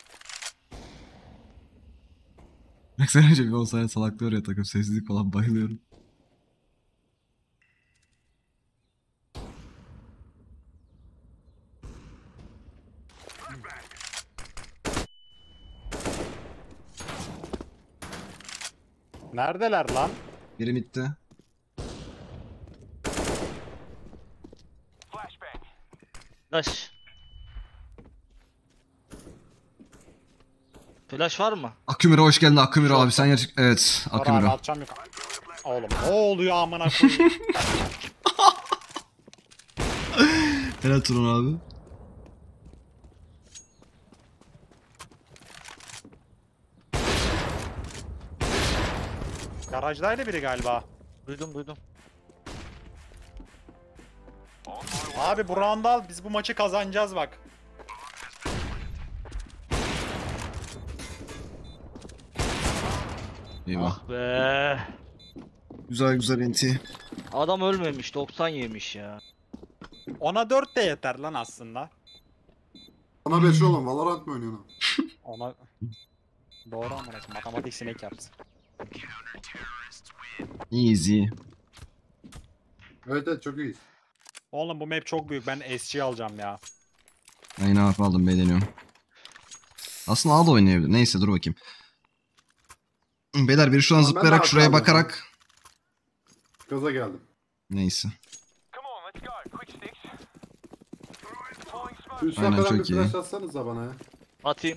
Baksana önce bir 10 saniye salaklıyor ya takım. Sessizlik falan bayılıyorum. Neredeler lan? Biri midde. Flash. Flash var mı? Akümüre hoş geldin Akümüre abi. Sen gerçek... Evet Dur abi Akümüre. atacağım yukarı. Oğlum ne oluyor amına koyayım? Helal Turan abi. Garajdaydı biri galiba. Duydum duydum. Abi bu round al biz bu maçı kazanacağız bak. Eyvah. Ah be. Güzel güzel enti. Adam ölmemiş 90 yemiş ya. Ona 4 de yeter lan aslında. Ona 5 oğlum. Valorant mı oynuyorsun? Ona... Doğru amına koyayım. Matematik sinek yapsın. Easy. Evet evet çok iyi. Oğlum bu map çok büyük. Ben SG alacağım ya. Aynen AP aldım B deniyorum. Aslında A da oynayabilir. Neyse dur bakayım. Beyler biri şu an Tamam, ben de zıplayarak AP şuraya aldım. bakarak. Gaza geldim. Neyse. Şu üstüne Aynen, falan bir çok iyi. flash atsanıza bana ya. Atayım.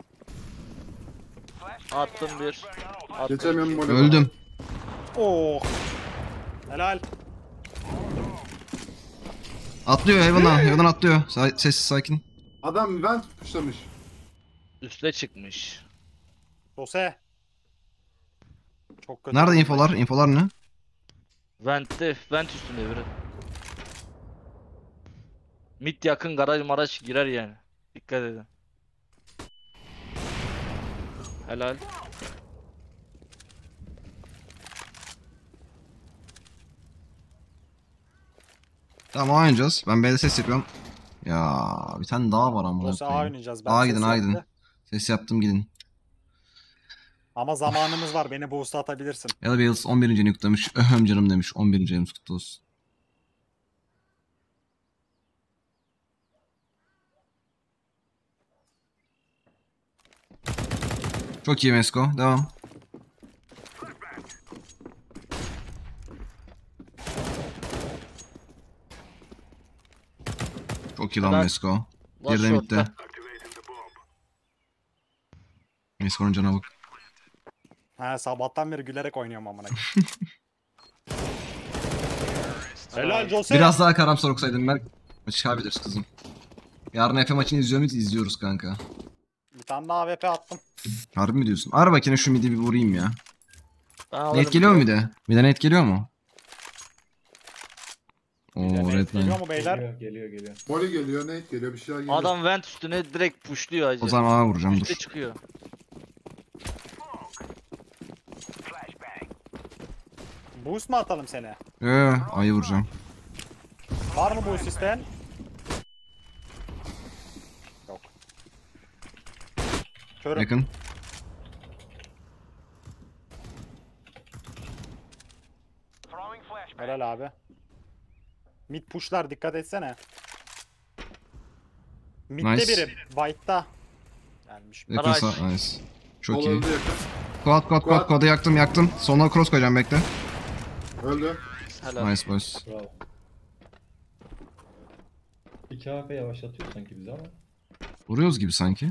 Attım bir. Attım Geçemiyorum iki. golü. Öldüm. Oh. Helal. Atlıyor Heaven'a. Heaven'dan atlıyor. Sessiz sakin. Adam vent pushlamış. Üste çıkmış. Dose. Çok kötü. Nerede infolar? İnfolar ne? Vent'te. Vent üstünde biri. Mid yakın garaj maraş girer yani. Dikkat edin. Helal. Tamam oynayacağız. Ben B'de ses yapıyorum. Ya bir tane daha var ama. Dose A oynayacağız. Ben A ses gidin A gidin. yaptı. Ses yaptım gidin. Ama zamanımız var. Beni boost atabilirsin. Ya da Bales 11. nüklemiş. Öhüm canım demiş. 11. ayımız kutlu olsun. Çok iyi Mesko. Devam. Çok iyi lan Helal. Mesko. Var Geride bitti. short'ta. Mesko'nun cana bak. Ha sabahtan beri gülerek oynuyorum amına. Helal Jose. Biraz daha karamsar okusaydın Berk. Maçı kaybederiz kızım. Yarın Efe maçını izliyor muyuz? İzliyoruz kanka. Bir tane daha AWP attım. Harbi mi diyorsun? Ara bakayım şu midi bir vurayım ya. Ben alırım Net geliyor mu bir de. mide? Mide net geliyor mu? Oo Net red geliyor line. mu beyler? Geliyor. Molly geliyor, Nate geliyor, bir şeyler geliyor. Adam vent üstüne direkt pushluyor hacı. O zaman A vuracağım Üste dur. çıkıyor. Boost mu atalım seni? A'yı vuracağım. Var mı boost isteyen? Yok. Körüm. Yakın. Helal abi. Mid pushlar dikkat etsene. Mid'de Nice. biri. White'da. Gelmiş. Yakın Baraj. sağ. Nice. Çok Sol iyi. öldü yakın. Quad. Quad'ı yaktım. Sonra cross koyacağım bekle. Öldü. Helal. Nice boys. Bravo. 2 AP yavaşlatıyor sanki bizi ama. Vuruyoruz gibi sanki.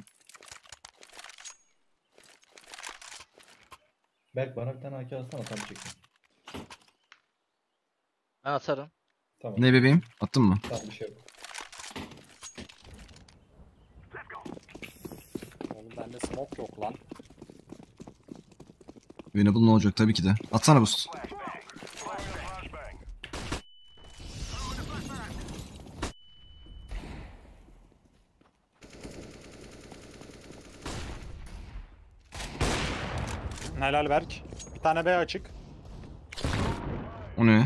Berk bana bir tane AK alsana tam çekme. Ben atarım. Tamam. Ne bebeğim? Attın mı? Tamam bir şey yok. Oğlum bende smoke yok lan. Winnable ne olacak tabii ki de. Atsana boost. Helal Berk. Bir tane B açık. O ne?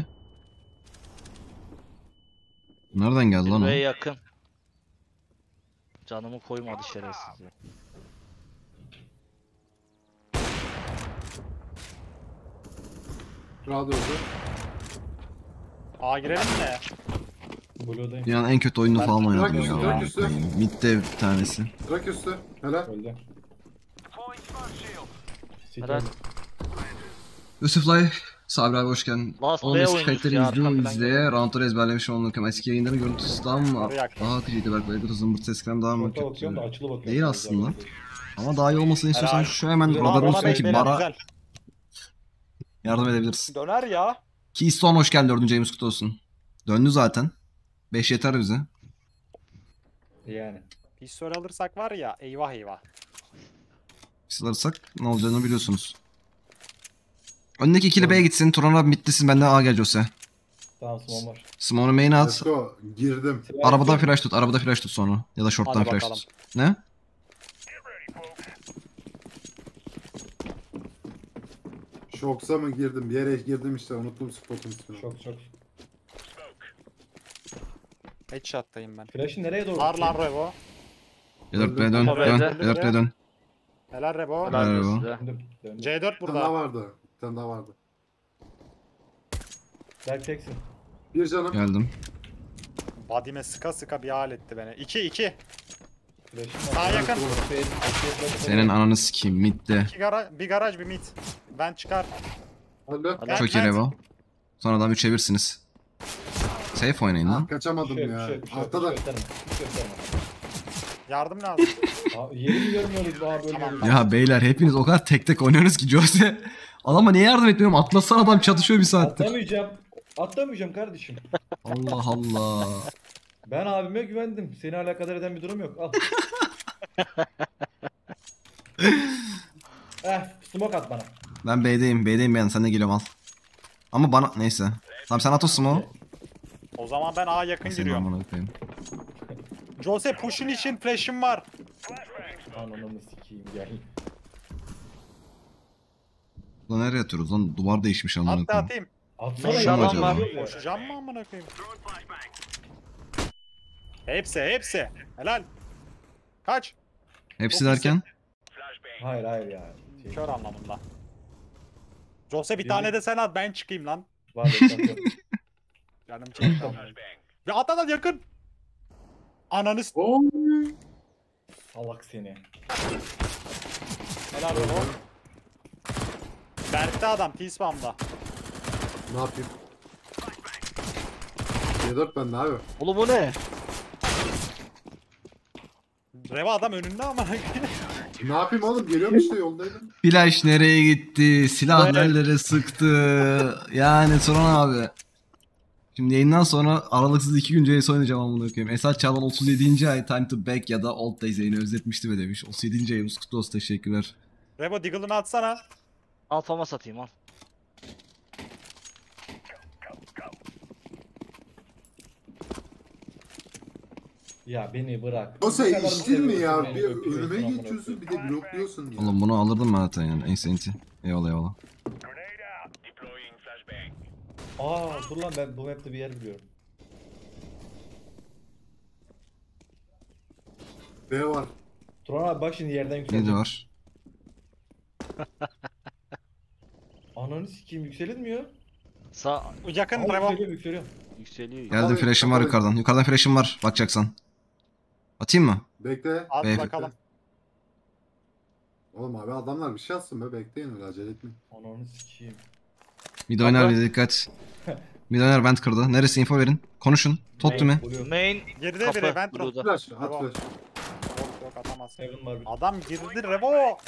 Nereden geldi lan o? Ve yakın. Canımı koymadı şerefsiz ya. Radyo öldü. A girelim mi? Blue'dayım. Dünyanın en kötü oyununu falan oynadım Bırak ya. üstü, bırak üstü. Mid'de bir tanesi. Trak üstü. Helal. Öldü. Helal. Yusuf'lay, Sabri abi hoş geldin. Last Oğlum B eski oyuncusu kayıtları ya, izliyor arkamdan izleye. Roundları ezberlemiş olmak ama eski yayınların görüntüsü daha mı? Sarı yaktım. Daha akıcıydı belki. Böyle zımbırt ses krem daha mı Orta bakıyorum da kötü? açılı bakıyorum. Değil aslında. Ama daha iyi olmasını istiyorsan Helal. şu hemen Güzel. radar Ona üstündeki beyler bara güzel. yardım edebilirsin. Döner ya. Keystone hoş geldin 4. James kutlu olsun. Döndü zaten. 5 yeter bize. Yani. Pistol alırsak var ya eyvah eyvah. Biz alırsak ne olacağını biliyorsunuz. Öndeki ikili B'ye gitsin. Turan abi middesin. Benden A gel Jose. Tamam small var. Smoke'u main'e at. Let's go. Girdim. Arabadan flash tut. Arabada flash tut sonra. Ya da short'tan Hadi flash bakalım. tut. Ne? Şoksa mı girdim? Bir yere girdim işte, unuttum spotun üstüne. Çok. Headshot'tayım ben. Flash'ı nereye doğru? Var lan Revo. B4 dön. Baba Dön. B'de. B4 dön. Helal Revo. Helal Helal olsun be. size. Döndüm. C4 Bir tane daha burada. vardı. Bir tane daha vardı. Berk teksin. Bir canım. Geldim. Badime sıka sıka bir hal etti beni. 2-2. Flash'ın Sağ yakın. Senin ananı sikeyim midde. Bir garaj bir mid. Ben çıkar. Öldü. Ben- Çok iyi Revo. Sonradan 3'e 1'siniz. Safe oynayın lan. Kaçamadım ya. Artta da. Yardım lazım. Yeri görmüyoruz daha böyle. Tamam. Ya beyler hepiniz o kadar tek tek oynuyorsunuz ki Jose. Adama niye yardım etmiyorum? Atlasana adam çatışıyor bir saattir. Atlamayacağım kardeşim. Allah Allah. Ben abime güvendim. Seni alakadar eden bir durum yok. Al. Smoke at bana. Ben B'deyim. B'deyim ben. Sen de geliyorum al. Ama bana neyse. Tamam sen at o smoke. O zaman ben A yakın Senin giriyorum. amına koyayım. Jose push'un için flash'im var. Ananı sikeyim gel. Lan nereye atıyoruz lan? Duvar değişmiş amına Hatta koyayım. atayım. Atsana Şu ya. adam var. Koşacağım mı amına koyayım? Hepsi. Helal. Kaç? Hepsi Çok derken? Hayır ya. Kör anlamında. Jose bir tane de sen at ben çıkayım lan. Var bekliyorum. Canım çekti amına. Ve at yakın. Ananı s- Oy. Salak seni. Helal o. Berk'te adam T-spam'da. Ne yapayım? C4 bende abi. Oğlum o ne? Reva adam önünde ama. Ne yapayım oğlum? Geliyorum işte yoldaydım. Flash nereye gitti? Silah Evet. nerelere sıktı? Yani Turan abi. Şimdi yayından sonra aralıksız 2 gün CS oynayacağım amına koyayım. Esat Çalan 37. ay Time to Back ya da Old Days yayını özletmişti ve demiş. 37. ayımız kutlu olsun, teşekkürler. Revo Deagle'ını atsana. Al fama satayım al. Ya beni bırak. O Bu sen kadar mı içtin mi ya? seviyorsun beni, Bir öpüyorsun önüme amına geçiyorsun bir koyayım? de blokluyorsun ya. Oğlum bunu alırdım ben zaten yani. Enti. Eyvallah eyvallah. Aa dur lan ben bu map'te bir yer biliyorum. B var. Turan abi bak şimdi yerden Ne yükseldi. de var? Ananı sikeyim yükselinmiyor. Sağ Yakın Aa, Revo. yükseliyor yükseliyor. yükseliyor. Geldim, Abi, flash'ım var kapalı. yukarıdan. Yukarıdan flash'ım var bakacaksan. Atayım mı? Bekle. At Bey- bakalım. Oğlum abi adamlar bir şey atsın be. Bekleyin öyle acele etmeyin. Ananı sikeyim. Mid oynar bir dikkat. Mid oynar vent kırdı. Neresi info verin. Konuşun. Tot mi? Buluyor. Main Geride kapı. bir event drop. Blue'da. Flash at Tamam. flash. Yok atamazsın. Heaven var bir. Adam girdi Revo.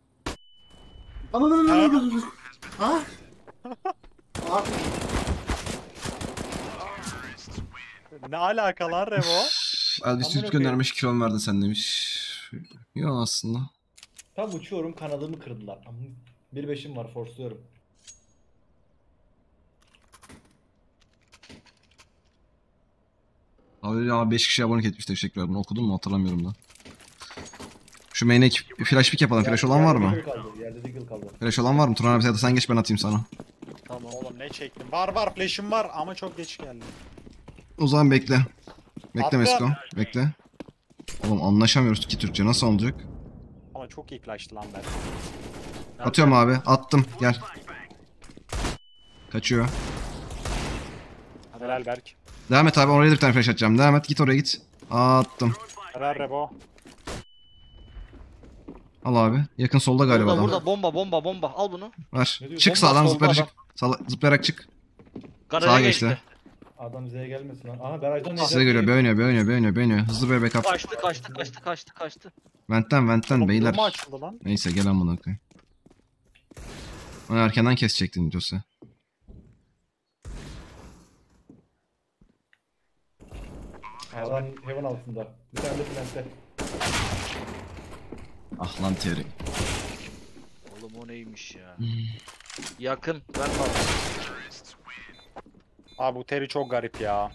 Ananı. Ha? Abi Ne alakalar Revo? Elbis Amına göndermiş, kilon verdin sen demiş. Yok aslında. Tam uçuyorum kanadımı kırdılar. 1.5'im var force'luyorum. Abi ya 5 kişi abonelik etmiş, teşekkürler. Bunu okudun mu hatırlamıyorum da. Şu main'e flash pick yapalım. Flash olan var mı? Yerde Deagle kaldı. Yerde Deagle kaldı. Flash olan var mı? Turan abi ya da sen geç, ben atayım sana. Tamam. Oğlum ne çektim? Var flash'im var ama çok geç geldi. O zaman bekle. Bekle Attım. Mesko. Bekle. Oğlum anlaşamıyoruz ki Türkçe, nasıl olacak? Ama çok iyi flash'tı lan ben. Atıyorum abi. Attım. Gel. Kaçıyor. Helal Berk. Devam et abi. Oraya da bir tane flash atacağım. Devam et. Git oraya git. Attım. Helal Revo. Al abi. Yakın solda galiba Burada adam. burada bomba al bunu. Var. Ne diyor? Çık Bomba sağdan solda zıplayarak adam. çık. Zıplayarak çık. Garaja Sağa geçti. geçti. Adam Z'ye gelmesin lan. Aha garajdan Size göre oynuyor. Hızlı bir backup. Kaçtı. Vent'ten beyler. Oğlum, açıldı lan. Neyse gel amına koyayım. Onu erkenden kesecektin Jose. Adam Heaven altında. Bir tane de plant'te. Ah lan Terry. Oğlum o neymiş ya. Yakın. Ben var. Abi bu Terry çok garip ya.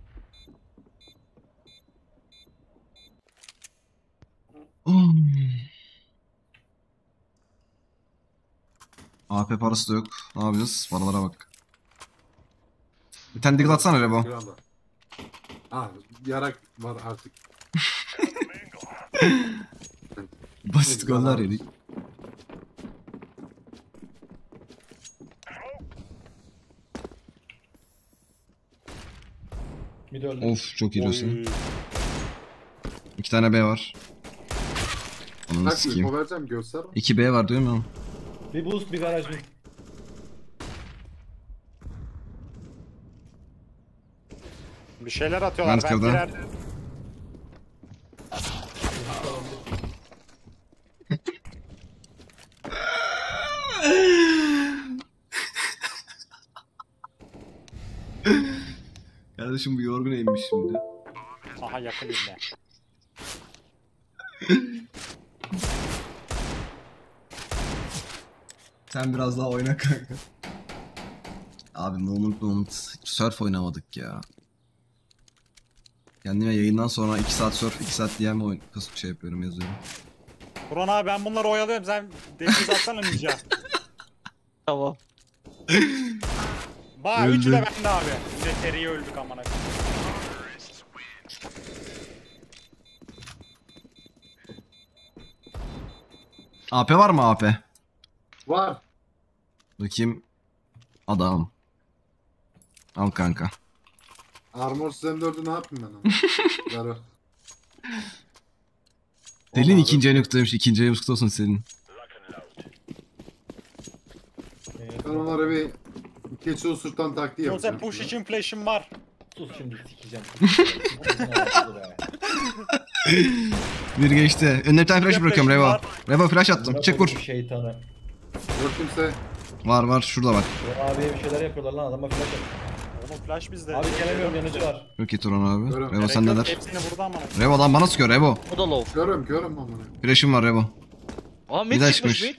AP parası da yok. Ne yapacağız? Paralara bak. Bir tane deagle atsana Rebo. bir anda. Ah yarak var artık. Basit goller yedik. Mid öldü. Of çok iyi Jose. Oy. 2 tane B var. Onu Bak sikeyim. info vereceğim göster. 2 B var diyor mu? Bir boost bir garaj mid. Bir şeyler atıyorlar. Vent Ben kırdı. birer... Kardeşim bu yorgun eğilmiş şimdi. Aha yakın yine. Sen biraz daha oyna kanka. Abi moment. Hiç surf oynamadık ya. Kendime yayından sonra 2 saat surf, 2 saat DM oyun şey yapıyorum, yazıyorum. Buran abi ben bunları oyalıyorum. Sen deniz atsana ninja. Tamam. Bak Öldü. üçü de bende abi. Bir de Terry'yi öldük amına. AP var mı AP? Var. Bakayım. Adam. Al kanka. Armor Zen 4'ü ne yapayım ben onu? Ver. Delin Oğlum ikinci ayını kutlamış. İkinci ayımız kutlu olsun senin. Ben onlara bir keçi osurtan taktiği Yoksa yapacağım. push için flash'im var. Sus şimdi sikeceğim. Bir geçti. Önüne bir tane flash bırakıyorum flash'im Revo. var. Revo flash attım. Amına Çık vur. koyayım Şeytanı. Yok kimse. Var şurada bak. Bu abiye bir şeyler yapıyorlar lan adama flash at. Oğlum flash bizde. Abi gelemiyorum yanıcı var. Çok iyi Turan abi. Görüyorum. Revo Gerek sen yok, neler? hepsini buradan bana. Revo lan bana sıkıyor Revo. Bu da low. Görüm amına. Flash'im var Revo. Aa Bir mid daha çıkmış çıkmış. mid.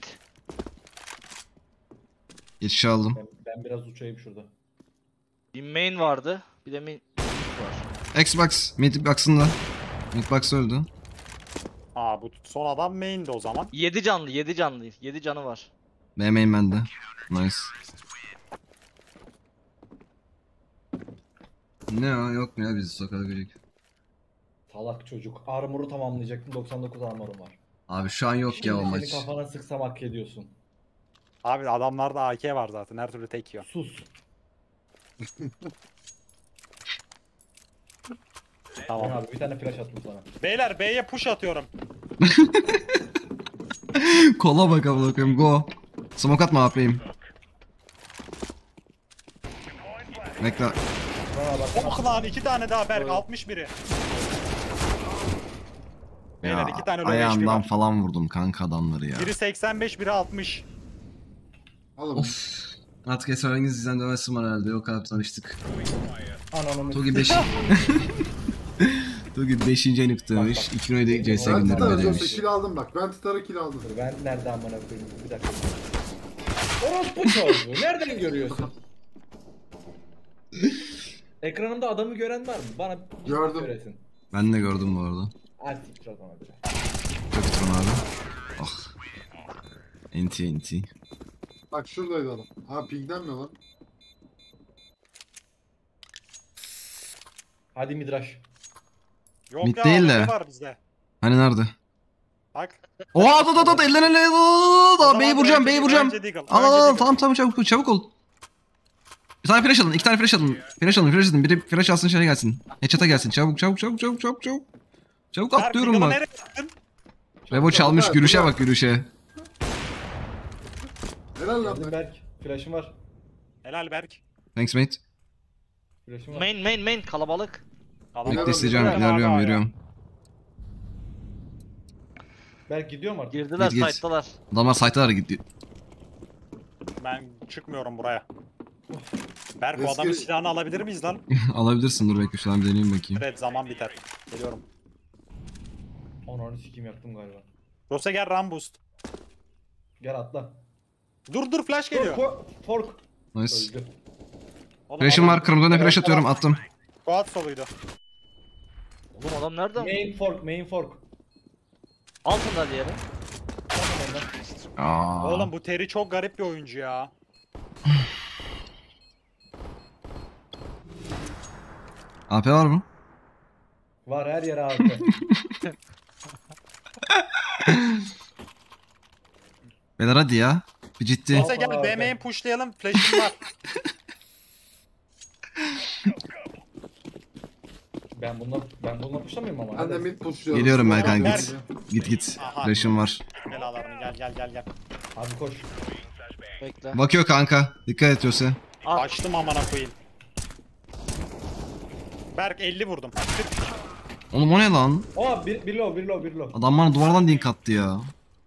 Geçiş aldım. Ben biraz uçayım şurada. Bir main vardı. Bir de mid var. Xbox. Midbox'ın da. Midbox öldü. Aa bu son adam main'di o zaman. 7 canlı 7 canlı. 7 canı var. BM'yim bende. Nice. Ne ya? Yok mu ya bizi sokağa görecek? Salak çocuk. Armor'u tamamlayacaktım. 99 armor'um var. Abi şu an yok ya o Şimdi maç. seni kafana sıksam hak ediyorsun. Abi adamlarda AK var zaten her türlü tek yiyor. Sus. Tamam. Abi bir tane flash attım sana. Beyler B'ye push atıyorum. Kola bak amına koyayım go. Smoke atma AP'yim. Bekle. Bana bak. Oh lan 2 tane daha Berk 60 biri. Beyler Ya 2 tane low HP ayağından var. falan vurdum kanka adamları ya. Biri 85 biri 60. Oğlum. Artık esrarengiz izlen demezsin bana herhalde. Yok abi tanıştık. Ananı Togi 5. Togi 5. ayını kutlamış. 2017 CS Ben günlerinde tutarız yoksa demiş. kill aldım bak. Ben tutarı kill aldım. Ben nerede amına koyayım? Bir dakika. Orospu çocuğu. Nereden görüyorsun? Ekranımda adamı gören var mı? Bana Gördüm. göresin. Ben de gördüm bu arada. Hadi siktir o zaman bile. Çok tutun abi. Ah. Enti. Bak şuradaydı adam. Ha pingden mi lan? Hadi midrash. Yok Mid ya değil AWP de. var bizde. Hani nerede? Bak. Oha at elden ele. Daha B'yi vuracağım B'yi vuracağım. Al tamam çabuk ol. Bir tane flash alın. 2 tane flash alın. Flash alın. Biri flash alsın şeye gelsin. Headshot'a gelsin. Çabuk. Çabuk atlıyorum bak. Nereye attın? Revo çalmış Güzel, gülüşe güzel. bak gülüşe. Helal lan. Hadi Berk. Flash'ım var. Helal Berk. Thanks mate. Flash'ım var. Main kalabalık. Adam Bekle isteyeceğim. İlerliyorum. Berk gidiyor mu artık? Girdiler Git. site'dalar. Adamlar site'lara gitti. Ben çıkmıyorum buraya. Berk o Eski- adamın silahını alabilir miyiz lan? Alabilirsin dur bekle şu an bir deneyeyim bakayım. Evet zaman biter. Geliyorum. Ananı sikeyim yaptım galiba. Dosya gel run boost. Gel atla. Dur flash geliyor. Fork. Nice. Öldü. Oğlum, Flash'ım adam var. Kırmızı önüne flash atıyorum. Attım. Squad soluydu. Oğlum adam nereden? Main fork. Altında diğeri. Tamam ondan. Aa. Oğlum bu Terry çok garip bir oyuncu ya. AP var mı? Var her yere abi. Beyler hadi ya. Bir ciddi. Dosya gel Aman abi. BM'yi pushlayalım. Flash'im var. ben bununla puşlamıyorum ama. Ben hadi. de mid pushluyorum. Geliyorum ben kanka, Git. Aha. Flash'ım var. Belalarını gel. Hadi koş. Bekle. Bakıyor kanka. Dikkat et Yose. Açtım amına koyayım. Berk 50 vurdum. Oğlum o ne lan? Aa bir low. Adam bana duvardan link attı ya.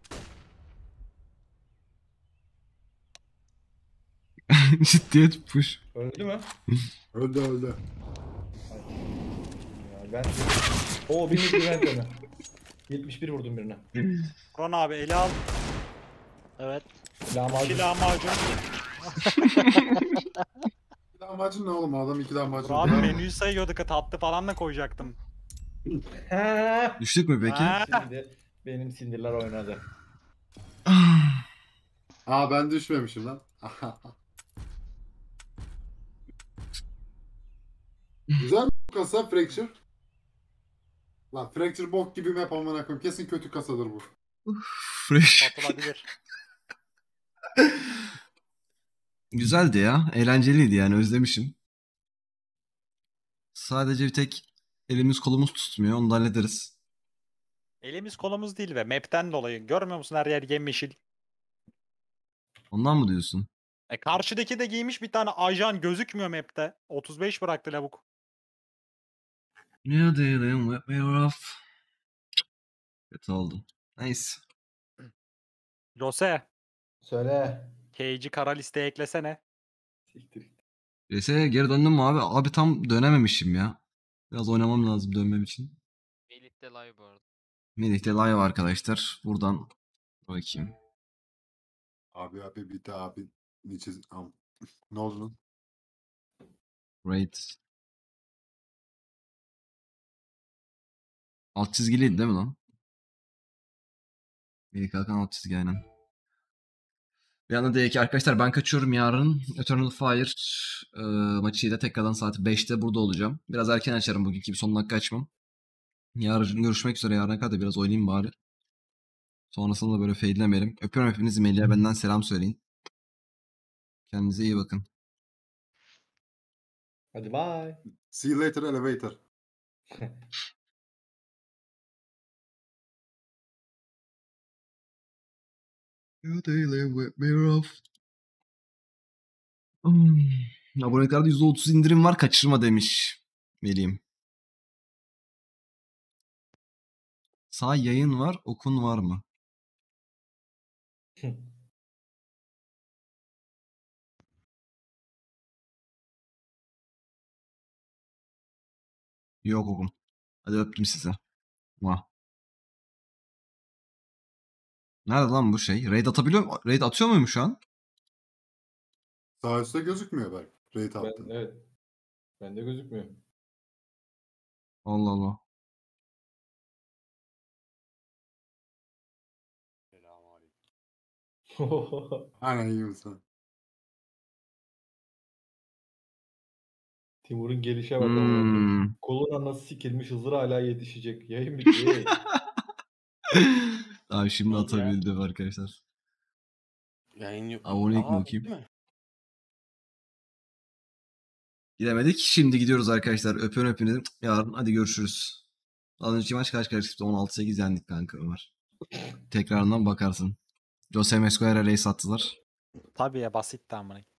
Ciddiyet push. Öldü mü? Öldü. Ya ben... Oo bir mid öne. 71 vurdum birine. Ron abi eli al. Evet. Lahmacun. İki lahmacun. İki lahmacun ne oğlum? Adam iki lahmacun. Ron Ya. menüyü sayıyorduk. Tatlı falan da koyacaktım. Ha. Düştük mü peki? Ha. Şimdi benim sinirler oynadı. Aa ben düşmemişim lan. Güzel mi bu kasa Fracture? Lan Fracture bok gibi map amına koyayım. Kesin kötü kasadır bu. Fresh. Atılabilir. Güzeldi ya. Eğlenceliydi yani özlemişim. Sadece bir tek elimiz kolumuz tutmuyor. Onu da hallederiz. Elimiz kolumuz değil ve map'ten dolayı. Görmüyor musun her yer yemyeşil. Ondan mı diyorsun? Karşıdaki de giymiş bir tane ajan gözükmüyor map'te. 35 bıraktı lavuk. You didn't whip me rough. Kötü oldu. Neyse. Jose. Söyle. Cage'i kara listeye eklesene. Siktir git. CS'ye geri döndüm mü abi? Abi tam dönememişim ya. Biraz oynamam lazım dönmem için. Melih de live bu arada. Melih'te live arkadaşlar. Buradan bakayım. Abi bir de abi. Ne oldu lan? Raid. Alt çizgiliydi değil mi lan? Melih Hakan alt çizgi aynen. Bir anda D2 arkadaşlar ben kaçıyorum yarın. Eternal Fire maçıyla tekrardan saat 5'te burada olacağım. Biraz erken açarım bugünkü gibi son dakika açmam. Yarın görüşmek üzere. Yarına kadar da biraz oynayayım bari. Sonrasında da böyle fade'lemeyelim. Öpüyorum hepinizi. Melih'e benden selam söyleyin. Kendinize iyi bakın. Hadi bye. See you later elevator. You daily with me off. Aboneliklerde %30 indirim var kaçırma demiş Melih'im. Sağ yayın var, okun var mı? Yok okum. Hadi öptüm size. Muah. Nerede lan bu şey? Raid atabiliyor mu? Raid atıyor muyum şu an? Sağ üstte gözükmüyor belki. Raid Ben, attı. evet. Bende gözükmüyor. Allah Allah. Aynen iyi misin? Timur'un gelişe bak amına koyayım. Hmm. Kolun anası sikilmiş, Hızır hala yetişecek. Yayın bitti. Abi şimdi İyi ya. atabildim arkadaşlar. Yayın yok. Abonelik mi Aa, bakayım? değil mi? Gidemedik. Şimdi gidiyoruz arkadaşlar. Öpüyorum hepinizi. Yarın hadi görüşürüz. Az önceki maç kaç çıktı? 16-8 yendik kanka Ömer. Tekrarından bakarsın. Jose Mesco'ya race attılar. Tabii ya basitti amına.